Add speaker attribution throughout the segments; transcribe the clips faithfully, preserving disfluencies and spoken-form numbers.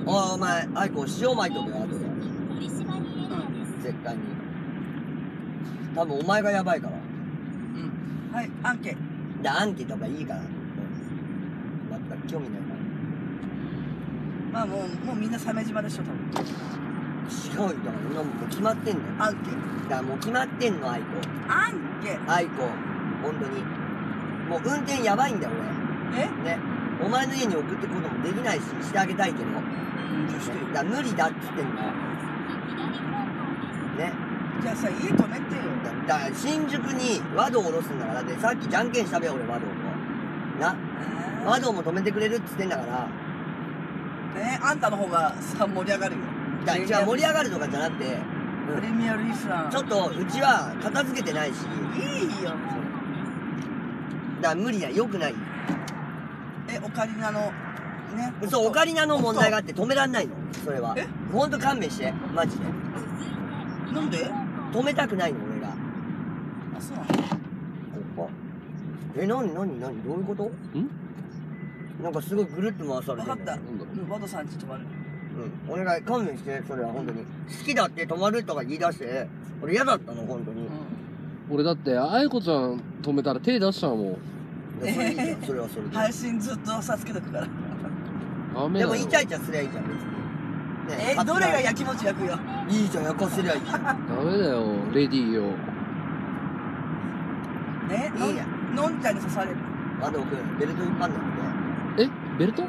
Speaker 1: あ、お前、アイコ塩まいとけよ、後で。絶対に。多分お前がやばいから。
Speaker 2: うん。はい、アンケ。
Speaker 1: で、アンケとかいいから。全く興味ないから。
Speaker 2: まあもう、もうみんな鮫島でしょ、多分。
Speaker 1: 違うよ、だから、もう決まってんのよ。
Speaker 2: アンケ。
Speaker 1: だからもう決まってんの、アイコ。
Speaker 2: アンケ。
Speaker 1: アイコ、ほんとに。もう運転やばいんだよ、俺。
Speaker 2: え
Speaker 1: ね。お前の家に送ってくこともできないし、してあげたいけど。
Speaker 2: うん、じゃあしてよ。
Speaker 1: だから無理だって言ってんの。ね。
Speaker 2: じゃあさ、家止めてよ。
Speaker 1: だだから新宿に和道を下ろすんだから。で、さっきじゃんけんしたべよ、俺、和道と。な。和道も止めてくれるっつってんだから。
Speaker 2: ね、あんたの方がさ、盛り上がるよ。
Speaker 1: だじゃあ盛り上がるとかじゃなくて、
Speaker 2: プレミアリスナー。
Speaker 1: ちょっとうちは片付けてないし。
Speaker 2: いいよ。
Speaker 1: だから無理だ、よくない。
Speaker 2: え、オカリナの、ね。
Speaker 1: そう、オカリナの問題があって止めらんないの。それは。
Speaker 2: え
Speaker 1: ほんと勘弁して。マジで。
Speaker 2: なんで？
Speaker 1: 止めたくないの、俺が。
Speaker 2: あ、そうなの？
Speaker 1: ここ。え、なになになにどういうこと？んなんかすごいぐるっと回されてる。
Speaker 2: 分かった。うん、ワドさんち止まる。
Speaker 1: うん。お願い、勘弁して、それは本当に。好きだって止まるとか言い出して、俺嫌だったの、本当に。
Speaker 3: 俺だって、愛子ちゃん止めたら手出しちゃうもん。
Speaker 1: いやそれいいじゃん、それはそれで。
Speaker 2: 配信ずっとさつけとくから。
Speaker 3: ダメだよ。
Speaker 1: でもイチャイチャすりゃいいじゃん、別に。
Speaker 2: え、どれがやきもち焼くよ。
Speaker 1: いいじゃん、焼かせりゃいいじゃん。
Speaker 3: ダメだよ、レディーよ。
Speaker 2: ね、
Speaker 1: いいや。
Speaker 2: のんちゃんに刺される。
Speaker 1: あ、でも僕、ベルト引っ張んないんで。
Speaker 3: え、ベルト？
Speaker 1: うん。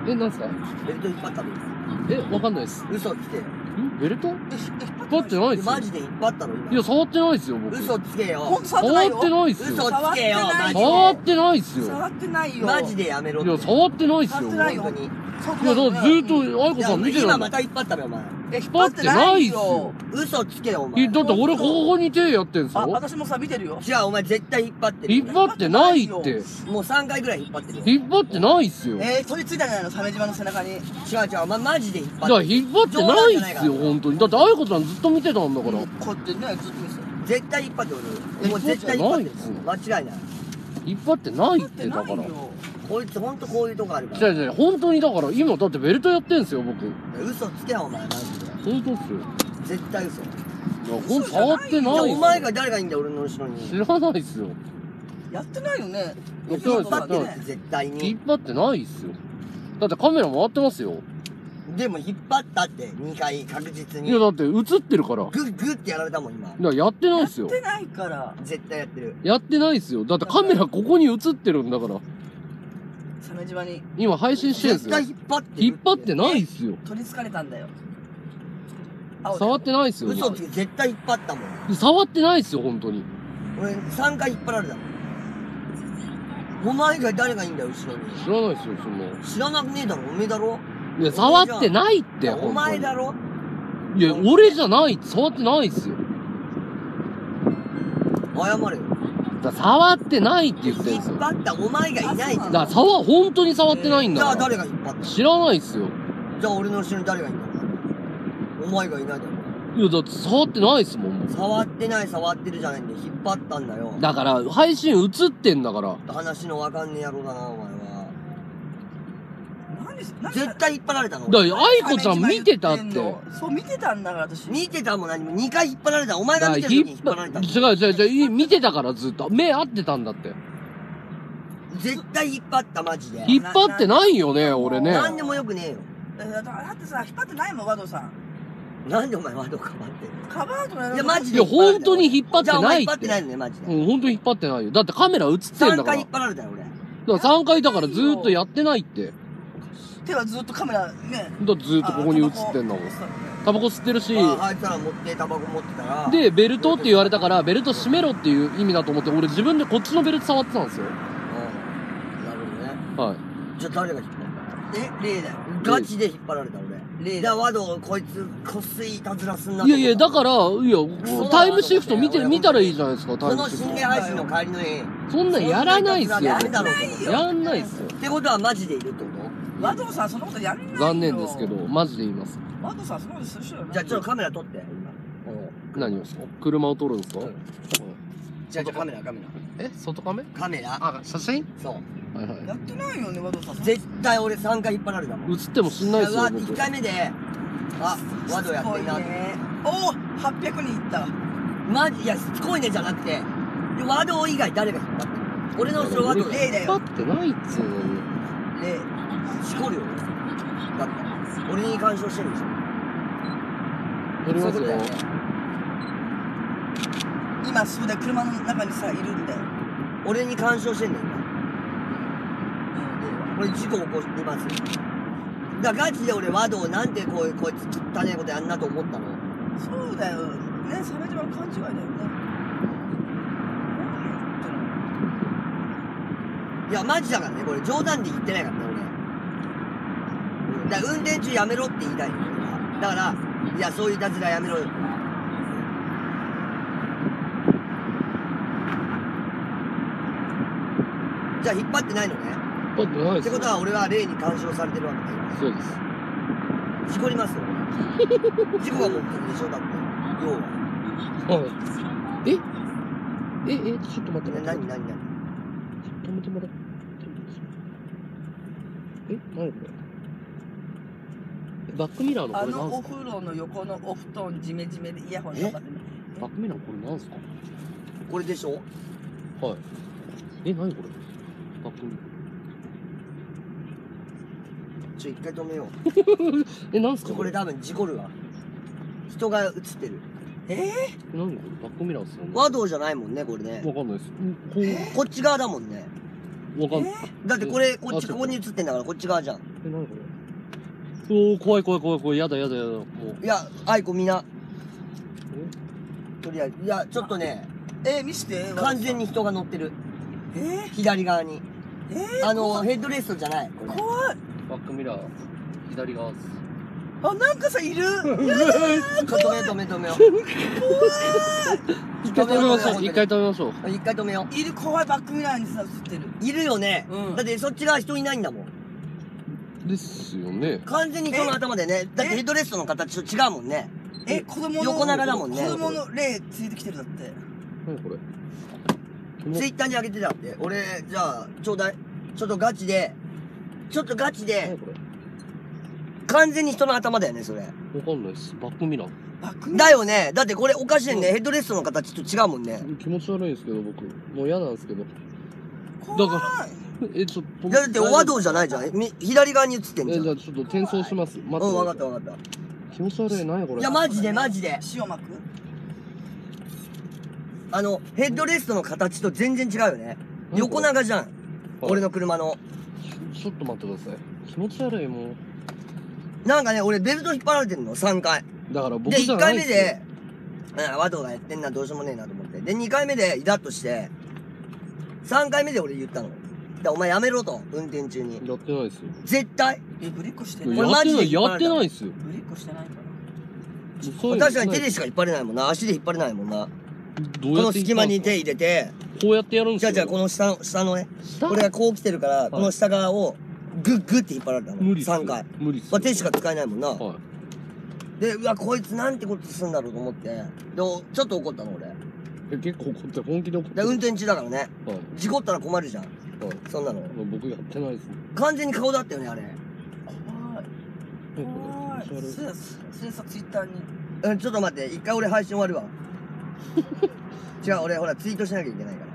Speaker 3: え、なんすか？
Speaker 1: ベルト引っ張ったの。
Speaker 3: え、わかんないです。
Speaker 1: 嘘つけよ。
Speaker 3: んベルト？
Speaker 2: え、
Speaker 3: 引っ張ってないっすよ。
Speaker 1: マジで引っ張ったの今。
Speaker 3: いや、触ってないっすよ、僕。
Speaker 1: 嘘つけよ。
Speaker 2: ほんと触
Speaker 3: 触
Speaker 2: ってないよ。
Speaker 3: ってないっすよ。
Speaker 1: 嘘つけよ、マジで。
Speaker 3: 触ってないっすよ。
Speaker 2: 触ってないよ。
Speaker 1: マジでやめろって。
Speaker 3: いや、触ってないっすよ。
Speaker 2: 触ってないよ。
Speaker 1: 本当に。
Speaker 3: いや、だからずーっと愛子さん見てた
Speaker 1: 今
Speaker 3: の。
Speaker 1: また引っ張ったのよ、お前。
Speaker 2: え、引
Speaker 3: 引っ張ってないっすよ。
Speaker 1: 嘘つけよ、お前。
Speaker 3: え、だって俺ここに手やってんす
Speaker 2: あ、
Speaker 3: よ。
Speaker 2: 私もさ、見てるよ。
Speaker 1: じゃあ、お前絶対引っ張ってる。
Speaker 3: 引っ張ってないって。
Speaker 1: もうさんかいぐらい引っ張ってるよ。
Speaker 3: 引っ張ってないっすよ。
Speaker 2: えー、取り付いたんじゃないの鮫島の背中に。
Speaker 1: 違う違う、お前マジで引っ張ってる。
Speaker 3: だから引っ張ってないっすよ、本当に。だって愛子ちゃんずっと見てたんだから。
Speaker 2: こうやってね、ずっと見てた。
Speaker 1: 絶対引っ張ってる。もう絶対引っ張ってる。間違いない。
Speaker 3: 引っ張ってないって、だから。
Speaker 1: こいつほんとこういうとこあるから。
Speaker 3: 違う違う、本当にだから、今だってベルトやってんすよ、僕。
Speaker 1: 嘘つけよ、お前、マジで。
Speaker 3: 本当っすよ。
Speaker 1: 絶対嘘。
Speaker 3: いや、ほんと触ってないよ。
Speaker 1: お前が誰がいいんだよ、俺の後ろに。
Speaker 3: 知らないっすよ。
Speaker 2: やってないよね。
Speaker 3: やって
Speaker 1: 引
Speaker 3: ないっすよ。
Speaker 1: っ張ってるって絶対
Speaker 3: 引っ
Speaker 1: に。
Speaker 3: 張ってないっすよ。だってカメラ回ってますよ。
Speaker 1: でも引っ張ったってにかい確実に。
Speaker 3: いや、だって映ってるから。だか
Speaker 1: グッグッってやられたもん、今。
Speaker 3: らやってないっすよ
Speaker 2: やっ。てないから。
Speaker 1: 絶対やってる。
Speaker 3: やってないっすよ。だってカメラここに映ってるんだから。
Speaker 2: 鮫島に
Speaker 3: 今配信してんすよ。
Speaker 1: 絶対引っ張ってる。
Speaker 3: 引っ張ってないっすよ。
Speaker 2: 取り憑かれたんだよ。
Speaker 3: 触ってないっすよ。
Speaker 1: 嘘つけ、絶対引っ張ったもん。
Speaker 3: 触ってないっすよ、本当に。
Speaker 1: 俺さんかい引っ張られたもん。お前以外誰がいいんだよ、後ろに。
Speaker 3: 知らないっすよ、そんな。
Speaker 1: 知らなくねえだろ、おめえだろ。
Speaker 3: いや、触ってないって、
Speaker 1: お前だろ。
Speaker 3: いや、俺じゃないって、触ってないっすよ。
Speaker 1: 謝れよ。
Speaker 3: だから触ってないって言ってん
Speaker 1: 引っ
Speaker 3: すよ。だか
Speaker 1: 張ったお前がいないじゃん。
Speaker 3: ら触、本当に触ってないん
Speaker 1: じゃあ
Speaker 3: だから。
Speaker 1: 誰が引っ張った。
Speaker 3: 知らないっすよ。
Speaker 1: じゃあ俺の後ろに誰がいんだお前がいないだろ。
Speaker 3: いや、だって触ってないっすもん。
Speaker 1: 触ってない触ってるじゃないんで引っ張ったんだよ。
Speaker 3: だから、配信映ってんだから。
Speaker 1: 話のわかんねえ野郎だな、お前は。
Speaker 2: 何何
Speaker 1: 絶対引っ張られたの。
Speaker 3: だから、愛子ちゃん見てたって。
Speaker 2: そう、見てたんだから私。
Speaker 1: 見てたも何もにかい引っ張られた。お前が見てる時に引っ張られた。
Speaker 3: 違う違う違う、見てたからずっと。目合ってたんだって。
Speaker 1: 絶対引っ張ったマジで。
Speaker 3: 引っ張ってないよね、俺ね。
Speaker 1: なんでもよくねえよ。
Speaker 2: だだってさ、引っ張ってないもん、和道さん。
Speaker 1: なんでお前窓かばってんの。
Speaker 2: カバーとかやる
Speaker 1: いやマジ
Speaker 3: いや、
Speaker 1: で引っ張られたよ。
Speaker 3: 本当に引っ張って
Speaker 1: じゃあお前引っ張
Speaker 3: ないっ。
Speaker 1: っててないのねマジで。
Speaker 3: うん、本当に引っ張ってないよ。だってカメラ映ってんだ
Speaker 1: 3
Speaker 3: から。
Speaker 1: 回引っ張られたよ俺。
Speaker 3: だからさんかいだからずーっとやってないって。
Speaker 2: 手はずっとカメラね。
Speaker 3: だってずーっとここに映ってんだもん。タバコ吸ってるし。
Speaker 1: ああいつら持ってタバコ持ってたら。
Speaker 3: で、ベルトって言われたから、ベルト閉めろっていう意味だと思って、俺自分でこっちのベルト触ってたんですよ。
Speaker 1: うん。なるほどね。
Speaker 3: はい。
Speaker 1: じゃあ誰が引っ張った
Speaker 2: え、例だよ。
Speaker 1: ガチで引っ張られた俺。
Speaker 2: 例
Speaker 1: じゃあワドこいつこっすいいたずらすんな。
Speaker 3: いやいや、だから、いや、タイムシフト見て、見たらいいじゃないですか、タイ
Speaker 1: この
Speaker 3: ムシフト。
Speaker 1: 深夜配信の帰りの絵。
Speaker 3: そんなんやらないっすよ。
Speaker 1: やるだろうと思って
Speaker 3: やんないっすよ。
Speaker 1: ってことはマジでいるってこ
Speaker 2: 和道さんそんなことやんないよ。
Speaker 3: 残念ですけど、マジで言います。
Speaker 2: 和道さんそんなことする人じゃない。
Speaker 1: とじゃあちょっとカメラ撮って今。
Speaker 3: 何をですか？車を撮るんですか？
Speaker 1: うんじゃあじゃあカメラカメラ。
Speaker 3: え、外カメ？
Speaker 1: カメラ。
Speaker 3: あ、写真？
Speaker 1: そう。
Speaker 3: はいはい。
Speaker 2: やってないよね、和道さん。
Speaker 1: 絶対俺さんかい引っ張られたもん。
Speaker 3: 映ってもしんないっすよ、
Speaker 1: うわ
Speaker 3: 僕。
Speaker 1: いっかいめで、あ、和道やってんな。
Speaker 2: ね。おお、はっぴゃくにんいった。
Speaker 1: マジ、いや、しつこいねじゃなくて、和道以外誰が引っ張ってるの？俺の後ろ和道
Speaker 2: 例だよ。
Speaker 3: 引っ張ってないっつうのに。
Speaker 2: で、
Speaker 1: しこるよ。だって俺に干渉してるでしょ。
Speaker 3: やりますよ
Speaker 1: そういうことだよね。
Speaker 2: 今そうだよ、車の中にさ、いるんだよ。
Speaker 1: 俺に干渉してんねん今。俺事故起こしてます。だからガチで俺和道なんでこういうこいつ汚ねえことやんなと思ったの。
Speaker 2: そうだよ。ね、鮫島の勘違いだよね。
Speaker 1: いやマジだからね、これ冗談で言ってないからね俺。だから運転中やめろって言いたいの俺は。だからいやそういういたずらやめろよ。じゃあ引っ張ってないのね。
Speaker 3: 引っ張ってないっすよ。
Speaker 1: ってことは俺は例に干渉されてるわけね。
Speaker 3: そうです。
Speaker 1: 事故りますよ。事故が目的でしょだって要は。
Speaker 3: はい。えええちょっと待って
Speaker 1: ね、
Speaker 3: 待って。
Speaker 1: 何何何
Speaker 3: 止めてもらって。え何これえバックミラーの
Speaker 2: あ
Speaker 3: これなんすか？
Speaker 2: のお風呂の横のお布団ジメジメでイヤホンとかでね。
Speaker 3: バックミラーこれなんすか？
Speaker 1: これでしょ。
Speaker 3: はい。え何これバックミラ
Speaker 1: ちょ一回止めよう。
Speaker 3: ーえなんすか
Speaker 1: これ多分事故るわ。人が映ってる。
Speaker 2: え
Speaker 3: え何これバックミラーっすよね。
Speaker 1: 和道じゃないもんねこれね。
Speaker 3: わかんないです。うんこう
Speaker 1: こっち側だもんね。
Speaker 3: わかんない。
Speaker 1: だってこれこっ
Speaker 3: あそうか
Speaker 1: ちここに映ってんだからこっち側じゃん。
Speaker 3: え何これおお怖い怖い怖い怖いやだやだやだもう。
Speaker 1: いやあいこみんなとりあえずいやちょっとね
Speaker 2: えー、見して。
Speaker 1: 完全に人が乗ってる。
Speaker 2: え
Speaker 1: 左側に。
Speaker 2: ー、えー、
Speaker 1: あのヘッドレストじゃないこれ。
Speaker 2: 怖い。
Speaker 3: バックミラー左側っす。
Speaker 2: あ、なんかさ、いる。
Speaker 1: ちょっと止めよう止めよう止めよ
Speaker 3: 一回止めましょう。一回止めましょう。
Speaker 1: う。一回止めよ
Speaker 2: いる、怖い。バックミラーにさ、映ってる。
Speaker 1: う。いるよね。
Speaker 2: うん
Speaker 1: だってそっち側人いないんだもん。
Speaker 3: ですよね。
Speaker 1: 完全に人の頭でね。だってヘッドレストの形と違うもんね。
Speaker 2: え、子供の。
Speaker 1: 横長だもんね
Speaker 2: 子供の霊ついてきてるだって。
Speaker 3: 何これ
Speaker 1: ツイッターに上げてたって。俺じゃあちょうだい。ちょっとガチでちょっとガチ
Speaker 3: 何
Speaker 1: で
Speaker 3: これ
Speaker 1: 完全に人の頭だよねそれ。
Speaker 3: わかんないっす。バックミラー
Speaker 2: バックミラー。
Speaker 1: だよね。だってこれおかしいね。ヘッドレストの形と違うもんね。
Speaker 3: 気持ち悪いんですけど僕もう嫌なんですけど。
Speaker 2: 怖い。
Speaker 3: だからえちょっと
Speaker 1: だって和道じゃないじゃん。み左側に映ってんじゃん。うん
Speaker 3: えじゃあちょっと転送します。待って
Speaker 1: 分かっ
Speaker 3: ください。
Speaker 1: た分かった。
Speaker 3: 気持ち悪い何これ。
Speaker 1: いやマジでマジで
Speaker 2: 塩巻く。
Speaker 1: あのヘッドレストの形と全然違うよね。
Speaker 3: 何これ
Speaker 1: 横長じゃん。
Speaker 3: はい
Speaker 1: 俺の車の。
Speaker 3: ちょちょっと待ってください。気持ち悪いもう。
Speaker 1: なんかね俺ベルト引っ張られてんのさんかい。
Speaker 3: だから僕
Speaker 1: で1
Speaker 3: じゃないっすよ。
Speaker 1: 回目で、うん、和道がやってんなどうしようもねえなと思って。でにかいめでイラッとしてさんかいめで俺言ったの。でお前やめろと運転中に。
Speaker 3: やってないっすよ。
Speaker 1: 絶対
Speaker 2: え、ブレッコして
Speaker 3: い
Speaker 2: ない。
Speaker 1: 俺マジで
Speaker 3: やってない
Speaker 1: 引っ張られた
Speaker 3: やってないっすよ。
Speaker 2: ブレッコしてないから。
Speaker 3: そういうの
Speaker 1: 確かに手でしか引っ張れないもんな。足で引っ張れないもんな。
Speaker 3: どうやって
Speaker 1: この隙間に手入れて、
Speaker 3: こうやってやるんすよ。
Speaker 1: じゃあじゃあこの下の下のね
Speaker 3: 下
Speaker 1: これがこう来てるから、この下側をグッグって引っ張られたの。
Speaker 3: 無理っすよ
Speaker 1: さんかい。
Speaker 3: 無理っすよ。
Speaker 1: まあ、手しか使えないもんな。
Speaker 3: はい。
Speaker 1: で、うわ、こいつなんてことすんだろうと思って。で、ちょっと怒ったの俺。
Speaker 3: え結構怒って本気で怒って
Speaker 1: で、
Speaker 3: る。
Speaker 1: 運転中だからね。
Speaker 3: はい
Speaker 1: 事故ったら困るじゃん。
Speaker 3: はい。
Speaker 1: そんなの。
Speaker 3: 僕やってないっすね。
Speaker 1: 完全に顔だったよね、あれ。
Speaker 2: 怖い。
Speaker 3: え
Speaker 2: 怖い。
Speaker 3: これ気持ち悪い。
Speaker 2: それそれさ、ツイッターに。
Speaker 1: うん、ちょっと待って。一回俺配信終わるわ。違う、俺ほらツイートしなきゃいけないから。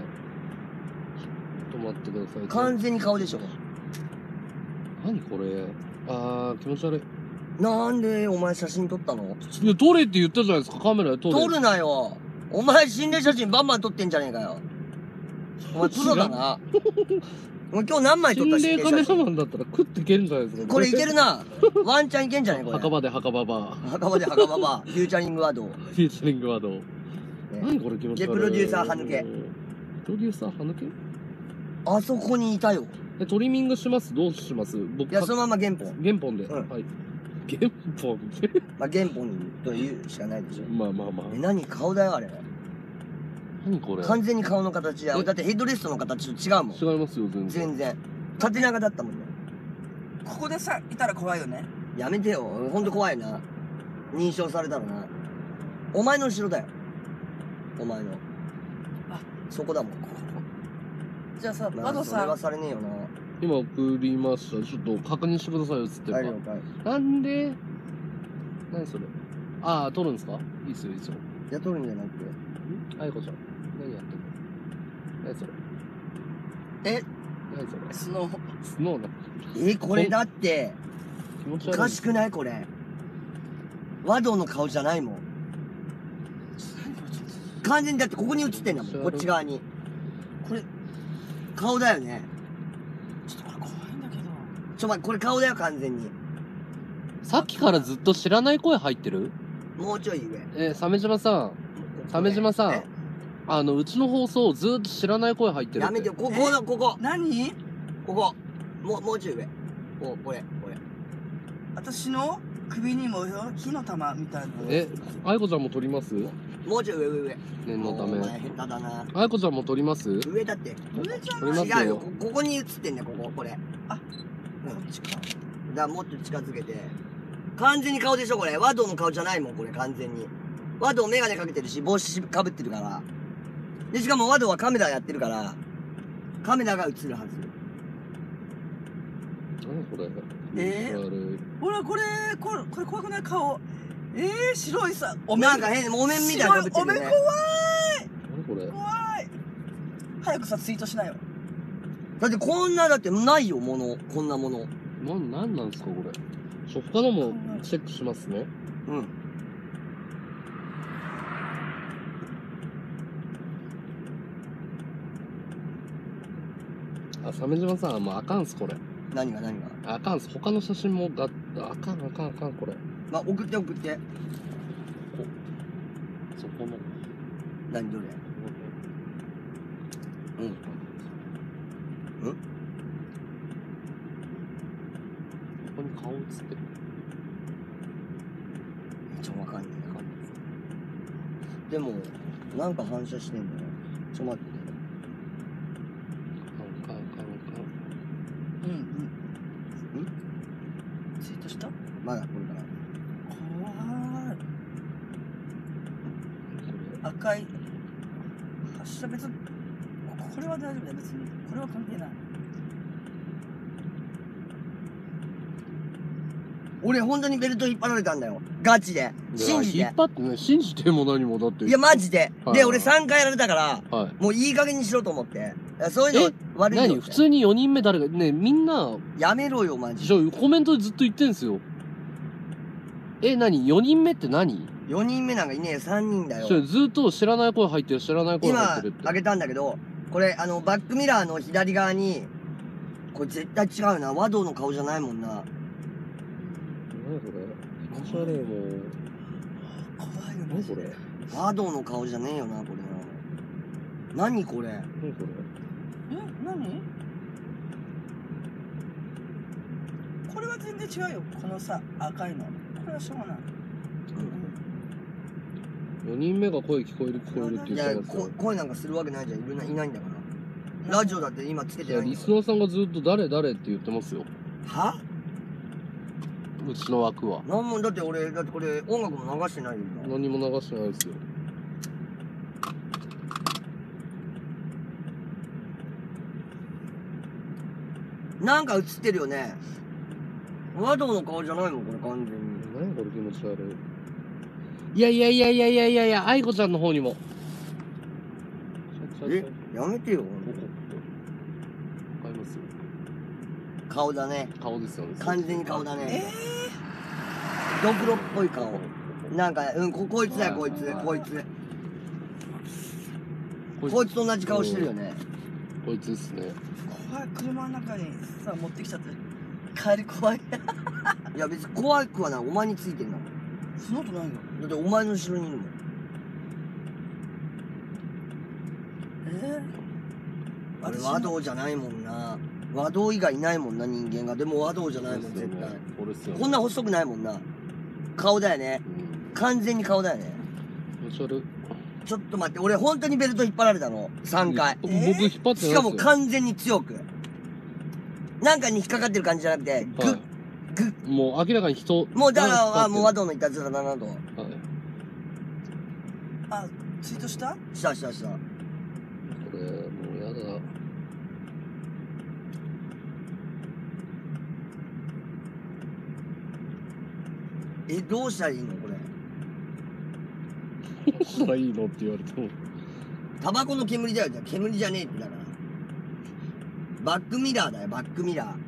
Speaker 3: ちょっと待ってください。
Speaker 1: 完全に顔でしょ。
Speaker 3: 何これ。あー気持ち悪い。
Speaker 1: なんでお前写真撮ったの？
Speaker 3: いや撮れって言ったじゃないですか。カメラで撮れ。
Speaker 1: 撮るなよ。お前心霊写真バンバン撮ってんじゃねえかよ。お前プロだな。お前今日何枚撮った
Speaker 3: 心霊カメラ
Speaker 1: 心霊写真？
Speaker 3: マンだったら食っていけるんじゃないですか。
Speaker 1: これいけるな。ワンチャンいけんじゃねえこれ。
Speaker 3: 墓場で墓場ば。
Speaker 1: 墓場で墓場ば。フューチャリングワード。
Speaker 3: フィーチャリングワード。
Speaker 1: ね
Speaker 3: 何これ気持ち悪い。
Speaker 1: でプロデューサー歯抜け。
Speaker 3: プロデューサー歯抜け？
Speaker 1: あそこにいたよ。
Speaker 3: えトリミングします？どうします？僕
Speaker 1: いや、そのまま原本。
Speaker 3: 原本で。
Speaker 1: うん
Speaker 3: はい。原本で。
Speaker 1: まあ、原本と言うしかないでしょ。
Speaker 3: まあまあまあ。
Speaker 1: え、何顔だよ、あれ。
Speaker 3: 何これ。
Speaker 1: 完全に顔の形や。
Speaker 3: え
Speaker 1: だってヘッドレストの形と違うもん。
Speaker 3: 違いますよ全然。
Speaker 1: 全然。縦長だったもんね。
Speaker 2: ここでさ、いたら怖いよね。
Speaker 1: やめてよ。ほんと怖いな。認証されたらな。お前の後ろだよ。お前の。
Speaker 2: あ、
Speaker 1: そこだもん。
Speaker 2: じゃあさ、
Speaker 1: まあ
Speaker 2: 和道さん
Speaker 1: それは。されねえよな。
Speaker 3: 今送りました。ちょっと確認してくださいよ、つってるか
Speaker 1: はい了解。
Speaker 3: なんで何それああ、撮るんですかいいっすよ、いいっすよ。
Speaker 1: いや、取るんじゃなくて。
Speaker 3: んあいこちゃん。何やってんの何それ
Speaker 1: え
Speaker 3: 何それ
Speaker 2: スノー。
Speaker 3: スノーな。
Speaker 1: え、これだって、
Speaker 3: 気持ち悪い。
Speaker 1: おかしくないこれ。和道の顔じゃないもん。
Speaker 2: 何これちょっ
Speaker 1: 完全にだってここに映ってんだもん、こっち側に。これ、顔だよね。
Speaker 2: と、ちょっとこれ怖いんだけど。
Speaker 1: ちょ、待って、これ顔だよ、完全に。
Speaker 3: さっきからずっと知らない声入ってる
Speaker 1: もうちょい上。
Speaker 3: えー、鮫島さん。鮫島さん
Speaker 1: え。
Speaker 3: あの、うちの放送ずっと知らない声入ってるって。
Speaker 1: やめてよ、ここだ、ここ。
Speaker 2: 何？
Speaker 1: ここ。もう、もうちょい上。こう、これ、これ。
Speaker 2: 私の首にも火の玉みたいな。
Speaker 3: え、あいこちゃんも撮ります
Speaker 1: もうちょい上、上、上。
Speaker 3: 念のため
Speaker 1: お。前下手だな。
Speaker 3: あいこちゃんも撮ります
Speaker 1: 上だって。
Speaker 2: 上じゃ
Speaker 3: 撮ります
Speaker 1: 違うよ、
Speaker 3: よ
Speaker 1: こ。ここに映ってんねここ、これ。
Speaker 2: あ、
Speaker 1: うん。
Speaker 2: こっちか。
Speaker 1: だからもっと近づけて。完全に顔でしょ、これ。和道の顔じゃないもん、これ、完全に。和道メガネかけてるし、帽子かぶってるから。で、しかも和道はカメラやってるから、カメラが映るはず。
Speaker 3: 何これ
Speaker 2: えー
Speaker 3: 気持ち悪い
Speaker 2: ほら、これ、これ、これ怖くない顔。えー、白いさ、お
Speaker 1: なんか変、お面みたいなのかぶってるよね。
Speaker 2: 白いお面怖
Speaker 3: 何これ
Speaker 2: い。怖い。早くさ、ツイートしなよ。
Speaker 1: だってこんな、だってないよ、もの。こんなもの。
Speaker 3: なん、なんなんですかこれ。ちょ、他のもチェックしますね。
Speaker 1: うん。
Speaker 3: あ、鮫島さん、もうあかんっす、これ。
Speaker 1: 何が何が。
Speaker 3: あかんっす。他の写真もが、あかん、あかん、あかん、これ。
Speaker 1: まあ、送って送って。
Speaker 3: そこの。
Speaker 1: 何どれうん。うん
Speaker 3: ここに顔映ってる。
Speaker 1: めっちゃわかんねえな。でも、なんか反射してんだよ。ちょっと待って。
Speaker 3: あかん、あかん、あかん。
Speaker 2: うんうん。ツイートした？
Speaker 1: まだこれから。
Speaker 2: 怖い。赤い。発射別に、これは大丈夫だよ、別に。これは関係ない。
Speaker 1: 俺、本当にベルト引っ張られたんだよ。ガチで。信じて
Speaker 3: いや引っ。張ってね、信じても何もだって。
Speaker 1: いや、マジで。で、
Speaker 3: はい
Speaker 1: 俺さんかいやられたから、
Speaker 3: はい。
Speaker 1: もういい加減にしろと思って。いやそういうの
Speaker 3: え
Speaker 1: 悪いよって。
Speaker 3: 何普通によにんめ誰が、ね、みんな、
Speaker 1: やめろよ、マジ
Speaker 3: じゃコメントでずっと言ってんすよ。え、何 ?よにんめって何
Speaker 1: よにんめなんかいねえよ、さんにんだよ。
Speaker 3: じゃずっと知らない声入ってる、知らない声入
Speaker 1: 今
Speaker 3: ってるって。
Speaker 1: あげたんだけど、これあのバックミラーの左側に、これ絶対違うな、和道の顔じゃないもんな。
Speaker 3: 何これ気持ち悪いもん。
Speaker 2: 怖いよ、
Speaker 3: 何これ
Speaker 1: 和道の顔じゃねえよな、これな。何これ。
Speaker 3: 何これ
Speaker 2: え、何？これは全然違うよ。このさ、赤いの。これはしょうがない。
Speaker 3: よにんめが声聞こえる聞こえるって
Speaker 1: いや
Speaker 3: 言ってますよ
Speaker 1: こ、声なんかするわけないじゃん、いるないないんだから。ラジオだって今つけ
Speaker 3: いや
Speaker 1: てないんだか
Speaker 3: リスナーさんがずっと誰誰って言ってますよ、
Speaker 1: ら。は
Speaker 3: うちの枠は。
Speaker 1: なんも、だって俺、だってこれ音楽も流してないよ今。
Speaker 3: 何も流してないですよ。
Speaker 1: なんか映ってるよね。和道の顔じゃないもん、これ完全に。
Speaker 3: 何これ気持ち悪い。いやいやいやいやいやいやいや、愛子ちゃんの方にも。
Speaker 1: え、やめてよ。
Speaker 3: わかります
Speaker 1: 顔だね。
Speaker 3: 顔ですよね。
Speaker 1: 完全に顔だ
Speaker 2: え
Speaker 1: ね。ドクロっぽい顔。なんか、うん、こ、こいつだよ、こいつ。こいつ。
Speaker 3: こいつ
Speaker 1: こいつと同じ顔してるよね。
Speaker 3: こいつですね。
Speaker 2: ー、怖い。車の中にさ、持ってきちゃって。帰り怖い。
Speaker 1: いや、別に怖くはない。お前についてんだもん。
Speaker 2: そんなことないよ。
Speaker 1: だってお前の後ろにいるもん。
Speaker 2: えー、
Speaker 1: あれ和道じゃないもんな。和道以外いないもんな、人間が。でも和道じゃないもん、絶対。
Speaker 3: これっすよね。
Speaker 1: こんな細くないもんな。顔だよね。
Speaker 3: うん。
Speaker 1: 完全に顔だよね。
Speaker 3: 気持ち悪い。
Speaker 1: ちょっと待って、俺本当にベルト引っ張られたの。さんかい。
Speaker 3: 僕引っ張ってないですよ。
Speaker 1: しかも完全に強く。なんかに引っかかってる感じじゃなくて、グッ、
Speaker 3: はい
Speaker 1: グッ。
Speaker 3: もう明らかに人。
Speaker 1: もうだから、あ、もう和
Speaker 3: ど
Speaker 1: 道のいたずらだなと。
Speaker 3: はい。
Speaker 2: あ、ツイートした？
Speaker 1: したしたした。
Speaker 3: これ、もうやだ。
Speaker 1: え、どうしたらいいのこれ。
Speaker 3: どうしたらいいのって言われても。
Speaker 1: タバコの煙だよ。じゃあ煙じゃねえってだから。バックミラーだよ、バックミラー。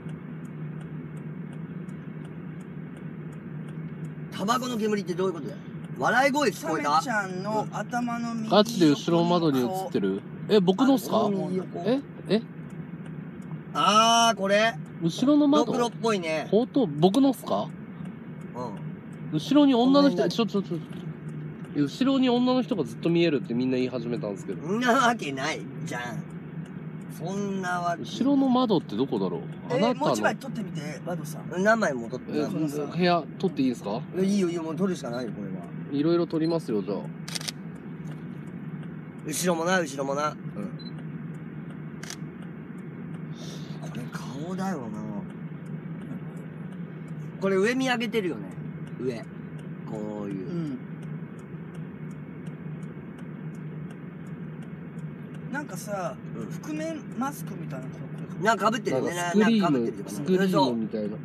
Speaker 1: タバコの煙ってどういうことだよ。笑い声聞
Speaker 2: サ
Speaker 1: こえた？
Speaker 2: メちゃんの頭の右
Speaker 3: ガチで後ろ窓に映ってる。え、僕のっすか？
Speaker 1: あ右横
Speaker 3: ええ
Speaker 1: あー、これ
Speaker 3: 後ろの窓
Speaker 1: ドクロっぽいね。
Speaker 3: ほんと僕のっすか？
Speaker 1: う
Speaker 3: 後ろに女の人、
Speaker 1: ごめんな
Speaker 3: ちょちょちょ。後ろに女の人がずっと見えるってみんな言い始めたんですけど。
Speaker 1: ん。んなわけないじゃん。そんなわけ。
Speaker 3: 後ろの窓ってどこだろう？あ
Speaker 2: え
Speaker 3: なたの
Speaker 2: もう一枚撮ってみてワドさん。
Speaker 1: 何枚も撮って
Speaker 3: え
Speaker 1: ない。
Speaker 3: 部屋撮っていいですか？
Speaker 1: いいよいいよ、もう撮るしかないよ、これは。
Speaker 3: いろいろ撮りますよ、じゃあ。
Speaker 1: 後ろもな、後ろもな。うん。これ顔だよな。これ上見上げてるよね。上。こういうう。
Speaker 2: ん。なんかさ、
Speaker 1: うん
Speaker 2: 覆面マスクみたいなこれ。
Speaker 1: なんか被ってる
Speaker 3: なん
Speaker 1: よね。
Speaker 3: かスクリ
Speaker 1: なんか被っ
Speaker 3: ーム、
Speaker 1: てるよね
Speaker 3: スクリー
Speaker 1: そう
Speaker 3: ムみたいな。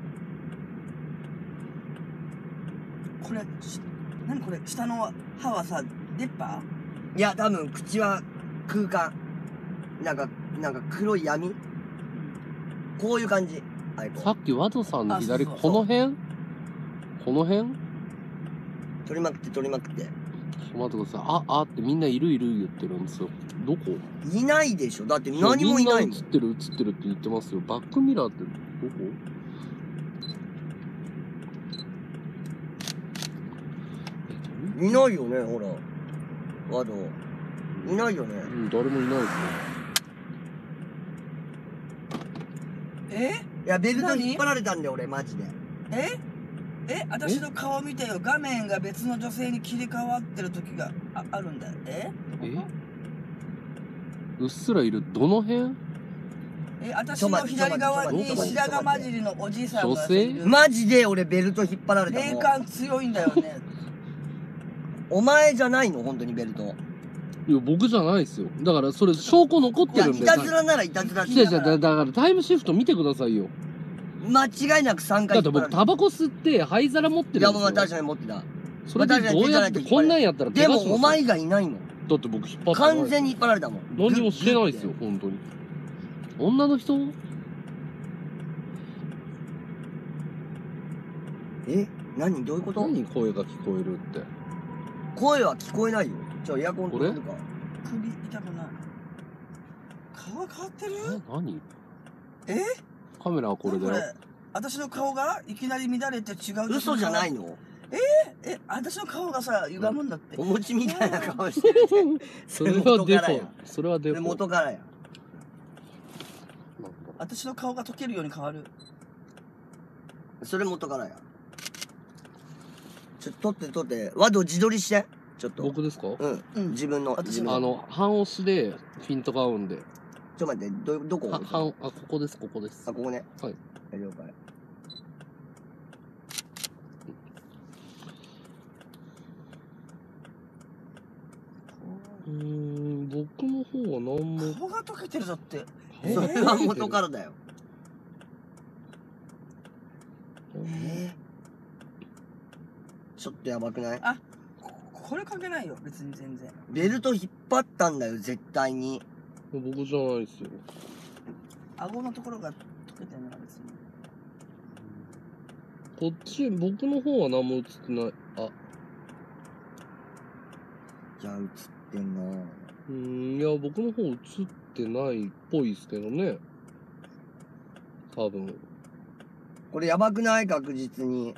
Speaker 2: これし何これ下の歯はさ出っ歯？
Speaker 1: いや、多分口は空間。なんか、なんか黒い闇こういう感じ。あいこ
Speaker 3: さっきワドさんの左、
Speaker 2: あそうそう
Speaker 3: この辺この辺
Speaker 1: 取りまくって取りまくって。
Speaker 3: ちょっと待ってください。あ、あってみんないるいる言ってるんですよ。どこ？
Speaker 1: いないでしょ。だって何もいないもん。
Speaker 3: みんな映ってる映ってるって言ってますよ。バックミラーってどこ？
Speaker 1: いないよね、ほら。ワド。いないよね。
Speaker 3: うん、誰もいないです
Speaker 2: え
Speaker 1: いや、ベルトに引っ張られたんだよ、俺、マジで。
Speaker 2: ええ私の顔見てよ。画面が別の女性に切り替わってる時が あ, あるんだよ。え
Speaker 3: えうっすらいる。どの辺？
Speaker 2: え私の左側に
Speaker 1: ちょ待って
Speaker 2: 白髪混じりのおじいさんがいる。
Speaker 3: 女性
Speaker 1: マジで俺、ベルト引っ張られた
Speaker 2: 霊
Speaker 1: の。
Speaker 2: 感強いんだよね。
Speaker 1: お前じゃないの、本当にベルト。
Speaker 3: いや、僕じゃないですよ。だからそれ証拠残っ
Speaker 1: いや、
Speaker 3: てるんで。
Speaker 1: いたずらならいたずら
Speaker 3: いやいや、だだからタイムシフト見てくださいよ。
Speaker 1: 間違いなくさんか
Speaker 3: だって僕
Speaker 1: い引っ張られた。
Speaker 3: タバコ吸って灰皿持って
Speaker 1: いや、
Speaker 3: るんですよ。
Speaker 1: もう確かに持ってた。
Speaker 3: それでどうやってこんなんやったら
Speaker 1: でも、
Speaker 3: 怪我しますよ。
Speaker 1: お前がいないもん。
Speaker 3: だって僕引っ張ってない。
Speaker 1: 完全に引っ張られたもん。
Speaker 3: 何もしてないですよ、本当に。女の人？
Speaker 1: え何どういうこと？
Speaker 3: 何声が聞こえるって。
Speaker 1: 声は聞こえないよ。じゃあエアコン止めるか。
Speaker 2: 首痛くない。顔が変わってる？
Speaker 3: え、何？
Speaker 2: え
Speaker 3: カメラはこれだよ。
Speaker 2: これ私の顔がいきなり乱れて違う。
Speaker 1: 嘘じゃないの？
Speaker 2: え私の顔がさ歪むんだって。
Speaker 1: お餅みたいな顔してる。
Speaker 3: それは
Speaker 1: 元
Speaker 3: デ
Speaker 1: からや
Speaker 3: フォ。それはデ
Speaker 1: で
Speaker 3: フォ。
Speaker 1: 元からや。
Speaker 2: 私の顔が溶けるように変わる。
Speaker 1: それ元からや。ちょっと撮って撮って。ワド自撮りして。ちょっと。
Speaker 3: 僕ですか？
Speaker 1: うん。
Speaker 2: うん
Speaker 1: 自分の。
Speaker 2: 私
Speaker 1: 自分の
Speaker 3: あの、半押しでフィントが合うんで。
Speaker 1: ちょっと待って、ど、どこ
Speaker 3: は半、あ、ここです、ここです。
Speaker 1: あ、ここね。
Speaker 3: はい。
Speaker 1: 了解。
Speaker 3: うーん、僕の方は何も。
Speaker 2: 顔が溶けてるだって。
Speaker 1: それは元からだよ。えー、ちょっとやばくない？
Speaker 2: あ、ここれ関係ないよ別に全然。
Speaker 1: ベルト引っ張ったんだよ、絶対に。
Speaker 3: 僕じゃないですよ。
Speaker 2: 顎のところが溶けてるのが別に。
Speaker 3: こっち、僕の方は何も映ってない。あ、
Speaker 1: じゃあ映ってんな。
Speaker 3: うーん、いや、僕の方映ってないっぽいですけどね。多分。
Speaker 1: これやばくない？確実に。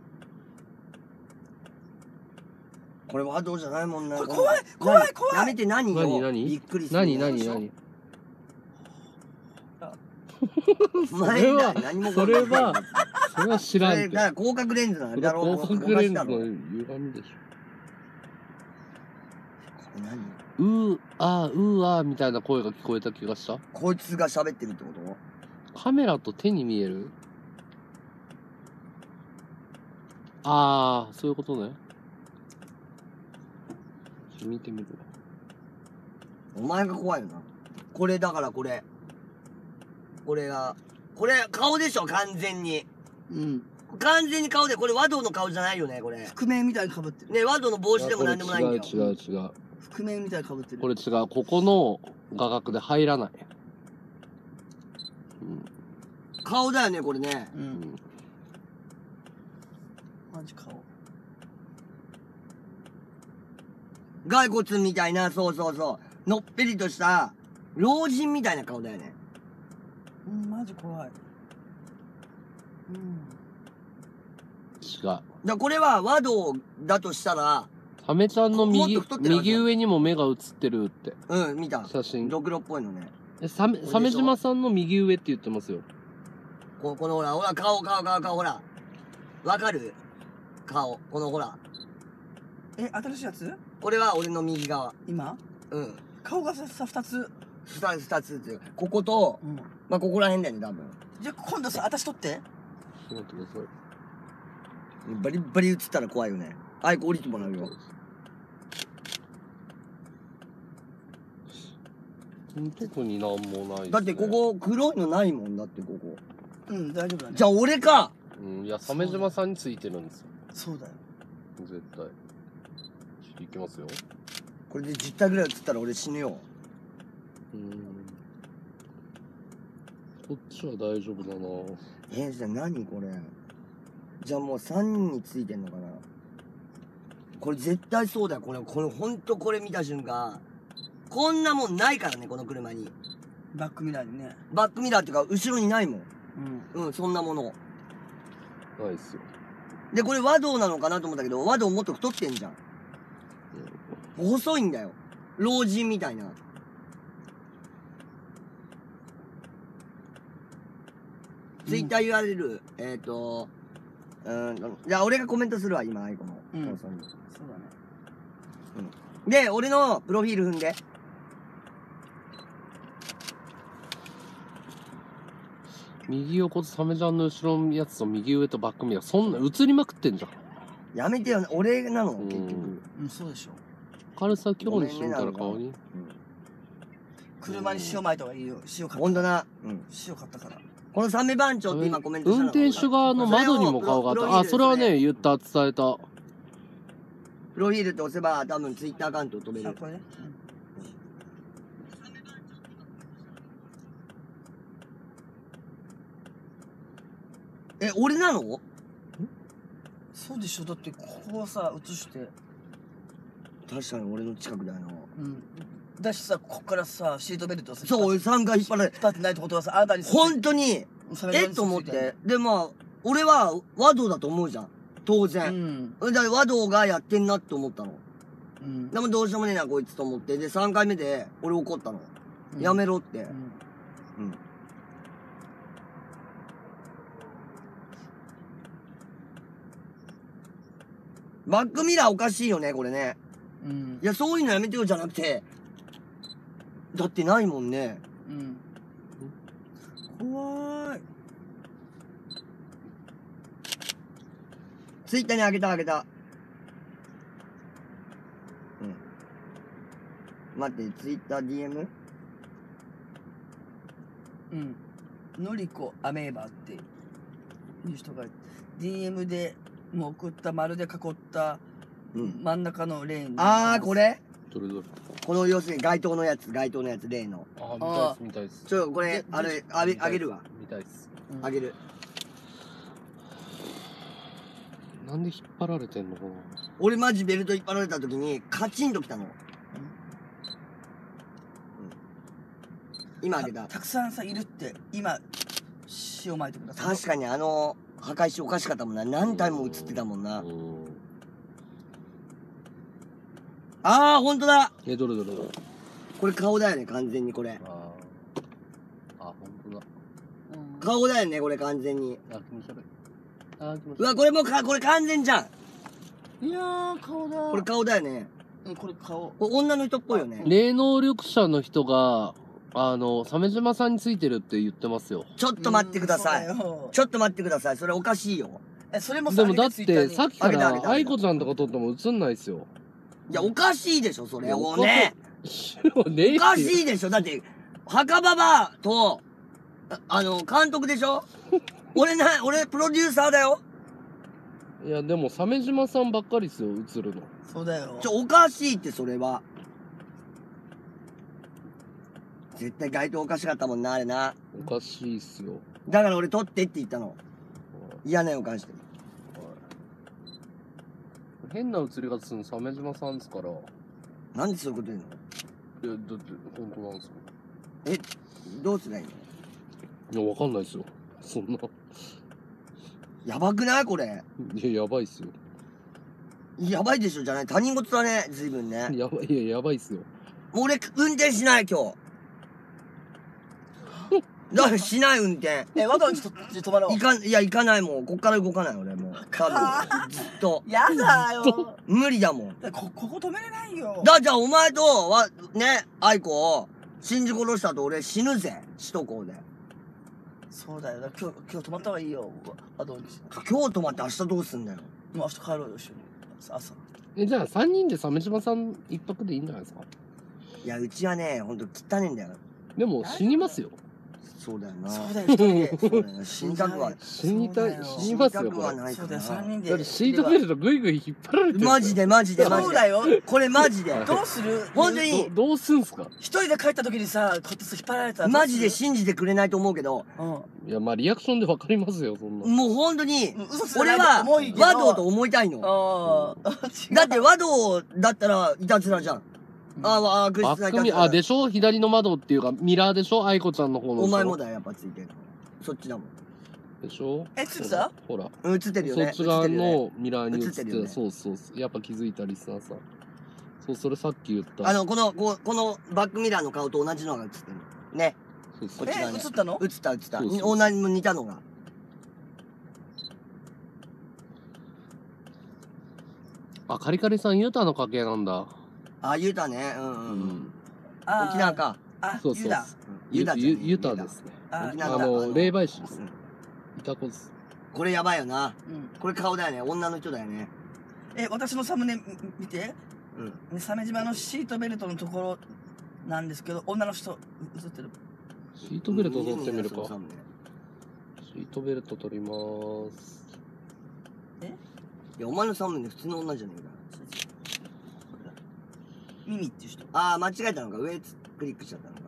Speaker 1: これワドじゃないもんな。
Speaker 2: これ怖い怖い怖い。
Speaker 1: やめて何よ。
Speaker 3: 何何
Speaker 1: びっくりする。
Speaker 3: 何何何
Speaker 1: お前
Speaker 3: それは
Speaker 1: だ何も
Speaker 3: それは、それは知らんって。
Speaker 1: それだから広角レンズなんだろう。
Speaker 3: 広角レンズの
Speaker 1: これ
Speaker 3: 歪みでし
Speaker 1: 何？
Speaker 3: ょ。うー、あー、うー、あーみたいな声が聞こえた気がした。
Speaker 1: こいつが喋ってるってこと？
Speaker 3: カメラと手に見える？あー、そういうことね。ちょっと見てみるわ。
Speaker 1: お前が怖いよな。これだからこれ。これが、これ顔でしょ、完全に。
Speaker 2: うん。
Speaker 1: 完全に顔で、これ和道の顔じゃないよね、これ。
Speaker 2: 覆面みたいにかぶってる。
Speaker 1: ね、和道の帽子でもなんでもないんだよ。
Speaker 3: 違う違う違う。
Speaker 2: 覆面みたいにかぶってる。
Speaker 3: これ違う。ここの画角で入らない。うん。
Speaker 1: 顔だよね、これね。
Speaker 2: う。
Speaker 3: うんん。
Speaker 2: マジ顔。
Speaker 1: 骸骨みたいな、そうそうそう。のっぺりとした、老人みたいな顔だよね。
Speaker 2: うん、マジ怖い。うん。
Speaker 3: 違う。
Speaker 1: だからこれは和道だとしたら、
Speaker 3: サメちゃんの右
Speaker 1: もっと太ってるはず
Speaker 3: 右上にも目が映ってるって
Speaker 1: うん、見た。
Speaker 3: 写真。
Speaker 1: ドクロっぽいのね。
Speaker 3: えサメ鮫島さんの右上って言ってますよ。
Speaker 1: ここのほら、ほら、顔、顔、顔、顔、ほら。わかる顔。このほら。
Speaker 2: え、新しいやつ
Speaker 1: これは俺の右側。
Speaker 2: 今
Speaker 1: うん。
Speaker 2: 顔がさ、さ二つ。
Speaker 1: 二つ、二つっていう。ここと、
Speaker 2: うん。
Speaker 1: まあ、ここら辺だよね、多分。
Speaker 2: じゃあ今度さ、私撮って。
Speaker 3: ちょっと待ってください。
Speaker 1: バリッバリ映ったら怖いよね。アイコ降りてもらうよ。
Speaker 3: うん特になんもないですね。
Speaker 1: だってここ黒いのないもんだってここ。
Speaker 2: うん、大丈夫だね。
Speaker 1: じゃあ俺か。
Speaker 3: うん、いや、鮫島さんについてるんですよ。
Speaker 2: そうだよ。
Speaker 3: 絶対。いきますよ。
Speaker 1: これでじゅったいぐらい映ったら俺死ぬよ。
Speaker 3: うん。こっちは大丈夫だな。
Speaker 1: えー、じゃあ何これ。じゃあもうさんにんについてんのかな。これ絶対そうだよ。これ、これほんとこれ見た瞬間。こんなもんないからね、この車に。
Speaker 2: バックミラーにね。
Speaker 1: バックミラーっていうか、後ろにないもん。
Speaker 2: うん。
Speaker 1: うん、そんなもの。
Speaker 3: ないっすよ。
Speaker 1: で、これ和道なのかなと思ったけど、和道もっと太ってんじゃん。細いんだよ。老人みたいな。ツイッター ユーアールエル、えっ、ー、と、うーんと、じゃあ俺がコメントするわ、今、アイコの
Speaker 2: うん
Speaker 1: 放送に。
Speaker 2: そうだね。
Speaker 1: で、俺のプロフィール踏んで。
Speaker 3: 右横とサメちゃんの後ろのやつと右上とバックミラー、そんな映りまくってんじゃん。
Speaker 1: やめてよ、俺なの、
Speaker 3: うん
Speaker 1: 結局。
Speaker 2: うん、そうでしょ。
Speaker 3: 軽さ今日にしてみたら顔に。
Speaker 2: 車に塩撒いた方がいいよ。塩買っ
Speaker 1: ほんとな。うん。
Speaker 2: 塩買ったから。
Speaker 1: このサメ番長って今コメントした
Speaker 3: 運
Speaker 1: の
Speaker 3: 転手側の窓にも顔があった。あ、それはね、言った、伝えた。
Speaker 1: プロフィールって押せば多分ツイッターアカウント飛べる。
Speaker 2: あこれね。
Speaker 1: え、俺なの？
Speaker 2: そうでしょ。だってここをさ映して。
Speaker 1: 確かに俺の近くだよな。
Speaker 2: うん。だしさ、ここからさシートベルトをさ。
Speaker 1: そう、俺さんかい引っ張られ、
Speaker 2: 引っ張ってないってことはさ、あなたにさ。
Speaker 1: 本当に、
Speaker 2: サメ側に
Speaker 1: えっと思って。で、まあ、俺は和道だと思うじゃん。当
Speaker 2: う
Speaker 1: 然。
Speaker 2: ん。
Speaker 1: だから和道がやってんなって思ったの。
Speaker 2: うん。
Speaker 1: でもどうしようもねえな、こいつと思って。で、さんかいめで俺怒ったの。
Speaker 2: うん
Speaker 1: やめろって。
Speaker 2: うん。
Speaker 1: うん。バックミラーおかしいよね、これね。
Speaker 2: うん
Speaker 1: い。や、そういうのやめてよじゃなくて。だってないもんね。
Speaker 2: うん。怖い。
Speaker 1: ツイッターにあげたあげた。うん。待って、ツイッター ディーエム？
Speaker 2: うん。のりこアメーバっていう人が ディーエム でもう送った丸で囲った
Speaker 1: うん。
Speaker 2: 真ん中のレーンに。
Speaker 1: あー、これ
Speaker 3: どれどれ。
Speaker 1: この要するに街灯のやつ、街灯のやつ、例の。
Speaker 3: あ、見たいっす、見たいっす。
Speaker 1: ちょ、これ
Speaker 2: で、
Speaker 1: あれ、あげ、あげるわ。
Speaker 3: 見たいっす。
Speaker 2: うん
Speaker 1: あげる。
Speaker 3: なんで引っ張られてんのかな。
Speaker 1: 俺マジベルト引っ張られた時に、カチンときたの。うん今あげた。
Speaker 2: たたくさんさいるって今塩撒いてください。
Speaker 1: 確かにあの、破壊しおかしかったもんな。何体も映ってたもんな
Speaker 3: う。ん。
Speaker 1: あー、ほんとだ。
Speaker 3: え、どれどれどれ。
Speaker 1: これ顔だよね、完全にこれ。
Speaker 3: あー。あ、ほんとだ。
Speaker 2: うん
Speaker 1: 顔だよね、これ完全に。
Speaker 3: あ、気持ち悪い。あー、気持ち悪い。
Speaker 1: うわ、これもうか、これ完全じゃん。
Speaker 2: いやー顔だ。
Speaker 1: これ顔だよね。
Speaker 2: うんこれ顔。
Speaker 1: これ女の人っぽいよね。
Speaker 3: 霊能力者の人が、あの、鮫島さんについてるって言ってますよ。
Speaker 1: ちょっと待ってください
Speaker 2: うん。そうだよ
Speaker 1: ちょっと待ってください。それおかしいよ。
Speaker 2: えそれもさ
Speaker 3: でもだっ
Speaker 2: あげツイッター
Speaker 3: て、
Speaker 2: に
Speaker 3: さっきか
Speaker 1: あげたあげた
Speaker 3: ら、愛子ちゃんとか撮っても映んないっすよ。
Speaker 1: いや、おかしいでしょ、それ。
Speaker 3: いや
Speaker 1: おね。
Speaker 3: おね
Speaker 1: おか
Speaker 3: い。
Speaker 1: しいでしょ。だって、墓場ばと、ああの、監督でしょ俺な、俺プロデューサーだよ。
Speaker 3: いやでも鮫島さんばっかりっすよ映るの。
Speaker 2: そうだよ。
Speaker 1: ちょ、おかしいって、それは。絶対街灯おかしかったもんな、あれな。
Speaker 3: おかしいっすよ。
Speaker 1: だから俺撮ってって言ったの。嫌な予感して。
Speaker 3: 変な映り方するの鮫島さんですから。
Speaker 1: なんでそういうこと言うの？
Speaker 3: いやだって本当なんですよ。
Speaker 1: え、どうすりゃいいの？
Speaker 3: いやわかんないっすよ。そんな。
Speaker 1: やばくないこれ。
Speaker 3: いややばいっすよ。
Speaker 1: やばいでしょじゃない。他人事だね、随分ね。
Speaker 3: やばい、いややばいっすよ。
Speaker 1: もう俺、運転しない、今日。だからしない運転。
Speaker 2: え、わざわざちょっと止まろう。
Speaker 1: 行かん、いや、行かないもん。こっから動かない、俺もう。多分、ずっと。
Speaker 2: やだよ。
Speaker 1: 無理だもん。
Speaker 2: こ、ここ止めれないよ。
Speaker 1: だ、じゃあお前と、わ、ね、愛子を、信じ殺したと俺死ぬぜ。首都高で。
Speaker 2: そうだよ。だから今日、今日止まった方がいいよ。あと、もう
Speaker 1: 今日泊まって明日どうすんだよ。
Speaker 2: 明日帰ろうよ、一緒に。朝。
Speaker 3: えじゃあさんにんで鮫島さん一泊でいいんじゃないですか。
Speaker 1: いや、うちはね、ほんと汚ねえんだよ。
Speaker 3: でも死にますよ。
Speaker 1: そうだよな。
Speaker 2: そうだよ、一人で。
Speaker 1: そうだよな。死にたくは、
Speaker 3: 死にたい
Speaker 2: そうだよ
Speaker 3: 死にますよ
Speaker 1: 死にたく
Speaker 3: これ。
Speaker 1: はないか
Speaker 2: そうだよ、
Speaker 1: ら。
Speaker 2: 三人で。
Speaker 3: だってシートベルトグイグイ引っ張られてる。
Speaker 1: マジでマジでマジで。
Speaker 2: そうだよ。
Speaker 1: これマジで。
Speaker 2: どうする
Speaker 1: 本当に
Speaker 3: どどうすんすか。
Speaker 2: 一人で帰った時にさ、こうやって引っ張られたらどうする。
Speaker 1: マジで信じてくれないと思うけど、
Speaker 2: うん。
Speaker 3: いやまあリアクションでわかりますよそんな。
Speaker 1: もう本当に、
Speaker 2: 嘘つかないと
Speaker 1: 俺は
Speaker 2: 思うけど
Speaker 1: 和道と思いたいの。
Speaker 2: ああ。違う
Speaker 1: だって和道だったらいたずらじゃん。ああ、悪
Speaker 3: バ
Speaker 1: 質ないたずらだ。
Speaker 3: ックミあでしょ左の窓っていうかミラーでしょ愛子ちゃんの方の。
Speaker 1: お前もだよ、やっぱついてるの。そっちだもん。
Speaker 3: でしょ。
Speaker 2: えついてた
Speaker 3: ほら。
Speaker 1: うん映ってるよね。
Speaker 3: そっち側
Speaker 1: 映ってるよね
Speaker 3: のミラーに映ってる。
Speaker 1: 映ってるよね
Speaker 3: そうそうそう。やっぱ気づいたリスナーさん。そうそれさっき言った。
Speaker 1: あの、この、ここのバックミラーの顔と同じのが映ってる。ね。
Speaker 3: そうそう
Speaker 2: え
Speaker 1: こっち側ね
Speaker 2: 映ったの
Speaker 1: 映った映った。
Speaker 3: そうそう
Speaker 1: 同じも似たのが。
Speaker 3: あカリカリさんユータの家系なんだ。
Speaker 1: あ、言うたね。うんうん
Speaker 3: う
Speaker 1: うん。
Speaker 3: ん。
Speaker 2: あー
Speaker 1: 沖縄か。
Speaker 2: あ、
Speaker 3: そうそう
Speaker 2: ユダ。
Speaker 3: ユ
Speaker 1: ユダじゃん
Speaker 3: ユユタですね。
Speaker 2: あ
Speaker 1: 沖縄だ
Speaker 3: あの霊媒師です
Speaker 1: う。ん
Speaker 3: イタコです。
Speaker 1: これやばいよな。
Speaker 2: うん。
Speaker 1: これ顔だよね。女の人だよね。
Speaker 2: え、私のサムネみ見て。
Speaker 1: うん。
Speaker 2: ね鮫島のシートベルトのところなんですけど、女の人映ってる。
Speaker 3: シートベルト取ってみるか。
Speaker 1: そのサムネ
Speaker 3: シートベルト取りまーす。
Speaker 1: いや、お前のサムネ普通の女じゃねえか。
Speaker 2: ミミっていう人。
Speaker 1: ああ、間違えたのか。上クリックしちゃったのか。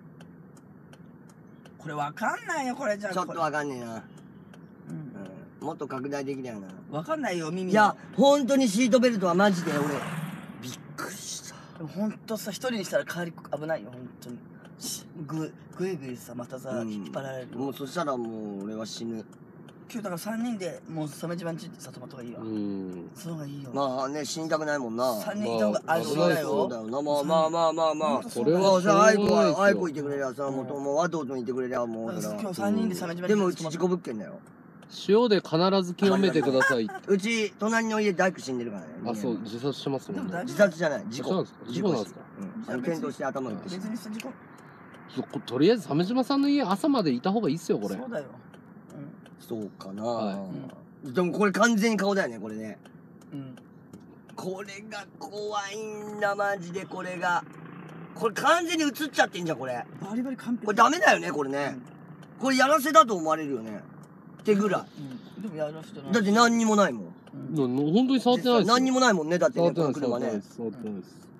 Speaker 2: これわかんないよ、これじゃあ。
Speaker 1: ちょっとわかんねえな。
Speaker 2: うん。
Speaker 1: うん。もっと拡大できたよな。
Speaker 2: わかんないよ、ミミ。
Speaker 1: いや、本当にシートベルトはマジで俺、びっくりした。
Speaker 2: でもほんとさ、一人にしたら帰り危ないよ、ほんとに。しぐ、ぐいぐいさ、またさ、
Speaker 1: うん
Speaker 2: 引っ張られる。
Speaker 1: もうそしたらもう俺は死ぬ。
Speaker 2: 今日だから三人でもう鮫島んちってさ、泊まった方がいいわ
Speaker 3: う。ん。
Speaker 2: その方がいいよ。
Speaker 1: まあね、死にたくないもんな。
Speaker 2: 三人いた方が安心だ
Speaker 3: まあ危ない
Speaker 2: よ
Speaker 1: そうだ。よな。まあまあまあまあまあ。
Speaker 2: ほんと
Speaker 3: それは
Speaker 1: もうさ、愛子は、
Speaker 3: しょうがないですよ
Speaker 1: 愛子いてくれりゃさ、もう、
Speaker 2: うん
Speaker 1: もう、和道といてくれりゃもう、それは
Speaker 2: だから今日三人で鮫島んち
Speaker 1: でもうち
Speaker 2: 泊まっ
Speaker 1: 事故物件だよ。
Speaker 3: 塩で必ず清めてくださいって。
Speaker 1: うち、隣の家大工死んでるからね。
Speaker 3: あ、そう、自殺してますもんね。
Speaker 2: でも大
Speaker 1: 自殺じゃない、事故
Speaker 3: そうなんですか。事故なんですか。
Speaker 1: うん。あの、転倒して頭打って
Speaker 2: 別にさ、事故。
Speaker 3: そことりあえず鮫島さんの家朝までいた方がいいっすよこれ。
Speaker 2: そうだよ。
Speaker 1: そうかな、
Speaker 3: は
Speaker 1: でもこれ完全に顔だよね、これね。
Speaker 2: うん。うん。
Speaker 1: これが怖いんだ、マジでこれが。これ完全に映っちゃってんじゃん、これ。
Speaker 2: バリバリ完璧。
Speaker 1: これダメだよね、これね。これやらせだと思われるよね。ってぐらい。
Speaker 2: うん。でもやらせてない。
Speaker 1: だって何にもないもん。
Speaker 2: うん。
Speaker 3: の本当に触ってないですよ。
Speaker 1: 何にもないもんね、だってね、こ
Speaker 3: 触ってない
Speaker 1: の
Speaker 3: です。触
Speaker 1: 車ね
Speaker 3: ってないです。触ってないです。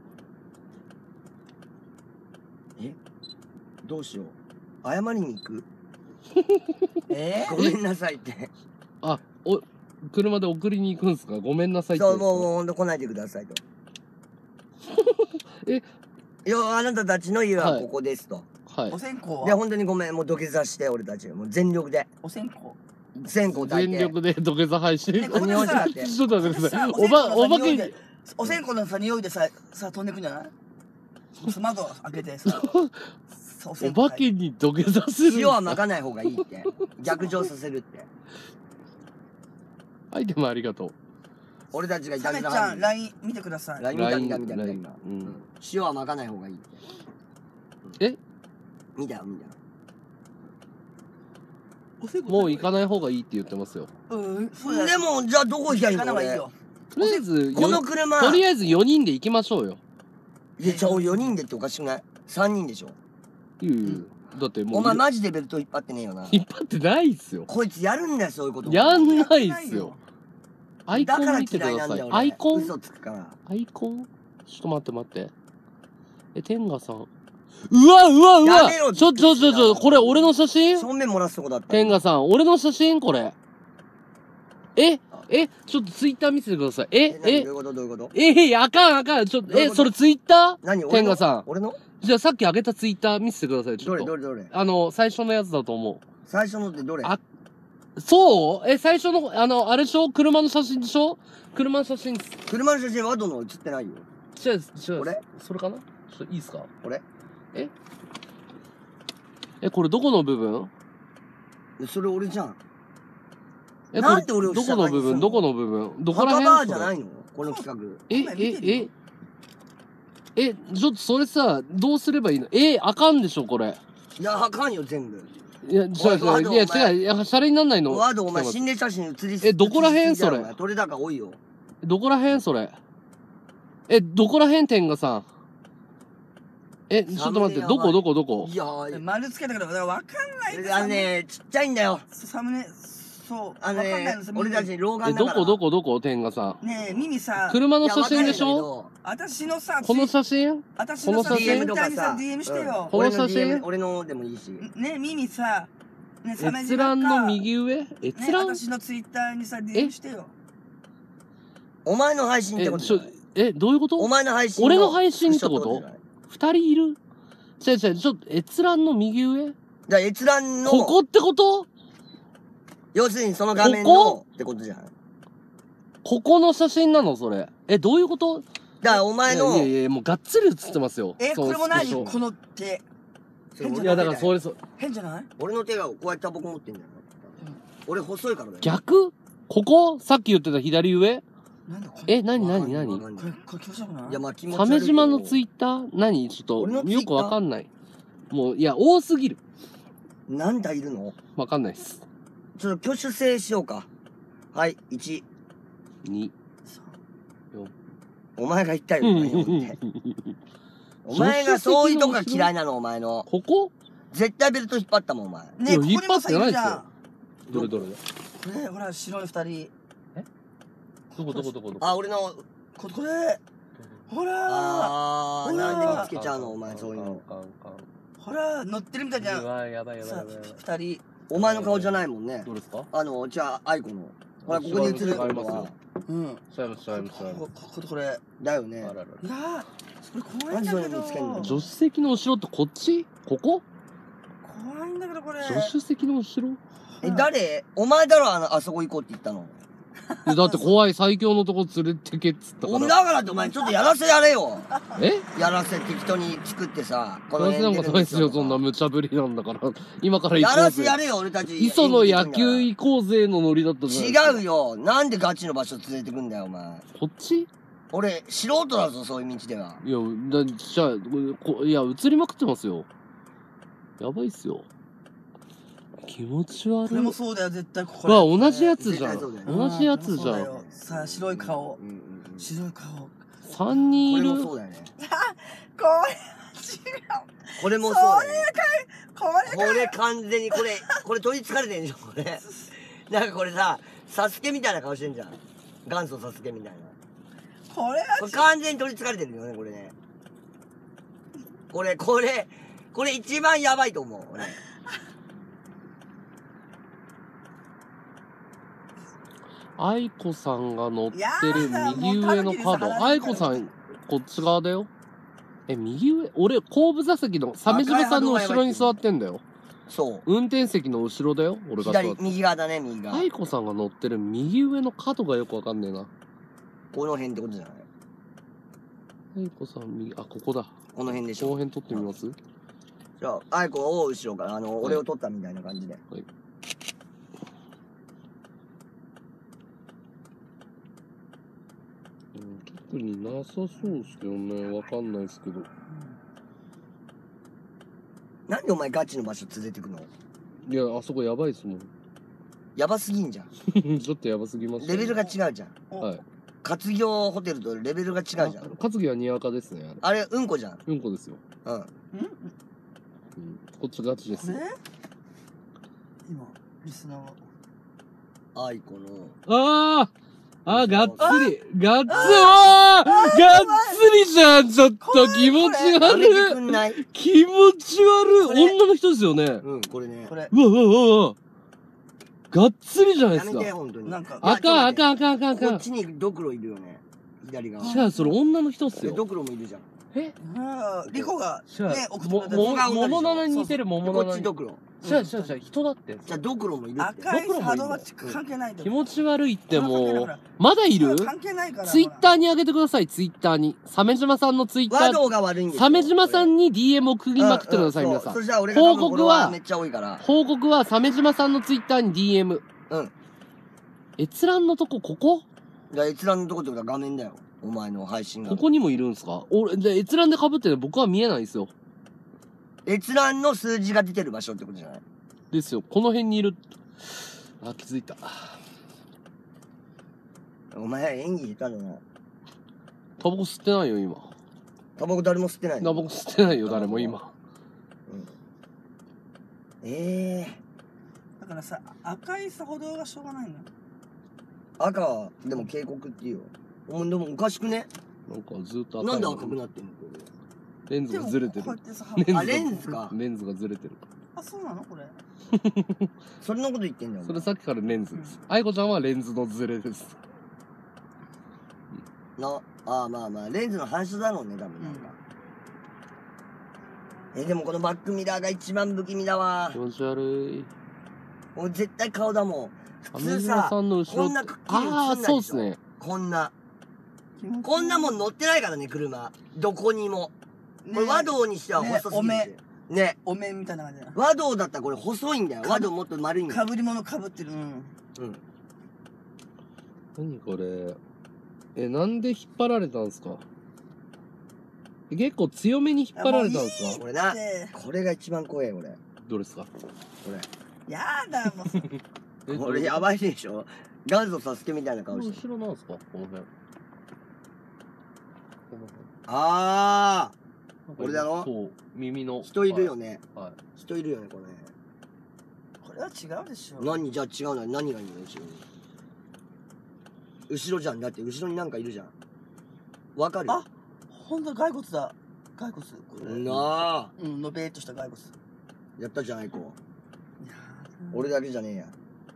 Speaker 1: えどうしよう。謝りに行く
Speaker 2: え
Speaker 1: ごめんなさいって。
Speaker 3: あ、お車で送りに行くんですか。ごめんなさいって
Speaker 1: そう、
Speaker 3: ですか。
Speaker 1: もう、もうほんと来ないでくださいと。
Speaker 3: え
Speaker 1: いや、あなたたちの家は
Speaker 3: はい
Speaker 1: ここですと。
Speaker 3: はい
Speaker 2: お。線香
Speaker 1: で、
Speaker 2: は
Speaker 1: 本当にごめん、もう土下座して、俺たち。もう全力で。
Speaker 2: お線香。
Speaker 1: 線香焚いて。
Speaker 3: 全力で土下座配信。
Speaker 2: ねごめん
Speaker 1: 日
Speaker 2: なさい
Speaker 1: 本酒だって。
Speaker 3: ちょっと待ってください。
Speaker 2: お
Speaker 3: おば、お化けに
Speaker 2: 線香のさ匂いで。お線香のさ、匂いでさ、さ、飛んでくんじゃない窓開けてさ。さお
Speaker 3: お
Speaker 2: 線香
Speaker 3: 化けに土下座するんです
Speaker 1: 塩は
Speaker 3: か。
Speaker 1: 撒かない方がいいって。逆上させるって。
Speaker 3: アイテムありがとう。
Speaker 1: 俺たちがいたずら
Speaker 2: サメちゃん、ライン見てください。
Speaker 1: ライン見た見た見た見た
Speaker 3: ライン
Speaker 1: 今。
Speaker 3: うん
Speaker 1: うん塩は撒かない方がいいって。
Speaker 3: え
Speaker 1: 見たよ、見たよ。
Speaker 2: お線香
Speaker 3: もう行かない方がいいって言ってますよ。
Speaker 2: うん、そうだよ
Speaker 1: でも、じゃあどこ行きゃいい
Speaker 2: 行か
Speaker 1: の俺。
Speaker 2: ない方がいいよ。
Speaker 3: とりあえず
Speaker 1: この
Speaker 3: よ
Speaker 1: 車。
Speaker 3: とりあえずよにんで行きましょうよ。
Speaker 1: いや、じゃあよにんでっておかしくない ?さん 人でしょ。
Speaker 3: いやいやだってもう
Speaker 1: お前マジでベルト引っ張ってねえよな。
Speaker 3: 引っ張ってないっすよ。
Speaker 1: こいつやるんだよ、そういうこと。
Speaker 3: やんないっすよ。 アイコ
Speaker 1: だから
Speaker 3: ン見てください。
Speaker 1: 嫌いなんだよ俺。
Speaker 3: アイコン
Speaker 1: 嘘つくから。
Speaker 3: アイコンちょっと待って待って。え、天下さん。うわうわう
Speaker 1: や
Speaker 3: わ
Speaker 1: めろ
Speaker 3: ちょちょちょちょ、これ俺の写真
Speaker 1: 正面漏らすとこだった。
Speaker 3: 天下さん、俺の写真これ。ええちょっとツイッター見せてください。え
Speaker 1: え、何
Speaker 3: え
Speaker 1: どういうことどういうこと
Speaker 3: えあかんあかん。ちょっと、え、
Speaker 1: どういうこと
Speaker 3: それツイッター
Speaker 1: 何俺の
Speaker 3: 天下さん。
Speaker 1: 俺の
Speaker 3: じゃあさっき上げたツイッター見せてください。ちょ
Speaker 1: ど
Speaker 3: っと。
Speaker 1: れどれどれ
Speaker 3: あの、最初のやつだと思う。
Speaker 1: 最初のってどれ
Speaker 3: あそうえ、最初の、あの、あれでしょ車の写真でしょ車の写真。
Speaker 1: 車の写真はどの写ってないよ。
Speaker 3: 違う、違う。
Speaker 1: これ
Speaker 3: それかなちょっといいですか
Speaker 1: これ
Speaker 3: え、これどこの部分
Speaker 1: それ俺じゃん。
Speaker 3: え、
Speaker 1: なんで俺を
Speaker 3: どこ
Speaker 1: 下書きすんの
Speaker 3: の部分どこの部分どこら
Speaker 1: 墓場
Speaker 3: 辺それ
Speaker 1: じゃないのこの企画。
Speaker 3: え、え、え、え、ちょっとそれさ、どうすればいいのえ、あかんでしょこれ。
Speaker 1: いや、あかんよ、全部。
Speaker 3: いや、違う違う。いや、違う。いや、シャレになんないの。
Speaker 1: ワードお前心霊写真写りす
Speaker 3: えどこら辺それ
Speaker 1: 写りすぎだよお前取れ高多いよ。
Speaker 3: どこら辺それえ、どこら辺天下さんえ、ちょっと待って、どこどこどこ
Speaker 1: いやー、
Speaker 2: 丸つけたから、だからわかんないです
Speaker 1: あのね、ちっちゃいんだよ。
Speaker 2: サムネ、そう。
Speaker 1: あの
Speaker 2: わかんない
Speaker 1: ね
Speaker 2: のさ、
Speaker 1: 俺たち老
Speaker 3: え、
Speaker 1: 眼だから。
Speaker 3: どこどこどこ天下さん
Speaker 2: ねえ、ミミさ、
Speaker 3: 車の
Speaker 1: いや
Speaker 3: 写真でしょ
Speaker 1: わかんないんだけど
Speaker 2: 私のさ、
Speaker 3: この写真
Speaker 2: 私のさ、
Speaker 3: この写真
Speaker 2: ディーエム にさ、ディーエム して
Speaker 1: うん
Speaker 2: よ。
Speaker 3: この写真
Speaker 1: 俺の ディーエム 俺のでもいいし。
Speaker 2: ねえ、ミミさ、ね、鮫
Speaker 3: 閲
Speaker 2: 島か
Speaker 3: 覧の右上閲
Speaker 2: ね、
Speaker 3: 覧
Speaker 2: 私のツイッターにさ、ディーエム してよ。
Speaker 1: お前の配信って
Speaker 3: え、ちょ
Speaker 1: ことじゃない、
Speaker 3: え、どういうこと
Speaker 1: お前の配信
Speaker 3: 俺の配信ってこと
Speaker 1: スクショじゃない
Speaker 3: 二人いる違う違う、ちょっと閲覧の右上
Speaker 1: だから閲覧の、
Speaker 3: ここってこと
Speaker 1: 要するにその画面
Speaker 3: こ
Speaker 1: の
Speaker 3: こ
Speaker 1: ってことじゃん。
Speaker 3: ここの写真なのそれ。え、どういうこと
Speaker 1: だからお前の、
Speaker 3: いやいやいや、もうがっつり写ってますよ。
Speaker 2: え、
Speaker 3: その
Speaker 2: これも何
Speaker 3: スクショ
Speaker 2: この手。変じゃない
Speaker 3: いや、だからそれそ、
Speaker 2: 変じゃない
Speaker 1: 俺の手がこうやってタバコ持ってんだよ。俺細いからだよ。
Speaker 3: 逆ここさっき言ってた左上
Speaker 2: なんだこれ。
Speaker 3: え、なになになに
Speaker 1: わかんない
Speaker 2: これ、これ気持ち悪くない
Speaker 1: いや、まあ気持ち悪いけど。
Speaker 3: 鮫島のツイッター何ちょ
Speaker 1: 俺のツイッター
Speaker 3: っとよくわかんない。もう、いや、多すぎる。
Speaker 1: 何体いるの
Speaker 3: わかんないっす。
Speaker 1: ちょっと挙手制しようか。はい、いち。
Speaker 3: に。
Speaker 1: お前が言ったよ、今よって。お前がそういうとこが嫌いなの、お前の。
Speaker 3: ここ
Speaker 1: 絶対ベルト引っ張ったもん、お前。
Speaker 2: ねえ、ここにもさ、いるじゃん。
Speaker 3: どれどれ
Speaker 2: これ、ほら、白い二人。
Speaker 3: どこどこどこどこ
Speaker 1: あ、俺の、
Speaker 2: ここれ。ほら
Speaker 1: あー、
Speaker 2: ほら
Speaker 1: なんで見つけちゃうの、お前、そういうの。
Speaker 2: ほら、乗ってるみたいじゃん。
Speaker 3: うわやばいやばい
Speaker 2: さ
Speaker 3: やばいやばい。
Speaker 2: 二人。
Speaker 1: お前の顔じゃないもんね。
Speaker 3: どうですか
Speaker 1: あの、じゃあ、アイコの。ほら、ここに映るってこと
Speaker 3: 違いますよ
Speaker 1: は。
Speaker 2: うん。
Speaker 3: 違います違います違いま
Speaker 2: ここ、これ。
Speaker 1: だよね
Speaker 3: す。あ。らら
Speaker 2: いやー、それ怖い
Speaker 1: なんでそ
Speaker 2: んだけど。
Speaker 1: れ見つけんの
Speaker 3: 助手席の後ろってこっちここ
Speaker 2: 怖いんだけど、これ。
Speaker 3: 助手席の後ろ
Speaker 1: え、誰お前だろ、あの、あそこ行こうって言ったの。
Speaker 3: いやだって怖い最強のとこ連れてけっつったか
Speaker 1: お前
Speaker 3: ら。
Speaker 1: だからってお前ちょっとやらせやれよ。
Speaker 3: え
Speaker 1: やらせ適当に作ってさ。こ
Speaker 3: 私なんかないっすよ、
Speaker 1: 出る
Speaker 3: そんな無茶ぶりなんだから。今から行
Speaker 1: やら
Speaker 3: こうぜ。
Speaker 1: せやれよ、俺たち。
Speaker 3: 磯の野球行こうぜのノリだったじゃないですか。
Speaker 1: 違うよ。なんでガチの場所連れてくんだよ、お前。
Speaker 3: こっち
Speaker 1: 俺、素人だぞ、そういう道では。
Speaker 3: いや、だじゃあ、こいや、映りまくってますよ。やばいっすよ。気持ち悪い。
Speaker 2: これもそうだよ、絶対ここ。
Speaker 3: うわ、同じやつじゃん。
Speaker 1: 絶対そうだよ
Speaker 3: 同じやつじゃ。
Speaker 2: そうだよさあ、白い顔
Speaker 1: う。んうんうん。
Speaker 2: 白い顔。
Speaker 3: 三人いる。
Speaker 1: これもそうだよね。
Speaker 2: これ、違う。
Speaker 1: これもそうだよね。
Speaker 2: これ
Speaker 1: これ完全にこれ、これ取り憑かれてんじゃん、これ。なんかこれさ、サスケみたいな顔してんじゃん。元祖サスケみたいな。
Speaker 2: これ
Speaker 1: これ完全に取り憑かれてるよね、これね。これ、これ、これ一番やばいと思う、俺。
Speaker 3: 愛子さんが乗ってる
Speaker 2: やだ
Speaker 3: 右上の
Speaker 2: もう
Speaker 3: 角。
Speaker 2: た
Speaker 3: 愛子さん、こっち側だよ。え、右上俺、後部座席の、鮫島さんの後ろに座ってんだよ。
Speaker 1: そう。
Speaker 3: 運転席の後ろだよ、俺が座っ
Speaker 1: 左、
Speaker 3: て。
Speaker 1: 右側だね、右側。
Speaker 3: 愛子さんが乗ってる右上の角がよくわかんねえな。
Speaker 1: この辺ってことじゃない
Speaker 3: 愛子さん、右、あ、ここだ。
Speaker 1: この辺でしょ。
Speaker 3: この辺撮ってみます
Speaker 1: じゃあ、アイコを後ろから、あの、俺を取ったみたいな感じで。
Speaker 3: はい。うん特になさそうですけどね、わかんないですけど。
Speaker 1: なんでお前ガチの場所連れてくの
Speaker 3: いや、あそこやばいっすもん。
Speaker 1: やばすぎんじゃん。
Speaker 3: ちょっとやばすぎました、
Speaker 1: レベルが違うじゃん。
Speaker 3: はい。
Speaker 1: 活業ホテルとレベルが違うじゃん。
Speaker 3: 担ぎはにわかですね、あれ。
Speaker 1: あれ、うんこじゃん。
Speaker 3: うんこですよ。
Speaker 1: うん。
Speaker 2: ん
Speaker 3: うん、こっちガチですよ。
Speaker 2: これ今、リスナーが。
Speaker 1: アイコの。
Speaker 3: あああ、がっつり。がっつり、おーがっつりじゃんちょっと気持ち
Speaker 1: やめてく
Speaker 3: 悪い。
Speaker 1: んない？
Speaker 3: 気持ち悪
Speaker 2: これ
Speaker 3: い。女の人ですよね。
Speaker 1: うん、これね。
Speaker 2: これ
Speaker 3: うわうわうわうわ。がっつりじゃないですか
Speaker 1: やめて、。本当に。
Speaker 2: なんか
Speaker 3: あかんあかんあ
Speaker 1: ん。
Speaker 3: かんあかんあかん。
Speaker 1: こっちにドクロいるよね。左側。
Speaker 3: 違う、それ女の人っすよ。
Speaker 1: でドクロもいるじゃん。
Speaker 3: え
Speaker 2: あーリコが
Speaker 3: 違う
Speaker 2: ね送ってく
Speaker 3: も、
Speaker 2: れた
Speaker 3: も、
Speaker 1: が同じでしょ
Speaker 3: 桃七に似てる
Speaker 1: でこ
Speaker 3: 桃七に。
Speaker 1: っちドクロ。
Speaker 3: 違う違う違う、人だって。
Speaker 1: じゃあドクロもいるって。
Speaker 2: 赤い
Speaker 3: ドクロもいるの
Speaker 2: 波動は関係ないと
Speaker 3: 気持ち悪いって
Speaker 2: これは関係ない
Speaker 3: もう
Speaker 2: から。
Speaker 3: まだいる
Speaker 2: 関係ないから
Speaker 3: ツイッターに上げてください、ツイッターに。鮫島さんのツイッター。
Speaker 1: 和道が悪いんですよ。
Speaker 3: 鮫島さんに ディーエム をくぐりまくってください、
Speaker 1: うんうん
Speaker 3: 皆さん。
Speaker 1: そうそしたら俺が多分
Speaker 3: 報告
Speaker 1: フォロワー
Speaker 3: は
Speaker 1: めっちゃ多いから。
Speaker 3: 報告は鮫島さんのツイッターに ディーエム。
Speaker 1: うん。
Speaker 3: 閲覧のとこ、ここ
Speaker 1: じゃあ閲覧のとこってことは画面だよ。お前の配信が。
Speaker 3: ここにもいるんすか俺、で、閲覧で被ってるの僕は見えないんですよ。
Speaker 1: 閲覧の数字が出てる場所ってことじゃない？
Speaker 3: ですよ。この辺にいる。あ、気づいた。
Speaker 1: お前演技下手だな。
Speaker 3: タバコ吸ってないよ、今。
Speaker 1: タバコ誰も吸ってないの？
Speaker 3: タバコ吸ってないよ、誰も今。
Speaker 1: ええ
Speaker 2: だからさ赤いさ歩道がしょうがないのよ
Speaker 1: ー、赤はでも警告っていうよ。お前でもおかしくね？
Speaker 3: なんかずっと赤い
Speaker 1: なんで赤くなってんのこ
Speaker 3: レンズ
Speaker 2: でも
Speaker 3: がずれてる
Speaker 2: こうや。ってさ
Speaker 1: れ？あ、
Speaker 3: レンズが
Speaker 1: レンズか。
Speaker 3: レンズがずれてる。
Speaker 2: あそうなのこれ
Speaker 1: それのこと言ってんだよ。
Speaker 3: それさっきからレンズです。愛子ちゃんはレンズのズレです。
Speaker 1: な、ああまあまあ、レンズの反射だろうね、多分なんか。え、でもこのバックミラーが一番不気味だわ
Speaker 3: 気。持ち悪い。
Speaker 1: 俺絶対顔だもん。普通さ
Speaker 3: 鮫島さ、んの後ろ
Speaker 1: こんなくっきり映んないでしょ。
Speaker 3: ああ、そうっすね。
Speaker 1: こんな。こんなもん乗ってないからね、車。どこにも。これ和道にしては細すぎるし。ね。
Speaker 2: お面みたいな感じだ
Speaker 1: 和道だったらこれ細いんだよ。和道もっと丸いんだよ。
Speaker 2: かぶり物かぶってるうん
Speaker 1: うん。
Speaker 3: 何これ。え、なんで引っ張られたんですか結構強めに引っ張られたんですか
Speaker 1: これな。
Speaker 2: で
Speaker 1: これが一番怖い、俺。こ
Speaker 3: どれですか
Speaker 1: れ。
Speaker 2: やだもう
Speaker 3: え
Speaker 1: これやばいでしょ。元祖サスケみたいな顔してる。
Speaker 3: 後ろなんですかこの辺。
Speaker 1: あー。これだろ
Speaker 3: そう、耳の。
Speaker 1: 人いるよね。
Speaker 3: はい。
Speaker 1: 人いるよね、これ。
Speaker 2: これは違うでしょ
Speaker 1: 何じゃあ違うの何がいいの後ろに。後ろじゃん。だって後ろになんかいるじゃん。わかる？
Speaker 2: あほんと骸骨だ骸骨これ
Speaker 1: なあ。
Speaker 2: うんのべーっとした骸骨
Speaker 1: やったじゃん、アイコ。
Speaker 2: いやー
Speaker 1: 俺だけじゃねえや。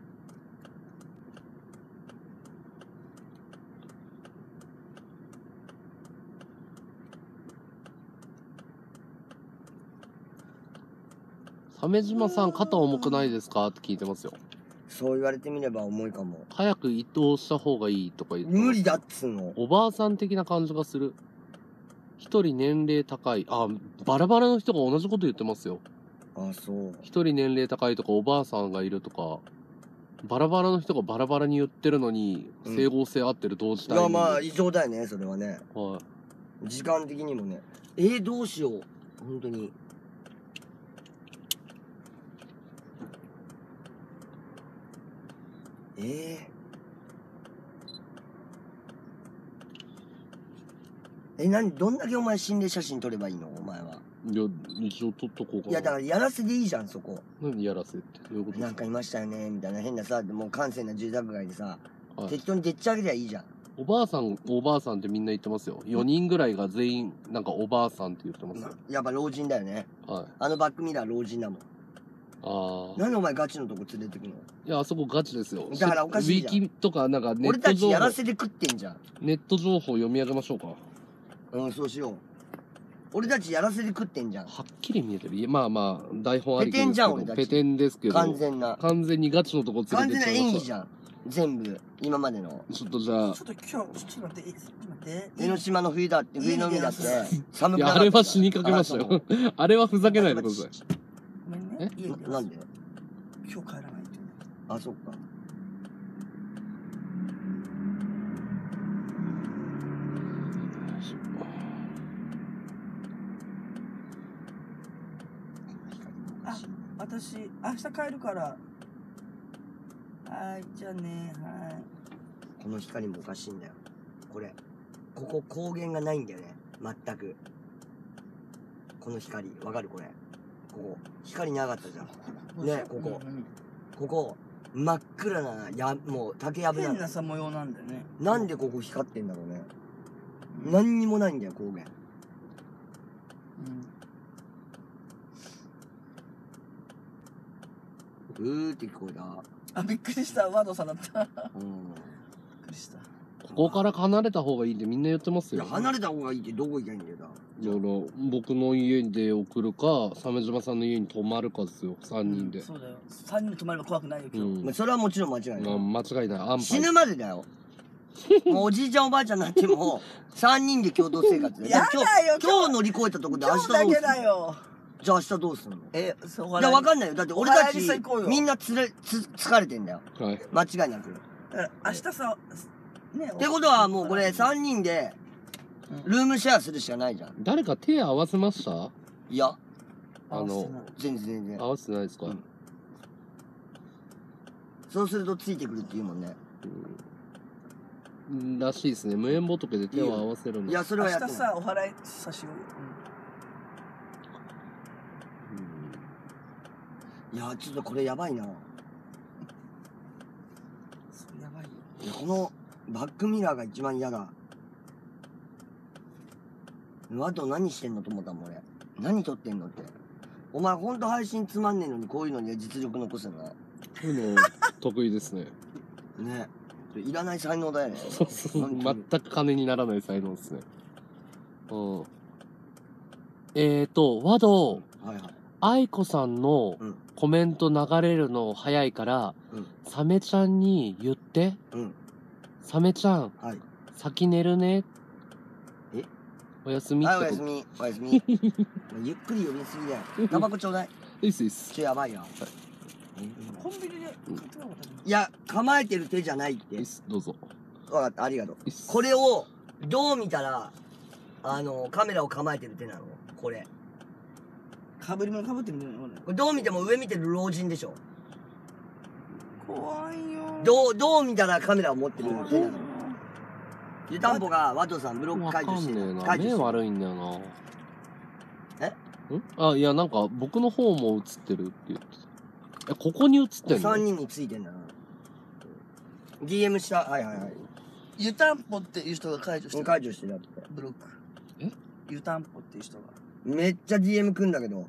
Speaker 3: 鮫島さん、肩重くないですかって聞いてますよ。
Speaker 1: そう言われてみれば重いかも。
Speaker 3: 早く移動した方がいいとか言って。
Speaker 1: 無理だっつうの。
Speaker 3: おばあさん的な感じがする。一人年齢高い。あ、バラバラの人が同じこと言ってますよ。
Speaker 1: あ、そう。
Speaker 3: 一人年齢高いとか、おばあさんがいるとか、バラバラの人がバラバラに言ってるのに、
Speaker 1: うん
Speaker 3: 整合性合ってる同時
Speaker 1: い
Speaker 3: タイミング。
Speaker 1: やまあ異常だよね、それはね。
Speaker 3: はい。
Speaker 1: 時間的にもね。えー、どうしよう。本当に。えー、え、何どんだけお前心霊写真撮ればいいのお前は。
Speaker 3: いや、一応撮っとこうかな。
Speaker 1: いや、だからやらせでいいじゃん、そこ。
Speaker 3: 何やらせって。どういうことで
Speaker 1: なん
Speaker 3: すか
Speaker 1: かいましたよねみたいな変なさ、もう閑静な住宅街でさ、
Speaker 3: はい
Speaker 1: 適当にでっち上げりゃいいじゃん。
Speaker 3: おばあさん、おばあさんってみんな言ってますよ。よにんぐらいが全員、なんかおばあさんって言ってますよ。
Speaker 1: やっぱ老人だよね。
Speaker 3: はい。
Speaker 1: あのバックミラー老人だもん。
Speaker 3: ああ。
Speaker 1: なんでお前ガチのとこ連れてくの？
Speaker 3: いや、あそこガチですよ。
Speaker 1: だからおかしいじゃん
Speaker 3: ウィキとか、なんかネ
Speaker 1: 俺
Speaker 3: ット情報
Speaker 1: たちやら、せで食ってんじゃん。
Speaker 3: ネット情報読み上げましょうか。
Speaker 1: うん、そうしよう。俺たちやらせで食ってんじゃん。
Speaker 3: はっきり見えてる。いやまあまあ、台本ありき
Speaker 1: ペテン
Speaker 3: ですけど
Speaker 1: じゃん俺たち
Speaker 3: ペテンですけど。
Speaker 1: 完全な。
Speaker 3: 完全にガチのとこ連
Speaker 1: 完全な
Speaker 3: れてっちゃいまし
Speaker 1: 演技じゃん。全部、今までの。
Speaker 3: た。ちょっとじゃあ
Speaker 2: ちょ、っと今日ちょっと待っていいちょっと待って
Speaker 1: 江ノ島の冬だって、冬の海だって、寒
Speaker 3: いや、
Speaker 1: くなかった
Speaker 3: あれは死にかけましたよ。あれはふざけないでください。
Speaker 2: ごめんね家に
Speaker 1: ななんで
Speaker 2: 今日帰らないと
Speaker 1: あ、そっか。
Speaker 2: あ私明日帰るからはいじゃあねはい
Speaker 1: この光もおかしいんだよ。これ。ここ光源がないんだよね。全く。この光。わかるこれ。ここ。光なかったじゃん。ねここ
Speaker 2: うんうん
Speaker 1: ここ。 真っ暗な、や、もう竹やぶなの。
Speaker 2: 変なさ模様なんだよね。
Speaker 1: なんでここ光ってんだろうね。何にもないんだよ、高原。
Speaker 2: うん、
Speaker 1: うーって聞こえた。
Speaker 2: あ、びっくりした。ワードさんだった。びっ
Speaker 1: うん。
Speaker 2: くりした。
Speaker 3: ここから離れた方がいいってみんな言ってます
Speaker 1: いや、
Speaker 3: よ。
Speaker 1: 離れた方がいいってどこ行きゃいいんだよな。
Speaker 3: だから僕の家で送るか鮫島さんの家に泊まるかですよ、さんにんで。
Speaker 2: うん、そうだよ。さんにん泊まれば怖くないよ、
Speaker 3: う
Speaker 2: 今日。
Speaker 1: まあ、
Speaker 3: ん、
Speaker 1: それはもちろん間違いない。
Speaker 3: まあ間違いない。安
Speaker 1: 死ぬ
Speaker 3: 牌。
Speaker 1: までだよ。もうおじいちゃんおばあちゃんになっても、さんにんで共同生活で。
Speaker 2: やだよ、
Speaker 1: 今日乗り越えたとこで明
Speaker 2: 今日だけ
Speaker 1: 日どうすんの？
Speaker 2: だよ。
Speaker 1: じゃあ明日どうすんの？
Speaker 2: え、そう、
Speaker 1: いや、わかんないよ。だって俺たち
Speaker 2: お祓いしていこうよ、
Speaker 1: みんなつれ、つ、疲れてんだよ。
Speaker 3: はい。
Speaker 1: 間違いなく。
Speaker 2: だから明日さ、ね。
Speaker 1: ってことはもうこれさんにんで、ルームシェアするしかないじゃん。
Speaker 3: 誰か手合わせました？
Speaker 1: いや、
Speaker 3: あの、
Speaker 1: 全然全然。
Speaker 3: 合わせてないですか？
Speaker 1: うんそうするとついてくるって言うもんね。
Speaker 3: うんらしいですね。無縁仏で手を合わせるんだ。
Speaker 1: いや、それはやって
Speaker 2: 明日さ、お祓いさしようよ。
Speaker 1: いや、ちょっとこれやばいな。
Speaker 2: それやばいよ。
Speaker 1: いや、このバックミラーが一番嫌だ。あと何してんのと思ったもん俺。何撮ってんのって。お前ほんと配信つまんねえのにこういうのに実力残すんだ。
Speaker 3: そういうの得意ですね。
Speaker 1: ね。いらない才能だよね。
Speaker 3: そうそう。全く金にならない才能ですね。うん。えーと、和道、
Speaker 1: はいはい。
Speaker 3: 愛子さんの
Speaker 1: うん
Speaker 3: コメント流れるの早いから、
Speaker 1: うん
Speaker 3: サメちゃんに言って。
Speaker 1: うん。
Speaker 3: サメちゃん、
Speaker 1: はい。
Speaker 3: 先寝るね。
Speaker 1: え
Speaker 3: おやすみっ
Speaker 1: はい、お
Speaker 3: てこと。
Speaker 1: やすみ。おやすみ。ゆっくり呼びすぎだよ。タバコちょうだい。
Speaker 3: いいっすいいっす。
Speaker 1: ちょ、やばいよ。
Speaker 2: コンビニで買ってなかった
Speaker 1: いや、構えてる手じゃないって
Speaker 3: いいっ。す、どうぞ。
Speaker 1: わかった、ありがとう。
Speaker 3: いいっす。
Speaker 1: これを、どう見たら、あの、カメラを構えてる手なのこれ。
Speaker 2: かぶり物かぶってるんだよね、
Speaker 1: これどう見ても上見てる老人でしょ。
Speaker 2: 俺。怖いよ。
Speaker 1: どう、どう見たらカメラを持ってる
Speaker 2: 怖いよ
Speaker 1: 手なの湯たんぽが、ワトさんブロック
Speaker 3: わ
Speaker 1: 解除して
Speaker 3: かんねえな。目
Speaker 1: 解除して
Speaker 3: 悪いんだよな。
Speaker 1: え
Speaker 3: んあ、いや、なんか、僕の方も映ってるって言ってた。え、ここに映ってんの？
Speaker 1: さんにんについてんだな。ディーエム した。はいはいはい。
Speaker 2: 湯たんぽっていう人が解除してる。
Speaker 1: 解除してるって。
Speaker 2: ブロック。
Speaker 3: え
Speaker 2: 湯たんぽっていう人が。
Speaker 1: めっちゃ ディーエム 来んだけど。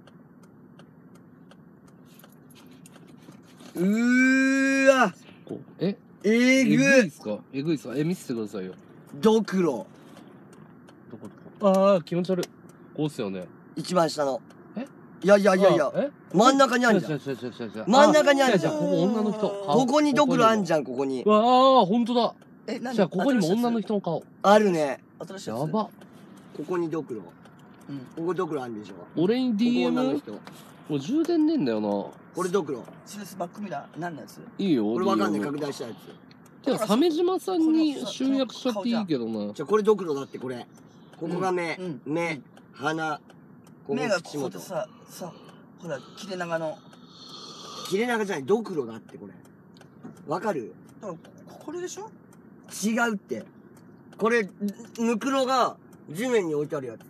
Speaker 1: うーわ
Speaker 3: こうえ
Speaker 1: え
Speaker 3: えぐい
Speaker 1: ぐ
Speaker 3: っすか？えぐいっすか？え、見せてくださいよ。
Speaker 1: ドクロ。
Speaker 3: どこどこああ、気持ち悪い。こうっすよね。
Speaker 1: 一番下の。
Speaker 3: え
Speaker 1: いやいやいやいや
Speaker 3: あ。え
Speaker 1: 真ん中にあんじゃん。
Speaker 3: 違う違う違う違う違う
Speaker 1: 真ん中にあんじゃん
Speaker 3: じゃここ女の人。
Speaker 1: ここにドクロあん
Speaker 3: ゃ
Speaker 1: じゃん、ここに
Speaker 3: ん。。わあ、ほんとだ。
Speaker 2: え、何
Speaker 3: じゃあ、ここにも女の人の顔。
Speaker 1: あるね。
Speaker 2: 新しいやつ。
Speaker 3: やば。
Speaker 1: ここにドクロ。
Speaker 2: うん。
Speaker 1: ここドクロあんでしょ。
Speaker 3: 俺に ディーエム？
Speaker 1: ここ女の人。
Speaker 3: もう充電ねえんだよな。
Speaker 1: これドクロ。
Speaker 2: シルスバックミラー、何のやつ？
Speaker 3: いいよ。
Speaker 1: これわかんない、
Speaker 3: ディーエム
Speaker 1: 拡大したやつ。
Speaker 3: じゃあ、鮫島さんに集約しちゃっていいけどな。
Speaker 1: じゃあこれドクロだってこれ。ここが目
Speaker 2: うん、
Speaker 1: 目、鼻、ここ
Speaker 2: 目が
Speaker 1: 口元。
Speaker 2: ここでさ、さ、ほら、切れ長の。
Speaker 1: 切れ長じゃない、ドクロだってこれ。わかる？
Speaker 2: だからこれでしょ？
Speaker 1: 違うって。これ、ぬくろが地面に置いてあるやつ。ちょ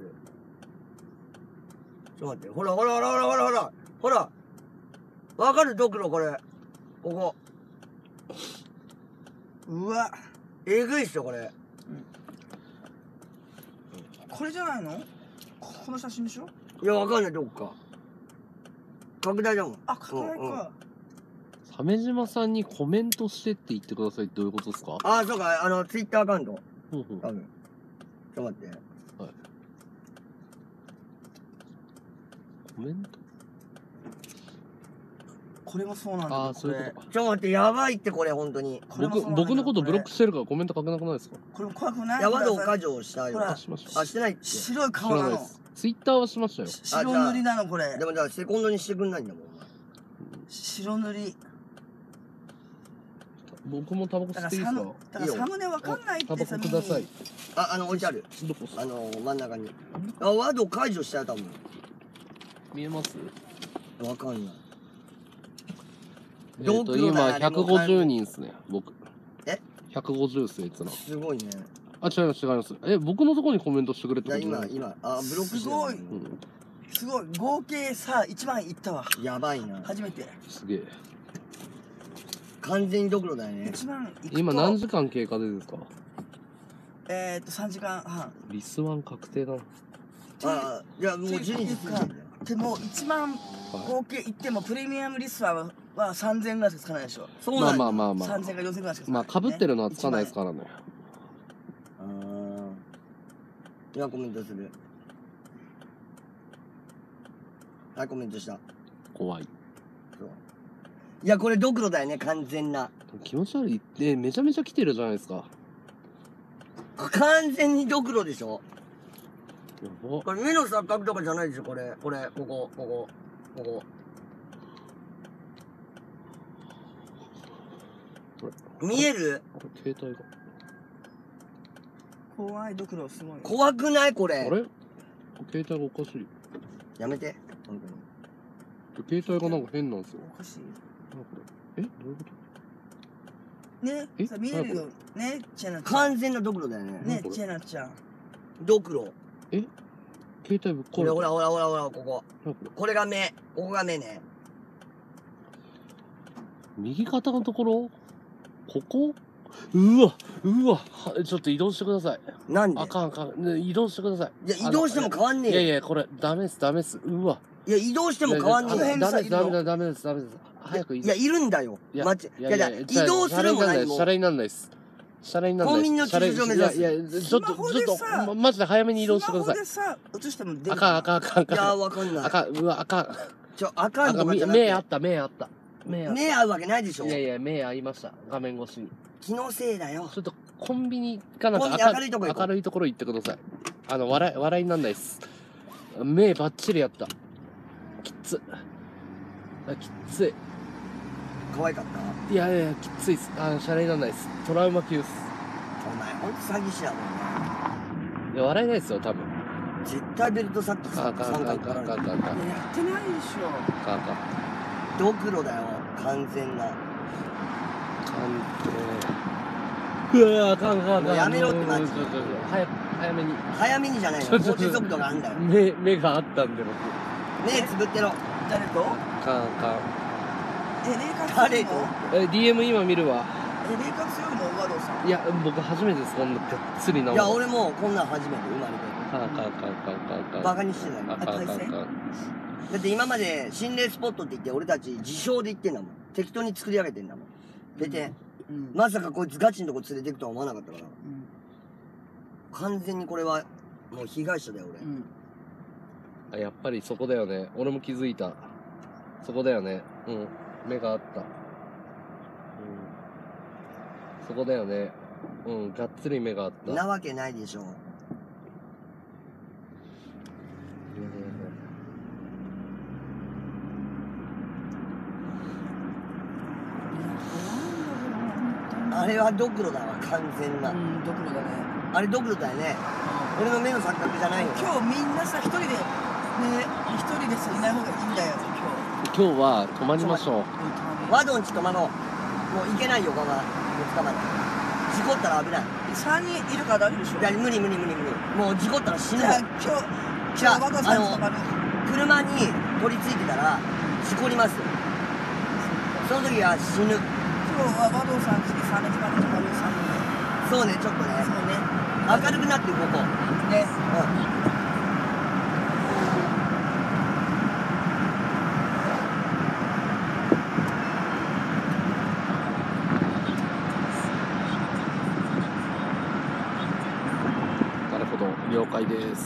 Speaker 1: っと待って。ほらほらほらほらほらほら。ほら。わかるドクロこれ。ここ。
Speaker 2: うわ、
Speaker 1: えぐいっすよこれ。
Speaker 2: これじゃないの？ここの写真でしょ？
Speaker 1: いや、わかんない、どっか。拡大だもん。
Speaker 2: あ、拡大
Speaker 1: うんうん
Speaker 2: か。
Speaker 3: 鮫島さんにコメントしてって言ってくださいってどういうことですか？
Speaker 1: ああ、そうか、あの、ツイッターアカウント。
Speaker 3: うんうん。
Speaker 1: 多分。ちょっと待って。
Speaker 3: コメント
Speaker 2: これもそうなんだよ。
Speaker 3: ああ、そういうことか。
Speaker 1: ちょっと待って、やばいってこれ、本当に。
Speaker 3: 僕、
Speaker 2: これもそうなんだよ
Speaker 3: 僕のことブロックしてるからコメント書けなくないですか？
Speaker 2: これも怖くない？
Speaker 1: やばど
Speaker 2: ほら
Speaker 1: 解除したよ。
Speaker 2: ほら
Speaker 1: あ、
Speaker 3: しました。
Speaker 1: してないって。
Speaker 2: 白い
Speaker 3: 知
Speaker 2: 顔なの。
Speaker 3: らないです。ツイッターはしましたよ。
Speaker 2: し白塗りなのこれ
Speaker 1: で。もじゃあ、セコンドにしてくんないんだもん。
Speaker 2: 白塗り。
Speaker 3: 僕もタバコ吸っていいですか？
Speaker 2: だからサムネわかんないって
Speaker 3: タバコください。
Speaker 1: あ、あの、置いてある。
Speaker 3: どこっす
Speaker 1: あの、真ん中に。あ、ワード解除したよ、多分。
Speaker 3: 見えます？
Speaker 1: わかんない。
Speaker 3: えっと、
Speaker 1: ドクロだ
Speaker 3: 今、ひゃくごじゅうにんっすね、僕。
Speaker 1: え ?
Speaker 3: ひゃくごじゅうっす、いつな。
Speaker 1: すごいね。
Speaker 3: あ、違います、違います。え、僕のとこにコメントしてくれって
Speaker 1: いや、今、
Speaker 3: ことじゃない
Speaker 1: 今、あ、ブロックしてる
Speaker 2: すごい
Speaker 3: うん、
Speaker 2: すごい。合計さ、いちまんいったわ。
Speaker 1: やばいな。
Speaker 2: 初めて。
Speaker 3: すげえ。
Speaker 1: 完全にドクロだよね。
Speaker 2: 一番行くと
Speaker 3: 今何時間経過でですか？
Speaker 2: えー、っとさんじかんはん
Speaker 3: リスワン確定だな。
Speaker 1: ああ、じゃあもうじゅうにじ過ぎてんだよ。
Speaker 2: でも一番合計いってもプレミアムリスワンはさんぜんえんぐらいしかつかないでしょ。
Speaker 1: そうなんだ。
Speaker 3: まあまあまあま
Speaker 2: さんぜんえんかよんせんえんぐらいしかつか
Speaker 3: あ。ま
Speaker 2: ない、
Speaker 3: あ、かぶってるのはつかないですからね。
Speaker 1: あー今コメントする。はい、コメントした。
Speaker 3: 怖い。
Speaker 1: そう。いや、これドクロだよね、完全な。
Speaker 3: 気持ち悪いってめちゃめちゃ来てるじゃないですか。
Speaker 1: 完全にドクロでしょ。
Speaker 3: やば。
Speaker 1: これ目の錯覚とかじゃないでしょ、これ。これ、ここ、ここ、ここ。見える？
Speaker 3: あれ携帯が。
Speaker 2: 怖いドクロすごい。
Speaker 1: 怖くないこれ。
Speaker 3: あれ携帯がおかしい。
Speaker 1: やめて。本当に。
Speaker 3: 携帯がなんか変なんですよ。
Speaker 2: おかしい。
Speaker 3: なんかこれ。えどういうこと
Speaker 2: ね
Speaker 3: え
Speaker 2: さ見えるよねチェナちゃん。
Speaker 1: 完全なドクロだよね。
Speaker 2: ね
Speaker 3: これ
Speaker 2: チェナちゃん。
Speaker 1: ドクロ。
Speaker 3: 携帯ぶっ壊れた。
Speaker 1: ほらほらほらほらほら、ここ。
Speaker 3: なんかこれ
Speaker 1: これが目。ここが目ね。
Speaker 3: 右肩のところここうわうわはちょっと移動してください。
Speaker 1: なんで？
Speaker 3: あかんあかん、ね、移動してください。
Speaker 1: いや、移動しても変わんねえよ。
Speaker 3: いやいやこれダメですダメです。うわ
Speaker 1: いや、移動しても変わんねえよ。
Speaker 2: あの辺
Speaker 3: ダメですダメ
Speaker 2: いるの
Speaker 3: ですダメですダメです。早く移動。
Speaker 1: いや、いるんだよ。
Speaker 3: いや
Speaker 1: 待って。い
Speaker 3: いや
Speaker 1: やいや、移動するも何も
Speaker 3: シャ。レになんないです。シャレになんないです。
Speaker 1: コンビニの駐車場目指す
Speaker 3: いやいやちょっと
Speaker 2: スマホ
Speaker 3: ちょっと
Speaker 2: でさ
Speaker 3: まマジで早めに移動してください。
Speaker 2: スマホでさ映しても出る
Speaker 3: あかんあかんあかんあ
Speaker 1: いや、
Speaker 3: かん
Speaker 1: わかんない。
Speaker 3: あかんうわあかん
Speaker 1: ちょ、あかん
Speaker 3: あかんみ
Speaker 1: とかじゃなくて
Speaker 3: 目あった目あった目あっ
Speaker 1: 目合うわけないでしょ。
Speaker 3: た。いやいや目合いました画面越しに。
Speaker 1: 気のせいだよ。
Speaker 3: ちょっとコンビニかなんか
Speaker 1: コンビニ明るいとこ行こう
Speaker 3: 明るいところ行ってください。あの笑い笑いになんないです。目バッチリやった。きつあきつい。
Speaker 1: 可愛かった。
Speaker 3: いやいやきついっす。あシャレになんないです。トラウマ級っす。
Speaker 1: お前、ほんと詐欺師だもんね。
Speaker 3: いや笑えないですよ多分。
Speaker 1: 絶対ベルトサックス
Speaker 3: あかんあかんあかんあかんあかんあかんあかん
Speaker 2: いややってないでしょ。
Speaker 3: あかん
Speaker 1: ドクロだよ。完全な。
Speaker 3: うわあかんあかんあかん。
Speaker 1: もうやめろってマジで
Speaker 3: ちょちょちょ早く早めに。
Speaker 1: 早めにじゃないの。法定速度があんだよ。
Speaker 3: 目目があったんで僕。
Speaker 1: 目つぶってろ。
Speaker 2: 誰と？
Speaker 3: あかんあかん。
Speaker 2: え霊感
Speaker 1: 誰と
Speaker 2: 強いの？
Speaker 3: え ディーエム 今見るわ。
Speaker 2: え霊感強いの和道さん。
Speaker 3: いや僕初めてですこんながっつりな。
Speaker 1: いや、俺もうこんなん初めて生まれて。
Speaker 3: あかんあかんあかんあかんあかん。
Speaker 1: バカにしてない。
Speaker 3: あかんあかんあかん。
Speaker 1: だって今まで心霊スポットって言って俺たち自称で言ってんだもん。適当に作り上げてんだもん。でて、
Speaker 2: うん。
Speaker 1: まさかこいつガチのとこ連れてくとは思わなかったから。
Speaker 2: うん
Speaker 1: 完全にこれはもう被害者だよ俺。
Speaker 2: うん。
Speaker 3: あやっぱりそこだよね。俺も気づいた。そこだよね。うん。目があった。うん。そこだよね。うん。がっつり目があった。
Speaker 1: なわけないでしょ。あれはドクロだわ、完全な。
Speaker 2: うんドクロだね。
Speaker 1: あれドクロだよね。俺の目の錯覚じゃないよ。
Speaker 2: 今日みんなさ一人でね一人でさいない方がいいんだよ今
Speaker 3: 今日は泊まりましょう。
Speaker 2: 日。
Speaker 1: ワドンち泊まろう。もう行けないよ、ここは。捕まって。事故ったら危ない。
Speaker 2: 三人いるから大丈夫でしょ。
Speaker 1: いや、無理無理無理無理。もう事故ったら死ぬ
Speaker 2: じゃあ
Speaker 1: もん。
Speaker 2: 今日
Speaker 1: じゃあ
Speaker 2: 今日和道さんに泊まる。
Speaker 1: 車に取り付いてたら、事故りますよ。その時は死ぬ。
Speaker 2: 今日は和道さんちにさんにんまで泊まるさんにんで。
Speaker 1: そうね、ちょっとね。
Speaker 2: そうね。
Speaker 1: 明るくなって動こう。
Speaker 2: ね。
Speaker 1: うん。
Speaker 3: なるほど。了解です。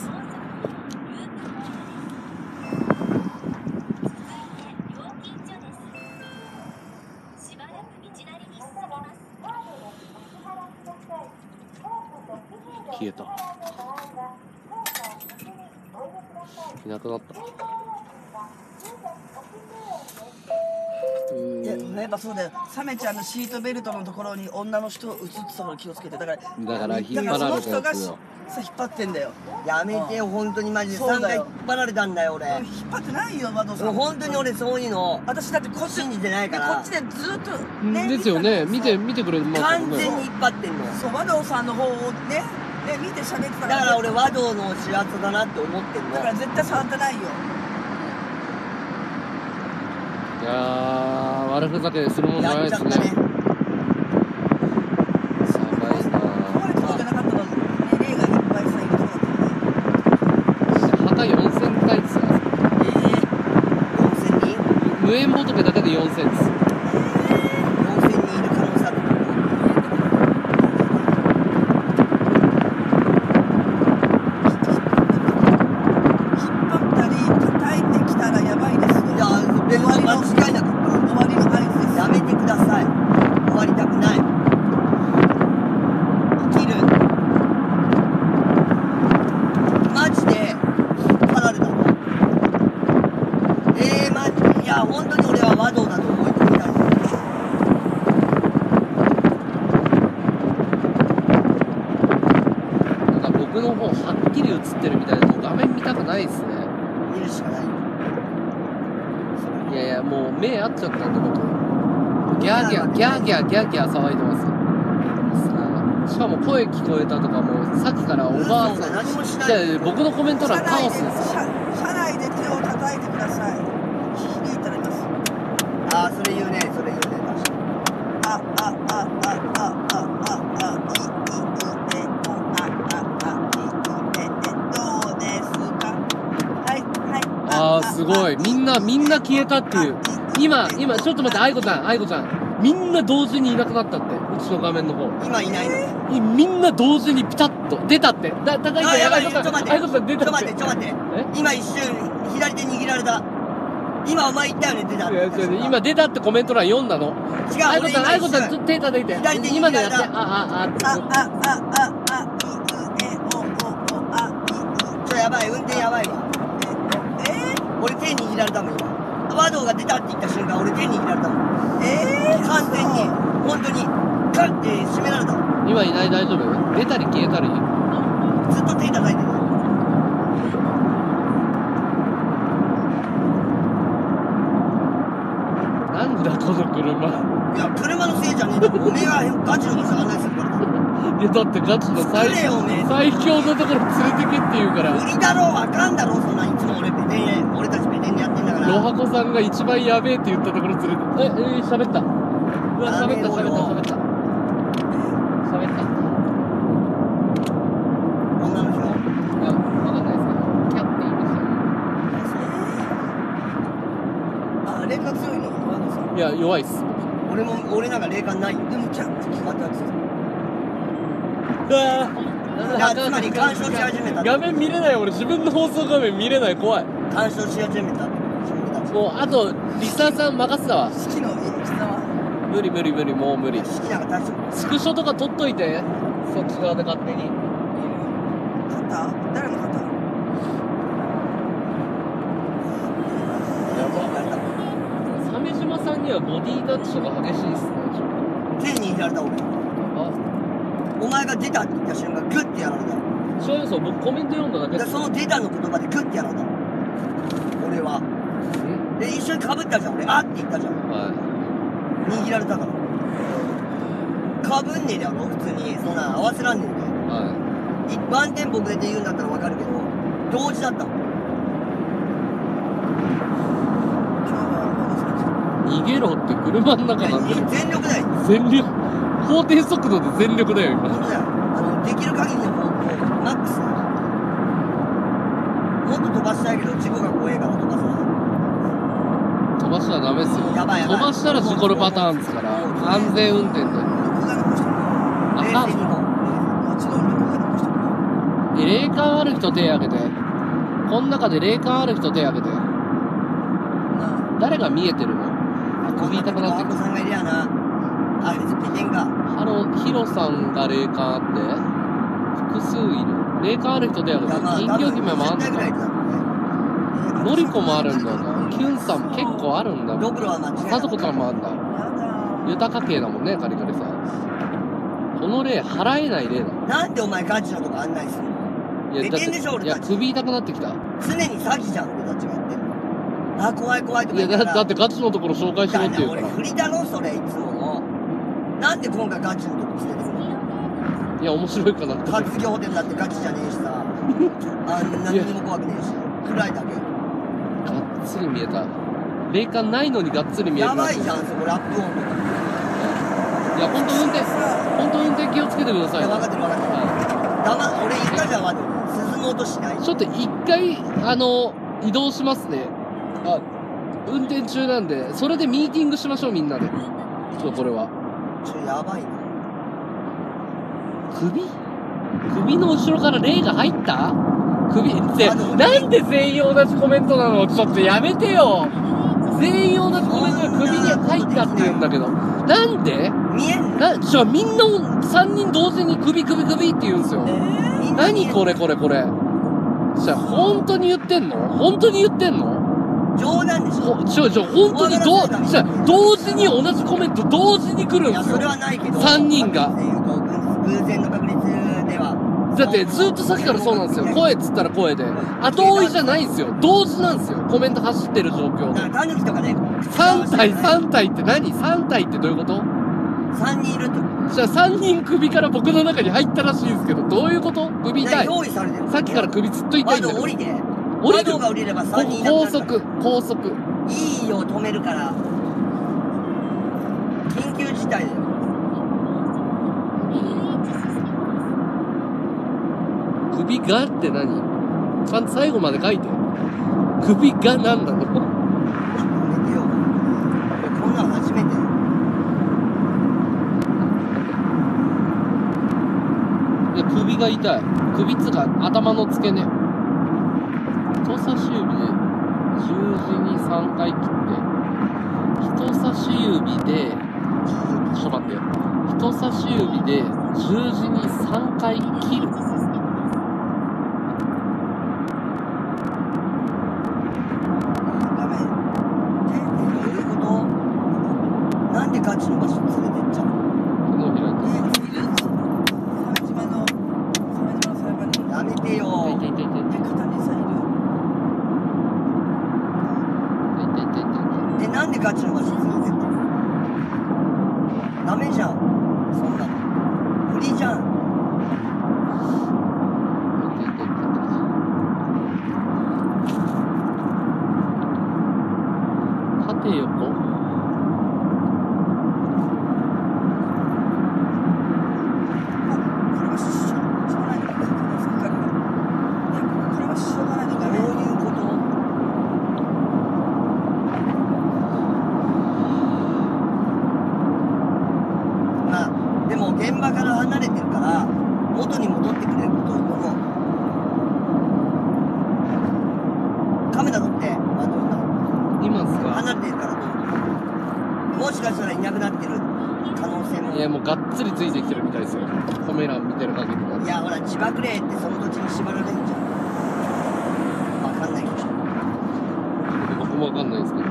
Speaker 3: 消えた。いなくなった。う
Speaker 2: いや
Speaker 3: ーん
Speaker 2: やっぱそうだよ。サメちゃんのシートベルトのところに女の人映ってたから気をつけて。だから
Speaker 3: だから引っ張られた
Speaker 2: だからその人が
Speaker 3: やつよ。
Speaker 2: さ引っ張ってんだよ。
Speaker 1: やめてよ、本当にマジで。さんかい引
Speaker 2: そうだよ
Speaker 1: っ張られたんだよ、俺。
Speaker 2: 引っ張ってないよ和道さん。
Speaker 1: 本当に俺そういうの
Speaker 2: 私だってこっち
Speaker 1: 信じてないから。
Speaker 2: こっちでずっと
Speaker 3: うんですよね。見て見てくれます
Speaker 1: 完全に引っ張ってんの。
Speaker 2: そう和道さんの方をねね見て喋ってたから。
Speaker 1: だから俺和道の幸せだなって思ってんの。
Speaker 2: だから絶対触ってないよ。
Speaker 3: いやー悪ふざけするもんじゃないです
Speaker 1: やっちゃった
Speaker 3: ね。
Speaker 1: ね。
Speaker 3: 無縁仏だけでよんせんです。
Speaker 1: よんせんにんいる可能性ある。
Speaker 2: 引っ張ったり叩いてきたらやばいですよ。
Speaker 1: いや別に間違いなく
Speaker 2: 終わりの合図です。
Speaker 1: やめてください。終わりたくない。生きる。マジで離れたの。えー、マジいや本当に俺は和道だと思い込みたい。
Speaker 3: なんか僕の方はっきり映ってるみたいなの画面見たくないですね。
Speaker 1: 見るしかないよ。
Speaker 3: いやいや、もう目合っちゃったんで僕。ギャーギャーギャーギャーギャーギャー騒いでます。しかも声聞こえたとかもさっきからおばあさん。
Speaker 1: 何もしない。
Speaker 3: じゃあ僕のコメント欄カオスですよ。
Speaker 2: 車車内で手を叩いてください。響いたらいます。
Speaker 1: ああそれ言うねそれ言うね確かに。
Speaker 2: ああああああああいいえおあああいいえどうですか。はいはい。
Speaker 3: あーすごい、みんなみんな消えたっていう。今今ちょっと待って、愛子ちゃん愛子ちゃん、みんな同時にいなくなったって、うちの画面の方。
Speaker 1: 今いないの。
Speaker 3: いみんな同時にピタッと出たって。だ叩いて、
Speaker 1: あやばい
Speaker 3: 愛子さん
Speaker 1: ちょっと待って
Speaker 3: 愛子さん出
Speaker 1: ちょったと
Speaker 3: って。
Speaker 1: 待ってちょっと待って
Speaker 3: え
Speaker 1: 今一瞬左手握られた。今お前言ったよね出たっ
Speaker 3: いや
Speaker 1: て。
Speaker 3: 違う今出たってコメント欄読んだの。
Speaker 1: 違う
Speaker 3: 愛子
Speaker 1: 俺今
Speaker 3: さん愛子さん
Speaker 1: 一瞬
Speaker 3: ちょっと手叩いて。
Speaker 1: 左手に
Speaker 3: 今のやって。あ
Speaker 1: 握られた
Speaker 3: ああって。
Speaker 2: あああああいえおおおあい
Speaker 1: ちょやばい運転やばいわ。
Speaker 2: え
Speaker 1: 俺手握られたもん今。和道が出たって言った瞬間俺手握られたもん。
Speaker 2: ええ
Speaker 1: 完全に本当にガッて締められたもん。
Speaker 3: 今いない、大丈夫？出たり消えたり。
Speaker 1: ずっと手叩いてる。
Speaker 3: なんだこの車。
Speaker 1: いや車のせいじゃねえだろ。おめえがガチの店案内するからだ。
Speaker 3: いやだってガチの最
Speaker 1: 作れよおめえ。
Speaker 3: 最強のところ連れてけって言うから。
Speaker 1: 無理だろうわかんだろうそんないつも俺ペテン俺たちペテンでやってんだから。
Speaker 3: ロハコさんが一番やべえって言ったところ連れて。え、えー、喋った。うわ、喋った、喋った、喋った。喋った。
Speaker 1: 女の人。
Speaker 3: いや、わかんないですけど、キャって言いまし
Speaker 2: あ霊感強いの和田さん。
Speaker 3: た。いや、弱いっす。
Speaker 1: 俺も俺なんか霊感ないよ。
Speaker 2: でもキャッて聞こえたやつ。
Speaker 3: うわ
Speaker 1: いやつまり干渉し始めた。
Speaker 3: 画面見れない、俺自分の放送画面見れない、怖い。
Speaker 1: 干渉し始めた。
Speaker 3: もう、あと、リスナーさん任せたわ。
Speaker 2: 好きの貴様。
Speaker 3: 無理無理無理、もう無理。
Speaker 1: 好きなの確か
Speaker 3: スクショとか撮っといて、そっち側で勝手に。
Speaker 2: 肩？誰の肩？
Speaker 3: やば。鮫島さんにはボディタッチとか激しいっすね、ちょっ
Speaker 1: 手に握られた俺。
Speaker 3: と。
Speaker 1: お前が出たって言った瞬間グッてやられた。
Speaker 3: あ、そうそう、僕コメント読んだだけ
Speaker 1: でその出たの言葉でグッてやられた。俺は。
Speaker 3: ん
Speaker 1: で一緒に被ったじゃん俺。あって言ったじゃん。
Speaker 3: は
Speaker 1: 握られたから。かぶんねえだろ普通に。そんな合わせらんねえんだよ。
Speaker 3: い。はい。
Speaker 1: 一般店僕で言うんだったらわかるけど同時だったもん。
Speaker 2: 今日は和田さん。
Speaker 3: 逃げろって車の中なんで。
Speaker 1: 全力だよ。
Speaker 3: 全力。法定速度で全力だよ、今。
Speaker 1: 本当だよ。あのできる限りの方向マックス。もっと飛ばしたいけど事故が怖いから飛ばさない。
Speaker 3: 飛ばしたらダメっすよ。
Speaker 1: やばいやばい
Speaker 3: 飛ばしたら事故るパターンですから。安全運転で。
Speaker 2: 録画残してく
Speaker 3: あ、
Speaker 1: 冷静に
Speaker 3: あ、
Speaker 1: も
Speaker 2: れ。もちろん録画残してくれ。
Speaker 3: で霊感ある人手挙げて。この中で霊感ある人手挙げて。
Speaker 2: なあ。
Speaker 3: 誰が見えてるの？あ、首痛くなってくる。
Speaker 1: あさんがいるやな。あいつペテンが。
Speaker 3: ハロ、ヒロさんが霊感あって、複数いる。霊感ある人手挙げて。金魚姫もあん
Speaker 1: 絶対ぐらいい
Speaker 3: のか。
Speaker 1: るだろうね。
Speaker 3: のりこもあるんだな。キュンさんも結構あるんだ。
Speaker 1: ドクロは間違いない。
Speaker 3: さとこちゃんもあんだ。
Speaker 2: やだ。
Speaker 3: 豊か系だもんね、カリカリさん。この霊、払えない霊だ。
Speaker 1: なんでお前ガチのとこ案内するの？
Speaker 3: いや、だっ
Speaker 1: 出てんでしょ
Speaker 3: て、いや、
Speaker 1: 俺たち
Speaker 3: 首痛くなってきた。
Speaker 1: 常に詐欺じゃん俺たちがやってんの。あ怖い怖いとか
Speaker 3: いや、
Speaker 1: 言ったら
Speaker 3: だだってガチのところ紹介しろって言うから。
Speaker 1: 俺振りだろそれいつも。なんで今回ガチのとこ連れてくるの？
Speaker 3: いや、面白いかなって。
Speaker 1: 活業店だってガチじゃねえしさ。あんな何にも怖くねえし。暗いだけ。
Speaker 3: がっつり見えた。霊感ないのにがっつり見える
Speaker 1: や
Speaker 3: なってる。
Speaker 1: ばいじゃんそこラップ音とか。
Speaker 3: いや、ほんと運転、ほんと運転気をつけてくださいね。
Speaker 1: いや分かってる分かってる。
Speaker 3: は
Speaker 1: だま俺言ったじゃんワド鈴の音しない
Speaker 3: い。ちょっと一回、あの、移動しますね。あ、 運転中なんで、それでミーティングしましょう、みんなで。ちょっとこれは。
Speaker 1: ちょ、やばいな。
Speaker 3: 首首の後ろから霊が入った首って、なんで全員同じコメントなの？ちょっとやめてよ。全員同じコメントで首に入ったって言うんだけど。なんで
Speaker 1: 見えんの？
Speaker 3: な、じゃあみんなさんにん同時に首首首って言うんですよ。
Speaker 1: みんな見えんの
Speaker 3: 何これこれこれ。じゃあ本当に言ってんの？本当に言ってんの？
Speaker 1: 冗談でしょ。
Speaker 3: ほちょちょ本当にどうじゃあ同時に同じコメント同時に来るん
Speaker 1: いや、
Speaker 3: ですよ
Speaker 1: それ。はないけど。
Speaker 3: さんにんが
Speaker 1: 偶然の確率では。
Speaker 3: だってずっとさっきからそうなんですよ。声っつったら声で後追いじゃないんですよ。同時なんですよ。コメント走ってる状況で。
Speaker 1: だからタヌキとかね、
Speaker 3: さん体さん体って何？ さん 体ってどういうこと？
Speaker 1: さんにんいるってこ
Speaker 3: じゃあさんにん首から僕の中に入ったらしいんですけど、どういうこと？首
Speaker 1: と。
Speaker 3: 痛い。
Speaker 1: 用意されてる。
Speaker 3: さっきから首ずっと痛いんだけど。
Speaker 1: 窓降りて。
Speaker 3: 降りる
Speaker 1: 窓が降りればさんにんいなく
Speaker 3: 高
Speaker 1: なるから。
Speaker 3: 速高速。
Speaker 1: いいよ、止めるから。緊急事態だよ。
Speaker 3: 首がって何？ちゃんと最後まで書いて。首が何なの？
Speaker 1: やめてよ。こんなん初めて。
Speaker 3: いや、首が痛い。首っつうか頭の付け根。人差し指で十字にさんかい切って、人差し指で、ちょっと待ってよ。人差し指で十字にさんかい切る。
Speaker 1: ダメ。え、どういうこと？なんでガチの場所連れてっちゃうの？
Speaker 3: この開いて。
Speaker 2: いる？鮫島の鮫島の裁判に。
Speaker 1: やめてよ。
Speaker 3: 痛い痛い痛い痛い
Speaker 2: え、片にさんいる。
Speaker 3: 痛い痛い痛い痛い。
Speaker 1: え、なんでガチの場所連れてったの？ダメじゃん。そんなの。無理じゃん。
Speaker 3: 縦横
Speaker 2: これはしょうがないのかね。この光は。ね、これはしょうがないのかね。
Speaker 1: どういうこと？まあ、でも現場から離れてるから元に戻ってくれることを思う。カメラ撮って、まあ、どんな
Speaker 3: 今っすか？
Speaker 1: 離れてるからどうもしかしたらいなくなってる可能性も。
Speaker 3: いやもうがっつりついてきてるみたいですよ。カメラ見てる限りは。
Speaker 1: いやほら、千葉クレイってその土地に縛られるじゃん。わかんないでしょ。
Speaker 3: 僕もわかんないですけど。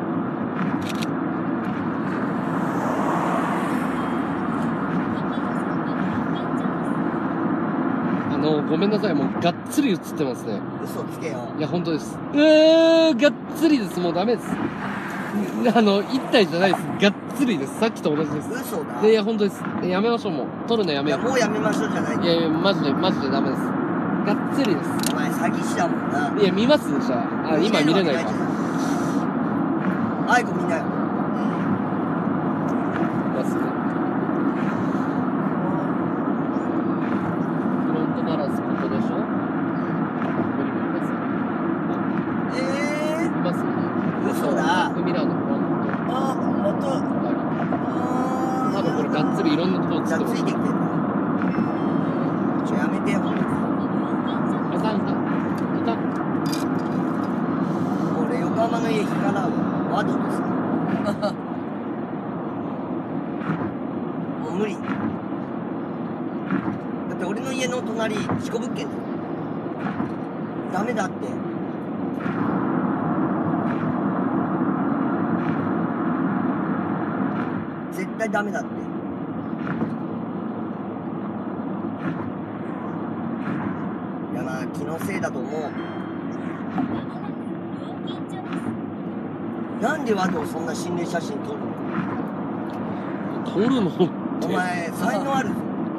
Speaker 3: あのごめんなさい、もうがっつり映ってますね。
Speaker 1: 嘘つけよ。
Speaker 3: いや本当です。うーがっつりです。もうダメです。あの一体じゃないです。がっつりです。さっきと同じです。
Speaker 1: 嘘だ。
Speaker 3: でいや本当です。やめましょう。もう撮るのや
Speaker 1: いや
Speaker 3: めよう。
Speaker 1: もうやめましょうじゃない。
Speaker 3: いやいやマジでマジでダメです。がっつりです。
Speaker 1: お前詐欺師だもんな。
Speaker 3: いや見ますじゃあ。あ今見れないか。
Speaker 1: アイコ見なよ。
Speaker 3: ますね。フロントガラスここでしょ。ここにもいます。
Speaker 1: え
Speaker 3: いますね。
Speaker 1: 嘘だ
Speaker 3: バックミラーのフロント。
Speaker 2: あ、また。あ
Speaker 3: 多分これがっつりいろんなところ
Speaker 1: ー、じゃあついてきてんの。ちょやめてよ。
Speaker 3: あかんか。あかん。
Speaker 1: 俺横浜の家引かないわ。ワドですか。もう無理。だって俺の家の隣事故物件だよ。ダメだって。絶対ダメだって。いやまあ気のせいだと思う。なんでワドをそんな心霊写真撮るの？
Speaker 3: 撮るのって
Speaker 1: お前才能あるぞ。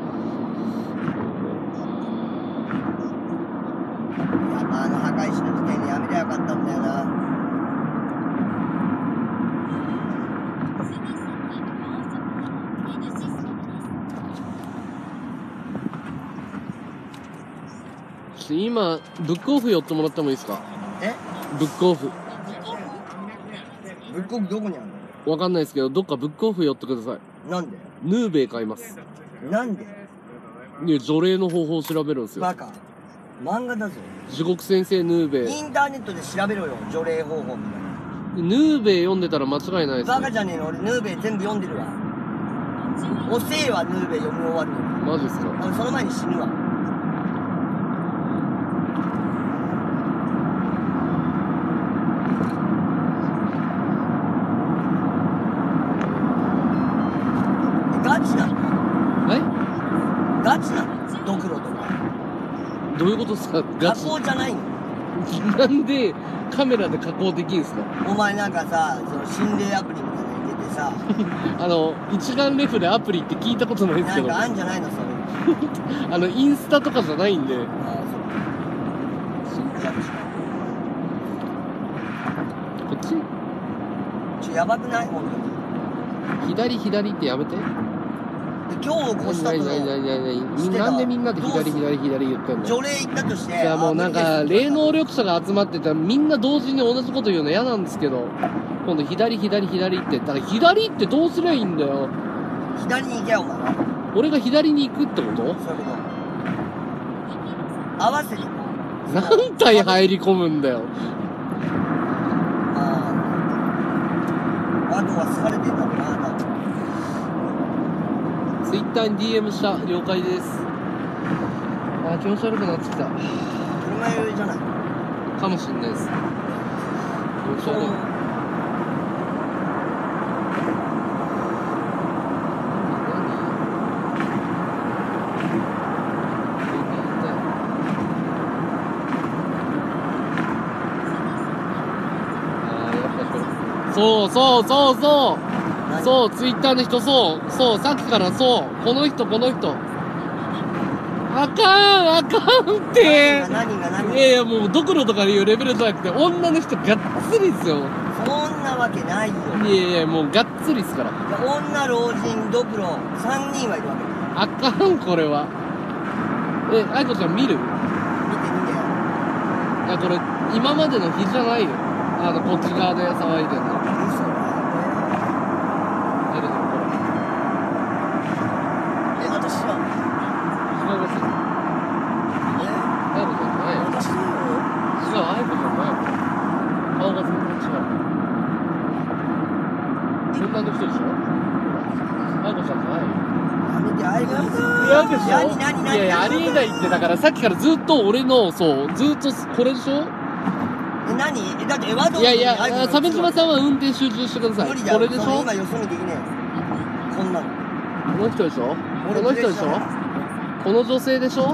Speaker 1: やっぱあの破壊しの時点でやめりゃよかったんだよな。
Speaker 3: 今ブックオフ寄ってもらってもいいですか？
Speaker 1: え？
Speaker 3: ブックオフ。
Speaker 1: ブックオフどこにある
Speaker 3: わかんないですけど、どっかブックオフ寄ってください。
Speaker 1: の？なんで？
Speaker 3: ヌーベイ買います。
Speaker 1: なんで？
Speaker 3: ね、除霊の方法を調べるんですよ。
Speaker 1: バカ。漫画だぞ。
Speaker 3: 地獄先生ヌーベイ。
Speaker 1: インターネットで調べろよ、除霊方法みたいな。
Speaker 3: ヌーベイ読んでたら間違いないです、
Speaker 1: バカじゃねえの、俺ヌーベイ全部読んでるわ。遅えわ、ヌーベイ読み終わるのに。
Speaker 3: マジですか？
Speaker 1: 俺その前に死ぬわ。ガチなの？
Speaker 3: え？
Speaker 1: ガチなの？ドクロとか。
Speaker 3: どういうことですか？ガ
Speaker 1: 加
Speaker 3: チ。
Speaker 1: 工じゃないの？
Speaker 3: なんでカメラで加工できんすか？
Speaker 1: お前なんかさ、その心霊アプリみたいなの入れてさ、
Speaker 3: あの、一眼レフでアプリって聞いたことないですけど、
Speaker 1: なんかあんじゃないのそれ。
Speaker 3: あの、インスタとかじゃないんで、
Speaker 1: ああ、そう。信じちゃうし
Speaker 3: こっち
Speaker 1: ちょ、やばくない本当に。
Speaker 3: 左左ってやめて。
Speaker 1: で、今日起こしたと
Speaker 3: なになになになになに
Speaker 1: してた
Speaker 3: なんでみんなで左
Speaker 1: どうする
Speaker 3: 左左言ってんの？
Speaker 1: 除霊行ったとして。
Speaker 3: いやもうなんか、霊能
Speaker 1: 力。
Speaker 3: 力者が集まってたらみんな同時に同じこと言うの嫌なんですけど、今度左左左って、だから左ってどうすりゃいいんだよ。
Speaker 1: 左に行けよ、お前は。
Speaker 3: 俺が左に行くってこと？
Speaker 1: そういうこと。合わせに行こう。
Speaker 3: 何体入り込むんだよ。
Speaker 1: まあ、ワドは好かれてんだろうな、多分。
Speaker 3: ツイッターに ディーエム した。了解です。あー、気持ち悪くなってきた。
Speaker 1: 車酔いじゃない。
Speaker 3: かもしんないです。気持ち悪い。そうそうそうそう
Speaker 1: 何？
Speaker 3: そう、ツイッターの人、そう、そう、さっきからそう、この人、この人。あかん、あかんって。
Speaker 1: 何が何が何が
Speaker 3: いやいや、もう、ドクロとかいうレベルじゃなくて、女の人がっつりっすよ。
Speaker 1: そんなわけないよ。
Speaker 3: いやいや、もう、がっつりっすから。
Speaker 1: 女、老人、ドクロ、さんにんはいるわけだ。
Speaker 3: あかん、これは。え、あいこちゃん見る？
Speaker 1: 見て見て。
Speaker 3: いや、これ、今までの日じゃないよ。あの、こっち側で騒いでるの。
Speaker 1: 嘘だよ。
Speaker 3: 出るの、これ。
Speaker 1: え、私は。
Speaker 3: 違いますよ。
Speaker 1: え、
Speaker 3: あいこちゃんじゃないよ。
Speaker 1: 私だよ。
Speaker 3: 違う、あいこちゃんじゃないよ。顔が全然違う。女の人でしょ？あいこちゃんじゃないよ。
Speaker 1: やめて、あいこ
Speaker 3: 嫌でしょ？
Speaker 1: 何何何？
Speaker 3: いやいや、ありえないって。だからさっきからずっと俺の、そう、ずっとこれでしょ？
Speaker 1: え、何？え、だって、ワド
Speaker 3: いやいや、鮫島さんは運転集中してください。
Speaker 1: 無理だよ。
Speaker 3: これでしょ？
Speaker 1: その今、よそ見できねえよ。こんなの。
Speaker 3: この人でしょ？こ
Speaker 1: 俺
Speaker 3: の人でしょ？
Speaker 1: プレッシャーだ
Speaker 3: この女性でしょ？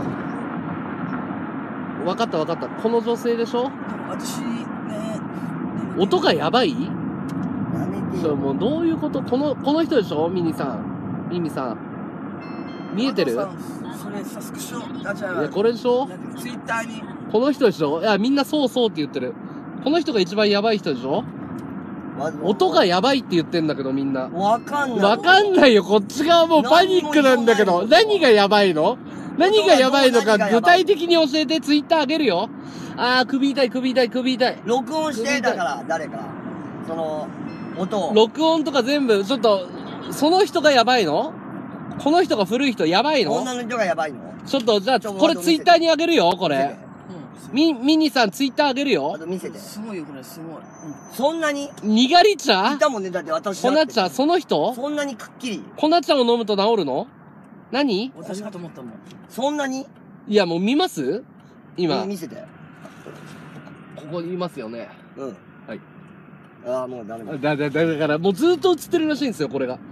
Speaker 3: 分かった分かった。この女性でしょ？
Speaker 2: 私ね、
Speaker 3: 音がやばい？
Speaker 1: やめて
Speaker 3: そう、
Speaker 1: よ。
Speaker 3: もうどういうこと？この、この人でしょ？ミニさん。ミミさん。見えてる？い
Speaker 2: お父さんそれさ、スクショ、あ、じゃあ、
Speaker 3: や、これでしょ？
Speaker 2: ツイッターに。
Speaker 3: この人でしょ？いや、みんなそうそうって言ってる。この人が一番やばい人でしょ？音がやばいって言ってんだけどみんな。
Speaker 1: わかんない。
Speaker 3: わかんないよ。こっち側もうパニックなんだけど。何がやばいの？何がやばいのか具体的に教えて。ツイッターあげるよ。あー、首痛い、首痛い、首痛い。
Speaker 1: 録音して、だから、誰か。その、音を。
Speaker 3: 録音とか全部、ちょっと、その人がやばいの？この人が古い人やばいの？
Speaker 1: 女の人がやばいの？
Speaker 3: ちょっと、じゃあ、
Speaker 1: ちょ
Speaker 3: これツイッターにあげるよ、これ。
Speaker 1: 見せて。
Speaker 3: ミ、ミニさんツイッターあげる
Speaker 1: あ
Speaker 3: よ。
Speaker 1: と見せて。
Speaker 2: すごいよ、これ、すごい。
Speaker 1: そんなに
Speaker 3: にがり茶？
Speaker 1: いたもんね、だって私
Speaker 3: 粉茶、その人？
Speaker 1: そんなにくっきり。
Speaker 3: 粉茶を飲むと治るの？何？
Speaker 2: 私かと思ったもん。
Speaker 1: そんなに
Speaker 3: いや、もう見ます？今、
Speaker 1: 見せて。
Speaker 3: ここにいますよね。
Speaker 1: うん。
Speaker 3: はい。
Speaker 1: ああ、もうダメだ。
Speaker 3: だ、だ、だ、だから、もうずっと映ってるらしいんですよ、これが。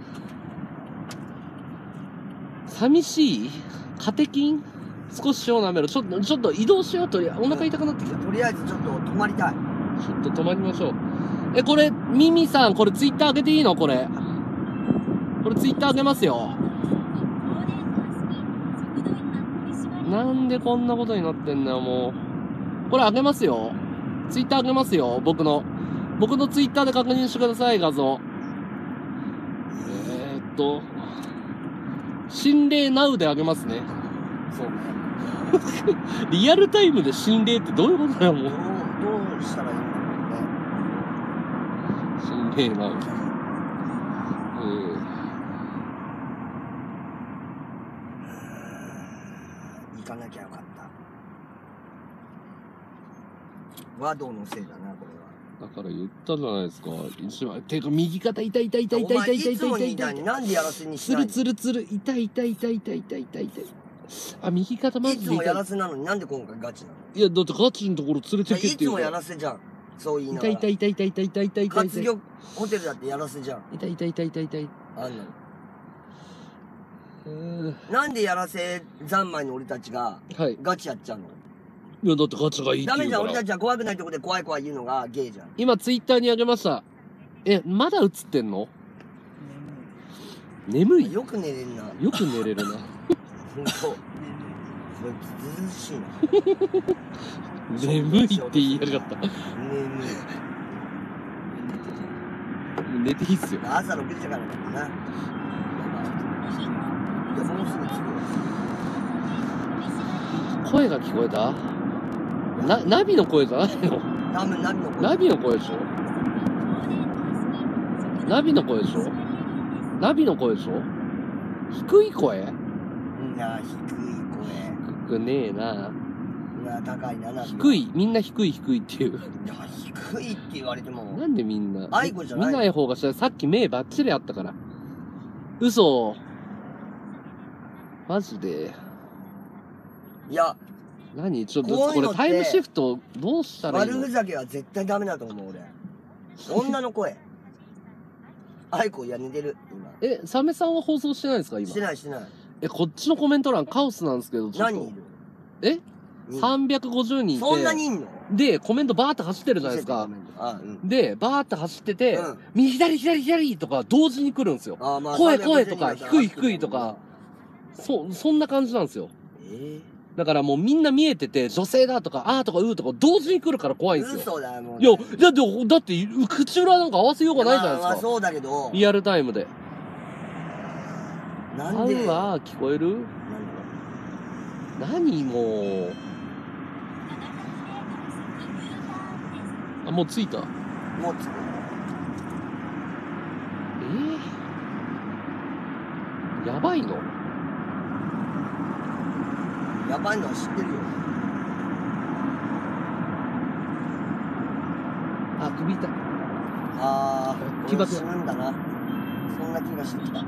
Speaker 3: 寂しい？カテキン？少し塩舐めろ。ちょっと、ちょっと移動しようと、お腹痛くなってきた。
Speaker 1: とりあえずちょっと止まりたい。
Speaker 3: ちょっと止まりましょう。え、これ、ミミさん、これツイッター上げていいの？これ。これツイッター上げますよ。なんでこんなことになってんだよ、もう。これ上げますよ。ツイッター上げますよ、僕の。僕のツイッターで確認してください、画像。えー、っと、心霊ナウで上げますね。
Speaker 1: そうね。
Speaker 3: リアルタイムで心霊ってどういうことだよ、もう。
Speaker 1: どう、どうしたらいいんだろうね。
Speaker 3: 心ねえな。うん。
Speaker 1: 行かなきゃよかった。和道のせいだな、これは。
Speaker 3: だから言ったじゃないですか。一番。てか、右肩痛い痛い痛い痛い痛い痛い痛い
Speaker 1: いつも
Speaker 3: 痛い痛い
Speaker 1: みたいになんでやらせにし
Speaker 3: つる
Speaker 1: ないの？
Speaker 3: つるつる、痛い痛い痛い痛い痛い痛い痛い。あ、右肩マ
Speaker 1: いつもや
Speaker 3: ジで痛い。
Speaker 1: らせなのになんで今回ガチなの？
Speaker 3: いや、だってガチのところ連れてけって
Speaker 1: いつも
Speaker 3: 言うから。
Speaker 1: やらせじゃん。そう言いながら。
Speaker 3: 痛い痛い痛い痛い痛い痛い痛い痛い痛い。
Speaker 1: 活魚ホテルだってやらせじゃん。
Speaker 3: 痛い痛い痛い痛い痛い。
Speaker 1: あんなの。
Speaker 3: うーん。
Speaker 1: なんでやらせ三昧の俺たちが
Speaker 3: はい。
Speaker 1: ガチやっちゃうの？
Speaker 3: いや、だってガチがいいって
Speaker 1: ダメじゃん、
Speaker 3: 言うから。
Speaker 1: 俺たちは怖くないとこで怖い怖い言うのがゲイじゃん。
Speaker 3: 今ツイッターにあげました。え、まだ映ってんの？眠い。
Speaker 1: よく寝れるな。
Speaker 3: よく寝れるな。
Speaker 1: ほんと。これずずしいな。
Speaker 3: 眠いって言いやがった。
Speaker 1: 眠い。
Speaker 3: 寝ていいっすよ。
Speaker 1: 朝ろくじからだからな。いや、もうすぐ着くよ。
Speaker 3: 声が聞こえた？な、ナビの声じゃないの？
Speaker 1: 多分ナビの声。
Speaker 3: ナビの声でしょ？ナビの声でしょ？ナビの声でしょ？低い声？
Speaker 1: なあ、低い
Speaker 3: 低くねえな。
Speaker 1: 声。なあ、高いな、ナビは。
Speaker 3: 低い。みんな低い低いっていう。
Speaker 1: いや、低いって言われても。
Speaker 3: なんでみんな。
Speaker 1: 愛子じゃない
Speaker 3: 見ない方がしたい。さっき目バッチリあったから。嘘。マジで。
Speaker 1: いや、
Speaker 3: 何ちょっと
Speaker 1: こういうのって
Speaker 3: これタイムシフトどうしたらいいの？
Speaker 1: 悪ふざけは絶対ダメだと思う、俺。女の声。愛子、いや、寝てる、今。
Speaker 3: え、サメさんは放送してないですか今
Speaker 1: して。ない、してない。
Speaker 3: え、こっちのコメント欄カオスなんですけど、ちょっと
Speaker 1: 何いる？
Speaker 3: えさんびゃくごじゅうにんいて。
Speaker 1: そんなにいんの？
Speaker 3: で、コメントバーって走ってるじゃないですか。
Speaker 1: あ、うん。
Speaker 3: で、バーって走ってて、
Speaker 1: うん
Speaker 3: 右左左左とか同時に来るんですよ。
Speaker 1: あ、まあ
Speaker 3: 声声とか、
Speaker 1: さんびゃくごじゅうにんだったら
Speaker 3: 低い低いとか、そ、そんな感じなんですよ。
Speaker 1: え
Speaker 3: だからもうみんな見えてて、女性だとか、あーとかうーとか同時に来るから怖いんですよ。
Speaker 1: 嘘だよ、もう。
Speaker 3: いや、だって、だって、口裏なんか合わせようがないじゃないですか。
Speaker 1: まあまあそうだけど。
Speaker 3: リアルタイムで。
Speaker 1: なんで？
Speaker 3: あうわー聞こえる？何もう。あ、もう着いた。
Speaker 1: もうつく。
Speaker 3: えー、やばいの？
Speaker 1: やばいのは知ってるよ。
Speaker 3: あ、首痛い。
Speaker 1: ああ、
Speaker 3: 起爆
Speaker 1: 死ぬんだな。そんな気がしてきた。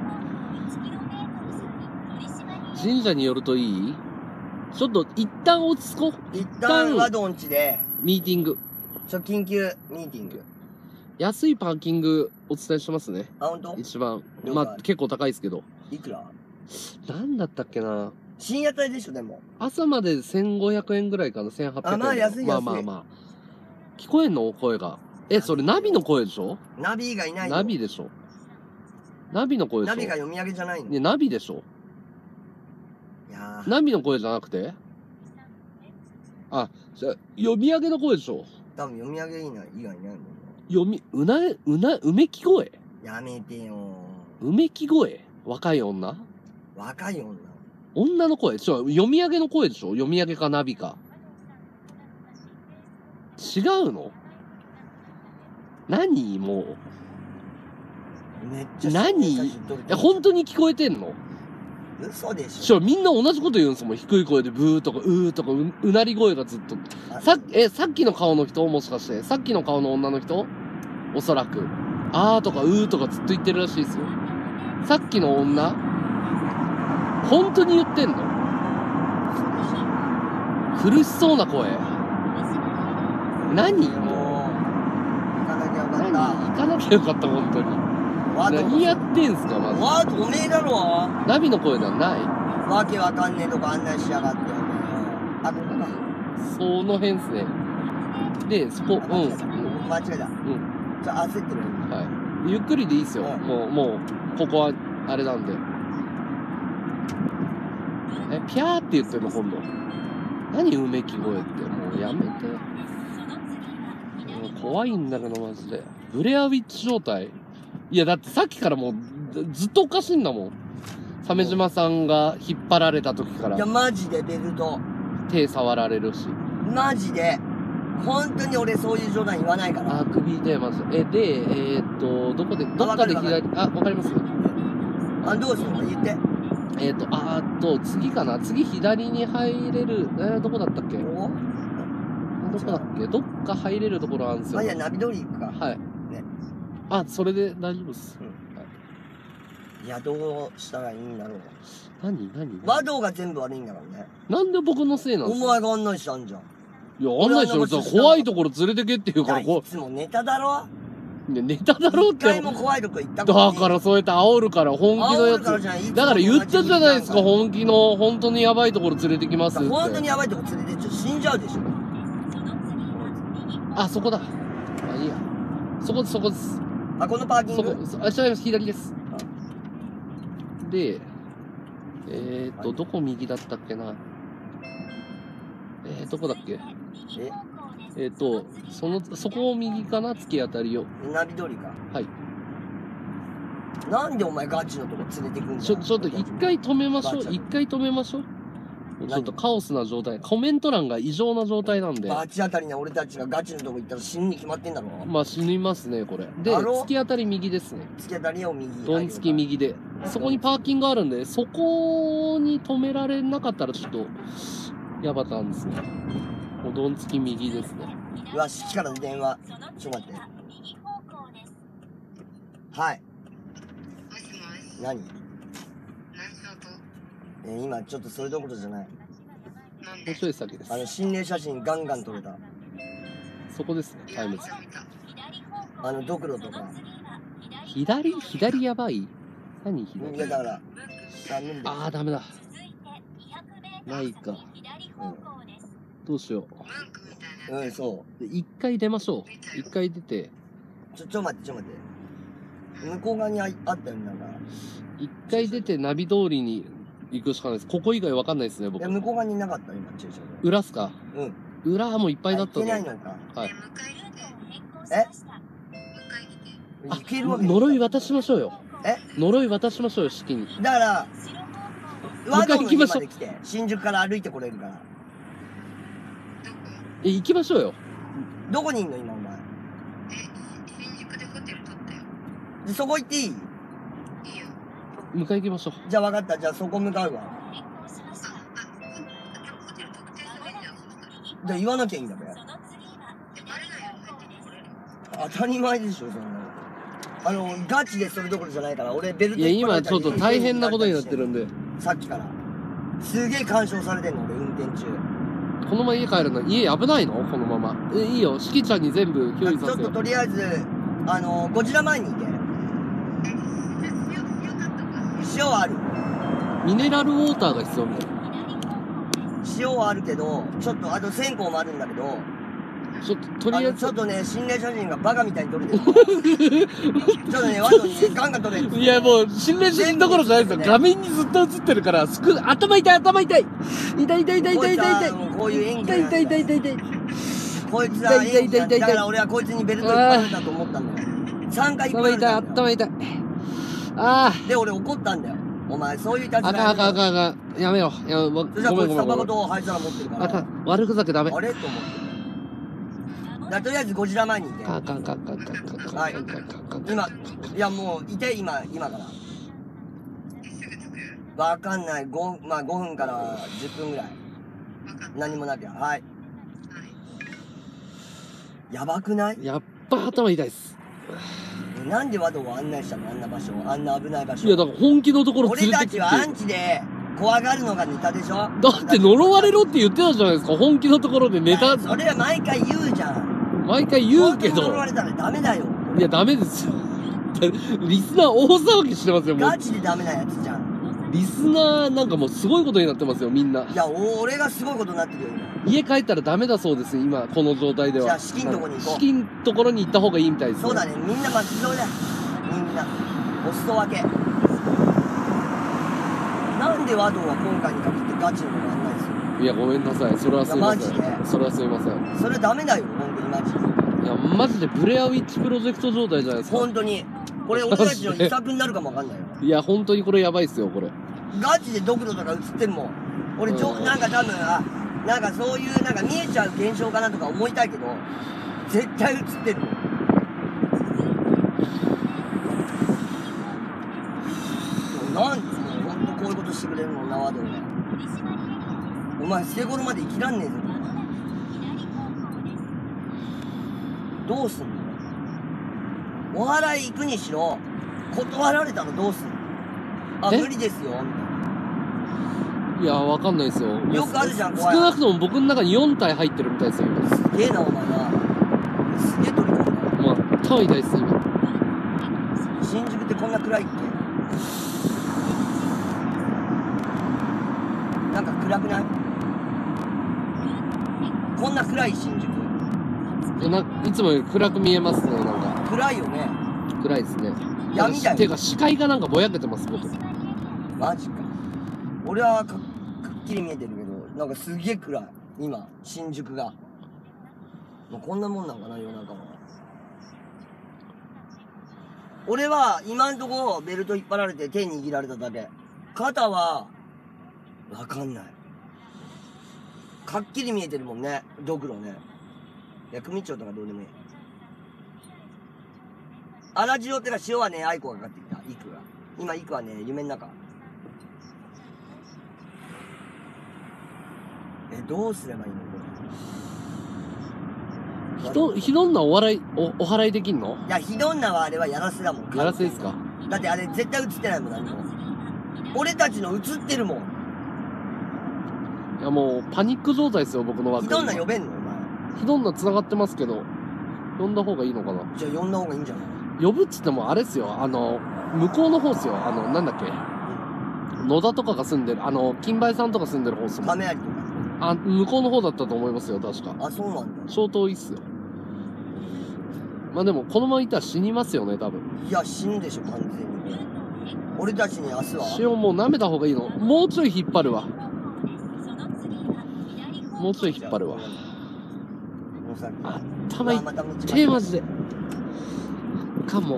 Speaker 3: 神社によるといい？ちょっと一旦落ち着こう。
Speaker 1: 一旦和ドンチで、
Speaker 3: ミーティング。
Speaker 1: ちょ、緊急ミーティング。
Speaker 3: 安いパーキングお伝えしてますね。
Speaker 1: あ、ほんと？
Speaker 3: 一番。
Speaker 1: 了解
Speaker 3: まあ結構高いですけど。
Speaker 1: いくら？
Speaker 3: なんだったっけな。
Speaker 1: 深夜帯でしょ、でも。
Speaker 3: 朝までせんごひゃくえんぐらいかな。せんはっぴゃくえん。
Speaker 1: あまあ安い安い
Speaker 3: まあまあまあ。聞こえんの声が。え、それナビの声でしょ？
Speaker 1: ナビがいないよ。
Speaker 3: ナビでしょ？ナビの声でしょ？
Speaker 1: ナビが読み上げじゃないの。
Speaker 3: ね、ナビでしょ？
Speaker 1: いやー、
Speaker 3: ナビの声じゃなくて？あ、じゃあ読み上げの声でしょ？
Speaker 1: 多分読み上げ以外以外いないもん。
Speaker 3: 読み、うな、うな、うめき声？
Speaker 1: やめてよ
Speaker 3: うめき声？若い女？
Speaker 1: ー。若い女。
Speaker 3: 女の声？ちょ、読み上げの声でしょ？読み上げかナビか。違うの？何もう。
Speaker 1: めっちゃ
Speaker 3: 何？
Speaker 1: 写真撮る
Speaker 3: え、本当に聞こえてんの？
Speaker 1: 嘘でし
Speaker 3: ちょ、みんな同じこと言うんですもん。低い声でブーとかうーとかう、うなり声がずっと。
Speaker 1: ょ。
Speaker 3: さっき、え、さっきの顔の人もしかしてさっきの顔の女の人？おそらく。あーとかうーとかずっと言ってるらしいですよ。さっきの女？本当に言ってんの？苦しそうな声？何？
Speaker 1: もう、行かなきゃよか
Speaker 3: 何？
Speaker 1: っ
Speaker 3: 行かなきゃよかった、本当に。
Speaker 1: た。ワード
Speaker 3: 何やってんすか、まず。
Speaker 1: ワードおめえだろ。
Speaker 3: ナビの声ではない。
Speaker 1: わけわかんねえとこ案内しやがって、おめえよ。あ、ここか。
Speaker 3: その辺っすね。で、そこ、うん。うん。
Speaker 1: 間違えた。
Speaker 3: うん。
Speaker 1: じゃあ焦ってる。
Speaker 3: はい。ゆっくりでいいっすよ。
Speaker 1: うん
Speaker 3: もう、もう、ここは、あれなんで。え、ピャーって言ってんの、今度。何、うめき声って。もうやめて。もう怖いんだけど、マジで。ブレアウィッチ状態。いや、だってさっきからもう、ずずっとおかしいんだもん。鮫島さんが引っ張られた時か
Speaker 1: いや、
Speaker 3: ら、
Speaker 1: マジでベルト。
Speaker 3: 手触られるし。
Speaker 1: マジで。 本当に俺そういう冗談言わないから。
Speaker 3: あ、首痛いました。え、で、えーっと、どこで、どっかで左、あ、わかります？
Speaker 1: あ、どうするの言って。
Speaker 3: えーっと、あーっと、次かな次左に入れる、えー、どこだったっけ？
Speaker 1: お
Speaker 3: どこだっけ？どっか入れるところあるんですよ。
Speaker 1: まあ、いや、ナビ通り行くか。
Speaker 3: はい。
Speaker 1: ね。
Speaker 3: あ、それで大丈夫です。
Speaker 1: いや、どうしたらいいんだろう。
Speaker 3: 何何
Speaker 1: 和道が全部悪いんだからね。
Speaker 3: なんで僕のせいなんですか？
Speaker 1: お前が案内したんじゃん。
Speaker 3: いや、案内してるさ、怖いところ連れてけって言うから、
Speaker 1: いやい
Speaker 3: こ
Speaker 1: つもネタだろ。
Speaker 3: う、ね、ネタだろうって。
Speaker 1: 一回も怖いとこ行ったことない。
Speaker 3: だからそうやって煽るから、本気のやつ。
Speaker 1: 煽るからじゃないいつも
Speaker 3: だから言ったじゃないですか、
Speaker 1: 同じ
Speaker 3: 本気の、本当にやばいところ連れてきますって。
Speaker 1: 本当にやばいとこ連れてっちゃ死んじゃうでしょ。
Speaker 3: あ、そこだ。あ、いいや。そこです、そこです。
Speaker 1: あ、このパーキング
Speaker 3: そこ、そあ、違います、左です。で、えーっと、どこ右だったっけな。えー、どこだっけ。
Speaker 1: え
Speaker 3: えーっと、その、そこを右かな、突き当たりを。
Speaker 1: ナビ通りか。
Speaker 3: はい。
Speaker 1: なんでお前ガチのとこ連れてくんだよ。
Speaker 3: ちょ、ちょっと一回止めましょう。一回止めましょう。ちょっとカオスな状態。コメント欄が異常な状態なんで。
Speaker 1: バチ当たりに俺たちがガチのとこ行ったら死ぬに決まってんだろ。
Speaker 3: まあ死にますね、これ。で、
Speaker 1: だろ
Speaker 3: 突き当たり右ですね。
Speaker 1: 突き当たりを右。
Speaker 3: ドン突き右で。そこにパーキングあるんで、そこに止められなかったらちょっと、やばたんですね。もうドン突き右ですね。
Speaker 1: うわ、式から電話。ちょっと待って。はい。
Speaker 2: もしもし。
Speaker 1: 何
Speaker 2: 何しようと。
Speaker 1: えー今ちょっとそれどころじゃない。
Speaker 2: なんで。
Speaker 3: もうちょい先です
Speaker 1: あ。の心霊写真ガンガン撮れた。
Speaker 3: そこですね、タイムズ。
Speaker 1: あのドクロとか。
Speaker 3: 左左やばい何
Speaker 1: い
Speaker 3: 左
Speaker 1: やだから。あ、無理だ。
Speaker 3: あー、ダメだ。ないか。どうしよ
Speaker 2: 文句みたいな。
Speaker 1: うん、そう
Speaker 3: で一回出ましょう。一回出て、
Speaker 1: う。ちょ、ちょ待って、ちょ待って。向こう側にああったよね、なんか。
Speaker 3: 一回出てナビ通りに行くしかないです。ここ以外わかんないですね、僕
Speaker 1: いや、。向こう側になかった、今、駐車
Speaker 3: 裏っすか？
Speaker 1: 場。うん。
Speaker 3: 裏はもういっぱいだった
Speaker 1: あ行け
Speaker 3: ぞ。
Speaker 1: ないのか。
Speaker 3: はい。
Speaker 2: 迎えに来て。
Speaker 1: え
Speaker 2: 迎えに来て。
Speaker 3: あ
Speaker 1: 行けるわけ
Speaker 3: 呪い渡しましょうよ。
Speaker 1: え
Speaker 3: 呪い渡しましょうよ、式に。
Speaker 1: だから、和
Speaker 3: 迎え
Speaker 1: 道の家
Speaker 3: 行きましょう
Speaker 1: まで来て、新宿から歩いてこれるから。
Speaker 2: どこ？
Speaker 3: え、行きましょうよ。
Speaker 1: どこにいんの、今、お前。
Speaker 2: え、新宿でホテル取ったよ。
Speaker 1: で、そこ行っていい？
Speaker 2: いいよ。
Speaker 3: 迎え行きましょう。
Speaker 1: じゃあ分かった。じゃあそこ向かうわ。
Speaker 2: あ、あ、ホホテル特定されるじゃん、そしたら。
Speaker 1: じゃあ言わなきゃいいんだべ。
Speaker 2: え、バレないよ、入ってこれる。
Speaker 1: 当たり前でしょ、そんなの。あの、ガチでそれどころじゃないから、俺ベルト
Speaker 3: いや、
Speaker 1: 引っ張られたり
Speaker 3: 今ちょっと大変なことになってるんで。
Speaker 1: さっきから。すげえ干渉されてんの、俺、運転中。
Speaker 3: このまま家帰るの家危ないのこのまま。え、いいよ。しきちゃんに全部共有
Speaker 1: ちょっと
Speaker 3: させよう。
Speaker 1: とりあえず、あの、ゴジラ前にいて。
Speaker 2: え、塩、塩カットか。
Speaker 1: 塩はある。
Speaker 3: ミネラルウォーターが必要みたいな。
Speaker 1: 塩はあるけど、ちょっと、あと線香もあるんだけど、
Speaker 3: ちょっと、とりあえず
Speaker 1: あのちょっ。とね、心霊写真がバカみたいに撮れてる。ちょっとね、わざとにね、ガンガン撮れる。
Speaker 3: いや、もう、心霊写真どころじゃないですよ。画面にずっと映ってるから、すく、頭痛い、頭痛い。痛い痛い痛い痛い痛い痛い。
Speaker 1: こういう演技
Speaker 3: 痛い痛い痛い痛い痛い。
Speaker 1: こいつは演技
Speaker 3: 痛い痛い痛い痛い
Speaker 1: だから俺はこいつにベルト引っ張られたと思ったんだよ。さんかい引っ張られ
Speaker 3: 頭痛い、
Speaker 1: たんだよ。
Speaker 3: 頭痛い。あ
Speaker 1: で、俺怒ったんだよ。お前、そういう
Speaker 3: あ。あかんあかんあ
Speaker 1: ん。
Speaker 3: かんあかん。やめろ。やめろ。
Speaker 1: そしたらこいつタバコ
Speaker 3: ごめんごめんごめん。
Speaker 1: と灰皿持ってるから。
Speaker 3: あかん。悪ふざけダメ。
Speaker 1: あれと思って。だからとりあえずゴジラ前にいて。
Speaker 3: あかんあかんあかんあかんあかんあかんあかんあかんあかん。
Speaker 1: 今、いやもう、いて、今、今から。
Speaker 2: え、すぐ着く。
Speaker 1: わかんない。ご、まあごふんからじゅっぷんぐらい。
Speaker 2: わかった。
Speaker 1: 何もなきゃ。はい。
Speaker 2: はい。
Speaker 1: やばくない？
Speaker 3: やっぱ頭痛いっす。
Speaker 1: なんで和道を案内したの？あんな場所。あんな危ない場所。
Speaker 3: いや、だから本気のところ連
Speaker 1: 俺
Speaker 3: れてきて。
Speaker 1: たちはアンチで怖がるのがネタでしょ？
Speaker 3: だって呪われろって言ってたじゃないですか。本気のところでネタ、
Speaker 1: それは毎回言うじゃん。
Speaker 3: 毎回言うけど。
Speaker 1: 本当に呪われたらダメだよ。
Speaker 3: いや、ダメですよ。リスナー大騒ぎしてますよ、もう
Speaker 1: ガ。チでダメなやつじゃん。
Speaker 3: リスナーなんかもうすごいことになってますよ、みんな。
Speaker 1: いや、お俺がすごいことになってるよ、今。
Speaker 3: 家帰ったらダメだそうです、今、この状態では。
Speaker 1: じゃあ資金とこに行こう
Speaker 3: 資金ところに行った方がいいみたいです、
Speaker 1: そうだね、みんな巻き添えだよ。みんな。お裾分け。なんで和道は今回に限ってガチのこと案内する
Speaker 3: いや、ごめんなさい。それはすいません。
Speaker 1: いやマジで
Speaker 3: それはすいません。
Speaker 1: の？それダメだよ、本当にマジで。
Speaker 3: いや、マジでブレアウィッチプロジェクト状態じゃないですか。
Speaker 1: 本当に。これ俺たちの遺作になるかもわかんないよ。
Speaker 3: いや、本当にこれやばいっすよ、これ。
Speaker 1: ガチでドクロとか映ってんもん。俺、ちょ、
Speaker 3: うん
Speaker 1: なんか多分、あ、 なんかそういうなんか見えちゃう現象かなとか思いたいけど絶対映ってるもん。なんでほんとこういうことしてくれるのなわどが。お前捨て頃まで生きらんねえぞ。どうすんの。お祓い行くにしろ断られたらどうすんの。あ、
Speaker 3: え
Speaker 1: 無理ですよみたいな。
Speaker 3: いや、わかんないですよ。
Speaker 1: よくあるじゃん、
Speaker 3: 少
Speaker 1: 怖い。
Speaker 3: なくとも僕の中によん体入ってるみたいですよ。
Speaker 1: すげえなお前な。すげえ取り込んだ。
Speaker 3: まあ、頭痛いです、今。
Speaker 1: 新宿ってこんな暗いっけ。なんか暗くない。こんな暗い新宿。
Speaker 3: いや、ないつもより暗く見えますね、なんか。
Speaker 1: 暗いよね。
Speaker 3: 暗いですね。
Speaker 1: 闇だよ。
Speaker 3: ていうか、視界がなんかぼやけてます、僕。
Speaker 1: マジか。俺はかくっきり見えてるけど、なんかすげえ暗い。今、新宿が。もうこんなもんなんかな、夜中は。俺は今んとこベルト引っ張られて手握られただけ。肩は、わかんない。かっきり見えてるもんね、ドクロね。いや、組長とかどうでもいい。荒塩ってか塩はね、愛子がかかってきた。イクが。今、イクはね、夢の中。え、どうすればいいのこれ。
Speaker 3: ひど、ひどんなお笑い、お、お祓いできんの？
Speaker 1: いや、ひどんなはあれはやらせだもん。
Speaker 3: やらせですか？
Speaker 1: だってあれ絶対映ってないもん、何も。俺たちの映ってるもん。
Speaker 3: いや、もう、パニック状態ですよ、僕の枠。
Speaker 1: ひどんな呼べんのお前。
Speaker 3: ひどんな繋がってますけど、呼んだ方がいいのかな？
Speaker 1: じゃあ呼んだ方がいいんじゃない。
Speaker 3: 呼ぶっつってもあれっすよ、あの、向こうの方っすよ。あの、なんだっけ、野田とかが住んでる、あの、金梅さんとか住んでる方っすもん。
Speaker 1: 亀有とか。
Speaker 3: あ、向こうの方だったと思いますよ、確か。
Speaker 1: あ、そうなんだ。
Speaker 3: 相当いいっすよ。まあでも、このままいたら死にますよね、多分。
Speaker 1: いや、死ぬでしょ、完全に。俺たちに明日は。
Speaker 3: 塩もう舐めた方がいいの。もうちょい引っ張るわ。もうちょい引っ張るわ。
Speaker 1: もうさ
Speaker 3: あ、頭いっ
Speaker 1: また道
Speaker 3: てえ、マジで。かも。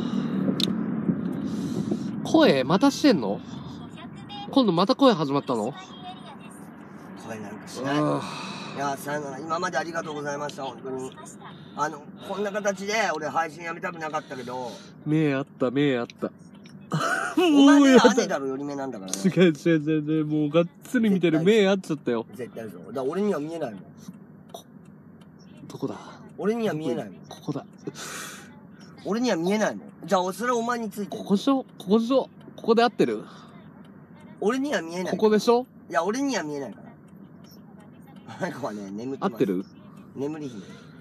Speaker 3: 声、またしてんの？今度また声始まったの？
Speaker 1: 声なんかしない。いや、さよなら。今までありがとうございました、本当に。あの、こんな形で俺配信やめたくなかったけど。
Speaker 3: 目あった、目あった。
Speaker 1: お前目あんねえだろ、寄り目なんだからね。
Speaker 3: 違う違う違う違う、もうがっつり見てる。目合っちゃったよ。
Speaker 1: 絶対そう。だから俺には見えないもん。
Speaker 3: どこだ？
Speaker 1: 俺には見えないもん。
Speaker 3: ここだ。
Speaker 1: 俺には見えないもん。じゃあ、それはお前についてる。
Speaker 3: ここでしょ？ここでしょ？ここで合ってる？
Speaker 1: 俺には見えない。
Speaker 3: ここでしょ？
Speaker 1: いや、俺には見えないから。あの子はね、眠ってます。
Speaker 3: 合ってる？
Speaker 1: 眠り姫。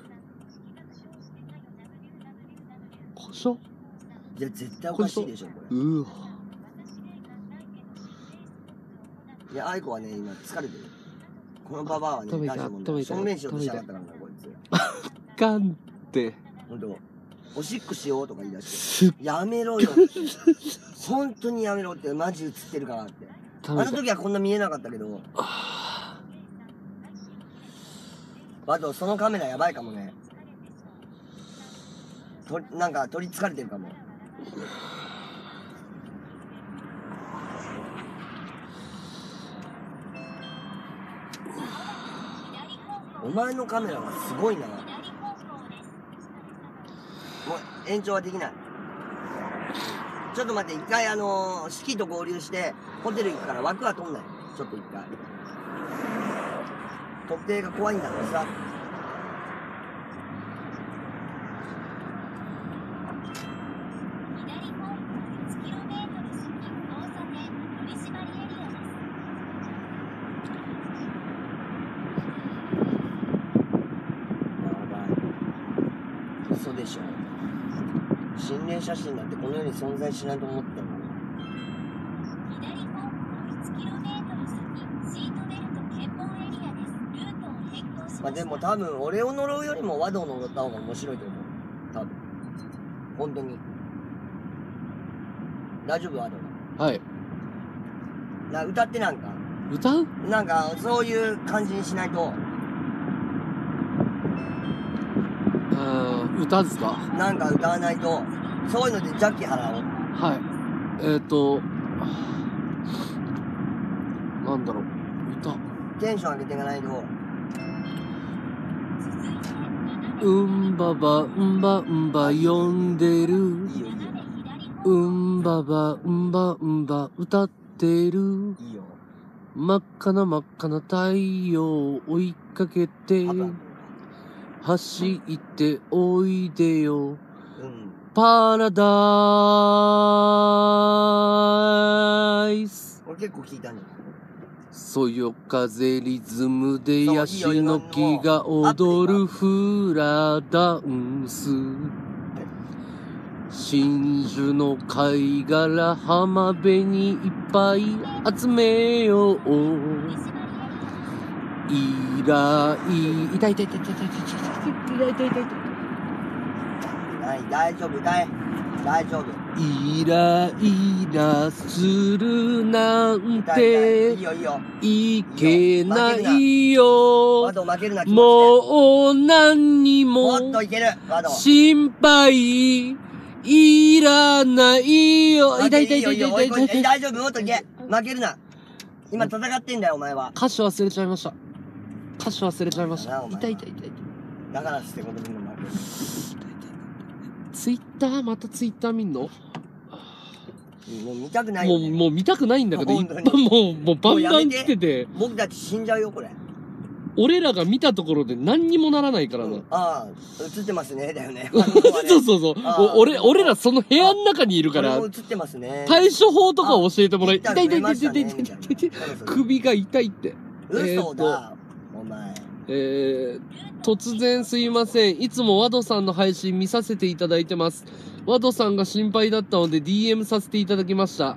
Speaker 3: ここでしょ？
Speaker 1: いや、絶対おかしいでしょ、これ。
Speaker 3: うわ。
Speaker 1: いや、愛子はね、今疲れてる。このババアはね、
Speaker 3: ダメだ
Speaker 1: 大したもんだ。
Speaker 3: ダメだ
Speaker 1: 正面しようとしやがったからな、こいつ。
Speaker 3: ガンって。
Speaker 1: ほんと、おしっこしようとか言い出し
Speaker 3: す
Speaker 1: て。やめろよ。本当にやめろって、マジ映ってるからって。あの時はこんな見えなかったけど。あと、そのカメラやばいかもね。となんか取りつかれてるかも。お前のカメラはすごいな。もう延長はできない。ちょっと待って、一回あのー、式と合流してホテル行くから枠は取んない。ちょっと一回。特定が怖いんだからさ。嘘でしょ。心霊写真なんてこの世に存在しないと思ったの。まあでも多分俺を呪うよりも和道を呪った方が面白いと思う。多分本当に大丈夫和道。
Speaker 3: はい。
Speaker 1: な歌ってなんか
Speaker 3: 歌う？
Speaker 1: なんかそういう感じにしないと。
Speaker 3: あー、歌ですか？
Speaker 1: なんか歌わないと、そういうので邪気払おう。
Speaker 3: はい。えっ、ー、と、なんだろう、歌。
Speaker 1: テンション上げていかないと。
Speaker 3: うんばばうんばうんば呼んでる。
Speaker 1: いいよいいよ。
Speaker 3: うんばばうんばうんば歌ってる。
Speaker 1: いいよ。
Speaker 3: 真っ赤な真っ赤な太陽を追いかけて
Speaker 1: パパ。
Speaker 3: 走っておいでよ。
Speaker 1: うん。
Speaker 3: パラダイス。
Speaker 1: 俺結構聞いたんじゃない？
Speaker 3: そよ風リズムでヤシの木が踊るフラダンス。真珠の貝殻浜辺にいっぱい集めよう。いらい、痛い痛い痛い痛い痛い痛い痛い痛い痛い痛い。
Speaker 1: はい、大丈夫だい。大丈夫。
Speaker 3: イライラするなん
Speaker 1: 痛い痛い。
Speaker 3: て
Speaker 1: いいよいいよ。
Speaker 3: いけない
Speaker 1: ワ
Speaker 3: よ。
Speaker 1: ド負けるな。
Speaker 3: もう何に
Speaker 1: も
Speaker 3: も
Speaker 1: っといける。ワド。
Speaker 3: 心配いらないよ。痛い痛い痛い痛い痛い痛い痛い。
Speaker 1: 大丈夫、もっといけ。負けるな。今戦ってんだよ、お前は。
Speaker 3: 歌詞忘れちゃいました。歌詞忘れちゃいました。
Speaker 1: お前は
Speaker 3: 痛い痛い痛い痛い。
Speaker 1: だからってことみんな負ける。
Speaker 3: ツイッターまたツイッター見んの？
Speaker 1: もう見たくない
Speaker 3: もう、
Speaker 1: よね。
Speaker 3: もう見たくないんだけど、いっぱい
Speaker 1: 本当に
Speaker 3: もう、もうバンバン来てて、
Speaker 1: 僕たち死んじゃうよ、これ。
Speaker 3: 俺らが見たところで何にもならないからな。
Speaker 1: ああ、映ってますね、だよね。
Speaker 3: そうそうそう。
Speaker 1: あー
Speaker 3: お俺、俺らその部屋の中にいるから
Speaker 1: これも、映ってますね。
Speaker 3: 対処法とかを教えてもらい、
Speaker 1: あ
Speaker 3: 痛い痛い痛い痛い痛い
Speaker 1: 見
Speaker 3: 痛い
Speaker 1: た
Speaker 3: 痛い痛い。
Speaker 1: そろそろ
Speaker 3: 首が痛いって。
Speaker 1: 嘘だ、お前。
Speaker 3: えー、突然すいません。いつもワドさんの配信見させていただいてます。ワドさんが心配だったので ディーエム させていただきました。
Speaker 1: はい、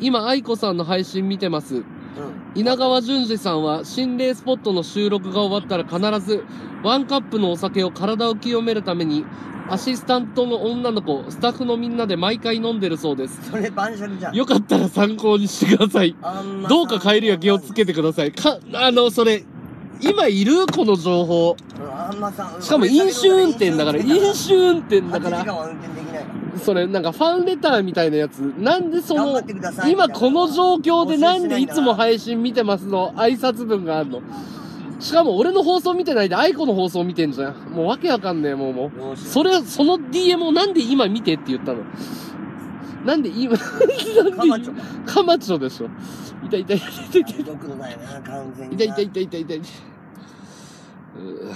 Speaker 3: 今、愛子さんの配信見てます。
Speaker 1: うん。
Speaker 3: 稲川淳二さんは心霊スポットの収録が終わったら必ずワンカップのお酒を体を清めるためにアシスタントの女の子、スタッフのみんなで毎回飲んでるそうです。
Speaker 1: それ晩酌じゃん。
Speaker 3: よかったら参考にしてください。
Speaker 1: あんま
Speaker 3: どうか帰りは気をつけてください。か、あの、それ、今いるこの情報。
Speaker 1: あんまさ
Speaker 3: しかも飲酒運転だから、飲酒運転だか
Speaker 1: はちじかん
Speaker 3: ら、
Speaker 1: は運転できないから。
Speaker 3: それなんかファンレターみたいなやつ、なんでその
Speaker 1: 頑張ってください
Speaker 3: 今この状況でなんでいつも
Speaker 1: い
Speaker 3: 配信見てますの挨拶文があるの。しかも俺の放送見てないで愛子の放送見てんじゃん。もうわけわかんねえ、もうもう。それ、その ディーエム をなんで今見てって言ったの？なんで今、
Speaker 1: カマチョか。
Speaker 3: カマチョでしょ。痛い痛い痛い痛い痛い。
Speaker 1: ドクロだよな、完全に。
Speaker 3: 痛い痛い痛い痛い痛い。うぅ。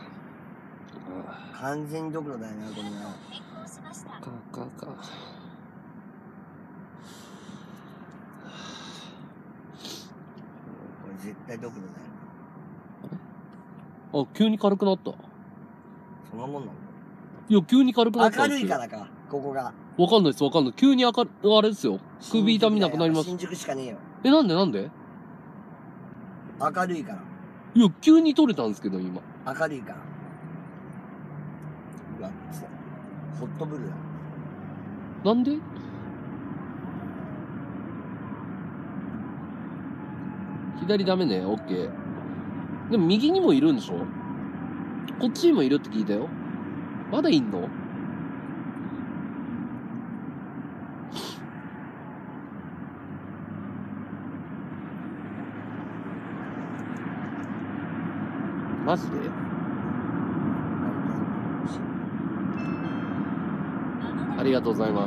Speaker 1: 完全にドクロだよな、これな。
Speaker 3: かかか。
Speaker 1: これ絶対ドクロだよ
Speaker 3: あ、急に軽くなった。
Speaker 1: な。そんなもんなんだ。
Speaker 3: いや、急に軽くなったん
Speaker 1: 明
Speaker 3: ですよ。
Speaker 1: るいからか、ここが。
Speaker 3: わかんないです、わかんない。急に明る、あれですよ。首痛みなくなります。
Speaker 1: 新宿しかねえよ。
Speaker 3: え、なんでなんで？
Speaker 1: 明るいから。
Speaker 3: いや、急に取れたんですけど、今。
Speaker 1: 明るいから。うわ、ホットブルーだ。
Speaker 3: なんで？左ダメね、オッケー。でも右にもいるんでしょ？こっちにもいるって聞いたよ。まだいんの？マジで？ありがとうございます。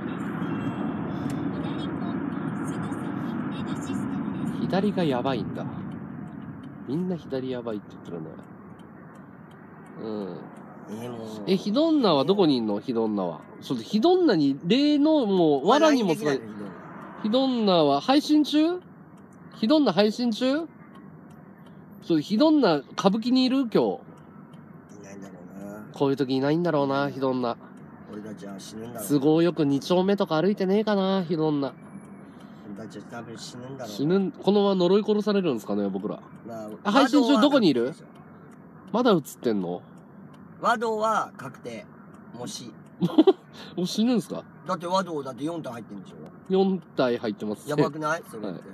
Speaker 3: 左がやばいんだ。みんな左やばいって言ってるね。うん。
Speaker 1: えー、もう。
Speaker 3: え、ヒドンナはどこにいんの？ヒドンナは。ちょっとヒドンナに、例の、もう、藁にもすごい。ヒドンナは配信中？ヒドンナ配信中？そう、ヒドンナ歌舞伎にいる？今日。
Speaker 1: いないんだろうな。
Speaker 3: こういう時いないんだろうな、ヒドンナ。
Speaker 1: 俺たちは死ぬんだろう。
Speaker 3: 都合よくに丁目とか歩いてねえかな、ヒドンナ。
Speaker 1: 俺たちは多分死ぬんだろう。
Speaker 3: 死ぬん、このまま呪い殺されるんですかね、僕ら。
Speaker 1: ま
Speaker 3: あ、配信中どこにいる？まだ映ってんの？
Speaker 1: 和道は確定。もし。
Speaker 3: もう死ぬんすか？
Speaker 1: だって和道だってよん体入ってんでしょ。
Speaker 3: よん体入ってます。
Speaker 1: やばくないそれって。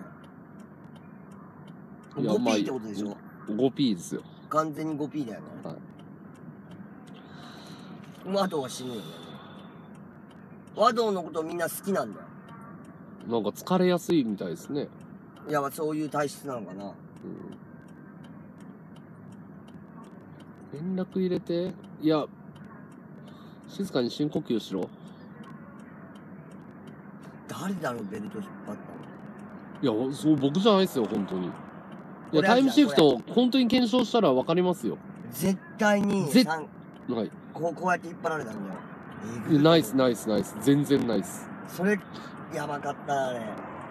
Speaker 3: いや
Speaker 1: ごピー ってことでしょ。
Speaker 3: ごピー ですよ。
Speaker 1: 完全に ごピー だよね。
Speaker 3: はい。
Speaker 1: 和道は死ぬよね。和道のことみんな好きなんだよ。
Speaker 3: なんか疲れやすいみたいですね。
Speaker 1: いや、そういう体質なのかな。
Speaker 3: うん連絡入れて。いや、静かに深呼吸しろ。
Speaker 1: 誰だろう、ベルト引っ張ったの。
Speaker 3: いや、そう、僕じゃないですよ、本当に。いや、
Speaker 1: これ
Speaker 3: タイムシフト、本当に検証したら分かりますよ。
Speaker 1: 絶対に
Speaker 3: ぜ
Speaker 1: さん
Speaker 3: はい。
Speaker 1: こうこうやって引っ張られたんだよ。
Speaker 3: いやナイス、ナイス、ナイス。全然ナイス。
Speaker 1: それやばかったな、あれ。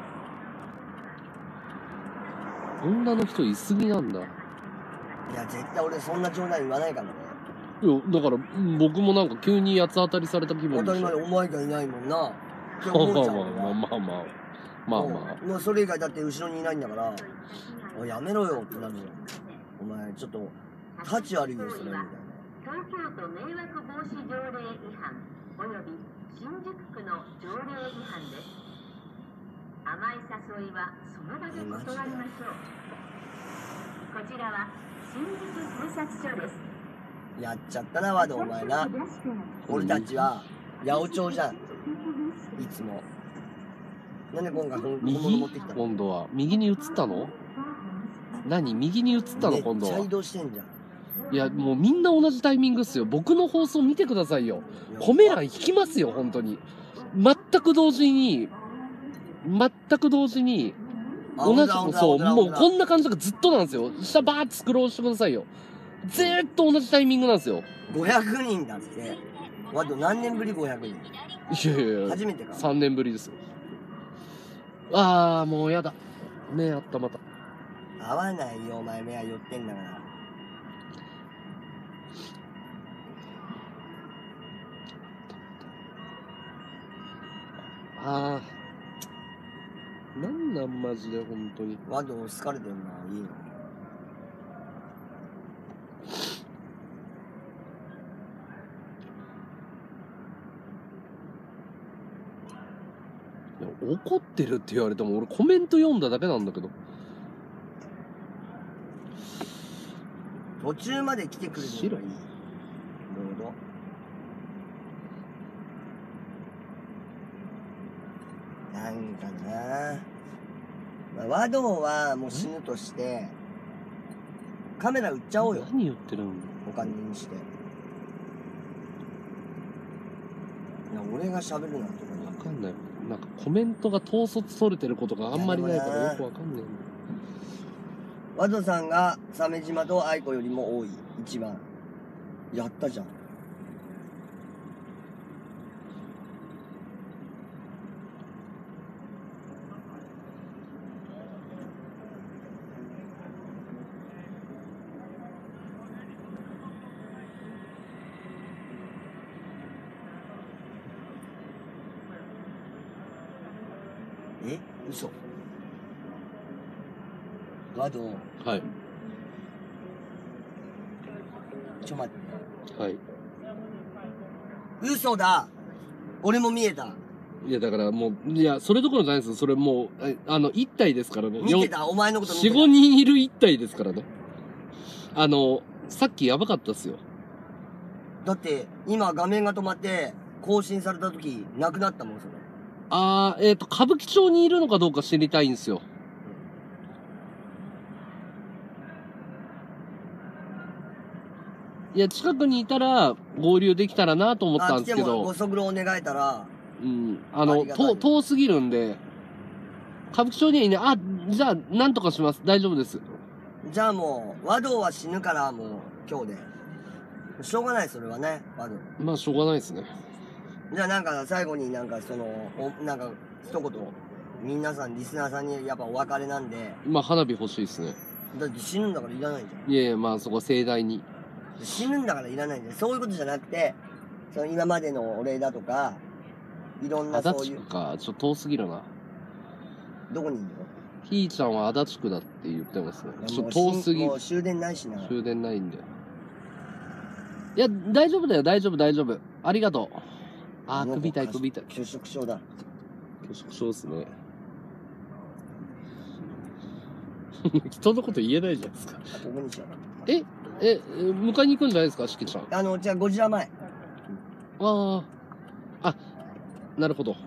Speaker 3: 女の人いすぎなんだ。い
Speaker 1: いや、絶対俺そんな冗談言わないからね。
Speaker 3: や、だから、うん僕もなんか急に八つ当たりされた気分でした。
Speaker 1: 当たり前でお前がいないもんな。って
Speaker 3: まあまあ
Speaker 1: 思うじゃん。
Speaker 3: まあまあまあまあ。まあまあ。
Speaker 1: もうそれ以外だって後ろにいないんだから、おいやめろよってなるじゃん。お前ちょっと、価値悪いよ、それみたいな。
Speaker 4: 東京都迷惑防止条例違反および新宿区の条例違反です。甘い誘いはその場で断りましょう。こちらは新宿警察署です。
Speaker 1: やっちゃったな、ワドお前な。俺たちは、八百長じゃん。いつも。なんで今回本物
Speaker 3: 右
Speaker 1: 持ってきたの？
Speaker 3: 今度は。右に移ったの？何右に移ったの今度は
Speaker 1: めっちゃ移。動してんじゃん。
Speaker 3: いや、もうみんな同じタイミングっすよ。僕の放送見てくださいよ。コメ欄引きますよ、本当に。全く同時に、全く同時に、同じ、そう、もうこんな感じだからずっとなんですよ。下バーッとスクロールしてくださいよ。ずーっと同じタイミングなんですよ。
Speaker 1: ごひゃくにんだって。ワド何年ぶりごひゃくにん？
Speaker 3: いやいやいや、
Speaker 1: 初めてか。
Speaker 3: さんねんぶりですよ。あー、もうやだ。目あったまた。
Speaker 1: 合わないよ、お前目は寄ってんだから。
Speaker 3: あー。なんなんマジで本当に。
Speaker 1: ワド好かれてんな、いいの。
Speaker 3: いや怒ってるって言われても俺コメント読んだだけなんだけど。
Speaker 1: 途中まで来てくれるのがいい。どうぞ。なんかな、まあ、ワドはもう死ぬとしてカメラ売っちゃおうよ。
Speaker 3: 何言ってるんだ。
Speaker 1: お金にして。いや俺が喋るなんてこと
Speaker 3: わかんない。なんかコメントが統率取れてることがあんまりないからよくわかんない。
Speaker 1: ワドさんが鮫島と愛子よりも多い一番。やったじゃん。え、嘘。ワド、
Speaker 3: はい。
Speaker 1: ちょ待って。
Speaker 3: はい。
Speaker 1: 嘘だ。俺も見えた。
Speaker 3: いやだからもう、いや、それどころじゃないですよ。それもう、えあの、一体ですからね。
Speaker 1: 見てた。お前のこと見て
Speaker 3: 四
Speaker 1: た。
Speaker 3: 五人いる一体ですからね。あの、さっきやばかったっすよ。
Speaker 1: だって今画面が止まって更新された時なくなったもんそれ。
Speaker 3: あー、えっと、歌舞伎町にいるのかどうか知りたいんですよ。いや、近くにいたら合流できたらなと思ったんですけど
Speaker 1: あ来てもご、足労願えたら。
Speaker 3: うん、あの、
Speaker 1: ありがたい
Speaker 3: と遠すぎるんで、歌舞伎町にはいない。あ、じゃあ、なんとかします。大丈夫です。
Speaker 1: じゃあもう和道は死ぬからもう今日でしょうがないそれはね和道。
Speaker 3: まあ、しょうがないですね。
Speaker 1: じゃあなんか最後になんかそのおなんか一言皆さんリスナーさんにやっぱお別れなんで。
Speaker 3: まあ、花火欲しいですね。
Speaker 1: だって死ぬんだからいらないじ
Speaker 3: いやいや、まあ、そこ盛大に。
Speaker 1: ゃん。死ぬんだからいらないじゃん。そういうことじゃなくてその今までのお礼だとかいろんな
Speaker 3: 足
Speaker 1: そういう。
Speaker 3: 立区か。ちょっと遠すぎるな。
Speaker 1: どこにいるの？
Speaker 3: ひーちゃんは足立区だって言ってますね。ちょっと
Speaker 1: もう
Speaker 3: 遠すぎ
Speaker 1: もう終電ないしな。
Speaker 3: 終電ないんで。いや、大丈夫だよ、大丈夫、大丈夫。ありがとう。あー、首痛い、首痛い。
Speaker 1: 拒食症だ。
Speaker 3: 拒食症ですね。人のこと言えないじゃないですか。
Speaker 1: ここにしよう。
Speaker 3: え、え、迎えに行くんじゃないですか、しきちゃん。
Speaker 1: あのじゃあゴジラ前。
Speaker 3: ああ。あ、なるほど。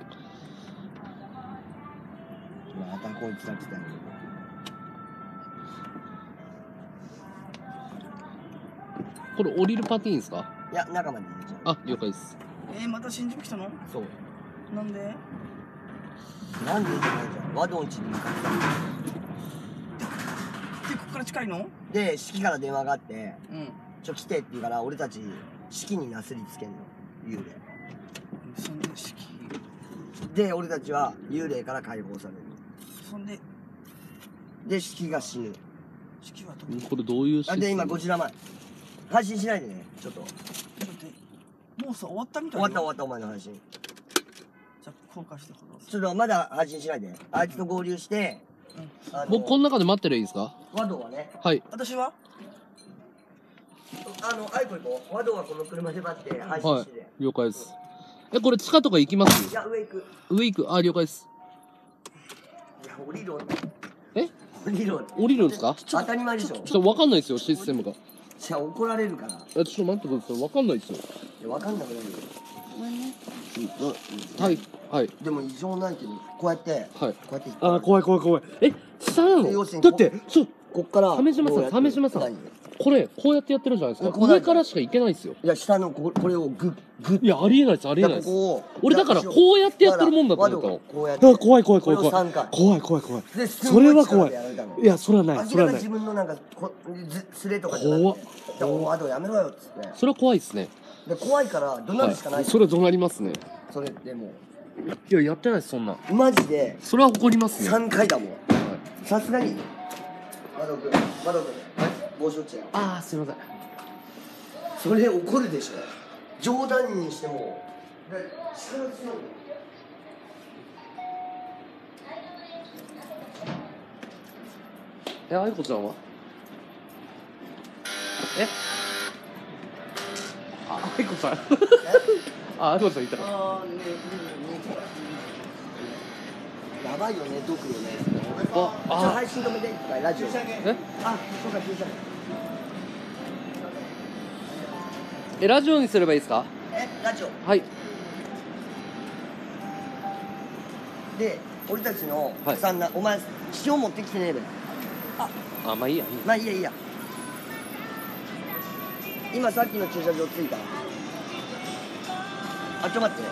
Speaker 1: またこいつら来たよ。
Speaker 3: これ降りるパティーンですか？
Speaker 1: いや、中まで入れちゃう。
Speaker 3: あ、了解です。
Speaker 2: えー、また新宿来たの？
Speaker 1: そう。
Speaker 2: なんで？
Speaker 1: なんでじゃないじゃん。和道んちに向かって
Speaker 2: で、ここから近いの？
Speaker 1: で、式から電話があって、
Speaker 2: うん。
Speaker 1: ちょ、来てって言うから、俺たち、式になすりつけんの。幽霊。
Speaker 2: そんで式。
Speaker 1: で、俺たちは幽霊から解放される。
Speaker 2: そんで
Speaker 1: で、式が死ぬ。
Speaker 2: 式はどこ？
Speaker 3: これどういうシステム？
Speaker 1: あで、今ごじらまえ。配信しないでね、ちょっと。
Speaker 2: だってもうさ終わったみたいよ。
Speaker 1: 終わった終わった、お前の配信。
Speaker 2: じゃあ公開してほど。
Speaker 1: ちょっとまだ配信しないで。あいつと合流して、
Speaker 2: うん。
Speaker 1: あの
Speaker 3: 僕この中で待ってるいいですか？
Speaker 1: 和道はね、
Speaker 3: はい。
Speaker 2: 私は？
Speaker 1: あの、あいこ行こう。和道はこの車で待って配信
Speaker 3: は
Speaker 1: してて。
Speaker 3: い。了解です。え、これ地下とか行きます
Speaker 1: いや、上行く。
Speaker 3: 上行く。あ、了解です。
Speaker 1: いや、降りろ。
Speaker 3: え
Speaker 1: 降りろ。
Speaker 3: 降りるんですか？
Speaker 1: 当たり前でしょ。
Speaker 3: ちょっとわかんないですよ、システムが。
Speaker 1: じゃあ怒られるから。い
Speaker 3: え、ちょっと待ってください。わかんないですよ。
Speaker 1: や、わかんなくなるよ。
Speaker 2: ごめんね。
Speaker 1: うん
Speaker 3: はい。はい。
Speaker 1: でも異常ないけど、こうやって、
Speaker 3: はい。
Speaker 1: こうやって行って。
Speaker 3: あ、怖い怖い怖い。え、下なの？
Speaker 1: 要するに
Speaker 3: だって、ちょ、
Speaker 1: こっから。
Speaker 3: 鮫島さん
Speaker 1: こうやって
Speaker 3: 鮫島さん
Speaker 1: 何
Speaker 3: これ、こうやってやってるじゃないですか。
Speaker 1: こうなんだ
Speaker 3: 上からしか行けないですよ。
Speaker 1: いや、下のここれをグッ、グッ。
Speaker 3: いや、ありえないです、ありえないです。
Speaker 1: ここを
Speaker 3: 俺だからこうやってやってるもんだと思ったの。
Speaker 1: こうやって。
Speaker 3: あ、怖い怖い怖い
Speaker 1: これを
Speaker 3: 怖い。
Speaker 1: さんかい。
Speaker 3: 怖い怖い怖い。
Speaker 1: で、
Speaker 3: それは怖い
Speaker 1: すご力でやられたの。
Speaker 3: いや、それはない、それはない
Speaker 1: 明らかに自。分のなんか、こずすれとかじゃなくて。
Speaker 3: 怖っ
Speaker 1: だからあとやめろよっつって。
Speaker 3: それは怖いですね。
Speaker 1: で、怖いから怒鳴るしかな。
Speaker 3: はいい。それ怒鳴りますね。
Speaker 1: それでも
Speaker 3: いや、やってないです、そんな。
Speaker 1: う、マジで
Speaker 3: それは怒りますね。
Speaker 1: さんかいだもん。
Speaker 3: はい
Speaker 1: さすがに。窓くん、窓くん、帽子落ちたよ。
Speaker 3: あー、すいません。
Speaker 1: それ怒るでしょ。冗談にしても。だ力強いの。
Speaker 3: え、愛子ちゃんはえあ、愛子さんあ、愛子さんいた。
Speaker 1: ああ、ね、ね、ね。やばいよね、毒よね。
Speaker 3: あ、
Speaker 1: ちょ、
Speaker 3: あ、
Speaker 1: 配信止めて、一回ラジオ。
Speaker 3: え
Speaker 1: あ、そうか、駐車券。
Speaker 3: え、ラジオにすればいいですか？
Speaker 1: え、ラジオ。
Speaker 3: はい。
Speaker 1: で、俺たちの
Speaker 3: はい
Speaker 1: さんな、お前、塩持ってきてねえべ。
Speaker 3: あ、まあいいや、いいや。
Speaker 1: まあ、いいや、いいや。今さっきの駐車場着いた。あ、ちょっと待って。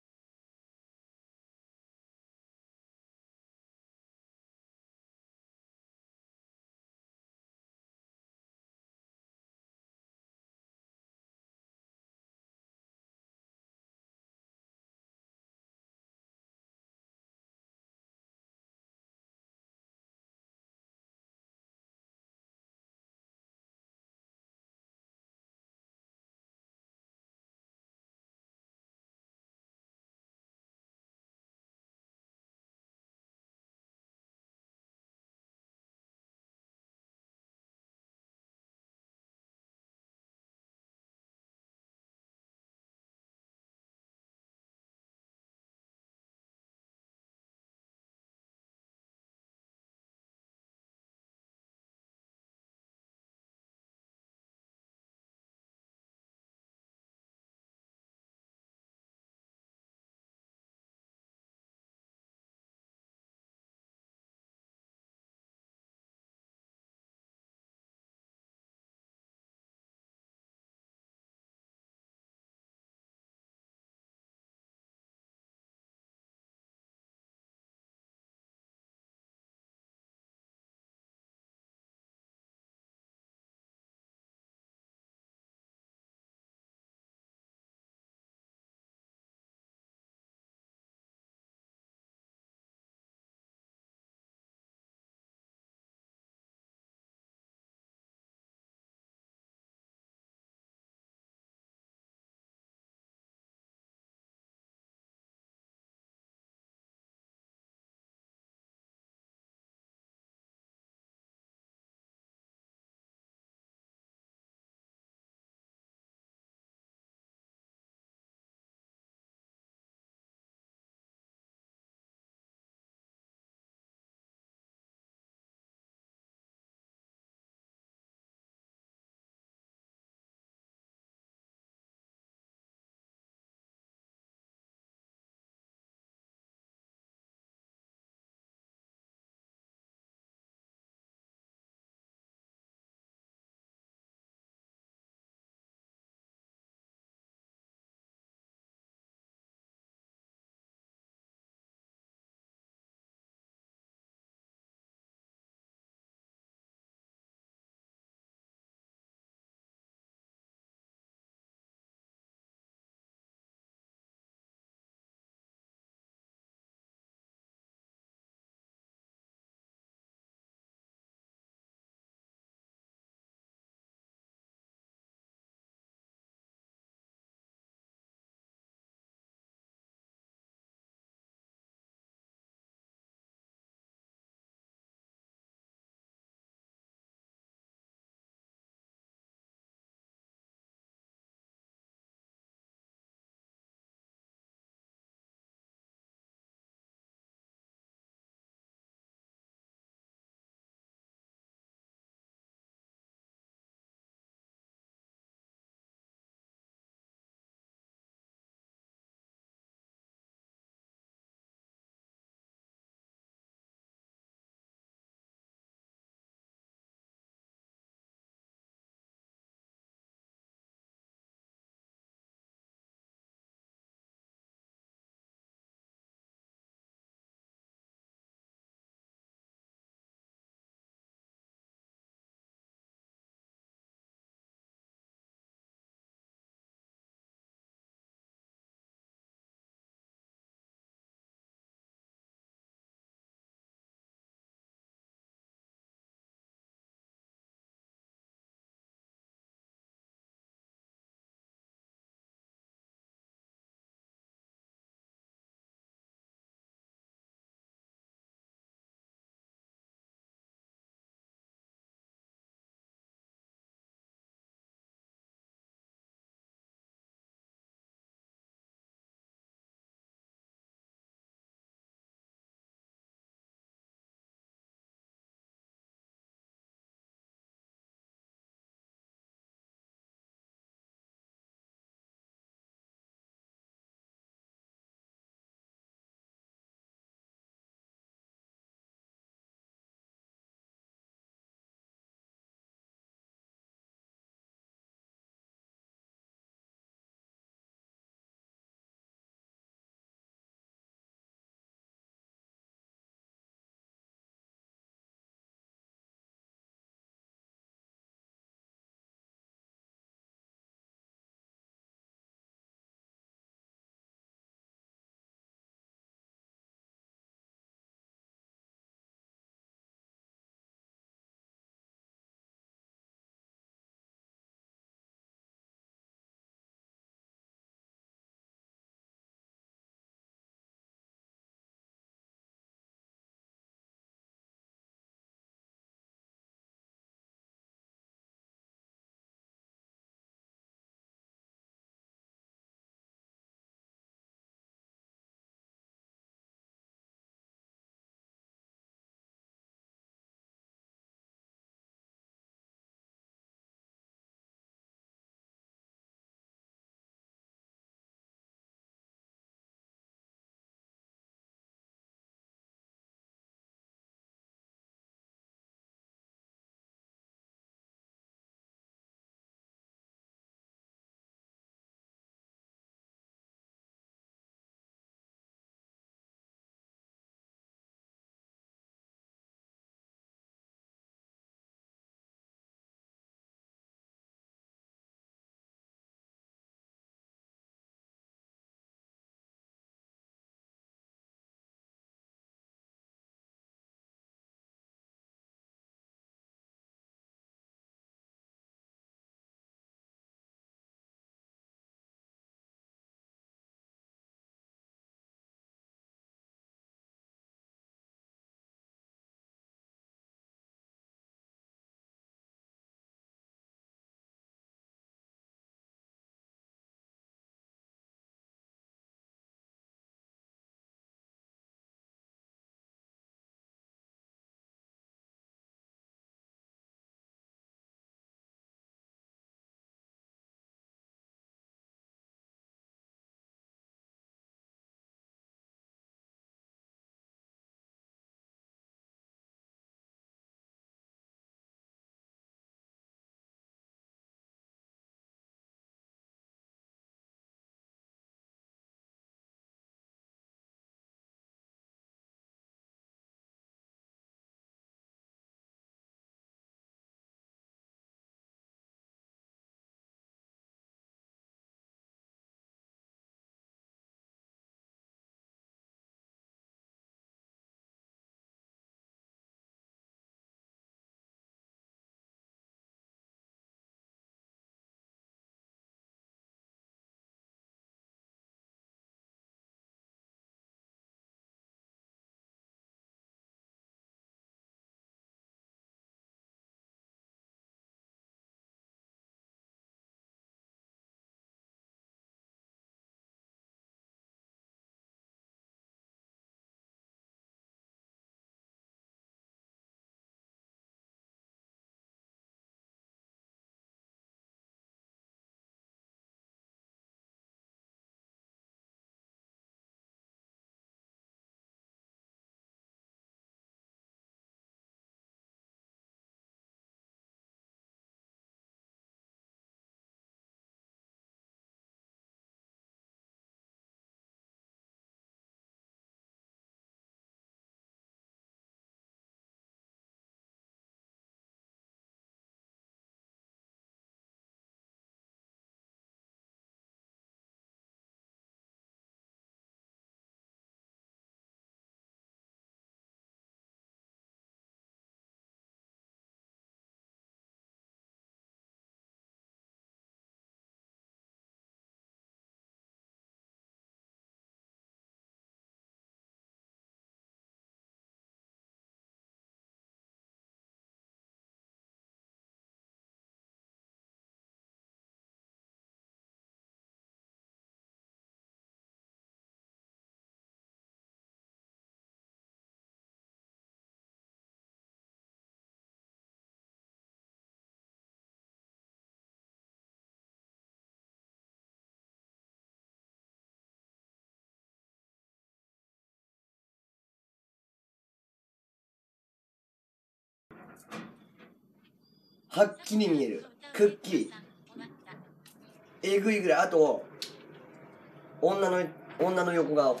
Speaker 1: はっきり見える。くっきり。えぐいぐらい。あと、女の、女の横顔。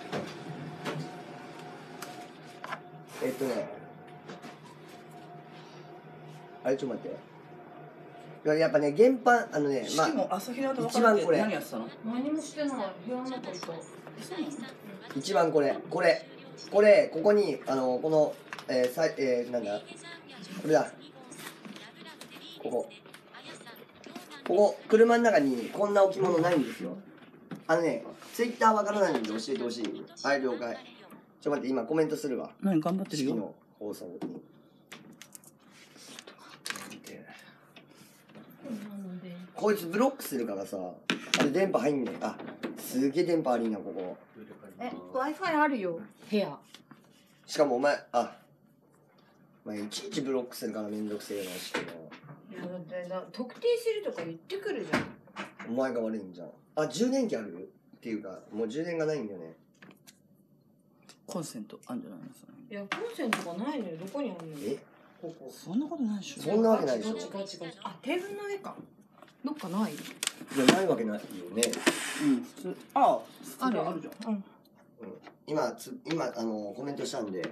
Speaker 1: えっとね。あれ、ちょっと待って。やっぱね、原版、あのね、まあ、
Speaker 2: も朝日奈と
Speaker 1: 一番これ
Speaker 2: 何やってたの？
Speaker 5: 何もしてない。部屋の中いた。
Speaker 1: 一番これ、これ、これ、ここに、あの、この、えー、さい、えー、なんだ、これだ。ここ。ここ、車の中にこんな置物ないんですよ。あのね、ツイッターわからないんで教えてほしい。はい、了解。ちょっと待って、今コメントするわ。
Speaker 2: 何頑張ってるよ。
Speaker 1: 式の放送に。こいつブロックするからさ、あれ電波入んねえ。あ、すげえ電波悪いな、ここ。
Speaker 5: え、Wi-Fi あるよ。部屋。
Speaker 1: しかもお前、あ、お前いちいちブロックするからめんどくせえな、式の。
Speaker 5: いやだってだ特定するとか言ってくるじゃん。
Speaker 1: お前が悪いんじゃん。あ、充電器あるっていうか、もう充電がないんだよね。
Speaker 2: コンセントあんじゃないのそれ？
Speaker 5: いやコンセントがないのよ。どこにあるのよ。
Speaker 1: え
Speaker 5: ここ。
Speaker 2: そんなことないでしょ。
Speaker 1: そんなわけないでしょ。
Speaker 5: ガチガチガチ。あ、テーブルの上か。どっかない？
Speaker 1: いや、ないわけないよね。
Speaker 2: うん普通。あ
Speaker 5: ある
Speaker 2: あるじゃん。
Speaker 5: うん。
Speaker 1: 今、つ今、あの、コメントしたんで、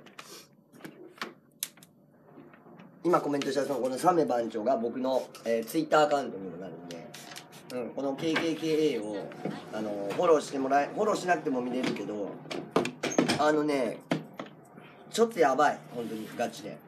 Speaker 1: 今コメントしたその、このサメ番長が僕の、えー、ツイッターアカウントにもなるんで、うん、この ケーケーケーエー を、あの、フォローしてもらえ、フォローしなくても見れるけど、あのね、ちょっとやばい、本当に、ガチで。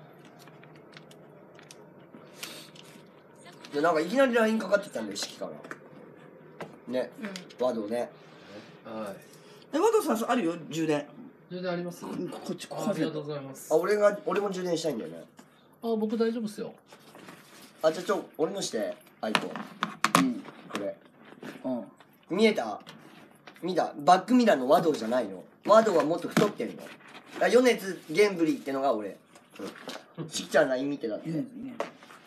Speaker 1: で、なんかいきなり ライン かかってきたんだよ、式から。ね、
Speaker 5: うん。
Speaker 1: ワドね。
Speaker 3: はい。
Speaker 2: え、和田さんあるよ充電。
Speaker 3: 充電あります？
Speaker 2: こっち
Speaker 3: あ
Speaker 2: コンセント。
Speaker 3: ありがとうございます。
Speaker 1: あ、俺が、俺も充電したいんだよね。
Speaker 3: あ、僕大丈夫っすよ。
Speaker 1: あ、じゃあちょ、俺のして、アイコン。
Speaker 2: うん
Speaker 1: これ。
Speaker 2: うん。
Speaker 1: 見えた見たバックミラーの和道じゃないの。和道はもっと太ってんの。あ、米津玄武利ってのが俺。うん。ちっちゃな ライン 見てたって。
Speaker 2: いいですね。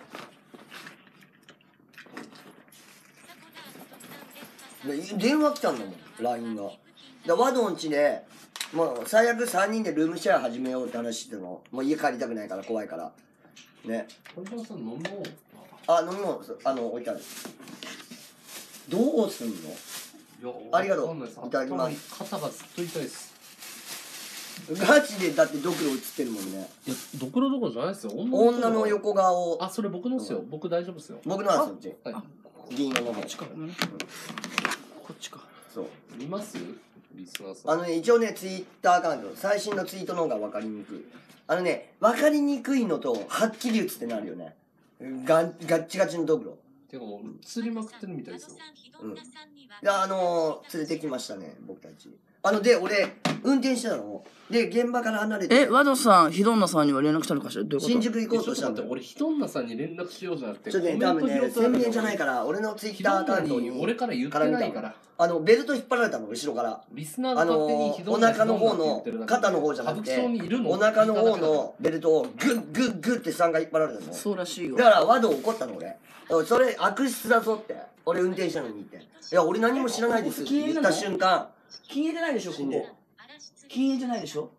Speaker 1: で電話来たんだもん、ライン が。で和道ん家で、もう最悪さんにんでルームシェア始めようって話してたの。もう家帰りたくないから怖いから。ね。
Speaker 3: これからさん飲もう。
Speaker 1: あ、飲み物、あの、置いてある。どうすんの？
Speaker 3: いや
Speaker 1: ありがとう
Speaker 3: わかんないです
Speaker 1: いただきます
Speaker 3: 頭肩がずっと痛いです。
Speaker 1: ガチでだってドクロ映ってるもんね。
Speaker 3: いや、ドクロどころじゃないですよ。
Speaker 1: 女の横顔。
Speaker 3: あ、それ僕のっすよ。僕大丈夫っすよ。
Speaker 1: 僕のはそっち。
Speaker 3: はい。
Speaker 1: 銀色の方。
Speaker 2: こっちか。ごめんねこっちか。
Speaker 1: そう。
Speaker 3: 見ますリスナーさん。
Speaker 1: あのね、一応ね、ツイッターアカウント、最新のツイートの方が分かりにくい。あのね、分かりにくいのと、はっきり映ってなるよね。ガガッチガチのドクロ。
Speaker 3: てかもう、釣りまくってるみたいですよ。
Speaker 1: うん。いや、あのー、連れてきましたね、僕たち。あの、で、俺、運転してたの。で、現場から離れて。
Speaker 2: え、和田さん、ひどんなさんには連絡したのかしら？どういうこと？
Speaker 1: 新宿行こうとしたんだよ。
Speaker 3: ちょっと待って、俺、ひどんなさんに連絡しようじゃなくて、
Speaker 1: ちょっとね、多分ね、宣伝じゃないからら、俺のツイッ
Speaker 3: ひどんな
Speaker 1: ターアカウント
Speaker 3: に俺
Speaker 1: に、
Speaker 3: から言ってないから。
Speaker 1: あの、ベルト引っ張られたの、後ろから。
Speaker 3: リスナーが
Speaker 1: あの
Speaker 3: 勝手にひ
Speaker 1: ー、
Speaker 3: どんな
Speaker 1: お腹の方
Speaker 3: ひどんなって言
Speaker 1: の
Speaker 3: ってるだけで
Speaker 1: 肩の方じゃなくて
Speaker 3: 歌舞伎町にいるの
Speaker 1: お腹の方のベルトをグッグッグッってさんが引っ張られたの。
Speaker 2: そうらしいよ
Speaker 1: だ。から和道怒ったの俺。それ悪質だぞって。俺運転したのにって。いや俺何も知らないですって言った瞬間。
Speaker 2: 禁煙じゃないでしょ、ここ。禁煙じゃないでしょ。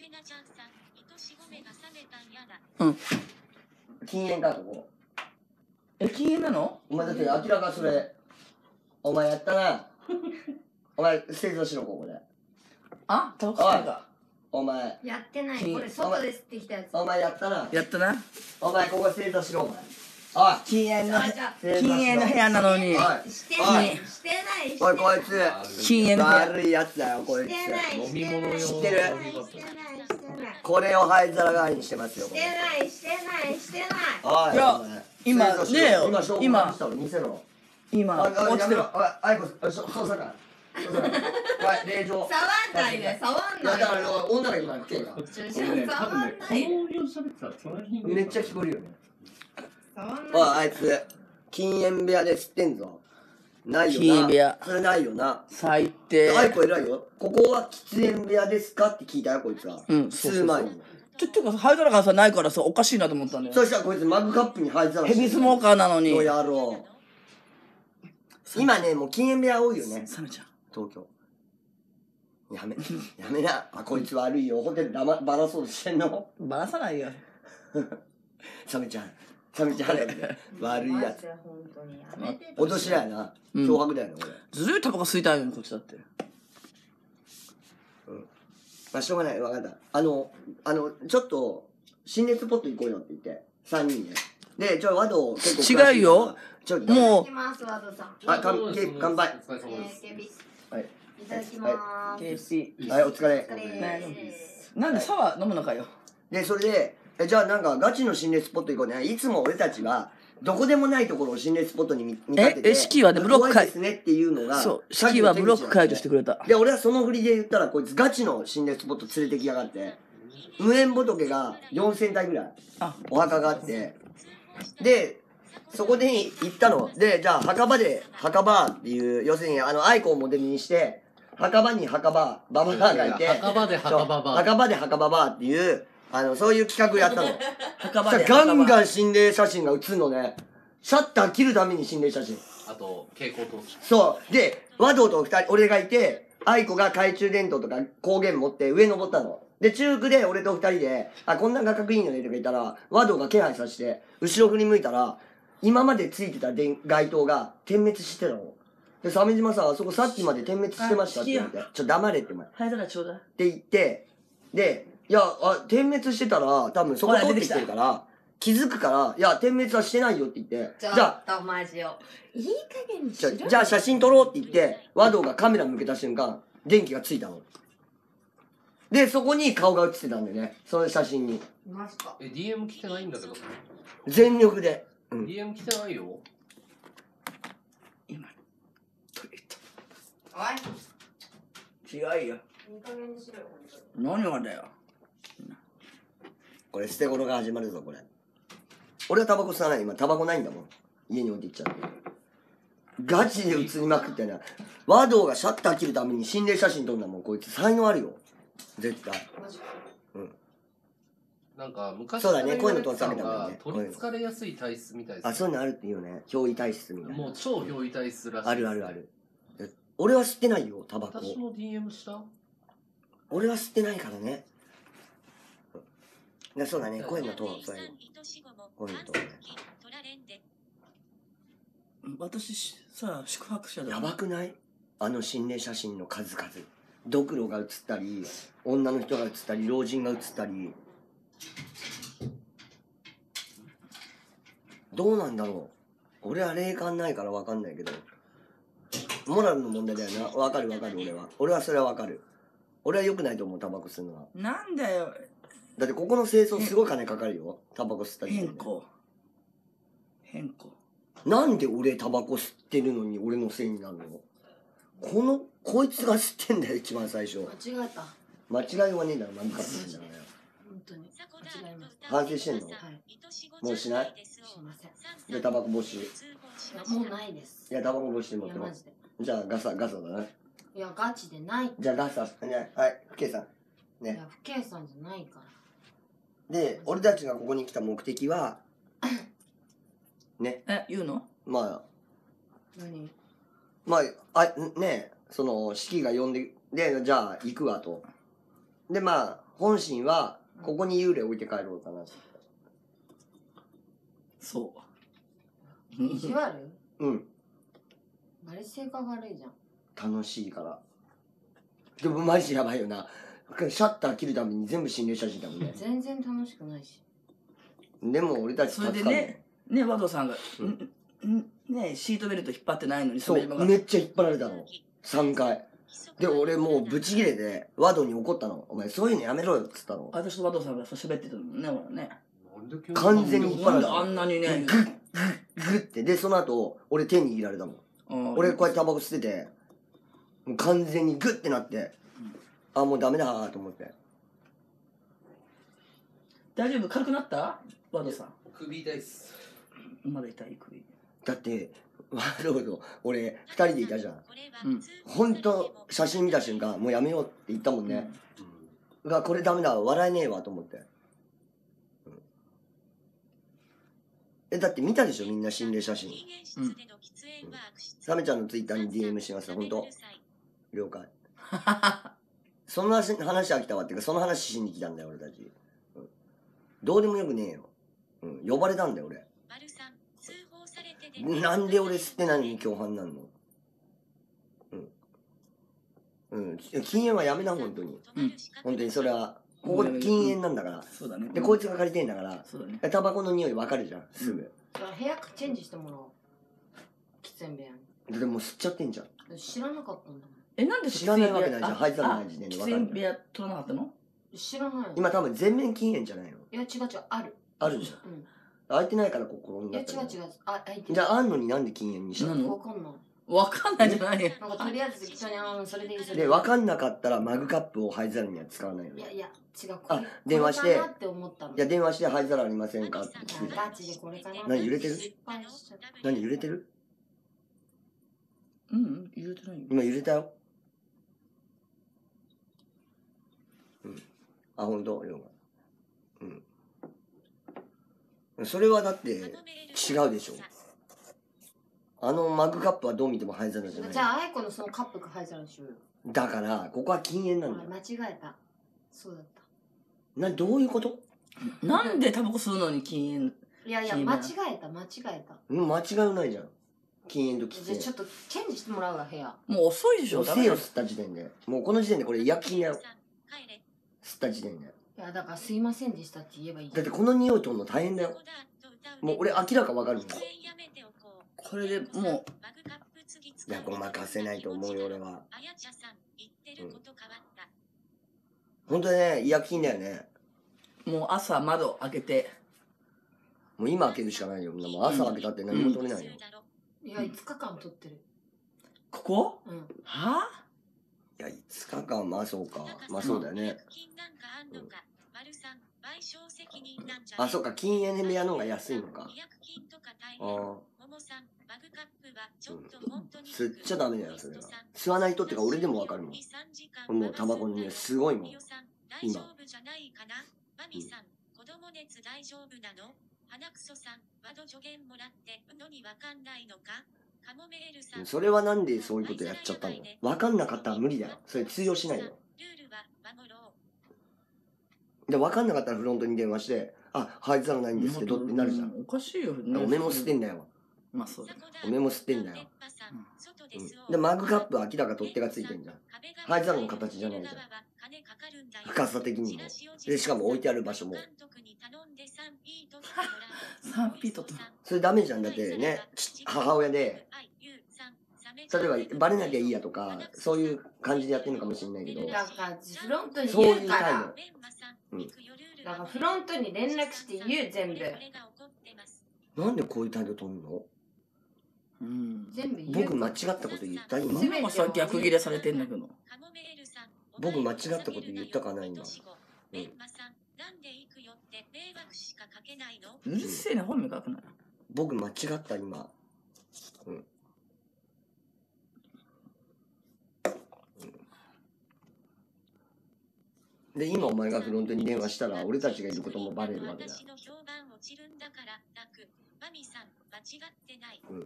Speaker 2: うん。
Speaker 1: 禁煙かここ。
Speaker 2: え、禁煙なの？
Speaker 1: お前だって明らかそれ。お前やったな。お前製造しろここで。
Speaker 2: あ、タバコ吸ったか。
Speaker 1: お前。
Speaker 5: やってない。
Speaker 2: 禁
Speaker 5: これ外で吸ってきたやつ。
Speaker 1: お前やったな。
Speaker 2: やったな。
Speaker 1: お前ここ製造しろお前。おい。
Speaker 2: 禁煙の、
Speaker 5: あじゃあ
Speaker 2: 禁煙の部屋なのに。
Speaker 1: おい。
Speaker 5: してない。してない。して
Speaker 1: おい
Speaker 5: ない。
Speaker 1: こいつ。
Speaker 2: 禁煙の部屋。
Speaker 1: 悪いやつだよこいつ。
Speaker 5: してない。
Speaker 3: 飲み物用の
Speaker 5: してない。してない。してない。
Speaker 1: これを灰皿代わりにしてますよ。こ
Speaker 5: して
Speaker 1: れ
Speaker 5: ない。してない。してない。
Speaker 1: おい。
Speaker 2: いや
Speaker 1: お前
Speaker 2: 今
Speaker 1: 製造しろ
Speaker 2: ねえ
Speaker 1: 今証拠
Speaker 2: 今
Speaker 1: 見せろ見せろ。
Speaker 2: 今、
Speaker 1: おいおい
Speaker 2: 落ちてる。
Speaker 1: やめろおいアイコスおいそ捜査官。捜査官おい令状。
Speaker 5: 触んないで。触んない
Speaker 1: いやだから女が今来てるか
Speaker 5: で。ちょ
Speaker 3: これね、多
Speaker 5: 触
Speaker 3: 分ね、こ
Speaker 5: んないで。
Speaker 3: の音量喋ってたら隣にいる
Speaker 1: ら。めっちゃ聞こえるよね。
Speaker 5: 触んないで。
Speaker 1: おいあいつ禁煙部屋で吸ってんぞ。ないよな。
Speaker 2: 禁煙部屋
Speaker 1: それないよな。
Speaker 2: 最低。
Speaker 1: アイコ偉いよ。ここは喫煙部屋ですかって聞いたよこいつは。
Speaker 2: うんそうそうそう
Speaker 1: 吸う前に。
Speaker 2: ちょ、っていうか、灰皿がさ、ないからさ、おかしいなと思ったんだよ。
Speaker 1: そしたらこいつマグカップに灰皿
Speaker 2: ヘビスモーカーなのに。
Speaker 1: の野郎。今ねもう禁煙部屋多いよね。
Speaker 2: サメちゃん。
Speaker 1: 東京。やめ、やめな。あ、こいつ悪いよ。ホテルだま、ばらそうとしてんの。
Speaker 2: ばらさないよ。
Speaker 1: サメちゃん、 サメちゃん悪いやつ。
Speaker 5: 本当にやめて。
Speaker 1: 脅しだよな。
Speaker 2: うん
Speaker 1: 脅迫だよな、これ。
Speaker 2: ずるいタバコ吸いたいのにこっちだって。
Speaker 1: まあ、しょうがない。わかった。あの、あの、ちょっと、心霊スポット行こうよって言って、さんにんで。で、ちょ、和道結構詳しいから。
Speaker 2: 違うよ。
Speaker 1: ちょっと。
Speaker 2: もう
Speaker 5: いただきます、ワドさん。
Speaker 1: あ、かん、け、乾杯。
Speaker 3: お疲れ様です。
Speaker 5: えーケビ
Speaker 1: はい。
Speaker 5: いただきます。
Speaker 2: ケーピ
Speaker 1: はい、お疲れ。
Speaker 5: お疲れ
Speaker 2: ー。なんでサワー飲むのかよ。
Speaker 1: で、それで、えじゃあなんかガチの心霊スポット行こうね。いつも俺たちは、どこでもないところを心霊スポットに見見立てて。
Speaker 2: ええ式はねブロック解
Speaker 1: 怖いですねっていうのが。
Speaker 2: そう、式はブロック解除してくれた。
Speaker 1: で、俺はその振りで言ったら、こいつガチの心霊スポット連れてきやがって、無縁仏がよんせん体ぐらい、
Speaker 2: あ、
Speaker 1: お墓があって、で、そこで行ったの。で、じゃあ墓場で、墓場っていう、要するにあの、アイコンをモデルにして、墓場に墓場、ババアがいて、
Speaker 3: 墓場で墓場
Speaker 1: そう墓場で墓場バーっていう、あの、そういう企画やったの。
Speaker 2: 墓場で
Speaker 1: ガンガ
Speaker 2: ン。
Speaker 1: ン心霊写真が写るのね。シャッター切るために心霊写真。
Speaker 3: あと蛍光灯。
Speaker 1: そう。で、和道と二人、俺がいて、愛子が懐中電灯とか光源持って上登ったの。で、中区で俺と二人で、あ、こんな画角いいのねとか言ったら、和道が気配させて、後ろ振り向いたら、今までついてた電街灯が点滅してたの。で、鮫島さん、あそこさっきまで点滅してましたって言って、ちょ、黙れってお前。っ
Speaker 2: はい、ただちょうだい。
Speaker 1: て言って、で、いや、あ、点滅してたら、多分そこ通ってきてるから、気づくから、いや、点滅はしてないよって言って、
Speaker 5: ちょ
Speaker 1: じゃあ、
Speaker 5: っとマジよ。いい加減にし
Speaker 1: じゃ
Speaker 5: ろ。
Speaker 1: じゃあ写真撮ろうって言って、和道がカメラ向けた瞬間、電気がついたの。で、そこに顔が映ってたんだよね。その写真に。
Speaker 5: マジか。
Speaker 3: え、ディーエム 来てないんだけど。
Speaker 1: 全力で。うん。
Speaker 3: ディーエム 来てないよ。
Speaker 2: 今、トイレ
Speaker 5: おい。
Speaker 2: 行った。違うよ。
Speaker 5: いい加減にしろよ、本当に。
Speaker 2: 何がだよ。
Speaker 1: これ捨て頃が始まるぞ、これ。俺はタバコ吸わない。今、タバコないんだもん。家に置いていっちゃう。ガチで映りまくってな。和道がシャッター切るために心霊写真撮るんだもん、こいつ。才能あるよ。絶対。
Speaker 5: マジか。
Speaker 3: なんか昔
Speaker 1: そうだね
Speaker 3: から言われてたの
Speaker 1: こういうの撮らされたもん
Speaker 3: が
Speaker 1: ね
Speaker 3: 取り憑かれやすい体質みたいです。
Speaker 1: あ、そういうのあるって言うよね。憑依体質みたいな。
Speaker 3: もう超憑依体質らしい。
Speaker 1: あるあるあ。る。え俺は吸ってないよ、タバコ。
Speaker 3: 私も ディーエム した
Speaker 1: 俺は吸ってないからね。ね、そうだね、声のトーン、そういうの。声のトーンね。
Speaker 2: 私さ、宿泊者だ。
Speaker 1: やばくない？あの心霊写真の数々。ドクロが写ったり、女の人が写ったり、老人が写ったり。どうなんだろう。俺は霊感ないからわかんないけど。モラルの問題だよな。わかるわかる俺は。俺はそれはわかる。俺は良くないと思う、タバコ吸うのは。
Speaker 2: なんだよ。
Speaker 1: だってここの清掃すごい金かかるよ。タバコ吸ったり。
Speaker 2: 変更。変更。
Speaker 1: なんで俺タバコ吸ってるのに俺のせいになるの？この、こいつが吸ってんだよ、一番最初。
Speaker 5: 間違えた。
Speaker 1: 間違いはねえだろ、何かってんだからよ。
Speaker 5: 本当に。間違えました。
Speaker 1: 反省してんの？
Speaker 5: はい。
Speaker 1: もうしない？
Speaker 5: しません。
Speaker 1: で、タバコ没収。
Speaker 5: いや、もうないです。
Speaker 1: いや、タバコ没収持
Speaker 5: いや、
Speaker 1: ってます。
Speaker 5: マジで。
Speaker 1: じゃあ、ガサ、ガサだな。
Speaker 5: いや、ガチでない。
Speaker 1: じゃあ、ガサ、ね、はい、ふけさん。ね。
Speaker 5: いや、不計算じゃないから。
Speaker 1: で、俺たちがここに来た目的は、ね、
Speaker 2: え、言うの？
Speaker 1: まあ、
Speaker 5: 何？
Speaker 1: まあ、あ、ね、その、式が呼んで、で、じゃあ、行くわと。で、まあ、本心は、ここに幽霊置いて帰ろうかな。
Speaker 2: そう。
Speaker 5: 意地悪？
Speaker 1: うん。
Speaker 5: マリ性格悪いじゃん。
Speaker 1: 楽しいから。でもマジやばいよな。シャッター切るために全部心霊写真だもんね。
Speaker 5: 全然楽しくないし。
Speaker 1: でも俺たち
Speaker 2: それでね、ね、和道さんが、んんね、シートベルト引っ張ってないのに、
Speaker 1: そう、
Speaker 2: 鮫島が
Speaker 1: めっちゃ引っ張られたの。さんかい。で、俺もうブチギレで、和道に怒ったの。お前そういうのやめろよっつったの。
Speaker 2: 私と和道さんがそう喋ってたもんね、ほらね。
Speaker 3: なんで急に
Speaker 1: 完全に引っ張られた。
Speaker 2: なんであんなにね、
Speaker 1: グッ、グッ、グッって。で、その後、俺手に入れられたもん。
Speaker 2: うん
Speaker 1: 俺こうやってタバコ吸ってて、もう完全にグッてなって、あ、もうダメだーと思って。
Speaker 2: 大丈夫？軽くなった和道さん。
Speaker 3: 首痛いっす。
Speaker 2: まだ痛い首。
Speaker 1: だって、ワーロード、俺、二人でいたじゃん。
Speaker 2: うん。
Speaker 1: ほんと、写真見た瞬間、もうやめようって言ったもんね。うわ、これダメだ、笑えねえわと思って。うんえ、だって見たでしょ、みんな心霊写真。
Speaker 2: うん。
Speaker 1: サメちゃんのツイッターに ディーエム します、ほんと。了解。その話、話飽きたわっていうか、その話しに来たんだよ、俺たち。うん、どうでもよくねえよ。うん、呼ばれたんだよ、俺。 なんで俺吸ってないのに共犯なんの？うんうん禁煙はやめな本当に。
Speaker 2: うん
Speaker 1: 本当にそれはここで禁煙なんだから。
Speaker 2: そうだね。
Speaker 1: でこいつが借りてんだから
Speaker 2: そうだね。
Speaker 1: タバコの匂いわかるじゃんすぐ。
Speaker 5: 部屋チェンジしてもらおう。喫煙部屋に。
Speaker 1: でも吸っちゃってんじゃん。
Speaker 5: 知らなかったんだもん。
Speaker 2: え、なんで
Speaker 1: 知らないわけないじゃん
Speaker 2: あ
Speaker 1: 灰皿ない時点で
Speaker 2: あ
Speaker 1: わかる
Speaker 2: 喫煙部屋取らなかったの？
Speaker 5: 知らない。
Speaker 1: 今多分全面禁煙じゃないの？
Speaker 5: いや違う違う、ある。
Speaker 1: あるじゃん。
Speaker 5: うん。
Speaker 1: 開いてないから心に
Speaker 5: いや違う
Speaker 1: なったの。
Speaker 5: 違う。あ、開いてる。
Speaker 1: じゃああんのになんで禁煙にしたの？
Speaker 2: なの？
Speaker 5: わかんない。
Speaker 2: わかんないじゃないよ。
Speaker 5: なんかとりあえず適当に、あの、それでいいそれ
Speaker 1: で分かんなかったらマグカップを灰皿には使わないの。い
Speaker 5: いやいや、違う。こ
Speaker 1: あ
Speaker 5: れ
Speaker 1: 電話して
Speaker 5: これかなって思ったの。
Speaker 1: や電話して灰皿ありませんかって聞くじゃん。
Speaker 5: ガチでこれかな。
Speaker 1: 何揺れてる？
Speaker 5: 失敗しちゃった。
Speaker 1: 何揺れてる？
Speaker 2: うんうん、言うてないよ。
Speaker 1: 今揺れたよ。うん。あ、ほんと量が。うん。それはだって違うでしょ。あのマグカップはどう見ても灰皿じゃない。
Speaker 5: じゃあ、あやこのそのカップが灰皿にしようよ。
Speaker 1: だからここは禁煙
Speaker 5: あ
Speaker 1: なんだよ。
Speaker 5: 間違えた。そうだった。
Speaker 1: などういうこと？
Speaker 2: なんでタバコ吸うのに禁煙？
Speaker 5: いやいや、
Speaker 2: 禁煙
Speaker 5: 間違えた、間違えた。
Speaker 1: うん間違いないじゃん。禁煙と喫煙
Speaker 5: じゃあちょっとチェンジしてもらうわ、部屋。
Speaker 2: もう遅いでしょ。ダメだよ。
Speaker 1: せよ吸った時点でもうこの時点でこれ違約金だよ。吸った時点で
Speaker 5: いや、だからすいませんでしたって言えばいいじゃん。
Speaker 1: だってこの匂い取るの大変だよ。もう俺明らかわかるもん。い
Speaker 2: これでも
Speaker 1: やごまかせないと思うよ俺は。本当にね違約金だよね。
Speaker 2: う、もう朝窓開けて、
Speaker 1: もう今開けるしかないよ。もう朝開けたって何も取れないよ。
Speaker 5: いや、いつかかん取ってる。
Speaker 2: ここ
Speaker 5: うん。
Speaker 2: はぁ、
Speaker 1: いやいつかかんまあそうかまあそうだよね。あそうか禁煙部屋の方が安いのか。ああ。吸っちゃダメだよそれは。吸わないとってか俺でもわかるもん。もうタバコの匂いすごいもん今。うん、それはなんでそういうことやっちゃったの？わかんなかったら無理だよ。それ通用しないよ。でわかんなかったらフロントに電話して「あ灰皿ないんですけど」ってなるじゃん。
Speaker 2: おかしいよ。
Speaker 1: おめも吸ってんだよ。
Speaker 2: まあそうだね。
Speaker 1: おめも吸ってんだよ。うん、でマグカップは明らか取っ手がついてんじゃん。灰皿の形じゃないじゃん。深さ的にも。でしかも置いてある場所も。
Speaker 2: さんピートと。
Speaker 1: それダメじゃん。だってね母親で例えばバレなきゃいいやとかそういう感じでやってるのかもしれないけど、
Speaker 5: だからフロントに
Speaker 1: そう
Speaker 5: 言か
Speaker 1: いうう態
Speaker 5: ら。
Speaker 1: 度。うん、
Speaker 5: だからフロントに連絡して言う、全部。
Speaker 1: なんでこういう態度取るの？
Speaker 2: うん。
Speaker 5: 全部言う。
Speaker 1: 僕間違ったこと言った今。
Speaker 2: なんかさ逆切れされてんだけど。
Speaker 1: 僕間違ったこと言ったかな今。うん、
Speaker 2: うるせえな、本名書くなよ。
Speaker 1: 僕間違った今。うん。うんで今お前がフロントに電話したら俺たちがいることもバレるわけだ。うん。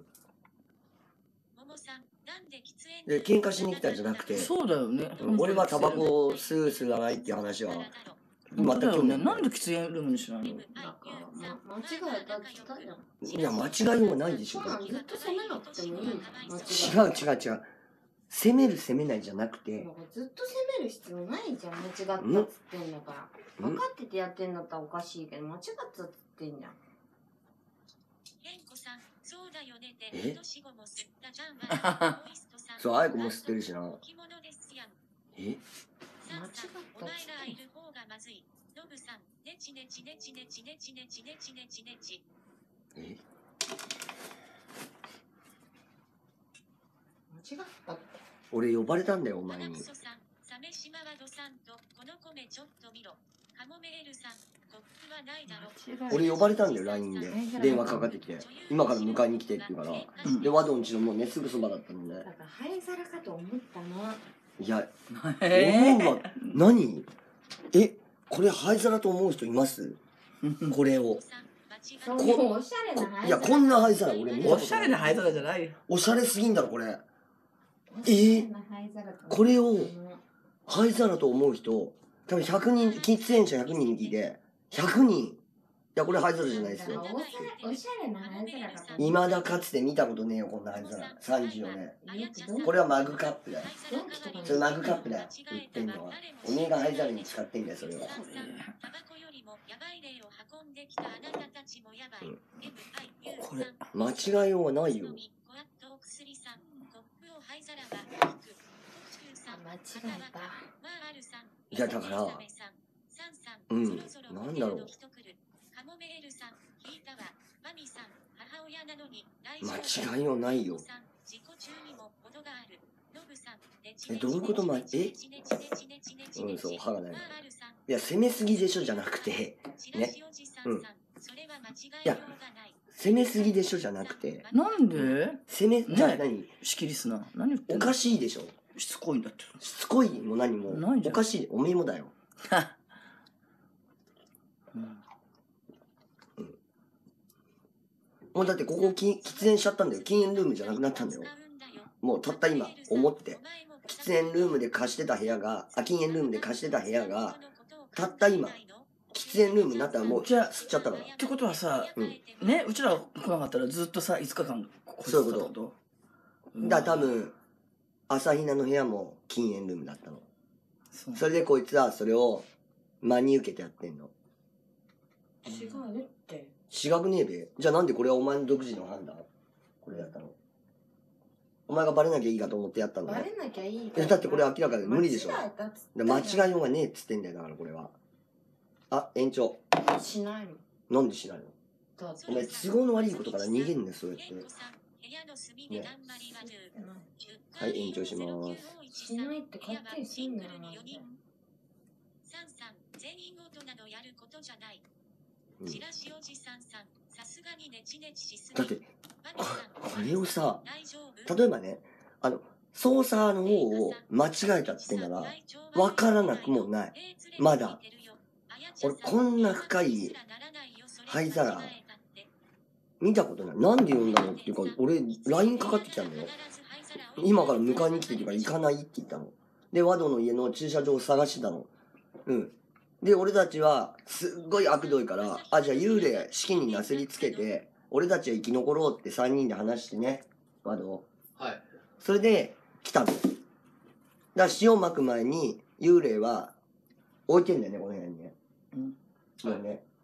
Speaker 1: で喧嘩しに来たんじゃなくて、
Speaker 2: そうだよね。
Speaker 1: うん、俺はタバコを吸う吸わないっていう話は全く興味ない。
Speaker 2: なんで喫煙ルームにしないの？
Speaker 5: だから、ま、間違えたって言ったじゃん。
Speaker 1: いや間違いもないでしょ。
Speaker 5: そうなんずっと責めなくてもいいの。
Speaker 1: 違う違う違う。責める責めないじゃなくて、
Speaker 5: ずっと責める必要ないじゃん。間違ったっつってんだから。分かっててやってんだったらおかしいけど、間違ったっつってんじゃん。
Speaker 1: えそう、あいこも吸ってるしな。え
Speaker 5: 間違ったっつって
Speaker 1: え
Speaker 5: 間違ったって。
Speaker 1: 俺呼ばれたんだよ、お前に。俺呼ばれたんだよ、ラインで。電話かかってきて。今から迎えに来てって言うから。
Speaker 2: うん、
Speaker 1: で、ワドンちのもうね、すぐそばだったんで。
Speaker 5: だから灰皿かと思ったの。
Speaker 1: いや、
Speaker 2: え
Speaker 1: 思うわ。何え、これ灰皿と思う人いますこれを。
Speaker 5: そういうおしゃれな灰皿。
Speaker 1: いや、こんな灰皿俺見たことない。
Speaker 2: おしゃれな灰皿じゃないよ。
Speaker 1: おしゃれすぎんだろ、これ。
Speaker 5: おしゃれな灰皿と
Speaker 1: これを灰皿と思う人、多分ひゃくにん、喫煙者ひゃくにんに聞いて、ひゃくにんや、これ灰皿じゃないですよ。
Speaker 5: おおしゃれな灰皿だから。
Speaker 1: 未だかつて見たことねえよ、こんな灰皿。さんじゅうよねん。これはマグカップだよ。
Speaker 5: ドンキとかに
Speaker 1: それマグカップだよ。売ってんのは。おめえが灰皿に使ってんだよ、それは。
Speaker 4: タバコよりもヤバい例を運んできたあなたたちもヤバい。
Speaker 1: うん
Speaker 4: エムアイユー
Speaker 1: これ、間違いようはないよ。
Speaker 4: コアットお薬さん、コップを灰皿が引く。
Speaker 5: 間違えた。
Speaker 1: いやだからうんなんだろう間違いようないよ。え、どういうことまえうん、そう、歯がない。いや、攻めすぎでしょじゃなくて、ね。うん。いや、攻めすぎでしょじゃなくて、
Speaker 2: なんで
Speaker 1: 攻め、じゃあ何
Speaker 2: 仕切りすな。何言って
Speaker 1: お
Speaker 2: んの
Speaker 1: かしいでしょ。
Speaker 2: しつこいんだって。
Speaker 1: しつこいも何も
Speaker 2: ないじゃん
Speaker 1: おかしい。おめえもだよ。
Speaker 2: うん
Speaker 1: もうだってここき喫煙しちゃったんだよ。禁煙ルームじゃなくなったんだよ。もうたった今思って喫煙ルームで貸してた部屋があ禁煙ルームで貸してた部屋がたった今喫煙ルームになったらもう
Speaker 2: じゃあ
Speaker 1: 吸っちゃったから。
Speaker 2: ってことはさ、
Speaker 1: うん
Speaker 2: ね、うちら来なかったらずっとさ、いつかかんここ
Speaker 1: そういうこと
Speaker 2: ってこと
Speaker 1: だから多分朝比奈の部屋も禁煙ルームだったの。
Speaker 2: そう
Speaker 1: それでこいつはそれを真に受けてやってんの。
Speaker 5: 違うって。
Speaker 1: 違くねえべ。じゃあなんでこれはお前の独自の判断これやったの。お前がバレなきゃいいかと思ってやったんだよ。
Speaker 5: バレなきゃいい
Speaker 1: いやだってこれ明らかで無理でしょ。
Speaker 5: 間違えたっつった
Speaker 1: で
Speaker 5: じゃん
Speaker 1: 間違いようがねえっつってんだよ。だからこれはあ延長
Speaker 5: しないの。
Speaker 1: なんでしないの。
Speaker 5: だって
Speaker 1: お前都合の悪いことから逃げんねそうやって。ねはい延長します。
Speaker 5: しないって勝手にすんなよ。
Speaker 4: 全員大人のやることじゃない。
Speaker 1: うん
Speaker 4: チラシおじさんさん、さすがにネチネチしすぎ。
Speaker 1: だってここれをさ
Speaker 4: 大丈夫
Speaker 1: 例えばねあの操作の方を間違えたってならわからなくもない。まだ俺こんな深い灰皿見たことない。なんで読んだのっていうか俺 ライン かかってきたんだよ。今から迎えに来てるから行かないって言ったの。で和道の家の駐車場を探してたの。うんで俺たちはすっごい悪どいからあじゃあ幽霊式になすりつけて俺たちは生き残ろうってさんにんで話してね和道。
Speaker 3: はい。
Speaker 1: それで来たの。だから塩まく前に幽霊は置いてんだよねこの辺にね。
Speaker 2: うん
Speaker 1: もうね、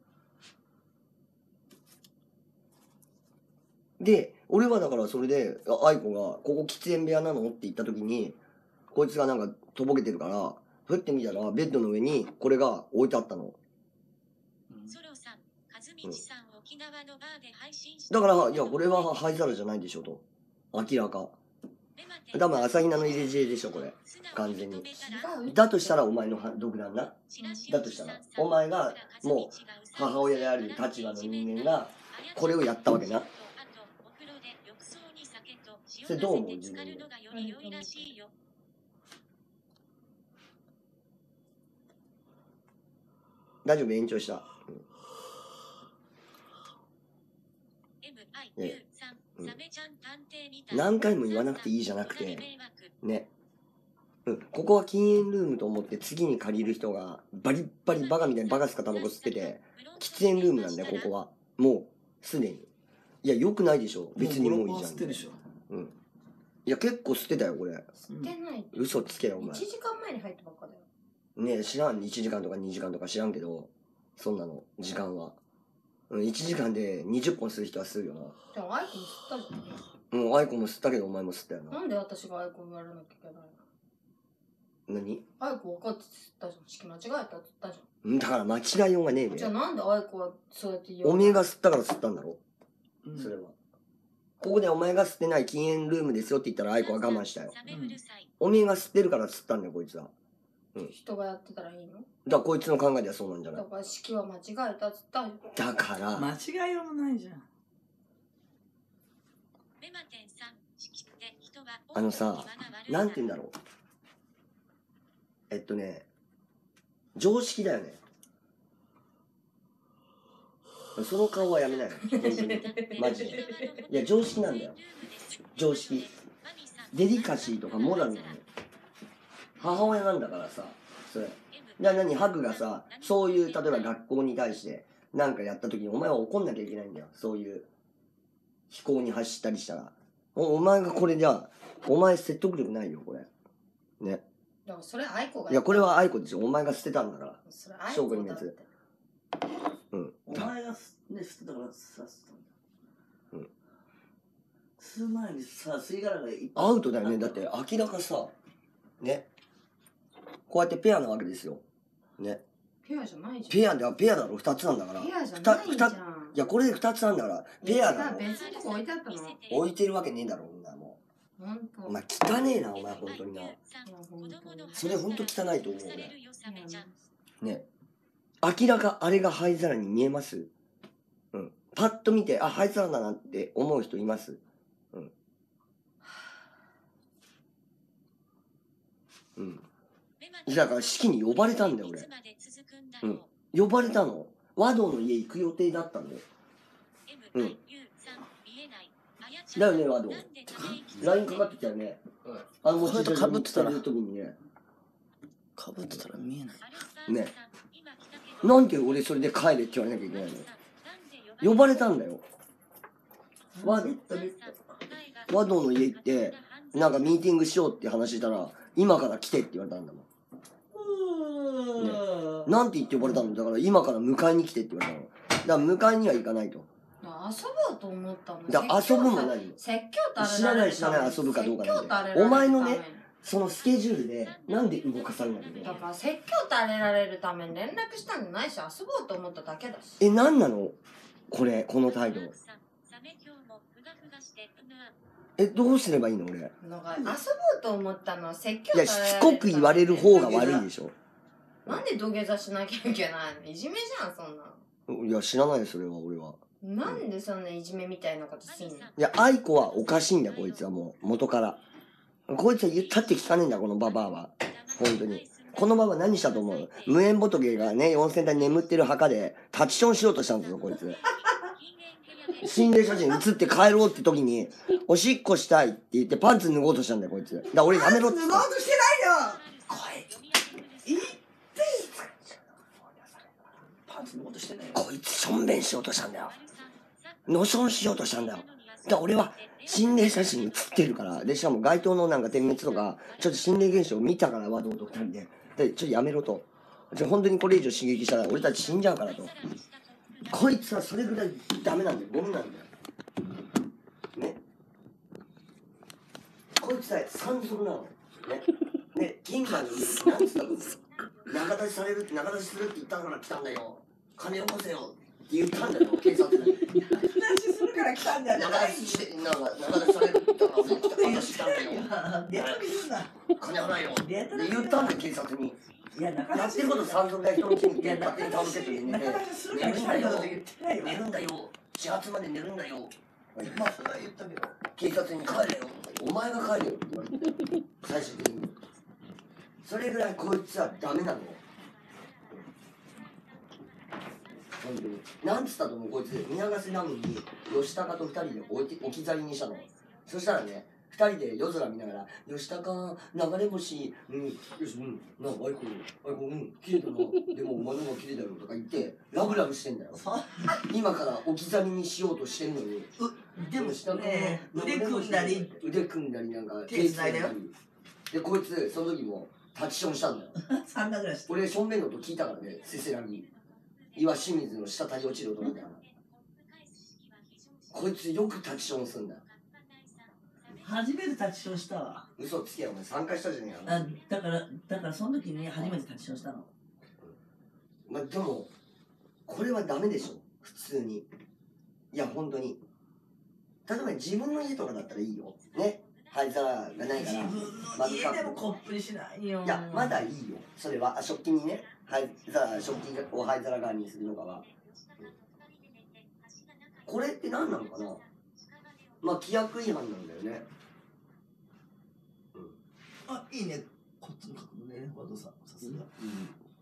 Speaker 1: そうで俺はだからそれであ愛子が「ここ喫煙部屋なの?」って言った時にこいつがなんかとぼけてるからふってみたらベッドの上にこれが置いてあったの。
Speaker 4: ソロさん、和道さん、沖縄のバーで配信して
Speaker 1: だからいやこれは灰皿じゃないでしょと明らか。多分朝比奈の入れ知恵でしょこれ完全に。
Speaker 5: 違う。
Speaker 1: だとしたらお前の独断な。だとしたらお前がもう母親である立場の人間がこれをやったわけな。それどう思う自分で。大丈夫延長した。うんねうん何回も言わなくていいじゃなくてね。うん、ここは禁煙ルームと思って次に借りる人がバリッバリバカみたいにバカすかタバコ吸ってて喫煙ルームなんだよここはもうすでに。いやよくないでしょ別にもういいじゃん。
Speaker 2: 吸ってるでしょ。
Speaker 1: うん、いや結構吸ってたよこれ。
Speaker 5: 吸ってない。
Speaker 1: 嘘つけよお前
Speaker 5: いちじかんまえに入ったばっかだよ。
Speaker 1: ねえ知らんいちじかんとかにじかんとか知らんけどそんなの時間は、うん、いちじかんでにじゅっぽん吸う人は吸うよな。
Speaker 5: でもアイコも吸ったじゃん。
Speaker 1: うん愛子も吸ったけどお前も吸ったよな。
Speaker 5: なんで私がアイコ言われなきゃいけないの。
Speaker 1: 何
Speaker 5: アイコ分かって吸ったじゃん。式間違えたって言ったじ
Speaker 1: うんだから間違いようがねえ
Speaker 5: ゃん。
Speaker 1: べ。
Speaker 5: じゃあなんでアイコはそうやって言う
Speaker 1: おめえが吸ったから吸ったんだろ
Speaker 2: うん
Speaker 1: それは。ここでお前が吸ってない禁煙ルームですよって言ったら愛子は我慢したよ。おめえが吸ってるから吸ったんだよこいつは。
Speaker 5: 人がやってたらいいの。
Speaker 1: だからこいつの考えではそうなんじゃない
Speaker 5: だから式は間違えたっつったじゃん。
Speaker 1: だから
Speaker 2: 間違いようもないじゃん。
Speaker 1: あのさなんて言うんだろうえっとね常識だよね。その顔はやめないよ本当にマジで。いや常識なんだよ常識。デリカシーとかモラルなの。母親なんだからさそれ。じゃあ何ハグがさそういう例えば学校に対してなんかやった時にお前は怒んなきゃいけないんだよ。そういう飛行に走ったりしたら。おお前がこれじゃあ、お前説得力ないよ、これ。ね。
Speaker 5: だからそれ愛子が
Speaker 1: いや、これは愛子でしょ。お前が捨てたんだから。
Speaker 5: それ愛子だって。
Speaker 1: うん。
Speaker 2: お前がすね、捨てたからさ、捨てたんだ。うん。吸う前にさ、吸い殻がいっぱい。
Speaker 1: アウトだよね。だって明らかさ、ね。こうやってペアなわけですよ。ね。
Speaker 5: ペアじゃないじゃん。
Speaker 1: ペアではペアだろ。二つなんだから。
Speaker 5: ペアじゃないじゃん。
Speaker 1: いや、これで二つなんだから。ペアだろ。
Speaker 5: 別のとこ置いてあったの。
Speaker 1: 置いてるわけねえだろ、女も
Speaker 5: う。ほんと。
Speaker 1: お前汚ねえな、お前、本当にな。それ本当汚いと思う、俺。ね。明らかあれが灰皿に見えます？うん。パッと見て、あ、灰皿だなって思う人います？うん。うん。だから式に呼ばれたんだよ、俺。うん。呼ばれたの。和道の家行く予定だったんだよ。うん。だよね、和道。ライン かかってきたよね。
Speaker 3: うん。
Speaker 1: あの、
Speaker 2: これと被ってたら
Speaker 1: 時にね。
Speaker 2: かぶってたら見えない。
Speaker 1: ね。なんで俺それで帰れって言われなきゃいけないの？呼ばれたんだよ。和和道の家行って、なんかミーティングしようって話したら、今から来てって言われたんだもん。ね、なんて言って呼ばれたの？だから今から迎えに来てって言われたの。だから迎えには行かないと。
Speaker 5: 遊ぼうと思ったの。
Speaker 1: だから遊ぶも何？
Speaker 5: 説教とあれ
Speaker 1: 知らない知らない遊ぶかどうかなんで。お前のね、そのスケジュールでなんで動かされなきゃいけないの？
Speaker 5: だから説教とあれられるために連絡したんじゃないし、遊ぼうと思っただけだし。
Speaker 1: え、なんなの？これ、この態度。え、どうすればいいの俺。
Speaker 5: だから遊ぼうと思ったのは説教
Speaker 1: いや、しつこく言われる方が悪いでしょ。
Speaker 5: なんで土下座しなきゃいけないの？いじめじゃん、そんなの。
Speaker 1: いや、知らないよ、それは、俺は。
Speaker 5: なんでそんないじめみたいなことすんの？
Speaker 1: いや、愛子はおかしいんだ、こいつはもう、元から。こいつは言ったって聞かねえんだ、このババアは。本当に。このババア何したと思う？無縁仏がね、四千体眠ってる墓で、タチションしようとしたんですよ、こいつ。心霊写真写って帰ろうって時に、おしっこしたいって言ってパンツ脱ごうとしたんだよ、こいつ。だから俺やめろって。
Speaker 2: 脱ごうとしてないよ。言ってパンツ脱ごうとしてないよ。
Speaker 1: こいつしょんべんしようとしたんだよ。のしょんしようとしたんだよ。だから俺は心霊写真写ってるから、で、しかも街灯のなんか点滅とか、ちょっと心霊現象を見たから和道と二人で、で、ちょっとやめろと。じゃ本当にこれ以上刺激したら俺たち死んじゃうからと。こいつはそれぐらいダメなんだよ、ゴミなんだよ。ね。こいつは山賊なの。ね。ね、銀河に、なんつったの？仲立ちされるって、仲立ちするって言ったから来たんだよ。金よこせよって言ったんだよ、警察に。
Speaker 2: 話するから来たんだよ。
Speaker 1: 仲立ちして、なんか、仲立ちされるって言ったから、来たから来たんだよ。
Speaker 2: 出たりすんな。
Speaker 1: 金払えよ。で、言ったんだよ、警察に。
Speaker 2: いや、仲
Speaker 1: やってること山賊が人の家に行って、勝手にタオルケットに寝て、寝るんだよ。寝るんだよ。始発まで寝るんだよ。
Speaker 2: まあ、それは言ったけど。
Speaker 1: 警察に帰れよ。お前が帰れよって言われて、最終的に。それぐらいこいつはダメなの。本当に。なんつったと思う、こいつ。宮ヶ瀬ダムに吉高と二人で置いて置き去りにしたの。そしたらね、二人で夜空見ながら、吉高、流れ星、うん、よし、うん、なんか、あいこ、あいこ、うん、綺麗だな。でも、お前の方が綺麗だよとか言って、ラブラブしてんだよ。今から置き去りにしようとしてんのに。
Speaker 2: でも下ね、腕組んだり、
Speaker 1: 腕組んだりなんか、
Speaker 2: 手繋いだよ。
Speaker 1: で、こいつ、その時も、タチションしたんだよ。
Speaker 2: 三段ぐらいして。
Speaker 1: 俺、正面の音聞いたからね、せせらぎ。岩清水の滴り落ちる音なんだから。こいつよくタチションすんだよ。
Speaker 2: 初めてタチションしたわ。
Speaker 1: 嘘つけよ、お前参加したじゃねえか。
Speaker 2: あ、だから、だからその時に初めてタチションしたの。
Speaker 1: まあ、でも、これはダメでしょ、普通に。いや、本当に。例えば自分の家とかだったらいいよ。ね。灰皿がないから。
Speaker 2: 自分の家でもコップにしないよ。
Speaker 1: いや、まだいいよ。それは、あ、食器にね、灰皿、食器を灰皿代わりにするのかは。これって何なのかな。まあ、規約違反なんだよね。うん。
Speaker 2: あ、いいね。こっちの角度ね、和道さん、さすが。
Speaker 1: うん。い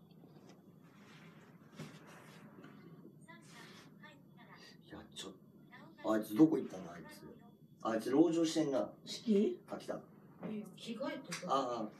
Speaker 1: や、ちょっと。あいつどこ行ったの、あいつ。あいつ、籠城してんな。
Speaker 2: 式？
Speaker 1: あ、来た。
Speaker 5: 着替えてた。
Speaker 1: ああ。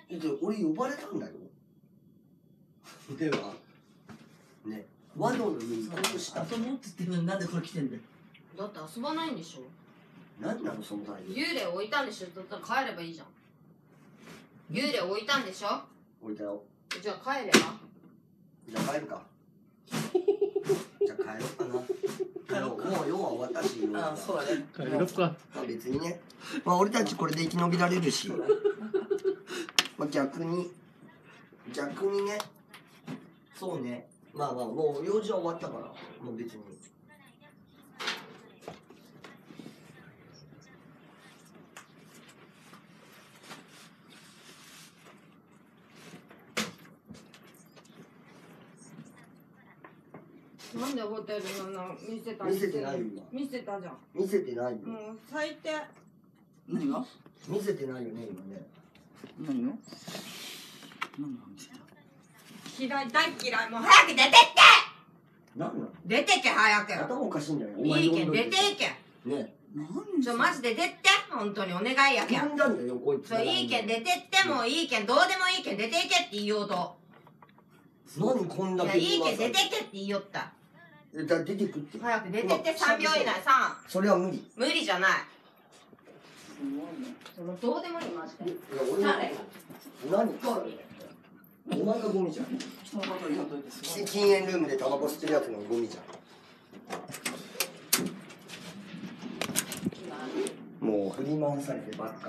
Speaker 1: えっと俺呼ばれたんだよ。ではね、和道の上にこうした。
Speaker 2: 遊ぼうって言ってんのになんでこれ来てんだよ。
Speaker 5: だって遊ばないんでしょ。
Speaker 1: 何なのその態度。
Speaker 5: 幽霊置いたんでしょ。だったら帰ればいいじゃん。幽霊置いたんでしょ。
Speaker 1: 置いたよ。
Speaker 5: じゃあ帰れば。
Speaker 1: じゃあ帰るか。じゃあ帰ろうかな。
Speaker 2: 帰ろうか
Speaker 1: もう用は終わったし。
Speaker 2: ああ、そうだね。
Speaker 3: 帰ろっか。
Speaker 1: まあ別にね。まあ俺たちこれで生き延びられるし。まあ逆に逆にね。そうね。まあまあもう用事は終わったから。もう別に。
Speaker 5: なんでホテルの見せた
Speaker 1: 見せてないよ今。
Speaker 5: 見せたじゃん。
Speaker 1: 見せてないよ。
Speaker 5: もう最低。
Speaker 2: 何が
Speaker 1: 見せてないよね今ね。
Speaker 2: 何を何が見せた
Speaker 5: 嫌い、大嫌い。もう早く出てって
Speaker 1: 何なの。
Speaker 5: 出てけ早く。
Speaker 1: 頭おかしいんだよ。
Speaker 5: いいけん出ていけ。
Speaker 1: ね。
Speaker 2: 何
Speaker 5: ちょ、マジで出てって。本当にお願いやけん。
Speaker 1: 呼んだんだよこいつ。
Speaker 5: そう、いいけん出てってもいいけん、どうでもいいけん出ていけって言おうと。
Speaker 1: 何こんだ
Speaker 5: いや、
Speaker 1: け。
Speaker 5: いいけん出てけって言いよった。
Speaker 1: だから出てくって。
Speaker 5: 早く出てってさんびょう以内。さん。
Speaker 1: それは無理。い
Speaker 5: 無理じゃない。そのどうでもいい、マジで。
Speaker 1: や俺の
Speaker 5: 誰
Speaker 1: 何お前がゴミじゃん。
Speaker 2: 人のこと言わんといてすごい。
Speaker 1: 禁煙ルームでタバコ吸ってるやつのゴミじゃん。もう振り回されてばっか。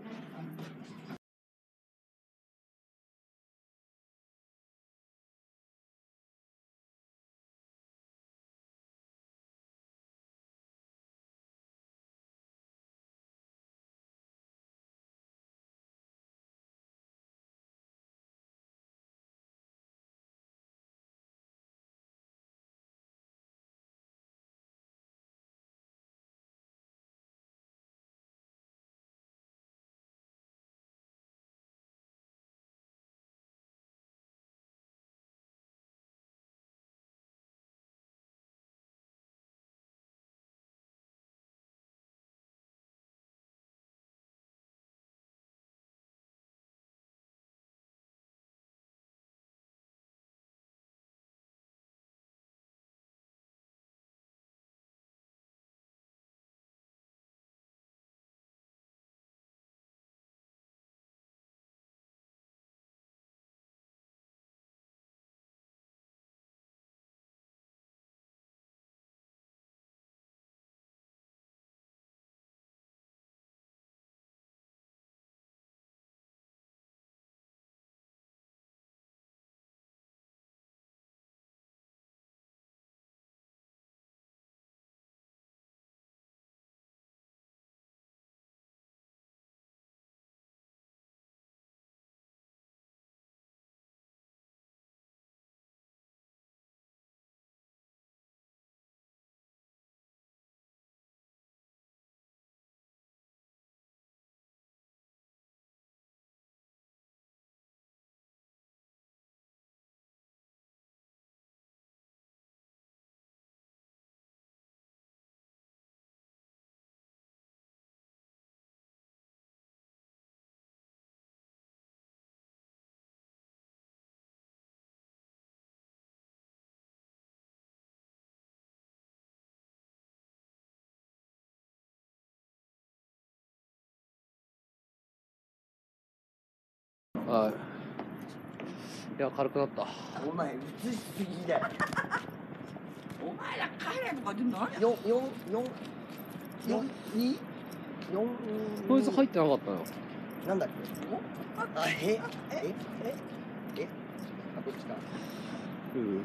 Speaker 3: はい。いや、軽くなった。
Speaker 1: お前映しすぎだよ。
Speaker 2: お前ら帰れとか言って何や。
Speaker 1: 四四四四二四。
Speaker 3: こいつ入ってなかったよ。
Speaker 1: なんだっけ。あええええあこっちか。
Speaker 3: うん。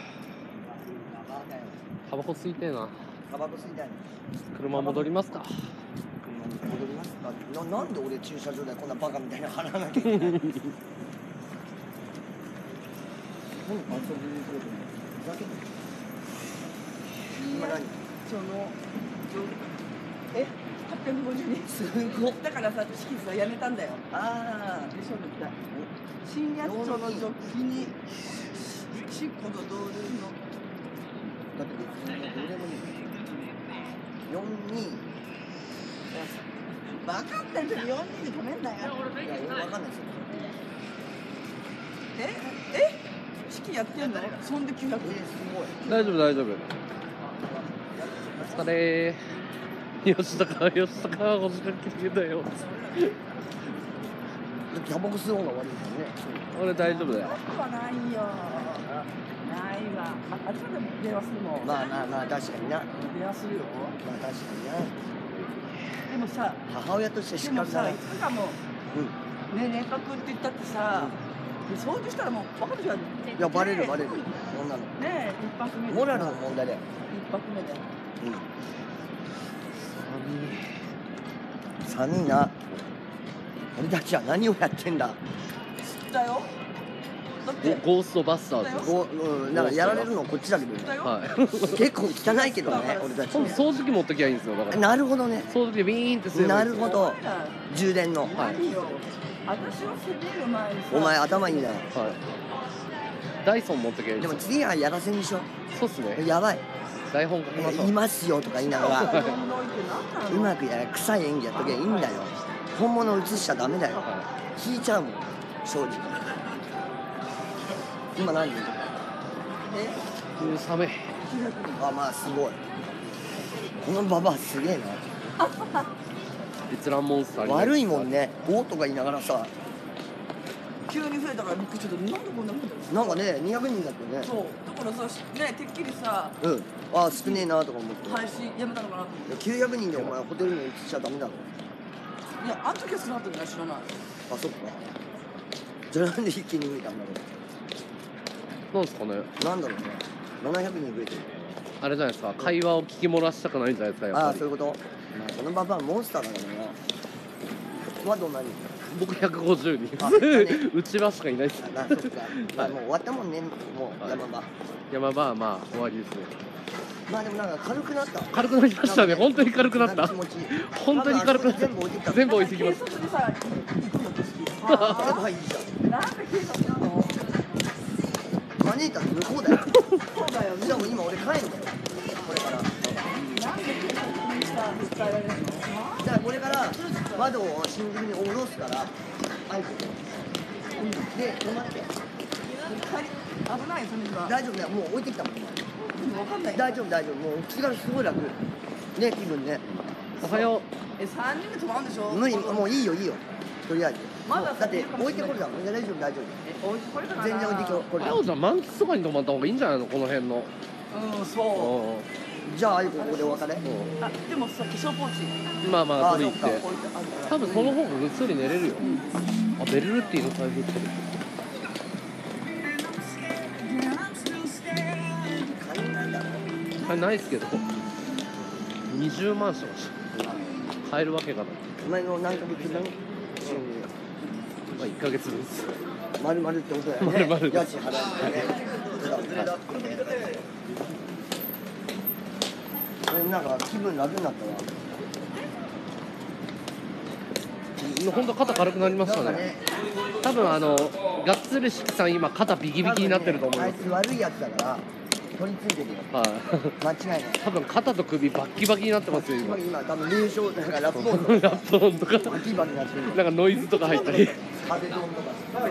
Speaker 3: タバコ吸いてえな。
Speaker 1: タバコ吸いたいの。
Speaker 3: 車戻りますか。
Speaker 1: 車に戻りますか。ななんで俺駐車場でこんなバカみたいな払わなきゃいけない。何遊びに行こうとふざけんな。今何。
Speaker 2: そのえはっぴゃくごじゅうに
Speaker 1: すごっ。
Speaker 2: だからさ私キスはやめたんだよ。
Speaker 1: ああ。
Speaker 2: でしょみたい新約書のジョッキにしっこの同類の
Speaker 1: だって別にどうでもいい。四二。
Speaker 2: 分かってる時よんにんで止めんだよ。
Speaker 1: いや、わかんないですよ。
Speaker 2: ええ式やってんの？そんできゅうひゃくえん。
Speaker 1: すごい。
Speaker 3: 大丈夫大丈夫。お疲れー。吉高吉高お時間切れたよ。
Speaker 1: タバコ吸う方が悪いからね。
Speaker 3: 俺大丈夫だよ。
Speaker 2: 僕はないよ。ないわ。あ、あっちでも電話するの。
Speaker 1: まあまあまあ確かにな。ま
Speaker 2: 電話するよ。
Speaker 1: あ確かにな。
Speaker 2: でもさ、
Speaker 1: 母親として
Speaker 2: でもさ、
Speaker 1: 失格だね
Speaker 2: い。つかも
Speaker 1: うん。
Speaker 2: ね、年泊って言ったってさ、で掃除したらもう分かるじゃん。
Speaker 1: いやバレるバレる。
Speaker 2: ね
Speaker 1: そんなの。
Speaker 2: え、一泊目で。
Speaker 1: モラルの問題だよ。
Speaker 2: 一泊目で。
Speaker 1: うん。寒いな。俺たちは何をやってんだ。
Speaker 2: 知ったよ。だって、
Speaker 3: ゴゴーストバスターズ。
Speaker 1: ごうん、なんかやられるのこっちだけどね。
Speaker 2: 知ったよ。
Speaker 3: はい。
Speaker 1: 結構汚いけどね、俺たち
Speaker 3: 今度掃除機持ってきゃいいんですよ。だから
Speaker 1: なるほどね。
Speaker 3: 掃除機でビーンってすればいいんですよ。
Speaker 1: なるほど。
Speaker 2: はい。
Speaker 1: 充電の。
Speaker 3: はい
Speaker 2: 何よ。私を責める前にさ。
Speaker 1: お前頭いいな。
Speaker 3: はい。ダイソン持ってきゃいいでよ。
Speaker 1: ですも次はやらせにしよ
Speaker 3: そうっすね
Speaker 1: う。。やばい。
Speaker 3: 台本書きましょう。
Speaker 1: いますよとか言いながら、
Speaker 2: 呼んどいて何なの？
Speaker 1: うまくやら臭い演技やっときゃいいんだよ。本物映しちゃダメだよ。
Speaker 3: は
Speaker 1: 引いちゃうもん、正直。今何時？
Speaker 3: い。うん寒い。
Speaker 1: あ、まあすごい。このババアすげえ
Speaker 3: 閲覧モンスター
Speaker 1: な。
Speaker 3: に
Speaker 1: 悪いもんね。おーとか言いながらさ、
Speaker 2: 急に増えたからびっくりしちゃった。なんでこんなことだ
Speaker 1: なんかね、にひゃくにんだってね。
Speaker 2: そう。だからさ、ね、てっきりさ、
Speaker 1: うん。あ、少ねえなとか思って。
Speaker 2: 配信やめたのかなと思っ
Speaker 1: いやきゅうひゃくにんでお前ホテルに移しちゃダメだろ。
Speaker 2: て。いや、あの時はその後には知らない。
Speaker 1: あ、そっか。じゃあなんで一気に増えたんだろ
Speaker 3: なんですかね。
Speaker 1: う。なんだろうね。ななひゃくにん増えてる。
Speaker 3: あれじゃないですか。会話を聞き漏らしたくないんじゃないですか。や
Speaker 1: ああ、
Speaker 3: っぱり。
Speaker 1: そういうこと。まあ、このババアモンスターだからな。はどう何？
Speaker 3: 僕ひゃくごじゅうにん。
Speaker 1: あだね
Speaker 3: うちわしかいないです。
Speaker 1: あ、なそっか。まあもう終わったもんね。もう
Speaker 3: はい
Speaker 1: 山場。
Speaker 3: 山場はまあ終わりですね。
Speaker 1: まあでもなんか軽くなった。
Speaker 3: 軽くなりましたね。本当に軽くなった
Speaker 1: んか気。持ちいい。
Speaker 3: 本当に軽くなった
Speaker 1: 全部置いてった。
Speaker 3: 全部置いてきます。
Speaker 2: 警察にさ、行くの景色。
Speaker 1: や
Speaker 2: あ
Speaker 1: ばいいじゃ
Speaker 2: ーなんで警察なの？
Speaker 1: ん。招いたの向こうだよ。
Speaker 2: そうだよ。
Speaker 1: じゃあもう今俺帰るんだよ。これから。
Speaker 2: なんで警察にさ、伝えられるの？
Speaker 1: じゃあこれから窓を新宿に下ろすから。あいつ。で、止まって。
Speaker 2: 危ないよ、それは。
Speaker 1: 大丈夫だよ。もう置いてきたもん。
Speaker 2: わかんない。
Speaker 1: 大丈夫大丈夫。もう口からすごい楽。ね、気分ね。
Speaker 3: おはよ
Speaker 2: え、三人で泊まるんでしょ？
Speaker 1: 無理、もういいよいいよ。とりあえず。
Speaker 2: まだ
Speaker 1: だって置いてこれだもん。いや大丈夫大丈夫。
Speaker 2: え、置いてこれたかな？
Speaker 1: 全然置いてこ
Speaker 3: う。
Speaker 1: れ
Speaker 3: あやおちゃん満喫とかに泊まった方がいいんじゃないのこの辺の。
Speaker 2: うん、そう。
Speaker 3: う
Speaker 1: じゃああいここでお別れ。
Speaker 3: ん。うん
Speaker 2: あ、でもさ、化粧ポーチ
Speaker 3: まあまあ取り行って
Speaker 1: あそっ。
Speaker 2: 置いてあるから。
Speaker 3: 多分その方がぐっすり寝れるよ。あベルルッティの財布ってる。
Speaker 1: 金ないだろ。
Speaker 3: あれないですけど。にじゅうまんしました。買えるわけがない。
Speaker 1: お前の何ヶ月分？
Speaker 3: まあいっかげつぶんです。
Speaker 1: まるまるってことだよね。
Speaker 3: 丸々
Speaker 1: 家賃払ってね。俺なんか気分楽になったわ。
Speaker 3: 本当肩軽くなりましたね。
Speaker 1: なんかね、
Speaker 3: 多分あのがっつりしきさん今肩ビキビキになってると思います。
Speaker 1: あいつ悪いやつだから取り付いてるよ。
Speaker 3: はい。
Speaker 1: 間違いない。
Speaker 3: 多分肩と首バッキバキになってますよ今。
Speaker 1: 今多分優勝なんかラップ音とか
Speaker 3: ラップ音とか
Speaker 1: バキバキなってる。
Speaker 3: なんかノイズとか入ったり。
Speaker 1: 風の音とか。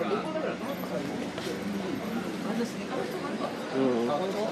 Speaker 3: うん。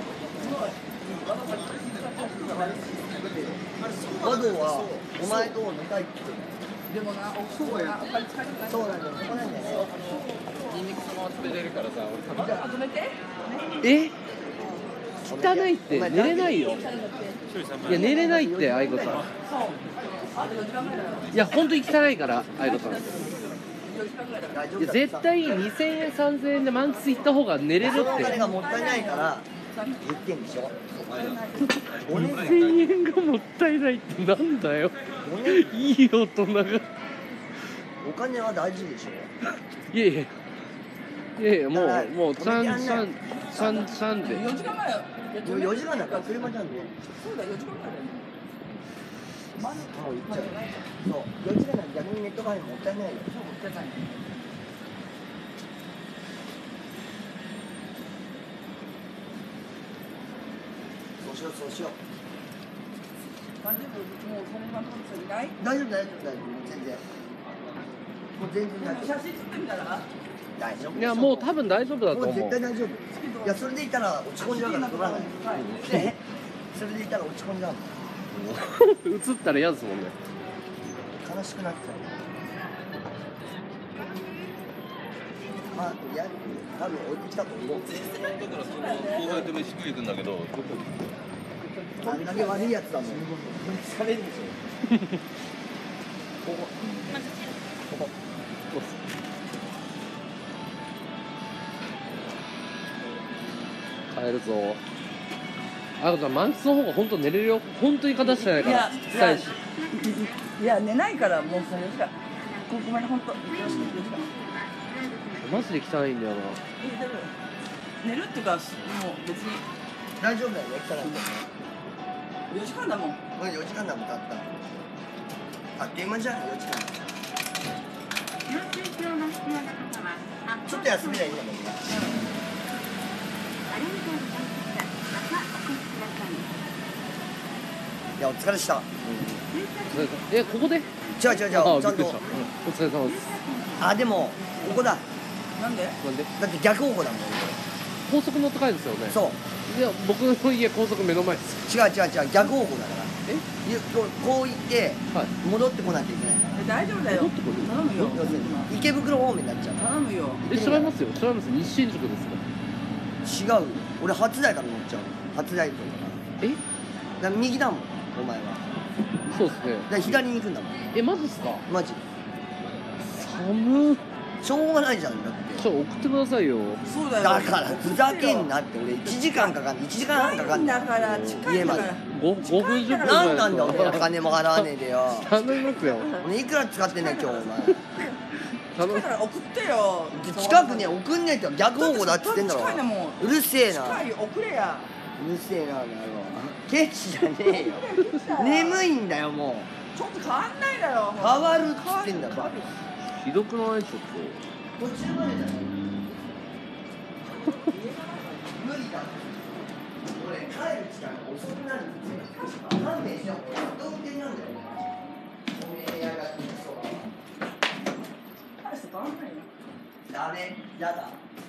Speaker 1: 和道はお前と寝たいって言って
Speaker 2: でもな、奥さんがあんまり使いたくない。
Speaker 1: そうなんだよ。そこなんだよね。
Speaker 3: ニンニクそのまま食べれるからさ。
Speaker 2: じゃあ、止めて。
Speaker 3: え？汚いって寝れないよ。いや寝れないって愛子さん。
Speaker 2: そう。あとよじかんぐらいだよ。
Speaker 3: いや本当に汚いから愛子さん。
Speaker 2: よじかんぐらいだよ。
Speaker 1: 大丈夫だ。
Speaker 3: いや絶対にせんえんさんぜんえんで満喫行った方が寝れる
Speaker 1: そのお
Speaker 3: って。
Speaker 1: 金がもったいないから言ってんでしょ。お
Speaker 3: に
Speaker 1: ね
Speaker 3: せんえんがもったいないってなんだよ。
Speaker 1: おね
Speaker 3: いい大人が。
Speaker 1: お金は大事でしょ。
Speaker 3: いやいや。いやいやも
Speaker 1: だから
Speaker 3: うもうちゃんちゃんちゃんちゃんで。
Speaker 2: よじかんぐらいよ。
Speaker 1: もうよじかんだから車じゃんね。
Speaker 2: そうだよ、よじかんぐらいだよ。まず、
Speaker 1: もう行っちゃう。そう。よじかんなんて逆にネットがもったいないよ。
Speaker 2: そう持ってない。
Speaker 1: そうしようそうしよう。
Speaker 2: 大丈夫？もうそのまま撮る人いない？
Speaker 1: 大丈夫大丈夫大丈夫全然。もう全然大丈夫。
Speaker 2: 写真撮ってみたら？
Speaker 1: 大丈夫。
Speaker 3: いやもう多分大丈夫だと
Speaker 1: もう
Speaker 3: 思う。
Speaker 1: 絶対大丈夫。いやそれでいたら落ち込んじゃうから取らない。で、それでいたら落ち込んじゃうの。
Speaker 3: 映ったら嫌ですもんね。
Speaker 1: 悲しくなっちゃう。まあいや多分置いてきたと思う。
Speaker 6: だからその後輩と飯食い行くんだけど、
Speaker 1: あんだけ悪いやつだもん。疲れるでしょ。ここ。ここ。
Speaker 3: 帰るぞ。あこちゃん満喫の方が本当寝れるよ。本当に形してないから。
Speaker 2: いや
Speaker 3: したいし。
Speaker 2: いや寝ないからもうそれしかごめん本当よろしくよろしく
Speaker 3: マジで汚いんだよな。
Speaker 2: 寝るっていうかもう別に
Speaker 1: 大丈夫だよね。来たら。
Speaker 2: よじかんだもん。
Speaker 1: もうよじかんだもん経った。あっという間じゃんよじかん。ちょっと休みがいいんだもんね。いやお疲れした。
Speaker 3: えここで？
Speaker 1: 違う違う違う。ち
Speaker 3: あ
Speaker 1: ゃんと
Speaker 3: びっくりした。。お疲れ様です。
Speaker 1: あでもここだ。
Speaker 2: なんで？
Speaker 3: なんで？
Speaker 1: だって逆方向だもん。
Speaker 3: 高速乗って帰るんですよね。
Speaker 1: そう。
Speaker 3: いや僕の家高速目の前です。
Speaker 1: 違う違う違う逆方向だから。
Speaker 3: え？
Speaker 1: ゆこうこう行って
Speaker 3: はい。
Speaker 1: 戻ってこなきゃいけないから。
Speaker 2: え大丈夫だよ。
Speaker 3: 戻ってくる
Speaker 2: 頼むよ。
Speaker 1: 要するに池袋方面になっちゃうか
Speaker 2: 頼むよ。
Speaker 3: え知られますよ。知られます。西新宿ですか。
Speaker 1: ら。違うよ。俺初台から乗っちゃうの。初台とか。
Speaker 3: え？
Speaker 1: だから右だもん。お前は。
Speaker 3: そうですね。
Speaker 1: だから左に行くんだもん。
Speaker 3: えマジっすか？
Speaker 1: マジ。
Speaker 3: 寒っ。
Speaker 1: しょうがないじゃんだって。
Speaker 3: ちょ送ってくださいよ。
Speaker 2: そうだよ。
Speaker 1: だからふざけんなって俺いちじかんかかんいちじかんはんかかんだ
Speaker 2: だから近い
Speaker 1: 家まで
Speaker 2: んだから。
Speaker 3: ご五分十分
Speaker 1: なんなんだお前
Speaker 3: 頼
Speaker 1: 金も払わねえでよ
Speaker 3: みますよ。
Speaker 1: 俺いくら使ってんねん今日お前
Speaker 3: 頼む。
Speaker 2: だから送ってよ。
Speaker 1: 近くに送んねえって逆方向だっつってんだろ
Speaker 2: 近いねもう。
Speaker 1: うるせえな
Speaker 2: 近いよ送れや。
Speaker 1: うるせえなあの野郎ケチじゃねえよ眠いんだよも
Speaker 2: ちょっと変わんないだよ。
Speaker 1: う変わるっつってんだろ
Speaker 3: ひどくないちょっ
Speaker 1: 途中までだよ無理だ俺帰る時間が遅くなるんですよ勘弁してよ俺運転なんだよおめえやがってそう
Speaker 2: 大して変わんないよ。
Speaker 1: ダメやだ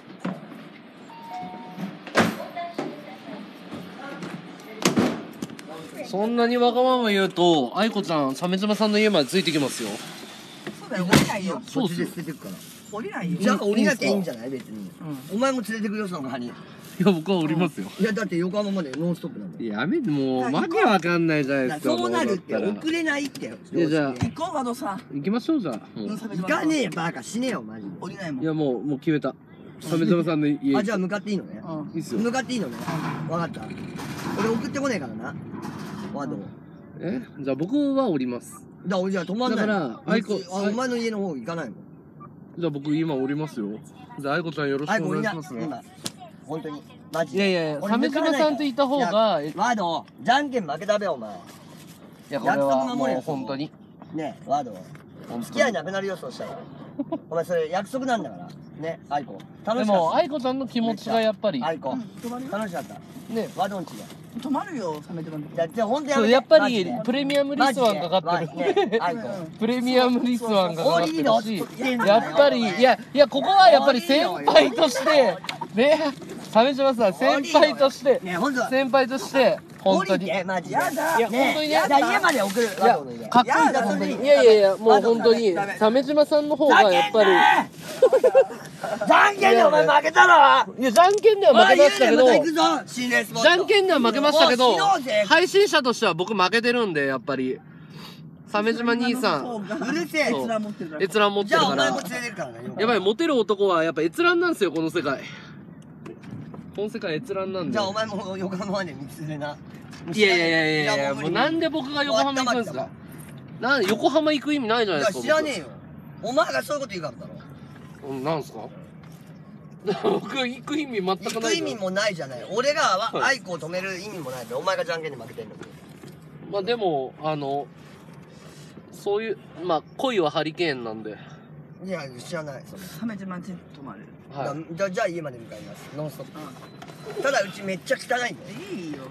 Speaker 3: と。そんなにわがまま言うと愛子ちゃん鮫島さんの家までついてきますよ。
Speaker 2: そうだよ降りないよ。
Speaker 3: そうっすよ
Speaker 1: こっちで捨ててくから
Speaker 2: 降りないよ。
Speaker 1: じゃあ降りなきゃいいんじゃない別に
Speaker 2: うん。
Speaker 1: お前も連れてくよその代わり
Speaker 3: いや僕は降りますよ。
Speaker 1: いやだって横浜までノンストップなんだよ
Speaker 3: やめてもうわけわかんないじゃないですか。
Speaker 1: そうなるって
Speaker 3: もうだったら
Speaker 1: 遅れないって
Speaker 3: いやじゃあ
Speaker 2: 行こう和田さん。
Speaker 3: 行きましょうじゃあ。もう
Speaker 1: 行かねえよバカ死ねえよマジ
Speaker 2: 降りないもん。
Speaker 3: いやもうもう決めた。鮫島さんの家。
Speaker 1: であじゃあ向かっていいのね
Speaker 2: うん。
Speaker 3: いいっすよ。
Speaker 1: 向かっていいのね分かった俺送ってこねえからなワード
Speaker 3: えじゃあ僕は降ります。
Speaker 1: だから俺じゃあ止まんない
Speaker 3: だからアイコ
Speaker 1: あお前の家の方行かないもん
Speaker 3: じゃあ僕今降りますよ。じゃあ愛子ちゃんよろしくお
Speaker 1: はい降りな
Speaker 3: 願いしますね。
Speaker 1: 今本当にマジ
Speaker 3: いやいやいや
Speaker 1: 俺
Speaker 3: 鮫島さんといた方が
Speaker 1: いやワードじゃんけん負けたべお前
Speaker 3: いやこれはもう本当に
Speaker 1: ねえワード付き合いなくなるよそうしたらお前それ約束なんだからねアイコ楽
Speaker 3: で
Speaker 1: しかった
Speaker 3: も愛子ちゃんの気持ちがやっぱり
Speaker 1: アイコ
Speaker 2: 止まるよ。
Speaker 1: 楽しかった
Speaker 3: ね
Speaker 1: ワドンチで
Speaker 2: 止まるよ冷めてるん
Speaker 1: じゃあじゃあ本当や
Speaker 3: そう
Speaker 1: めて
Speaker 3: やっぱり
Speaker 1: マジで
Speaker 3: プレミアムリスワンかかってる。
Speaker 1: ねアイコ
Speaker 3: プレミアムリスワンがかかってる
Speaker 1: 降りろっ
Speaker 3: し
Speaker 1: つってんだよ
Speaker 3: やっぱりいやいやここはやっぱり先輩としてね鮫島さん先輩として
Speaker 1: ねえ本当
Speaker 3: 先輩として本当
Speaker 1: 降り
Speaker 3: に
Speaker 1: てマジで
Speaker 2: やだ
Speaker 3: いや本当にね
Speaker 1: じゃあ家まで送る
Speaker 3: いやかっこいい
Speaker 2: やだ
Speaker 3: 本当に
Speaker 2: それ
Speaker 3: いやいやいやもう本当に
Speaker 2: ダメ
Speaker 3: 鮫島さんの方がやっぱり
Speaker 1: じゃんけんでお前負けたろ
Speaker 3: いやじゃんけんでは負けましたけど
Speaker 1: おい言うねまた行くぞ心霊スポット
Speaker 3: じゃんけんでは負けましたけど
Speaker 1: もう死のうぜ
Speaker 3: 配信者としては僕負けてるんでやっぱり鮫島兄さん
Speaker 1: うるせえ
Speaker 3: そう
Speaker 2: 閲覧持ってるから。
Speaker 3: 閲覧持って
Speaker 1: じゃあお前
Speaker 3: るから
Speaker 1: も連れてくからな
Speaker 3: やばいモテる男はやっぱ閲覧なんですよこの世界この世界閲覧なんで
Speaker 1: じゃあお前も横浜まで見つれない
Speaker 3: やいやいやいやいやもうなんで僕が横浜行くんですかなん横浜行く意味ないじゃないですか
Speaker 1: 知らねえよお前がそういうこと言うからだろ
Speaker 3: 僕うんなんすか僕行く意味全くない
Speaker 1: 行く意味もないじゃない俺が
Speaker 3: はい
Speaker 1: 愛子を止める意味もないでお前がじゃんけんで負けてんのに
Speaker 3: まあでもあのそういうまあ恋はハリケーンなんで
Speaker 1: いや知らないそれ
Speaker 2: 鮫島に止まる。
Speaker 3: は
Speaker 1: じゃあじゃあ家まで向かいますノンストップただうちめっちゃ汚いんだよ
Speaker 2: いいよ。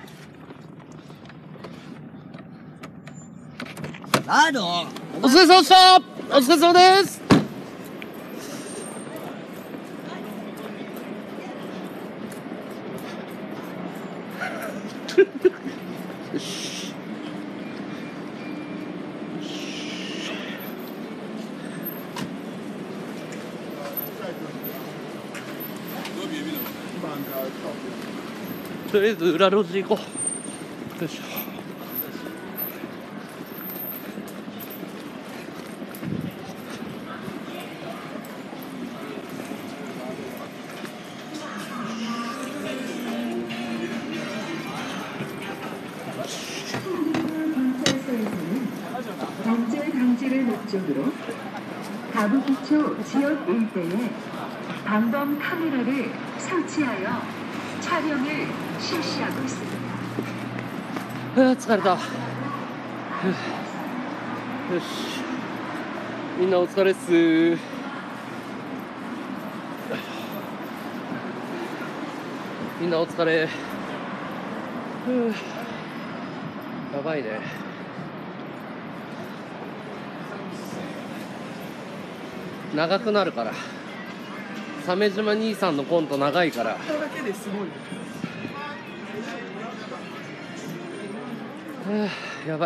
Speaker 1: ラード
Speaker 3: いお疲れ様でしたお疲れ様ですとりあえず裏路地行こう。よいしょ。
Speaker 7: 단체 방지를 목적으로 가부기초 지역 일대에 방범 카메라를 설치하여 촬영을 실시하고 있습니다.
Speaker 3: あー疲れた。よし。みんなお疲れっす。みんなお疲れ。ふうやばいね。長くなるから。鮫島兄さんのコント長いから。
Speaker 2: 人だけですごい。
Speaker 3: はあ、やばい。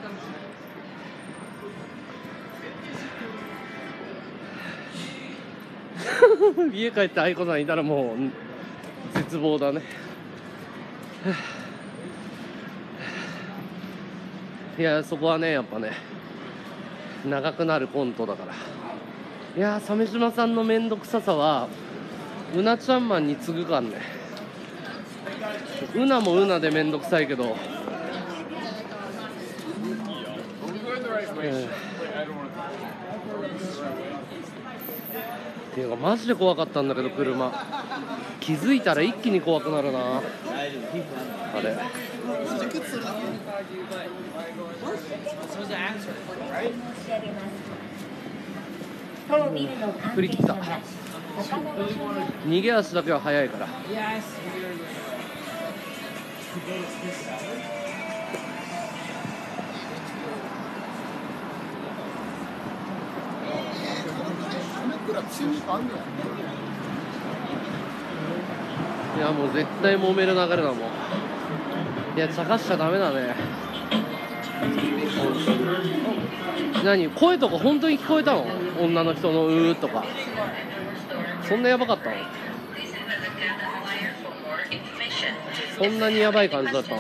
Speaker 3: 家帰って愛子さんいたらもう絶望だね。はあ、いやそこはねやっぱね長くなるコントだから。いや鮫島さんの面倒くささはうなちゃんマンに次ぐかんね。うなもうなで面倒くさいけど、っていうかマジで怖かったんだけど車気づいたら一気に怖くなるなあれ。振り切った。逃げ足だけは速いから。いやもう絶対揉める流れだもん。いや茶化しちゃダメだね。何声とか本当に聞こえたの？女の人のうーとかそんなやばかったの？そんなにやばい感じだったの？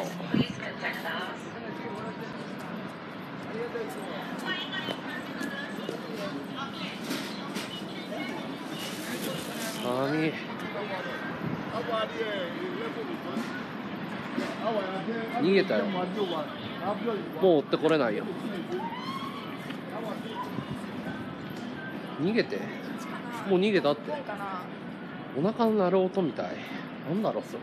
Speaker 3: 寒い。逃げたよ。もう追ってこれないよ。逃げて。もう逃げたって。お腹の鳴る音みたい。なんだろうそれ。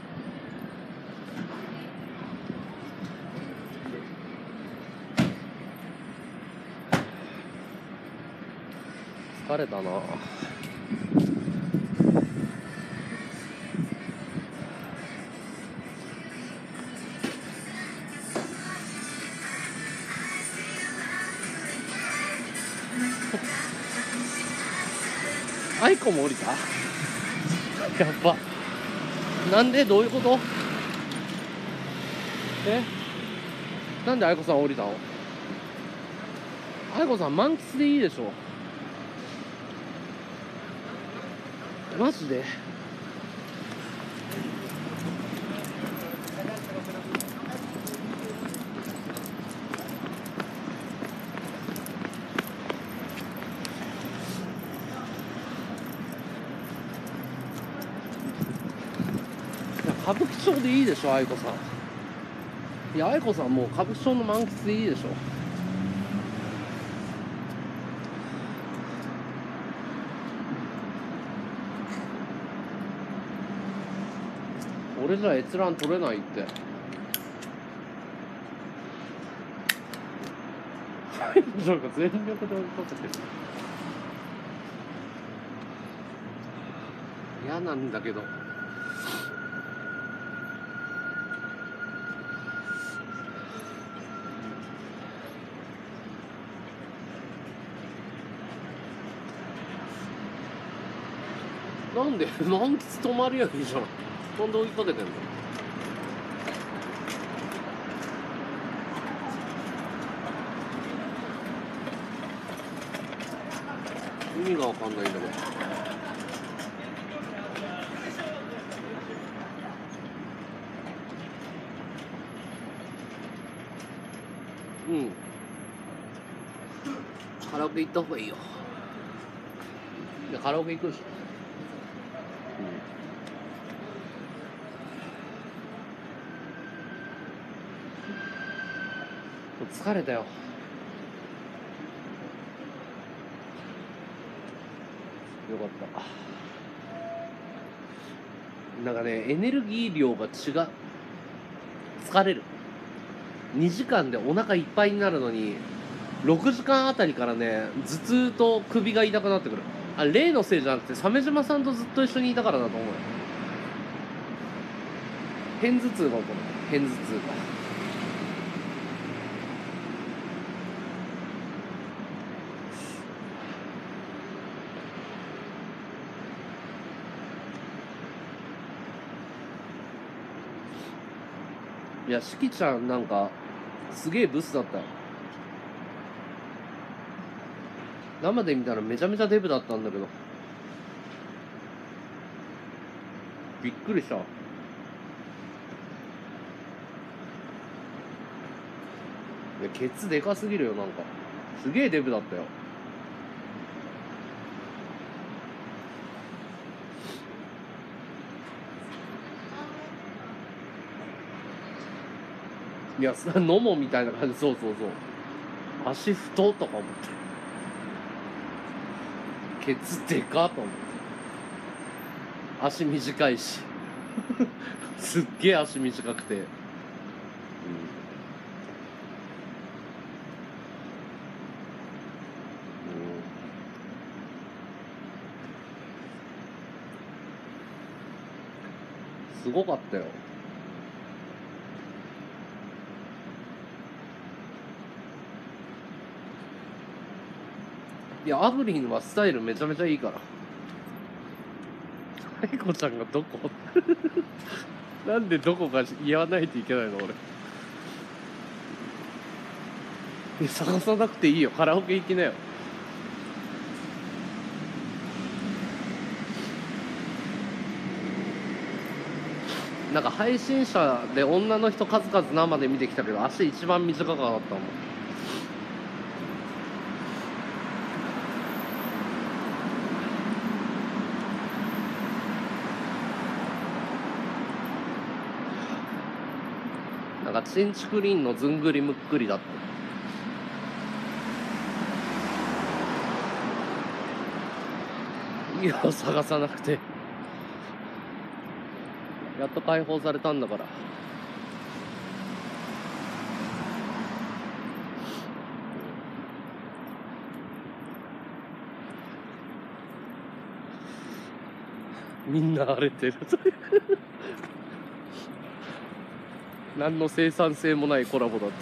Speaker 3: 疲れたな。アイコも降りた。やっば。なんでどういうこと？え？なんでアイコさん降りたの？アイコさん満喫でいいでしょ。マジで？歌舞伎町でいいでしょ愛子さん。いや愛子さんもう歌舞伎町の満喫でいいでしょ。俺じゃ閲覧取れないって。なんか全力で追いかけてる。嫌なんだけど。なんで満喫止まるやんいいじゃん。なんで追いかけてんの？意味がわかんないんだけど。 ケ行った方がいいよ。でカラオケ行くでしょ。うん、疲れたよ。よかった。なんかね、エネルギー量が違う。疲れる。にじかんでお腹いっぱいになるのに、ろくじかんあたりからね、頭痛と首が痛くなってくる。あれ、例のせいじゃなくて、鮫島さんとずっと一緒にいたからだと思うよ。片頭痛が起こる。片頭痛が。いや、しきちゃんなんか、すげえブスだったよ。生で見たらめちゃめちゃデブだったんだけど。びっくりした。いや、ケツでかすぎるよ、なんか。すげえデブだったよ。いや、飲もうみたいな感じ、そうそうそう。足太とか思って。ケツでかと思って。足短いし。すっげえ足短くて。うん。すごかったよ。いや、アブリンはスタイルめちゃめちゃいいから。タイコちゃんがどこなんでどこか言わないといけないの俺。いや、探さなくていいよ。カラオケ行きなよ。なんか配信者で女の人数々生で見てきたけど、足一番短かったもん。なんかチンチクリンのずんぐりむっくりだった。いや、探さなくて。やっと解放されたんだから。みんな荒れてる。何の生産性もないコラボだった。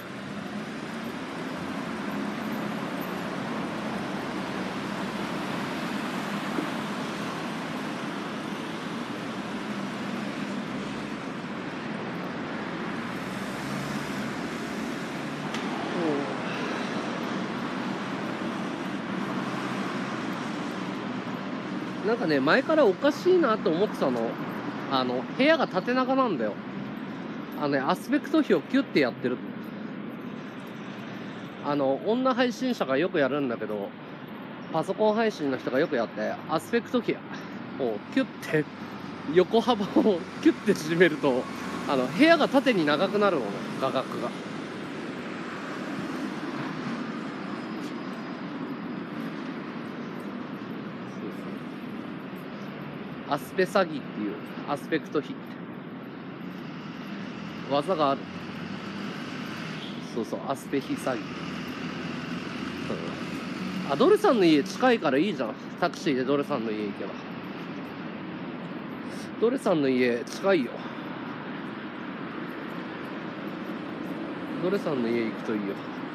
Speaker 3: なんかね、前からおかしいなと思ってたの。あの、部屋が縦長なんだよ。あのね、アスペクト比をキュッてやってる。あの、女配信者がよくやるんだけど、パソコン配信の人がよくやって、アスペクト比をキュッて、横幅をキュッて縮めると、あの、部屋が縦に長くなるのね、画角が。アスペ詐欺っていう、アスペクト比って技がある。そうそう、アスペ比詐欺。あ、ドルさんの家近いからいいじゃん。タクシーでドルさんの家行けば。ドルさんの家近いよ。ドルさんの家行くといいよ。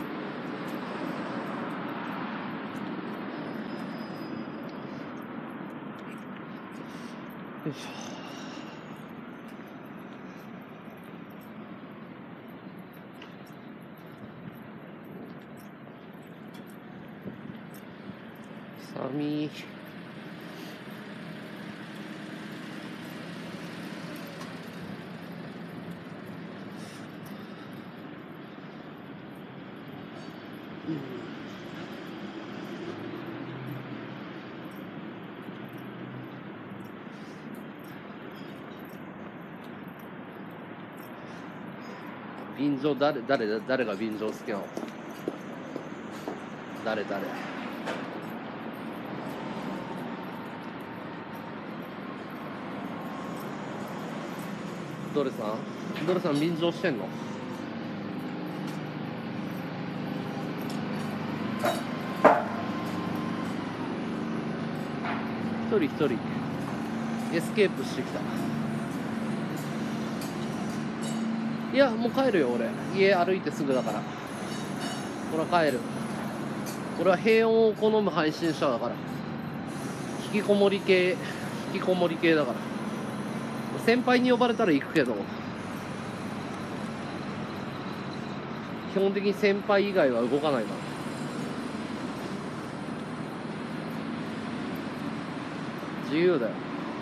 Speaker 3: よいしょ。寒い。 便乗誰誰誰が便乗好きなの？誰誰？ドルさんドルさん便乗してんの？一人一人エスケープしてきた。いやもう帰るよ俺。家歩いてすぐだから。俺は帰る。俺は平穏を好む配信者だから。引きこもり系引きこもり系だから。先輩に呼ばれたら行くけど、基本的に先輩以外は動かないから。自由だよ。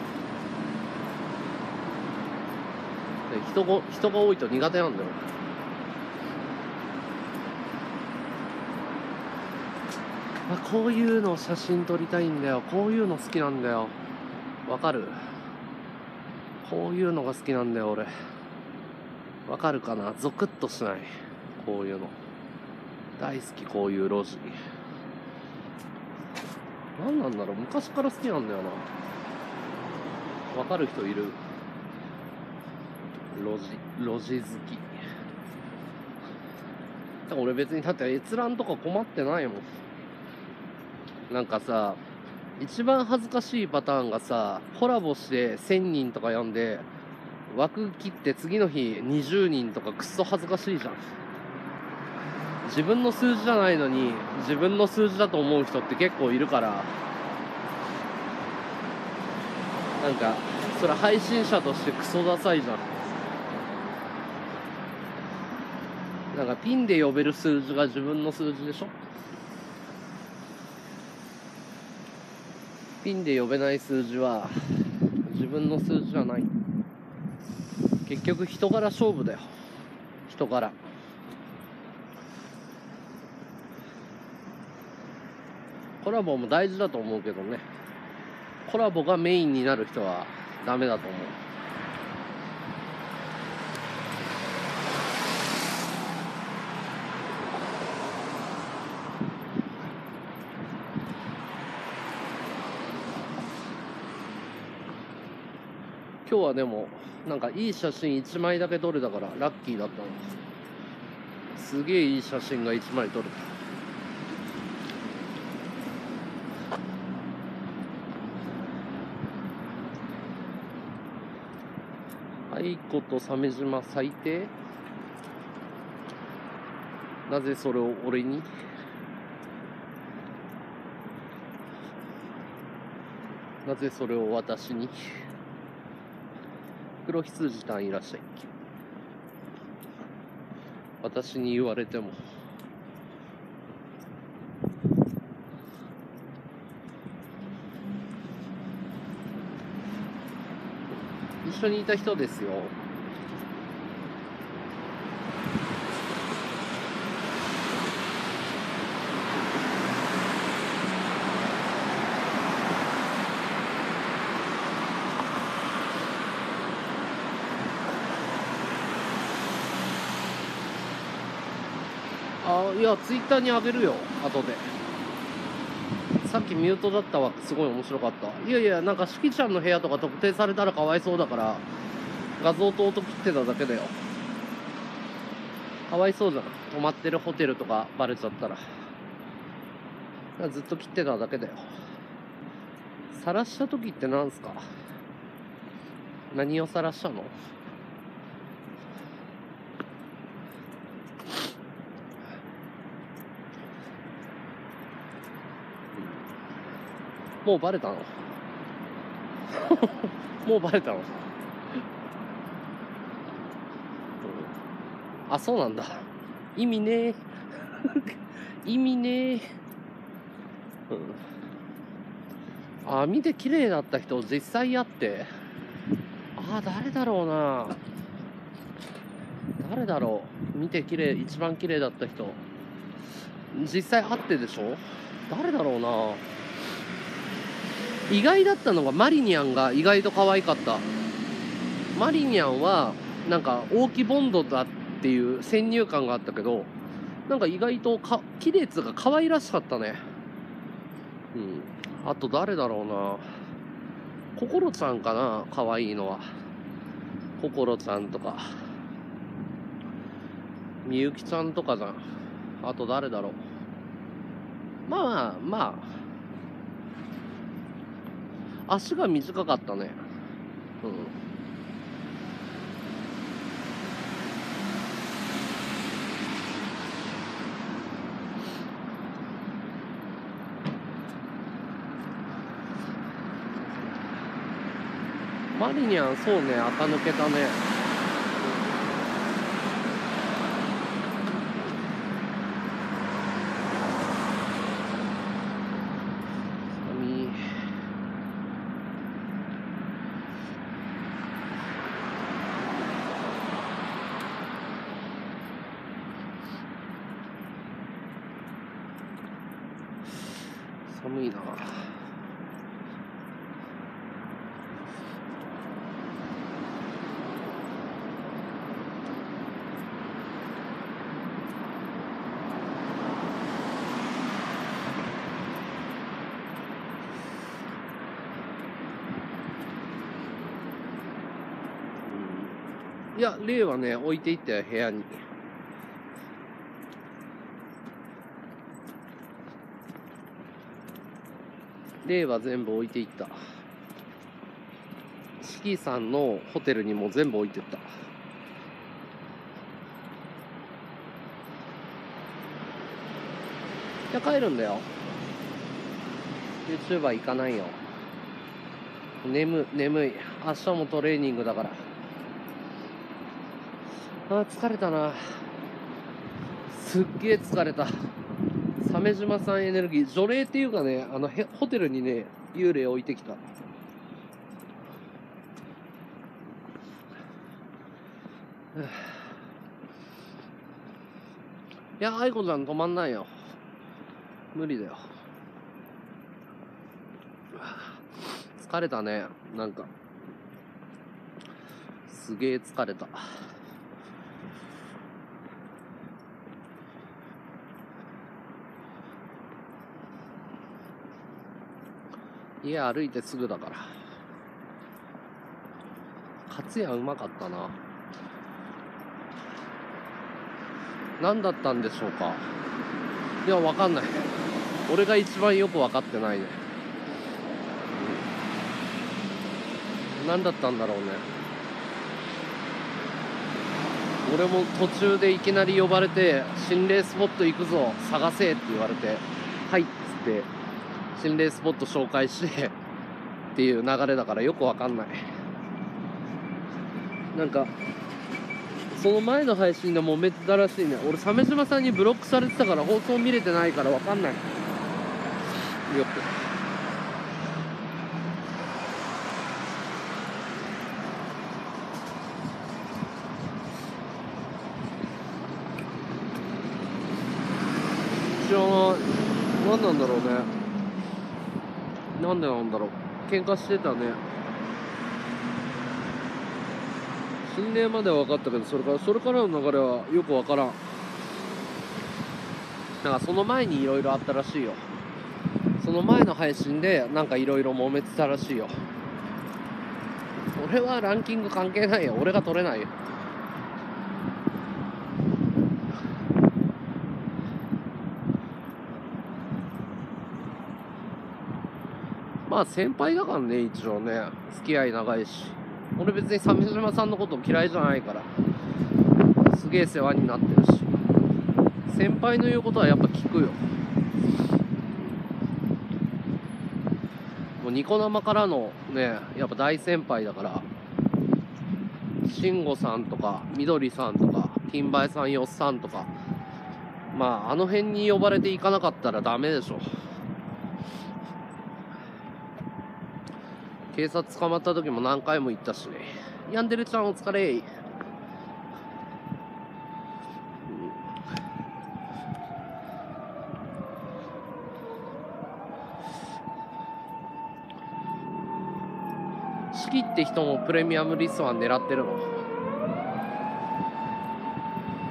Speaker 3: 人が人が多いと苦手なんだよ。あ、こういうの写真撮りたいんだよ。こういうの好きなんだよ。わかる？こういうのが好きなんだよ俺。わかるかな？ゾクッとしない。こういうの大好き。こういう路地何なんだろう、昔から好きなんだよな。わかる人いる？路地路地好きだから俺別にだって閲覧とか困ってないもん。なんかさ、一番恥ずかしいパターンがさ、コラボしてせんにんとか読んで枠切って次の日にじゅうにんとか、くっそ恥ずかしいじゃん。自分の数字じゃないのに自分の数字だと思う人って結構いるから、なんかそれ配信者としてクソダサいじゃん。なんかピンで呼べる数字が自分の数字でしょ。ピンで呼べない数字は自分の数字じゃない。結局人柄勝負だよ。人柄。コラボも大事だと思うけどね。コラボがメインになる人はダメだと思う。今日はでもなんかいい写真いちまいだけ撮れたからラッキーだったの。すげえいい写真がいちまい撮れた。愛子と鮫島最低？なぜそれを俺に？なぜそれを私に？黒羊さんいらっしゃい。私に言われても。一緒にいた人ですよ。あ、いやツイッターにあげるよ後で。さっきミュートだったわ。すごい面白かった。いやいや、なんかしきちゃんの部屋とか特定されたらかわいそうだから画像と音切ってただけだよ。かわいそうじゃん、泊まってるホテルとかバレちゃったら。ずっと切ってただけだよ。晒した時ってなんすか？何を晒したの？もうバレたの？もうバレたの？あ、そうなんだ。意味ねえ。意味ねえ。うん、あ、見て綺麗だった人実際会って。あ、誰だろうな。誰だろう。見て綺麗、一番綺麗だった人。実際会ってでしょ？誰だろうな。意外だったのがマリニャンが意外と可愛かった。マリニャンはなんか大木ボンドだっていう先入観があったけど、なんか意外とか綺麗っつうか可愛らしかったね。うん。あと誰だろうな、心ちゃんかな、可愛いのは。心ちゃんとかみゆきちゃんとかじゃん。あと誰だろう。まあまあまあ足が短かったね。うん。マリニャン、そうね、垢抜けたね。寒い。寒いな。いや、レイはね、置いていったよ、部屋に。レイは全部置いていった。シキさんのホテルにも全部置いてった。じゃあ帰るんだよ。YouTuber 行かないよ。眠、眠い。明日もトレーニングだから。あー疲れたな。すっげえ疲れた。鮫島さんエネルギー除霊っていうかね、あのへホテルにね幽霊置いてきた。いや、愛子ちゃん止まんないよ。無理だよ。疲れたね。なんかすげえ疲れた。家歩いてすぐだから。カツヤうまかったな。何だったんでしょうか。いや、わかんない。俺が一番よく分かってないね。何だったんだろうね。俺も途中でいきなり呼ばれて、心霊スポット行くぞ、探せって言われて、はいっつって心霊スポット紹介してっていう流れだからよくわかんない。なんかその前の配信で揉めてたらしいね。俺鮫島さんにブロックされてたから放送見れてないからわかんないよく。知らない。何なんだろうね。なんでなんだろう。喧嘩してたね。心霊までは分かったけど、それからそれからの流れはよく分からん。なんかその前にいろいろあったらしいよ。その前の配信でなんかいろいろ揉めてたらしいよ。俺はランキング関係ないよ。俺が取れないよ。まあ先輩だからね、一応ね。付き合い長いし。俺別に鮫島さんのこと嫌いじゃないから。すげえ世話になってるし。先輩の言うことはやっぱ聞くよ。もうニコ生からのね、やっぱ大先輩だから。慎吾さんとか、みどりさんとか、金梅さん、よっさんとか。まああの辺に呼ばれていかなかったらダメでしょ。警察捕まった時も何回も言ったしね。ヤンデルちゃんお疲れ。四季って人もプレミアムリスワン狙ってるの。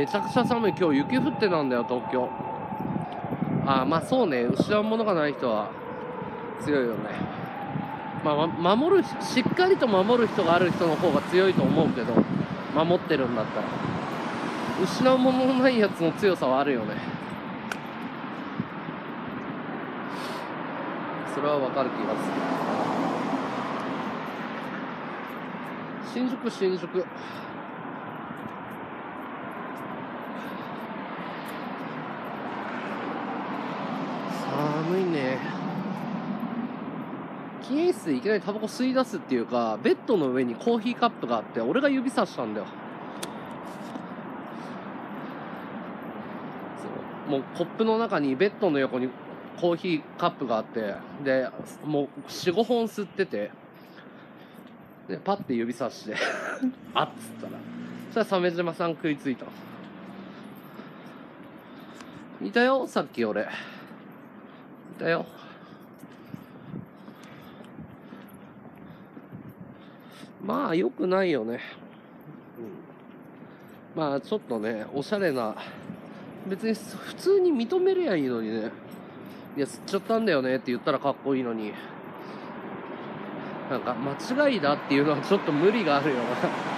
Speaker 3: ちゃくちゃ寒い。今日雪降ってたんだよ、東京。ああ、まあそうね、失うものがない人は強いよね。まあ、ま守る、しっかりと守る人がある人の方が強いと思うけど、守ってるんだったら。失うもののないやつの強さはあるよね。それはわかる気がする。新宿、新宿。寒いね。記念室でいきなりタバコ吸い出すっていうか、ベッドの上にコーヒーカップがあって、俺が指さしたんだよ。そうもうコップの中にベッドの横にコーヒーカップがあって、でもうよん、ごほん吸ってて、でパッて指さしてあっつったら、そしたら鮫島さん食いついた。いたよ、さっき俺いたよ。まあ良くないよね、うん、まあちょっとねおしゃれな、別に普通に認めりゃいいのにね。いや吸っちゃったんだよねって言ったらかっこいいのに、なんか間違いだっていうのはちょっと無理があるよな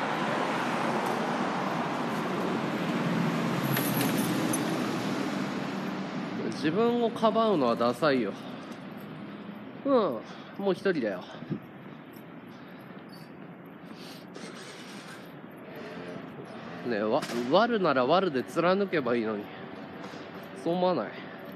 Speaker 3: 自分をかばうのはダサいよ。うん、もう一人だよ。ねえ、わ悪なら悪で貫けばいいのに、そう思わない？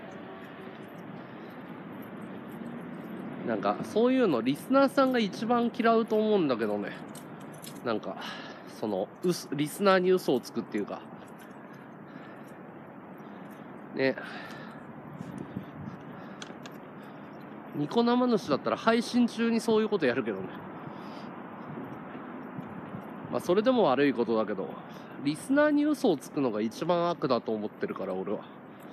Speaker 3: なんかそういうのリスナーさんが一番嫌うと思うんだけどね。なんかその嘘、リスナーに嘘をつくっていうかね。ニコ生主だったら配信中にそういうことやるけどね。まあそれでも悪いことだけど、リスナーに嘘をつくのが一番悪だと思ってるから俺は。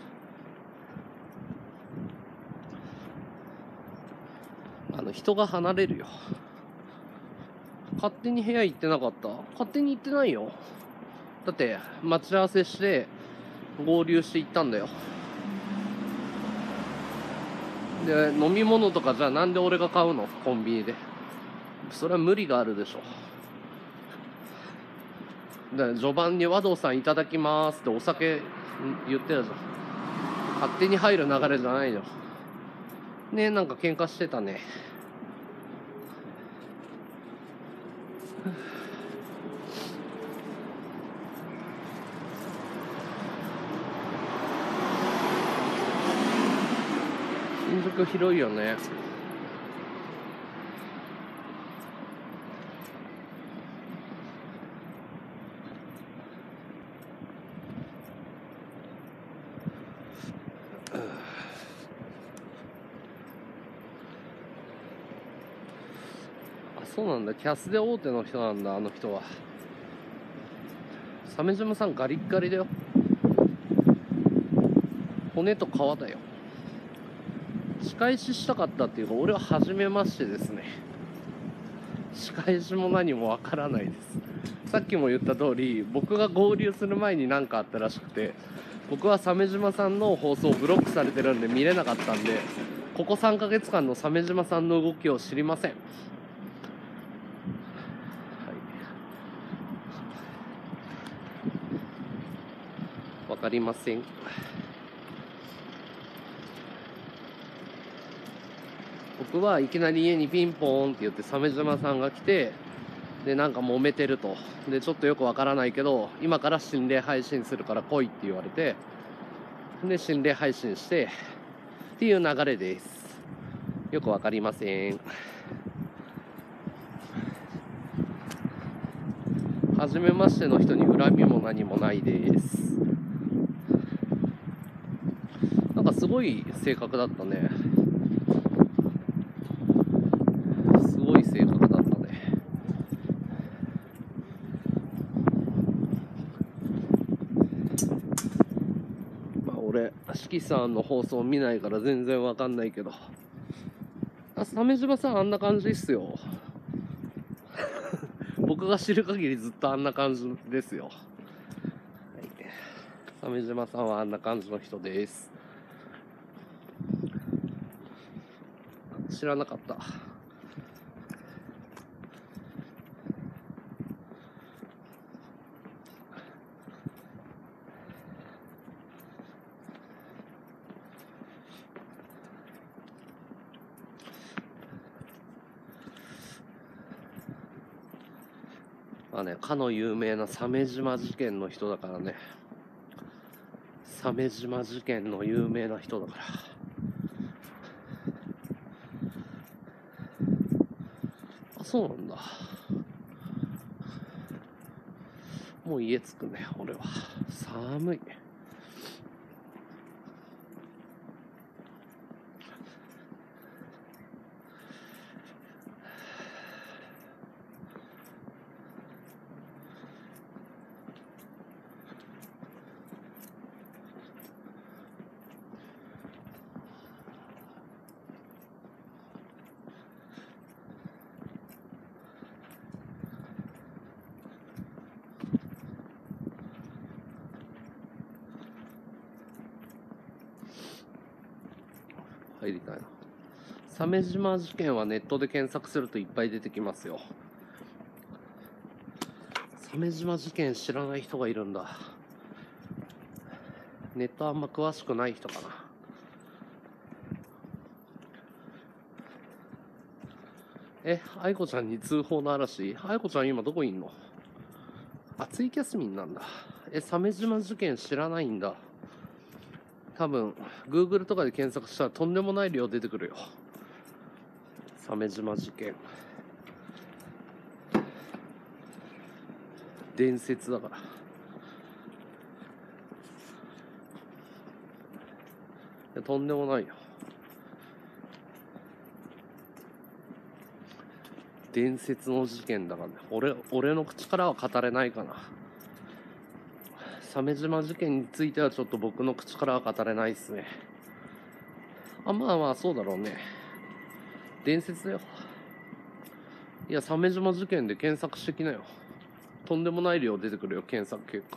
Speaker 3: あの人が離れるよ。勝手に部屋行ってなかった？勝手に行ってないよ。だって待ち合わせして合流して行ったんだよ。で飲み物とかじゃあなんで俺が買うの？コンビニで。それは無理があるでしょ。で序盤に和道さんいただきますってお酒言ってたじゃん。勝手に入る流れじゃないよね。え、なんか喧嘩してたね。新宿広いよね。あ、そうなんだ。キャスで大手の人なんだ、あの人は。鮫島さんガリッガリだよ。骨と皮だよ。仕返ししたかったっていうか、俺は初めましてですね。仕返しも何もわからないです。さっきも言った通り、僕が合流する前に何かあったらしくて、僕は鮫島さんの放送をブロックされてるんで見れなかったんで、ここさんかげつかんの鮫島さんの動きを知りません。はい、わかりません。僕はいきなり家にピンポーンって言って鮫島さんが来て、でなんか揉めてると、でちょっとよくわからないけど今から心霊配信するから来いって言われて、で心霊配信してっていう流れです。よくわかりません。初めましての人に恨みも何もないです。なんかすごい性格だったね。すごい性格だったね。まあ俺四季さんの放送見ないから全然わかんないけど、あ、鮫島さんあんな感じっすよ。僕が知る限りずっとあんな感じですよ。はい。 鮫島さんはあんな感じの人です。知らなかった。まあね、かの有名な鮫島事件の人だからね。鮫島事件の有名な人だから。あ、そうなんだ。もう家着くね、俺は。寒い。入りたいな。鮫島事件はネットで検索するといっぱい出てきますよ。鮫島事件知らない人がいるんだ。ネットあんま詳しくない人かな。え、愛子ちゃんに通報の嵐。愛子ちゃん今どこいんの？あ、ツイキャス民なんだ。え、鮫島事件知らないんだ。多分 Google とかで検索したらとんでもない量出てくるよ。鮫島事件伝説だから。いやとんでもないよ。伝説の事件だからね。俺俺の口からは語れないかな。鮫島事件についてはちょっと僕の口からは語れないっすね。あ、まあまあそうだろうね。伝説だよ。いや、鮫島事件で検索してきなよ。とんでもない量出てくるよ、検索結果。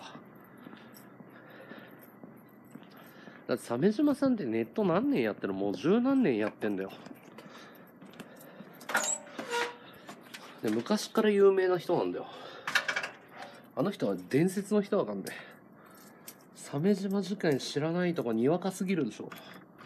Speaker 3: だって鮫島さんってネット何年やってる？もう十何年やってんだよ。で昔から有名な人なんだよ。あの人は伝説の人だからね。鮫島事件知らないとかにわかすぎるでしょ。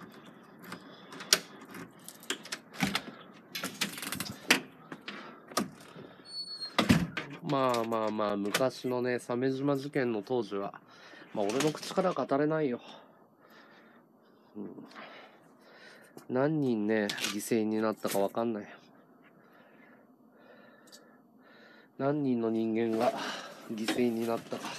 Speaker 3: まあまあまあ昔のね鮫島事件の当時はまあ俺の口からは語れないよ、うん、何人ね犠牲になったか分かんない。何人の人間が犠牲になったか。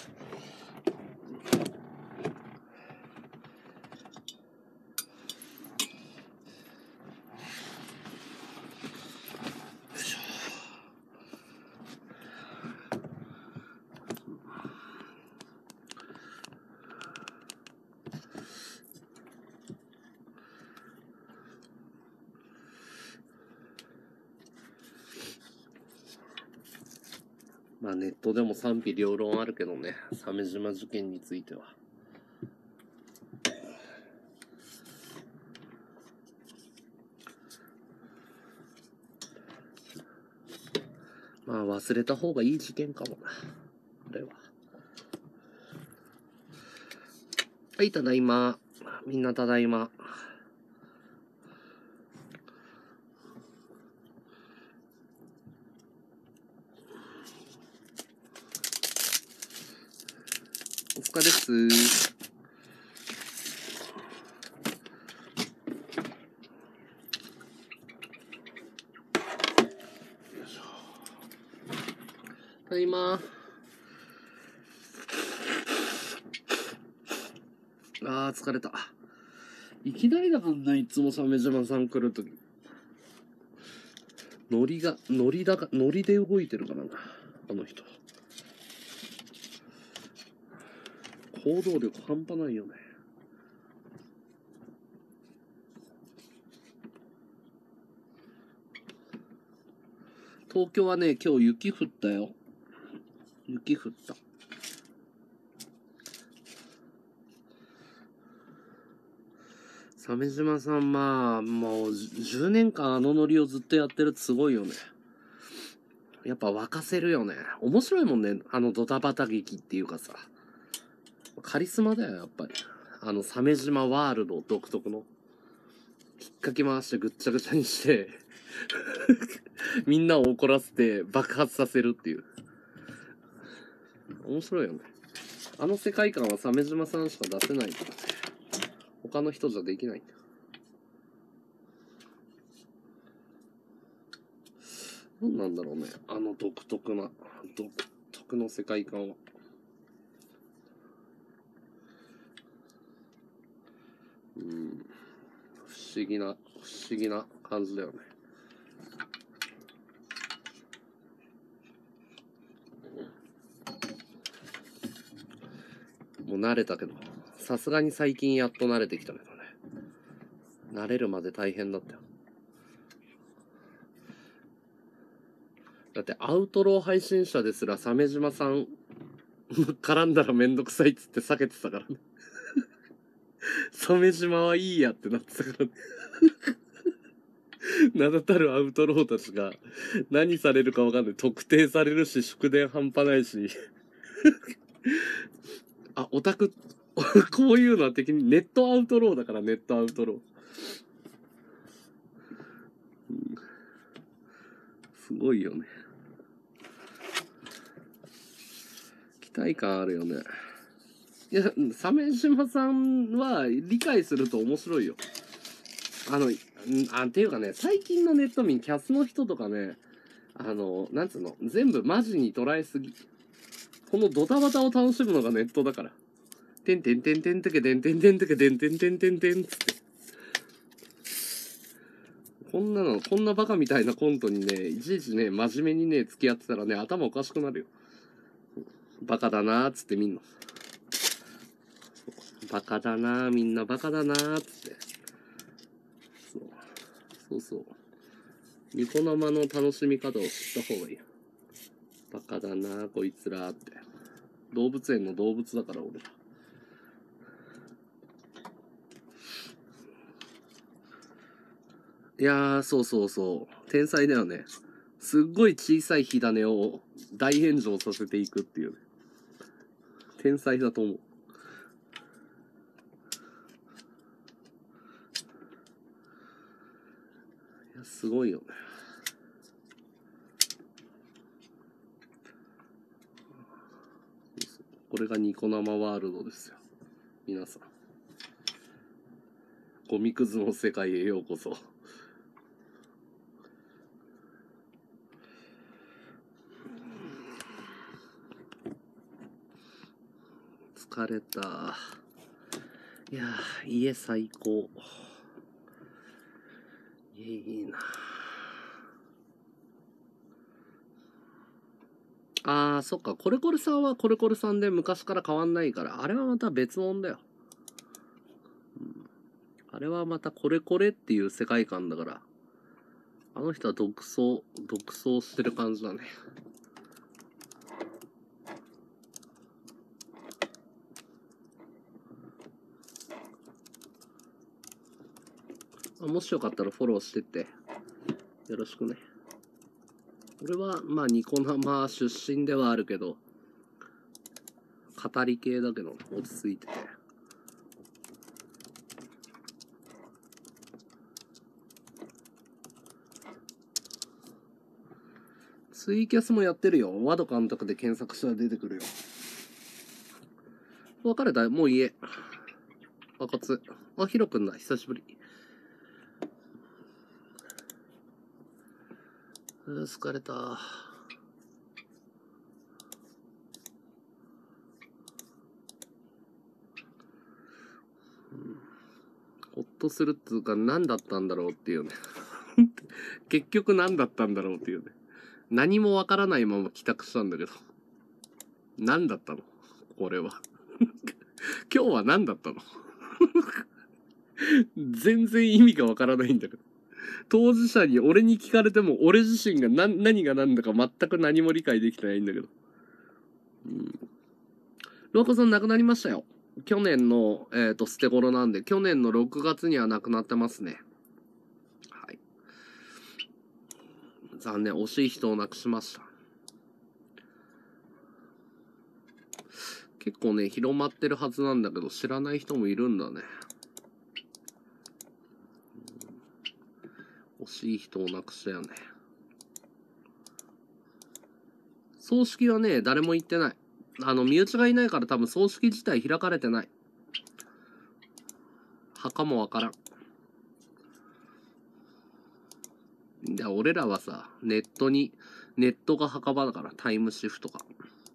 Speaker 3: まあネットでも賛否両論あるけどね、鮫島事件については。まあ忘れた方がいい事件かもな、これは。はい、ただいま。みんなただいま。お疲れっす。ただいま。あー疲れた。いきなりだからな、いつも鮫島さん来るとき。ノリが、ノリだか、ノリで動いてるからな、あの人。行動力半端ないよね。東京はね、今日雪降ったよ。雪降った。 鮫島さん、まあ、もうじゅうねんかんあのノリをずっとやってるってすごいよね。やっぱ沸かせるよね。面白いもんね、あのドタバタ劇っていうかさ。カリスマだよ、やっぱり。あの、鮫島ワールド独特の。きっかけ回してぐっちゃぐちゃにして、みんなを怒らせて爆発させるっていう。面白いよね。あの世界観は鮫島さんしか出せないからね。他の人じゃできないんだよ。何なんだろうね、あの独特な、独特の世界観は。うん、不思議な、不思議な感じだよね。もう慣れたけど、さすがに最近やっと慣れてきたけどね。慣れるまで大変だったよ。だってアウトロー配信者ですら鮫島さん絡んだらめんどくさいっつって避けてたからね。鮫島はいいやってなってたからね。名だたるアウトローたちが何されるかわかんない。特定されるし、祝電半端ないし。あ、オタク、こういうのは敵にネットアウトローだから、ネットアウトロー。うん、すごいよね。期待感あるよね。いや、鮫島さんは理解すると面白いよ。あの、あ、っていうかね、最近のネット民、キャスの人とかね、あの、なんつうの、全部マジに捉えすぎ。このドタバタを楽しむのがネットだから。てんてんてんてんてけてんてんてんてけてんてんてんてんてんつって。こんなの、こんなバカみたいなコントにね、いちいちね、真面目にね、付き合ってたらね、頭おかしくなるよ。バカだなーっつってみんな。バカだなー、みんなバカだなーっつって。そう。そうそう。ニコ生の楽しみ方を知った方がいいよ。バカだなー、こいつらーって。動物園の動物だから、俺ら。いやー、そうそうそう。天才だよね。すっごい小さい火種を大炎上させていくっていう。天才だと思う。いや、すごいよね。これがニコ生ワールドですよ。皆さん。ゴミくずの世界へようこそ。疲れた。いやー、家最高。家いいな。あー、そっか。コレコレさんはコレコレさんで昔から変わんないから、あれはまた別物だよ。うん、あれはまたコレコレっていう世界観だから、あの人は独走、独走してる感じだね。もしよかったらフォローしてって。よろしくね。俺は、まあ、ニコ生出身ではあるけど、語り系だけど、落ち着いてて。ツイキャスもやってるよ。ワド監督で検索したら出てくるよ。別れた？もう家。赤津。あ、ヒロくんだ。久しぶり。疲れた。うん、ほっとするっていうか、何だったんだろうっていうね。結局何だったんだろうっていうね。何もわからないまま帰宅したんだけど。何だったのこれは。今日は何だったの全然意味がわからないんだけど。当事者に俺に聞かれても俺自身が何、何が何だか全く何も理解できてないんだけど。うん。ローコさん亡くなりましたよ。 去年の、えっと、捨て頃なんで、去年のろくがつにはなくなってますね。はい。残念、惜しい人を亡くしました。結構ね、広まってるはずなんだけど、知らない人もいるんだね。惜しい人を亡くしたよね。葬式はね、誰も行ってない。あの、身内がいないから多分葬式自体開かれてない。墓もわからん。いや、俺らはさ、ネットに、ネットが墓場だから、タイムシフトが。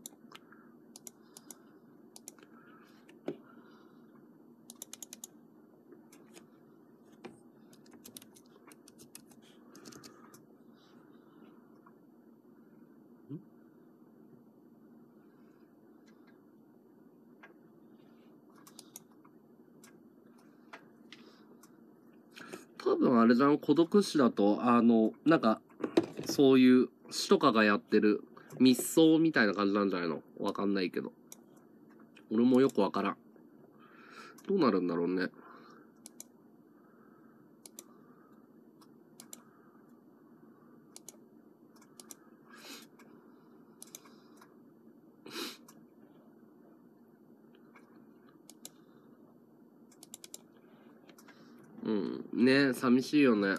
Speaker 3: 多分あれじゃん、孤独死だと、あの、なんか、そういう死とかがやってる密葬みたいな感じなんじゃないの？わかんないけど。俺もよくわからん。どうなるんだろうね。うん。ねえ、寂しいよね。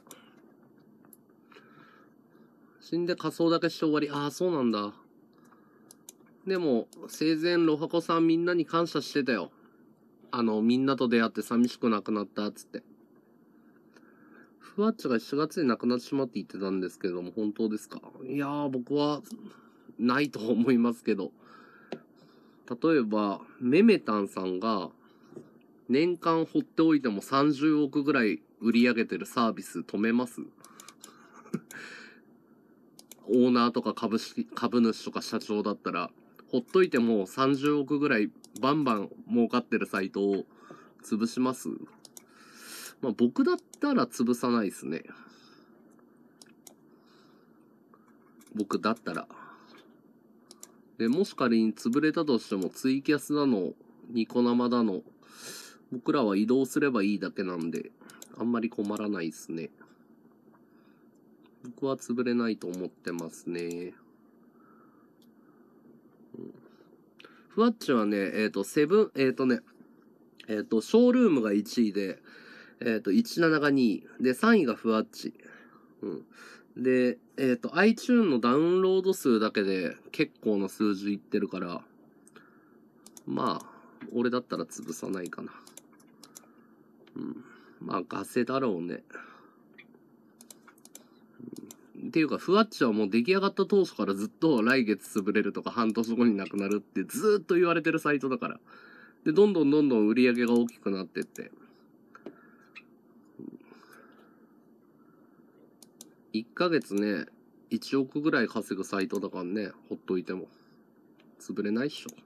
Speaker 3: 死んで仮装だけして終わり。ああ、そうなんだ。でも、生前、ロハコさんみんなに感謝してたよ。あの、みんなと出会って寂しくなくなったっつって。ふわっちがしがつに亡くなってしまって言ってたんですけれども、本当ですか？いやー、僕は、ないと思いますけど。例えば、メメタンさんが、年間放っておいてもさんじゅうおくぐらい売り上げてるサービス止めます？オーナーとか株式、株主とか社長だったら、ほっといてもさんじゅうおくぐらいバンバン儲かってるサイトを潰します？まあ僕だったら潰さないですね。僕だったら。で、もし仮に潰れたとしてもツイキャスだの、ニコ生だの、僕らは移動すればいいだけなんで、あんまり困らないですね。僕は潰れないと思ってますね。うん、ふわっちはね、えっと、セブン、えっとね、えっと、ショールームがいちいで、えっと、じゅうなながにい。で、さんいがふわっち。うん。で、えっと、iTunes のダウンロード数だけで結構な数字いってるから、まあ、俺だったら潰さないかな。うん。まあ、ガセだろうね。っていうか、ふわっちはもう出来上がった当初からずっと来月潰れるとか半年後になくなるってずーっと言われてるサイトだから。で、どんどんどんどん売り上げが大きくなってって。いっかげつね、いちおくぐらい稼ぐサイトだからね、ほっといても。潰れないっしょ。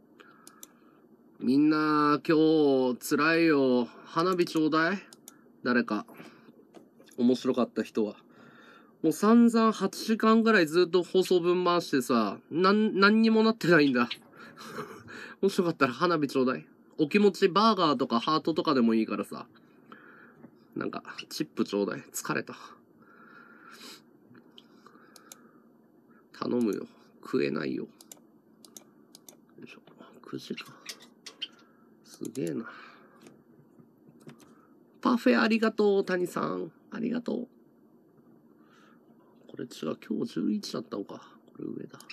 Speaker 3: みんな、今日、辛いよ。花火ちょうだい？誰か。面白かった人は。もう散々はちじかんぐらいずっと放送分回してさ、なん、何にもなってないんだ。もしよかったら花火ちょうだい。お気持ちバーガーとかハートとかでもいいからさ。なんか、チップちょうだい。疲れた。頼むよ。食えないよ。よいしょ。くじか。すげえな。パフェありがとう、谷さん。ありがとう。これ違う。今日じゅういちだったのか。これ上だ。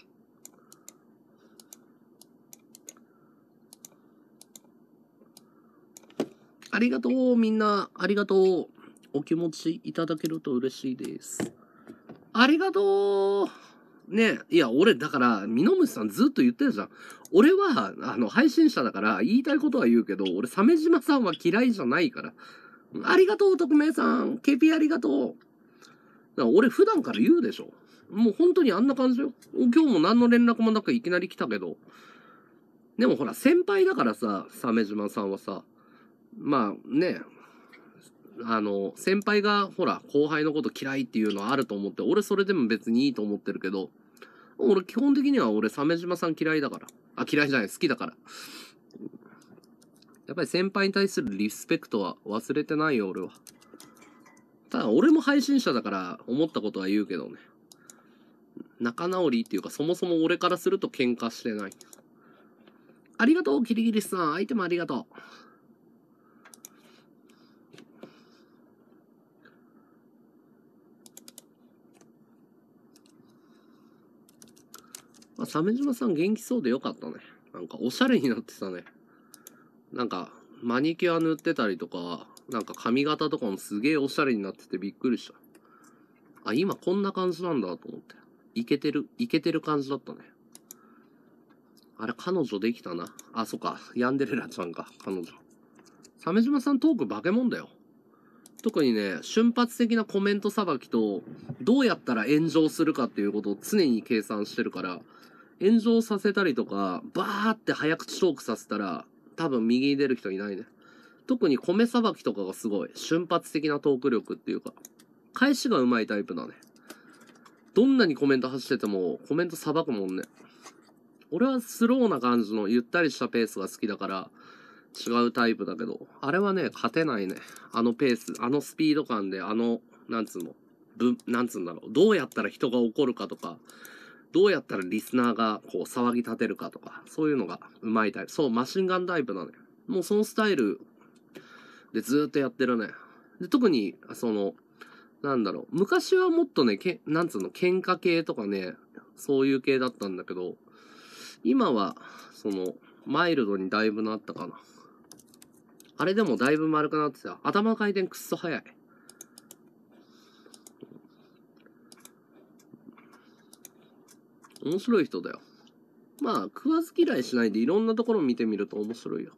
Speaker 3: ありがとう、みんな。ありがとう。お気持ちいただけると嬉しいです。ありがとう。ねえ、いや、俺、だから、ミノムシさんずっと言ってるじゃん。俺は、あの、配信者だから、言いたいことは言うけど、俺、鮫島さんは嫌いじゃないから。ありがとう、匿名さん。ケピありがとう。だから俺、普段から言うでしょ。もう本当にあんな感じよ。今日も何の連絡もなくいきなり来たけど。でもほら、先輩だからさ、鮫島さんはさ。まあ、ね、あの、先輩が、ほら、後輩のこと嫌いっていうのはあると思って、俺それでも別にいいと思ってるけど、俺基本的には俺、鮫島さん嫌いだから。あ、嫌いじゃない、好きだから。 やっぱり先輩に対するリスペクトは忘れてないよ、俺は。ただ、俺も配信者だから思ったことは言うけどね。仲直りっていうか、そもそも俺からすると喧嘩してない。ありがとう、キリギリスさん。相手もありがとう。まあ、鮫島さん元気そうでよかったね。なんかおしゃれになってたね。なんかマニキュア塗ってたりとか、なんか髪型とかもすげえおしゃれになっててびっくりした。あ、今こんな感じなんだと思って。イケてる、イケてる感じだったね。あれ、彼女できたな。あ、そっか。ヤンデレラちゃんか、彼女。鮫島さんトーク化け物だよ。特にね、瞬発的なコメントさばきと、どうやったら炎上するかっていうことを常に計算してるから、炎上させたりとか、バーって早口トークさせたら、多分右に出る人いないね。特に米さばきとかがすごい、瞬発的なトーク力っていうか、返しが上手いタイプだね。どんなにコメント走ってても、コメントさばくもんね。俺はスローな感じのゆったりしたペースが好きだから、違うタイプだけど、あれはね、勝てないね。あのペース、あのスピード感で、あの、なんつうの、ぶ、なんつうんだろう、どうやったら人が怒るかとか、どうやったらリスナーがこう騒ぎ立てるかとか、そういうのがうまいタイプ。そう、マシンガンタイプだね。もうそのスタイルでずーっとやってるね。で、特に、その、なんだろう、昔はもっとね、け、なんつうの、喧嘩系とかね、そういう系だったんだけど、今は、その、マイルドにだいぶなったかな。あれでもだいぶ丸くなってた。頭の回転くっそ早い。面白い人だよ。まあ、食わず嫌いしないでいろんなところ見てみると面白いよ。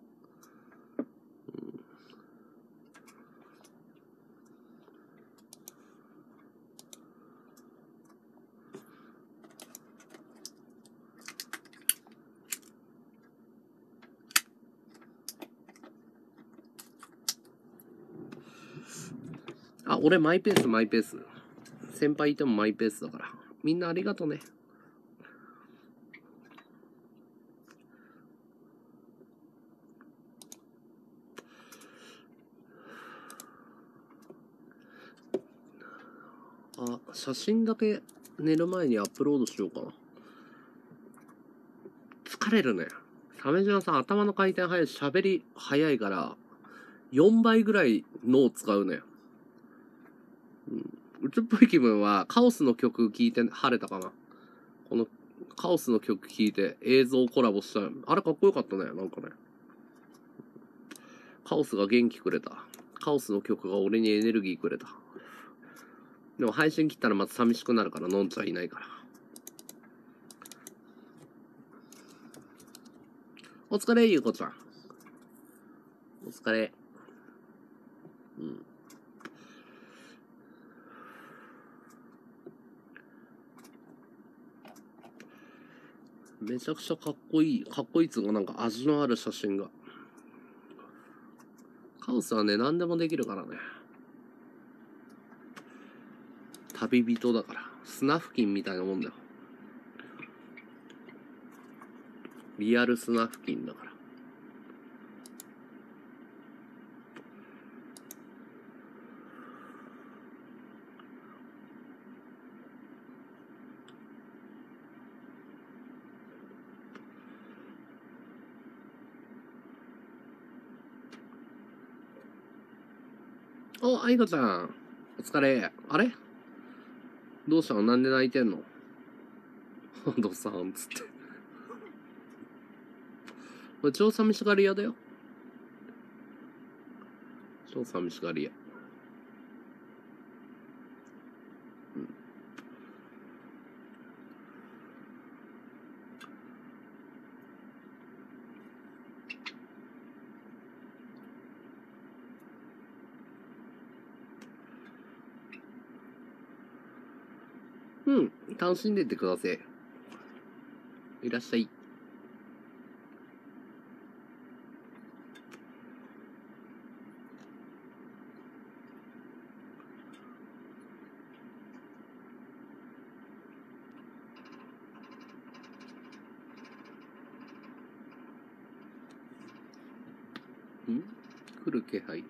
Speaker 3: あ、俺マイペースマイペース。先輩いてもマイペースだから。みんなありがとね。あ、写真だけ寝る前にアップロードしようかな。疲れるね。鮫島さん頭の回転速いし、喋り早いから、よんばいぐらい脳使うね。うん、宇宙っぽい気分はカオスの曲聴いて晴れたかな。このカオスの曲聴いて映像コラボした。あれかっこよかったね。なんかね。カオスが元気くれた。カオスの曲が俺にエネルギーくれた。でも配信切ったらまた寂しくなるから、のんちゃんいないから。お疲れ、ゆうこちゃん。お疲れ。うん。めちゃくちゃかっこいい。かっこいいっつうか、なんか味のある写真が。カオスはね、何でもできるからね。旅人だから。スナフキンみたいなもんだよ。リアルスナフキンだから。お、あいこちゃん。お疲れ。あれどうしたの？なんで泣いてんの？どさんつって。これ超寂しがり屋だよ。超寂しがり屋。うん。うん。楽しんでってください。いらっしゃい。 ん来る気配。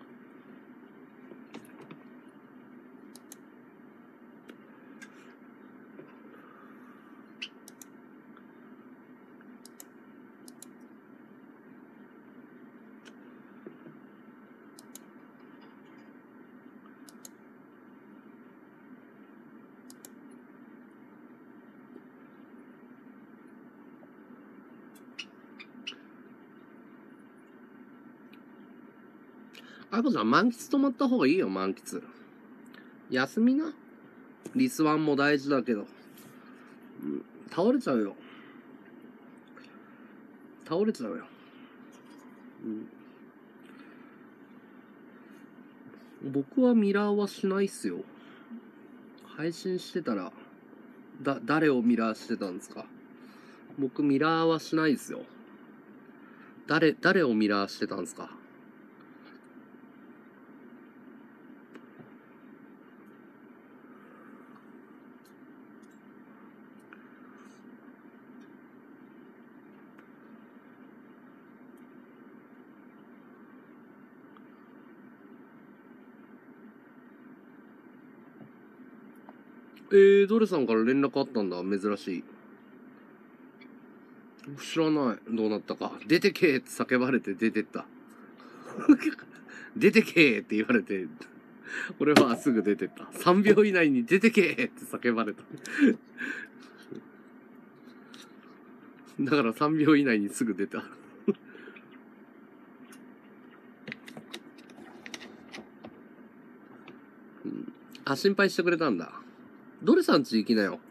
Speaker 3: あこちゃん、満喫泊まった方がいいよ、満喫。休みな。リスワンも大事だけど。うん、倒れちゃうよ。倒れちゃうよ。うん、僕はミラーはしないっすよ。配信してたら、だ、誰をミラーしてたんですか？僕ミラーはしないっすよ。誰、誰をミラーしてたんですか？えー、ドレさんから連絡あったんだ。珍しい。知らない。どうなったか。出てけーって叫ばれて出てった。出てけーって言われて、俺はすぐ出てった。さんびょう以内に出てけーって叫ばれた。だからさんびょう以内にすぐ出た。うん、あ、心配してくれたんだ。ドレさんち行きなよ。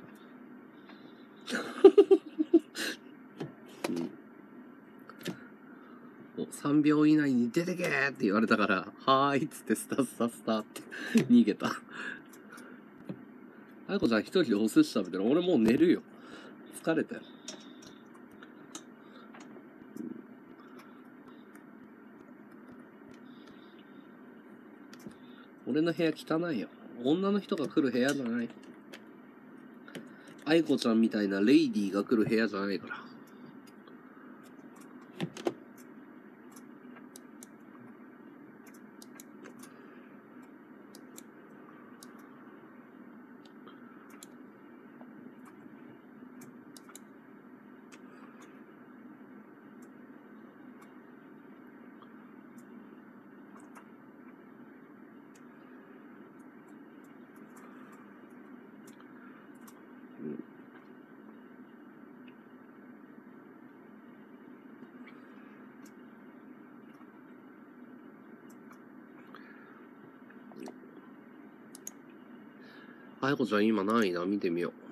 Speaker 3: うん、さんびょう以内に出てけーって言われたから、はーいっつってスタスタスタって逃げた。あやこちゃん一人でお寿司食べてる。俺もう寝るよ。疲れたよ。うん、俺の部屋汚いよ。女の人が来る部屋じゃない。愛子ちゃんみたいなレイディーが来る部屋じゃないから。あやこちゃん今何位だ？見てみよ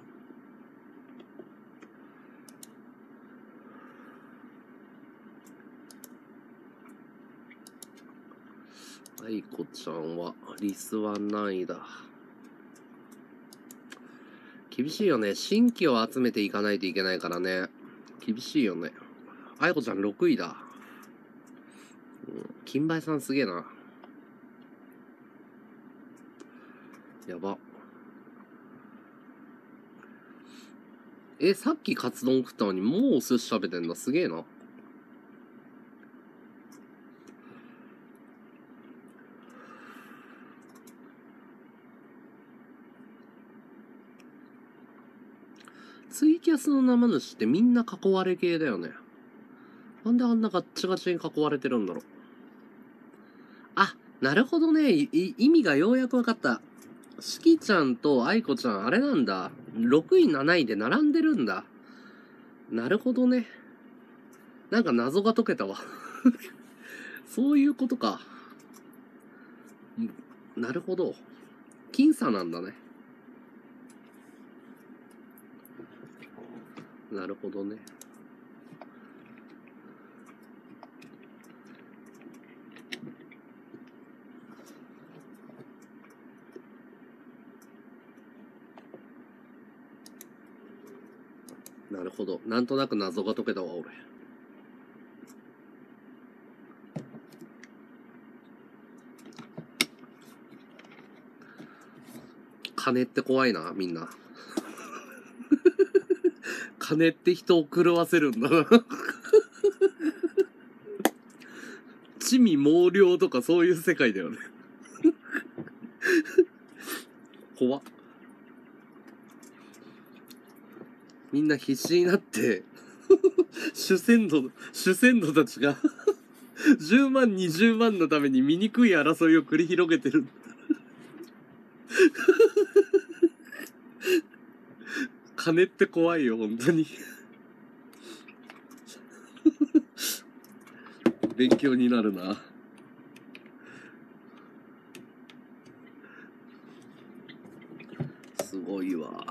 Speaker 3: う。あいこちゃんはリスワン何位だ？厳しいよね。新規を集めていかないといけないからね。厳しいよね。あやこちゃんろくいだ。うん、金梅さんすげえな。やば。え、さっきカツ丼食ったのにもうお寿司食べてんだ。すげえな。ツイキャスの生主ってみんな囲われ系だよね。なんであんなガッチガチに囲われてるんだろう。あ、なるほどね。い意味がようやく分かった。しきちゃんとあいこちゃん、あれなんだ。ろくい、なないで並んでるんだ。なるほどね。なんか謎が解けたわ。そういうことか。なるほど。僅差なんだね。なるほどね。なるほど。なんとなく謎が解けたわ、俺。金って怖いな、みんな。金って人を狂わせるんだな。 七味毛量とかそういう世界だよね。怖っ。みんな必死になって主戦度主戦度たちがじゅうまんにじゅうまんのために醜い争いを繰り広げてる。金って怖いよ本当に。勉強になるな。すごいわ。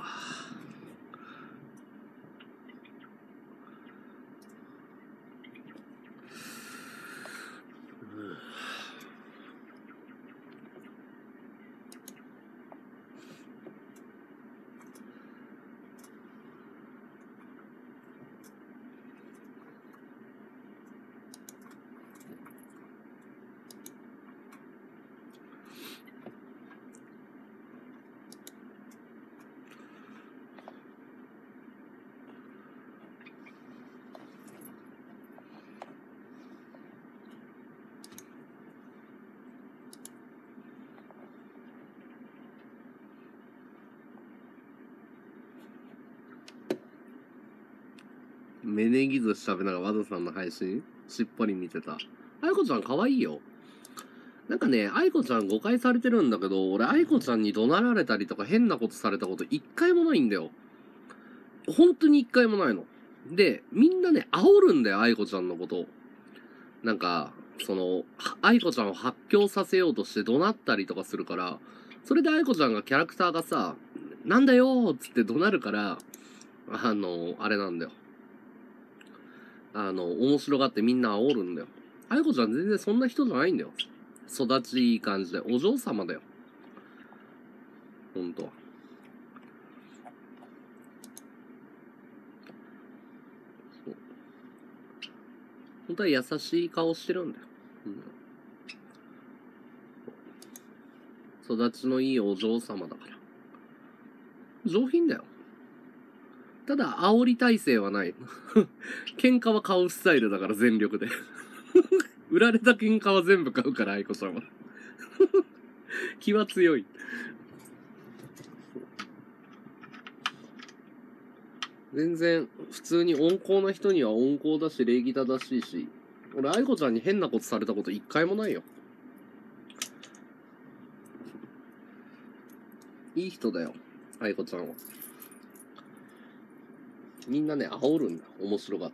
Speaker 3: 芽ネギ寿司食べながら和田さんの配信しっぽり見てた。愛子ちゃん可愛いよ。なんかね、愛子ちゃん誤解されてるんだけど、俺愛子ちゃんに怒鳴られたりとか変なことされたこと一回もないんだよ。本当に一回もないの。で、みんなね、煽るんだよ、愛子ちゃんのことを。なんか、その、愛子ちゃんを発狂させようとして怒鳴ったりとかするから、それで愛子ちゃんがキャラクターがさ、なんだよーっつって怒鳴るから、あの、あれなんだよ。あの、面白がってみんな煽るんだよ。愛子ちゃん全然そんな人じゃないんだよ。育ちいい感じで。お嬢様だよ。ほんとは。そう。ほんとは優しい顔してるんだよ。うん、育ちのいいお嬢様だから。上品だよ。ただ、煽り体制はない。喧嘩は買うスタイルだから全力で。売られた喧嘩は全部買うから、愛子さんは。気は強い。全然、普通に温厚な人には温厚だし、礼儀正しいし、俺、愛子ちゃんに変なことされたこと一回もないよ。いい人だよ、愛子ちゃんは。みんなね、煽るんだ。面白がって。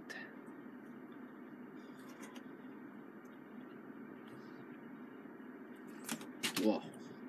Speaker 3: うわ。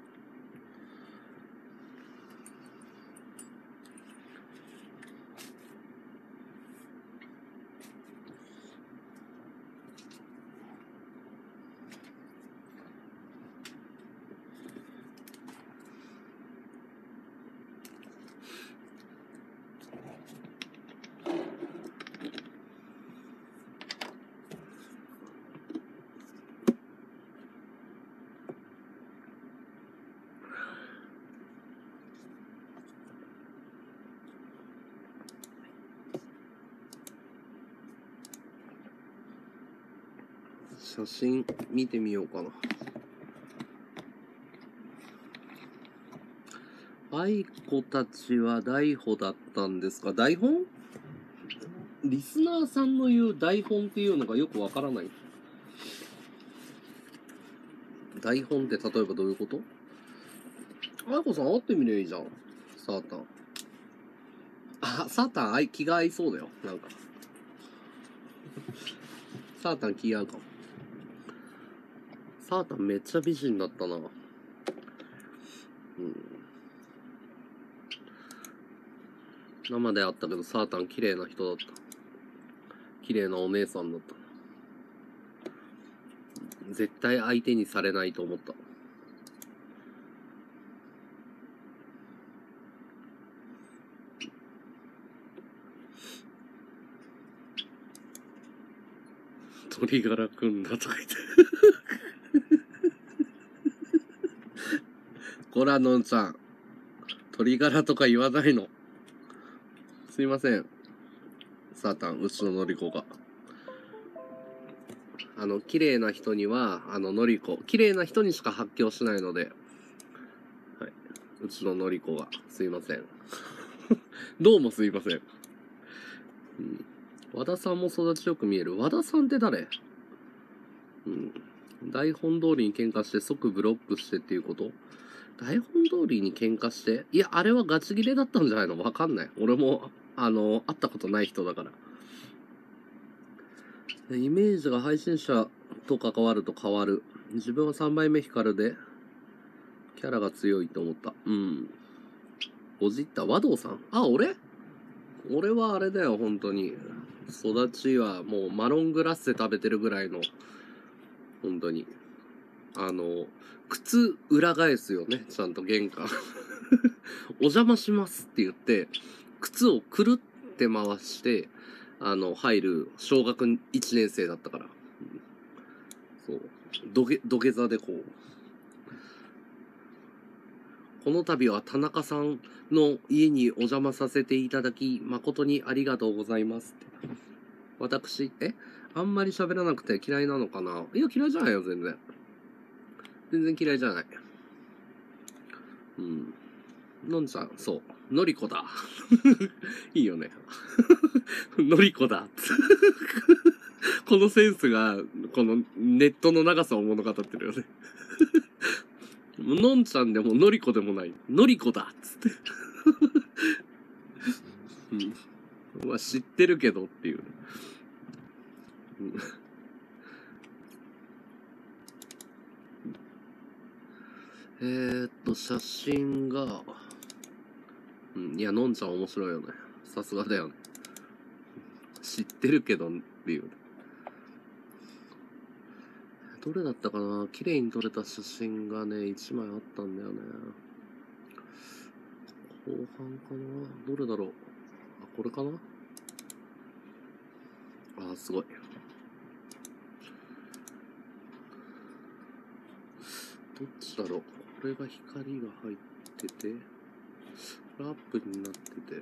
Speaker 3: 写真見てみようかな。愛子たちは台本だったんですか？台本？リスナーさんの言う台本っていうのがよくわからない。台本って例えばどういうこと？愛子さん会ってみりゃいいじゃん。サータン。あ、サータンあい気が合いそうだよ。なんか。サータン気合うかも。サータンめっちゃ美人だったな。うん。生で会ったけど、サータン綺麗な人だった。綺麗なお姉さんだった。絶対相手にされないと思った。鶏ガラくんだとか言って。こらのんちゃん、鶏ガラとか言わないの。すいません。サータン、うちののりこが。 あの、綺麗な人には、あの、のりこ。綺麗な人にしか発狂しないので、はい。うちののりこが、すいません。どうもすいません。うん。和田さんも育ちよく見える。和田さんって誰？うん。台本通りに喧嘩して即ブロックしてっていうこと？台本通りに喧嘩して？いや、あれはガチ切れだったんじゃないの？わかんない。俺も、あの、会ったことない人だから。イメージが配信者と関わると変わる。自分はさんばいめ光で、キャラが強いと思った。うん。おじった和道さん？あ、俺？俺はあれだよ、本当に。育ちはもうマロングラッセ食べてるぐらいの、本当に。あの、靴裏返すよね、ちゃんと玄関。お邪魔しますって言って、靴をくるって回して、あの、入る小学いちねん生だったから。そう。土下、土下座でこう。この度は田中さんの家にお邪魔させていただき、誠にありがとうございますって。私、えあんまり喋らなくて嫌いなのかな？いや、嫌いじゃないよ、全然。全然嫌いじゃない。うん。のんちゃん、そう。のりこだ。いいよね。のりこだ。このセンスが、このネットの長さを物語ってるよね。のんちゃんでものりこでもない。のりこだっつって。うん。まあ知ってるけどっていう。うん、えーっと、写真が、うん、いや、のんちゃん面白いよね。さすがだよね。知ってるけどっていう。どれだったかな？綺麗に撮れた写真がね、一枚あったんだよね。後半かな？どれだろう？あ、これかな？あー、すごい。どっちだろう？これが光が入ってて、これアップになってて。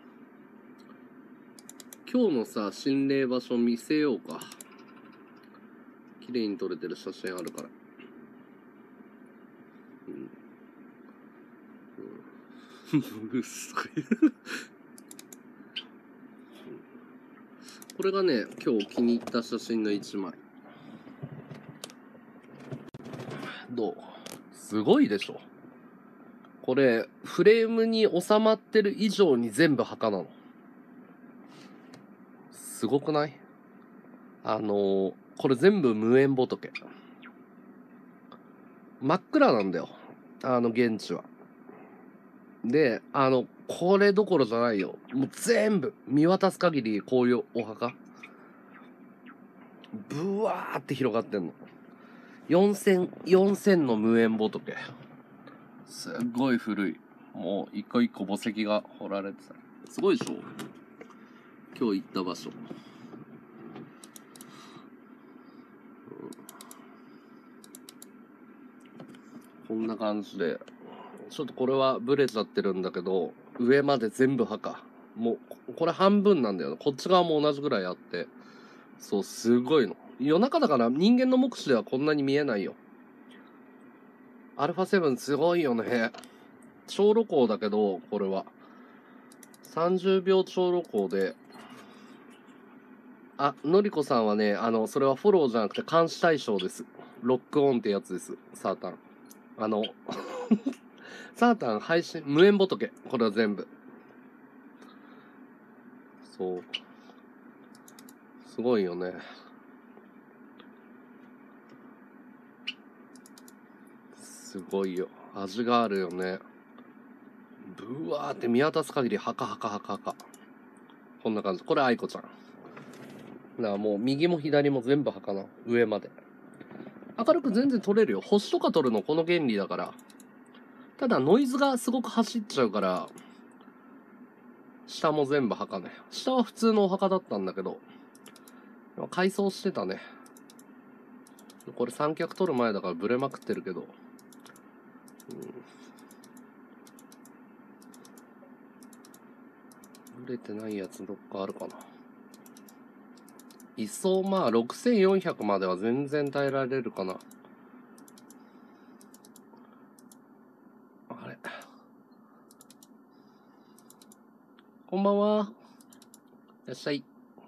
Speaker 3: 今日のさ、心霊場所見せようか。綺麗に撮れてる写真あるから。うん。うん。すごい。これがね、今日気に入った写真の一枚。どう？すごいでしょ。これ、フレームに収まってる以上に全部墓なの。すごくない？あのー、これ全部無縁仏。真っ暗なんだよ。あの、現地は。で、あの、これどころじゃないよ。もう全部、見渡す限りこういうお墓。ブワーって広がってんの。よんせん、よんせんの無縁仏。すっごい古い。もう一個一個墓石が掘られてた。すごいでしょ？今日行った場所。こんな感じで。ちょっとこれはブレちゃってるんだけど、上まで全部墓。もう、これ半分なんだよ。こっち側も同じぐらいあって。そう、すごいの。夜中だから人間の目視ではこんなに見えないよ。アルファセブンすごいよね。長露光だけど、これは。さんじゅうびょう長露光で。あ、のりこさんはね、あの、それはフォローじゃなくて監視対象です。ロックオンってやつです。サータン。あの、サータン配信、無縁仏。これは全部。そう。すごいよね。すごいよ。味があるよね。ブワーって見渡す限り、はかはかはかはか。こんな感じ。これ、愛子ちゃん。だからもう、右も左も全部はかな。上まで。明るく全然撮れるよ。星とか撮るのこの原理だから。ただ、ノイズがすごく走っちゃうから、下も全部はかね。下は普通のお墓だったんだけど、改装してたね。これ三脚撮る前だからブレまくってるけど。うん、ブレてないやつどっかあるかな。 いっそまあろくせんよんひゃくまでは全然耐えられるかな。あれ、こんばんは。いらっしゃい。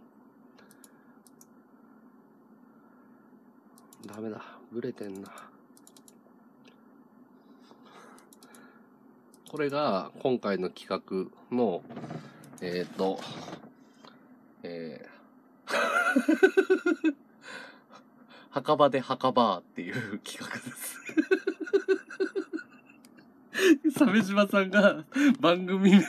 Speaker 3: ダメだ、ブレてんな。これが今回の企画のえっとえー墓場で墓場っていう企画です鮫島さんが番組名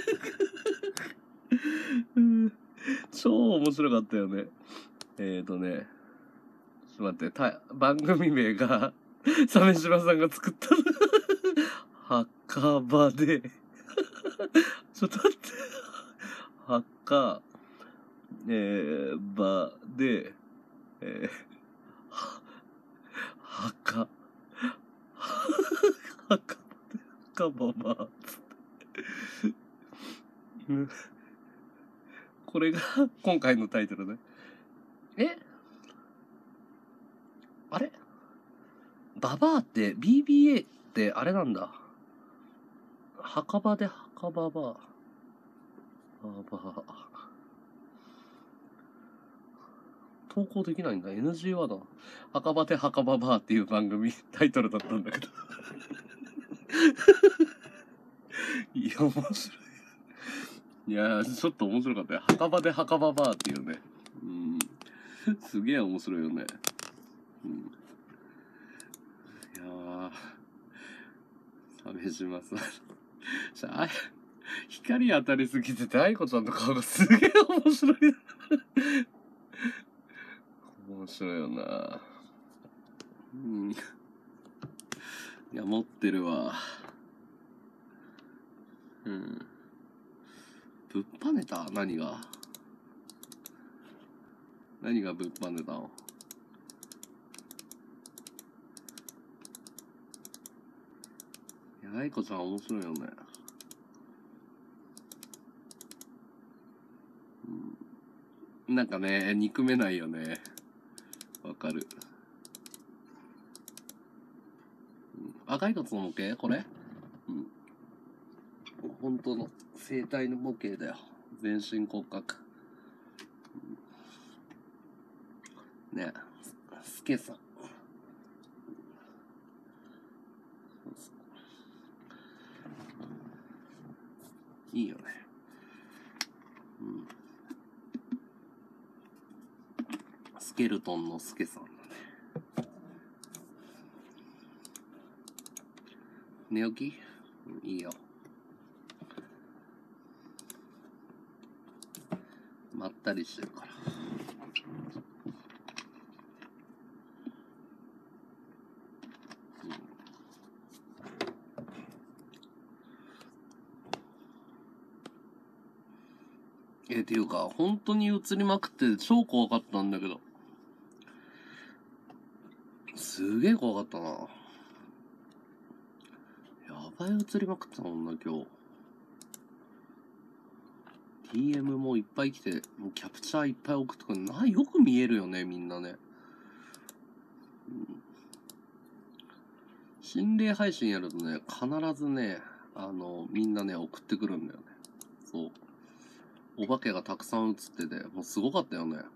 Speaker 3: うん超面白かったよね。えっとねちょっと待って、た番組名が鮫島さんが作った墓場でちょっと待って墓えー、場でえー、は墓墓墓場場これが今回のタイトルね。えあれババアって ビービーエー ってあれなんだ。墓場で墓場場ババア投稿できないんだ。 エヌジー ワード墓場で墓場バーっていう番組タイトルだったんだけどいや面白い。いやちょっと面白かったよ。墓場で墓場バーっていうね、うんすげえ面白いよね。うん、いやー鮫島さんじゃあ光当たりすぎてて愛子ちゃんの顔がすげえ面白い面白いよな。うんいや持ってるわ。うんぶっぱねた。何が何がぶっぱねたの。いや愛子ちゃん面白いよね。うん、なんかね憎めないよね。わかる。赤い骨の模型これ、うん、本当の生体の模型だよ。全身骨格、うん、ねえスケさんいいよね。うんスケルトンのスケさんだね。寝起き、うん、いいよ。まったりしてるから。うん、えっていうか本当に映りまくって超怖かったんだけど。すげえ怖かったな。やばい映りまくったもんな今日。 ディーエム もいっぱい来て、もうキャプチャーいっぱい送ってくるな。よく見えるよねみんなね、うん、心霊配信やるとね必ずねあのみんなね送ってくるんだよね。そうお化けがたくさん映っててもうすごかったよね。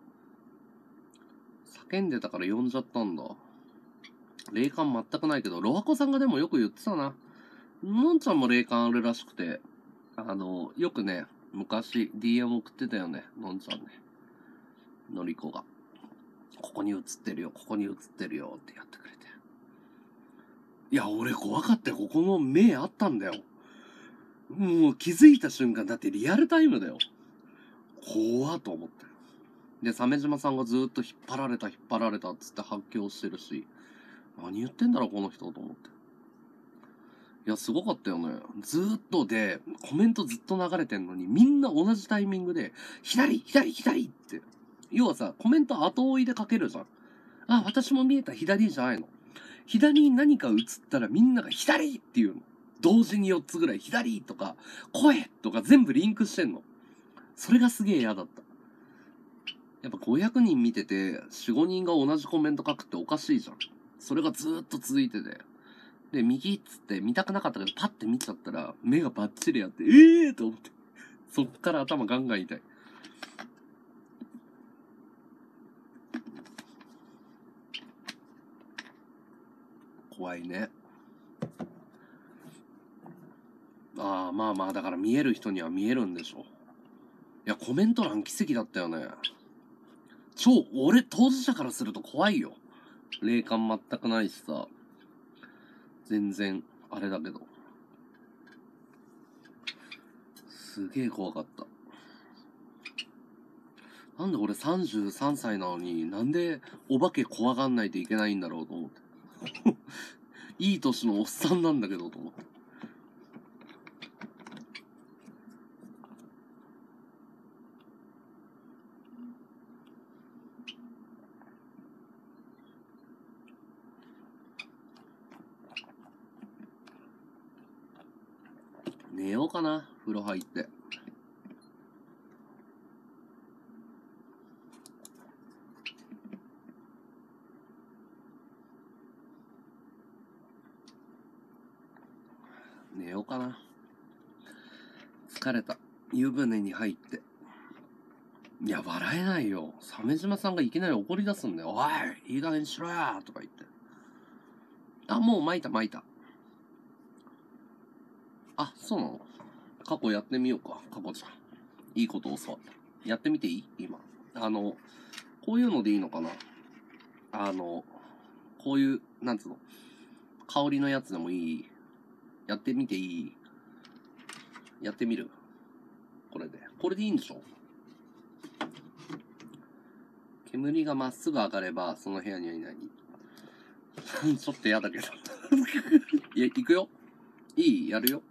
Speaker 3: 叫んでたから呼んじゃったんだ。霊感全くないけど、ロワコさんがでもよく言ってたな。のんちゃんも霊感あるらしくて、あの、よくね、昔 ディーエム 送ってたよね、のんちゃんね。のりこが。ここに映ってるよ、ここに映ってるよってやってくれて。いや、俺怖かったよ。ここの目あったんだよ。もう気づいた瞬間、だってリアルタイムだよ。怖っと思ったよ。で、鮫島さんがずっと引っ張られた、引っ張られたっつって発狂してるし、何言ってんだろうこの人と思って。いやすごかったよね。ずーっとでコメントずっと流れてんのにみんな同じタイミングで左左左って要はさコメント後追いで書けるじゃん。あ私も見えた左じゃないの。左に何か映ったらみんなが左っていうの。同時によっつぐらい左とか声とか全部リンクしてんの。それがすげえ嫌だった。 やっぱごひゃくにん見てて、よん、ごにんが同じコメント書くっておかしいじゃん。それがずーっと続いてて。で、右っつって見たくなかったけど、パッて見ちゃったら、目がバッチリあって、ええーと思って。そっから頭ガンガン痛い。怖いね。ああ、まあまあ、だから見える人には見えるんでしょ。いや、コメント欄奇跡だったよね。超、俺、当事者からすると怖いよ。霊感全くないしさ。全然、あれだけど。すげえ怖かった。なんで俺さんじゅうさんさいなのに、なんでお化け怖がんないといけないんだろうと思って。いい年のおっさんなんだけどと思って。寝ようかな、風呂入って。寝ようかな。疲れた。湯船に入って。いや、笑えないよ。鮫島さんがいきなり怒り出すんだよ。おい、いい加減にしろやとか言って。あ、もう巻いた巻いた。あ、そうなの？過去やってみようか。過去ちゃん。いいこと教わった。やってみていい？今。あの、こういうのでいいのかな？あの、こういう、なんつうの？香りのやつでもいい？やってみていい？やってみる？これで。これでいいんでしょ？煙がまっすぐ上がれば、その部屋にはいない。ちょっとやだけど。いや、行くよ。いい？やるよ。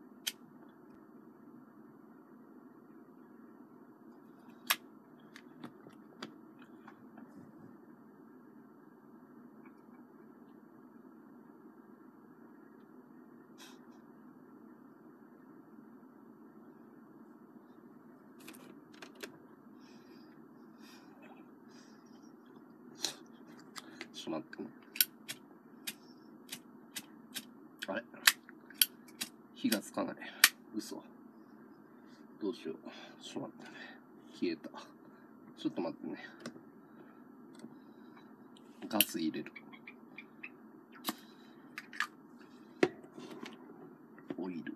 Speaker 3: ちょっと待ってね。あれ？火がつかない。嘘。どうしよう。ちょっと待ってね。消えた。ちょっと待ってね。ガス入れる。オイル。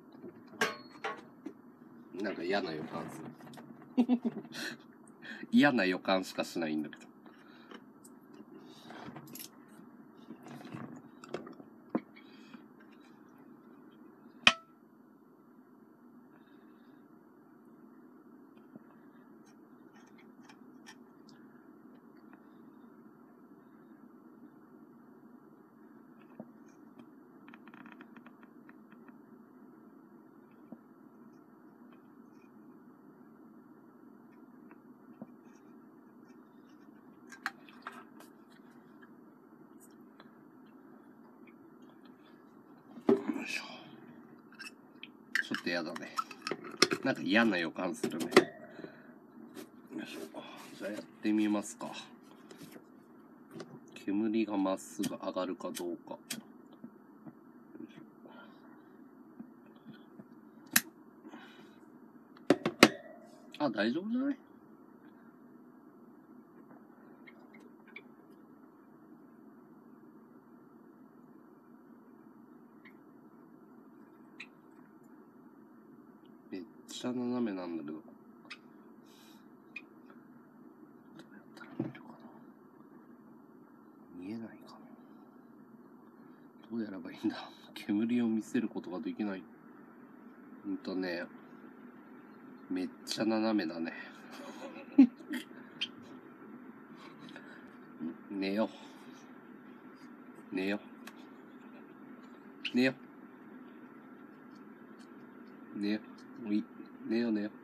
Speaker 3: なんか嫌な予感する。嫌な予感しかしないんだけど。ちょっとやだね。なんか嫌な予感するね。よいしょ。じゃあやってみますか。煙がまっすぐ上がるかどうか。あ、大丈夫じゃない？めっちゃ斜めなんだけど。どうやったら見えるかな？見えないかな？どうやればいいんだ？煙を見せることができない。うんとね、めっちゃ斜めだね。寝よう。寝よう。寝よう。寝よう。もういい。寝よう寝よ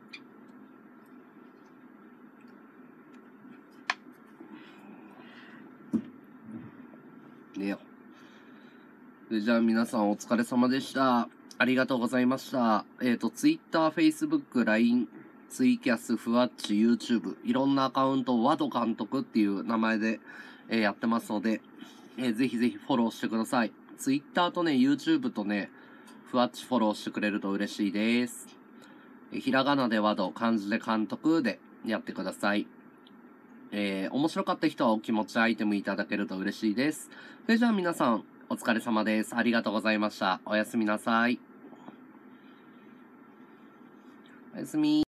Speaker 3: う。寝よう。で、じゃあ皆さんお疲れ様でした。ありがとうございました。えっと、Twitter、Facebook、ライン、 ツイキャス、ふわっち、YouTube、いろんなアカウントをワド監督っていう名前で、えーやってますので、えーぜひぜひフォローしてください。Twitter とね、YouTube とね、ふわっちフォローしてくれると嬉しいです。えーひらがなでワド、漢字で監督でやってください。えー面白かった人はお気持ちアイテムいただけると嬉しいです。それじゃあ皆さん、お疲れ様です。ありがとうございました。おやすみなさい。おやすみ。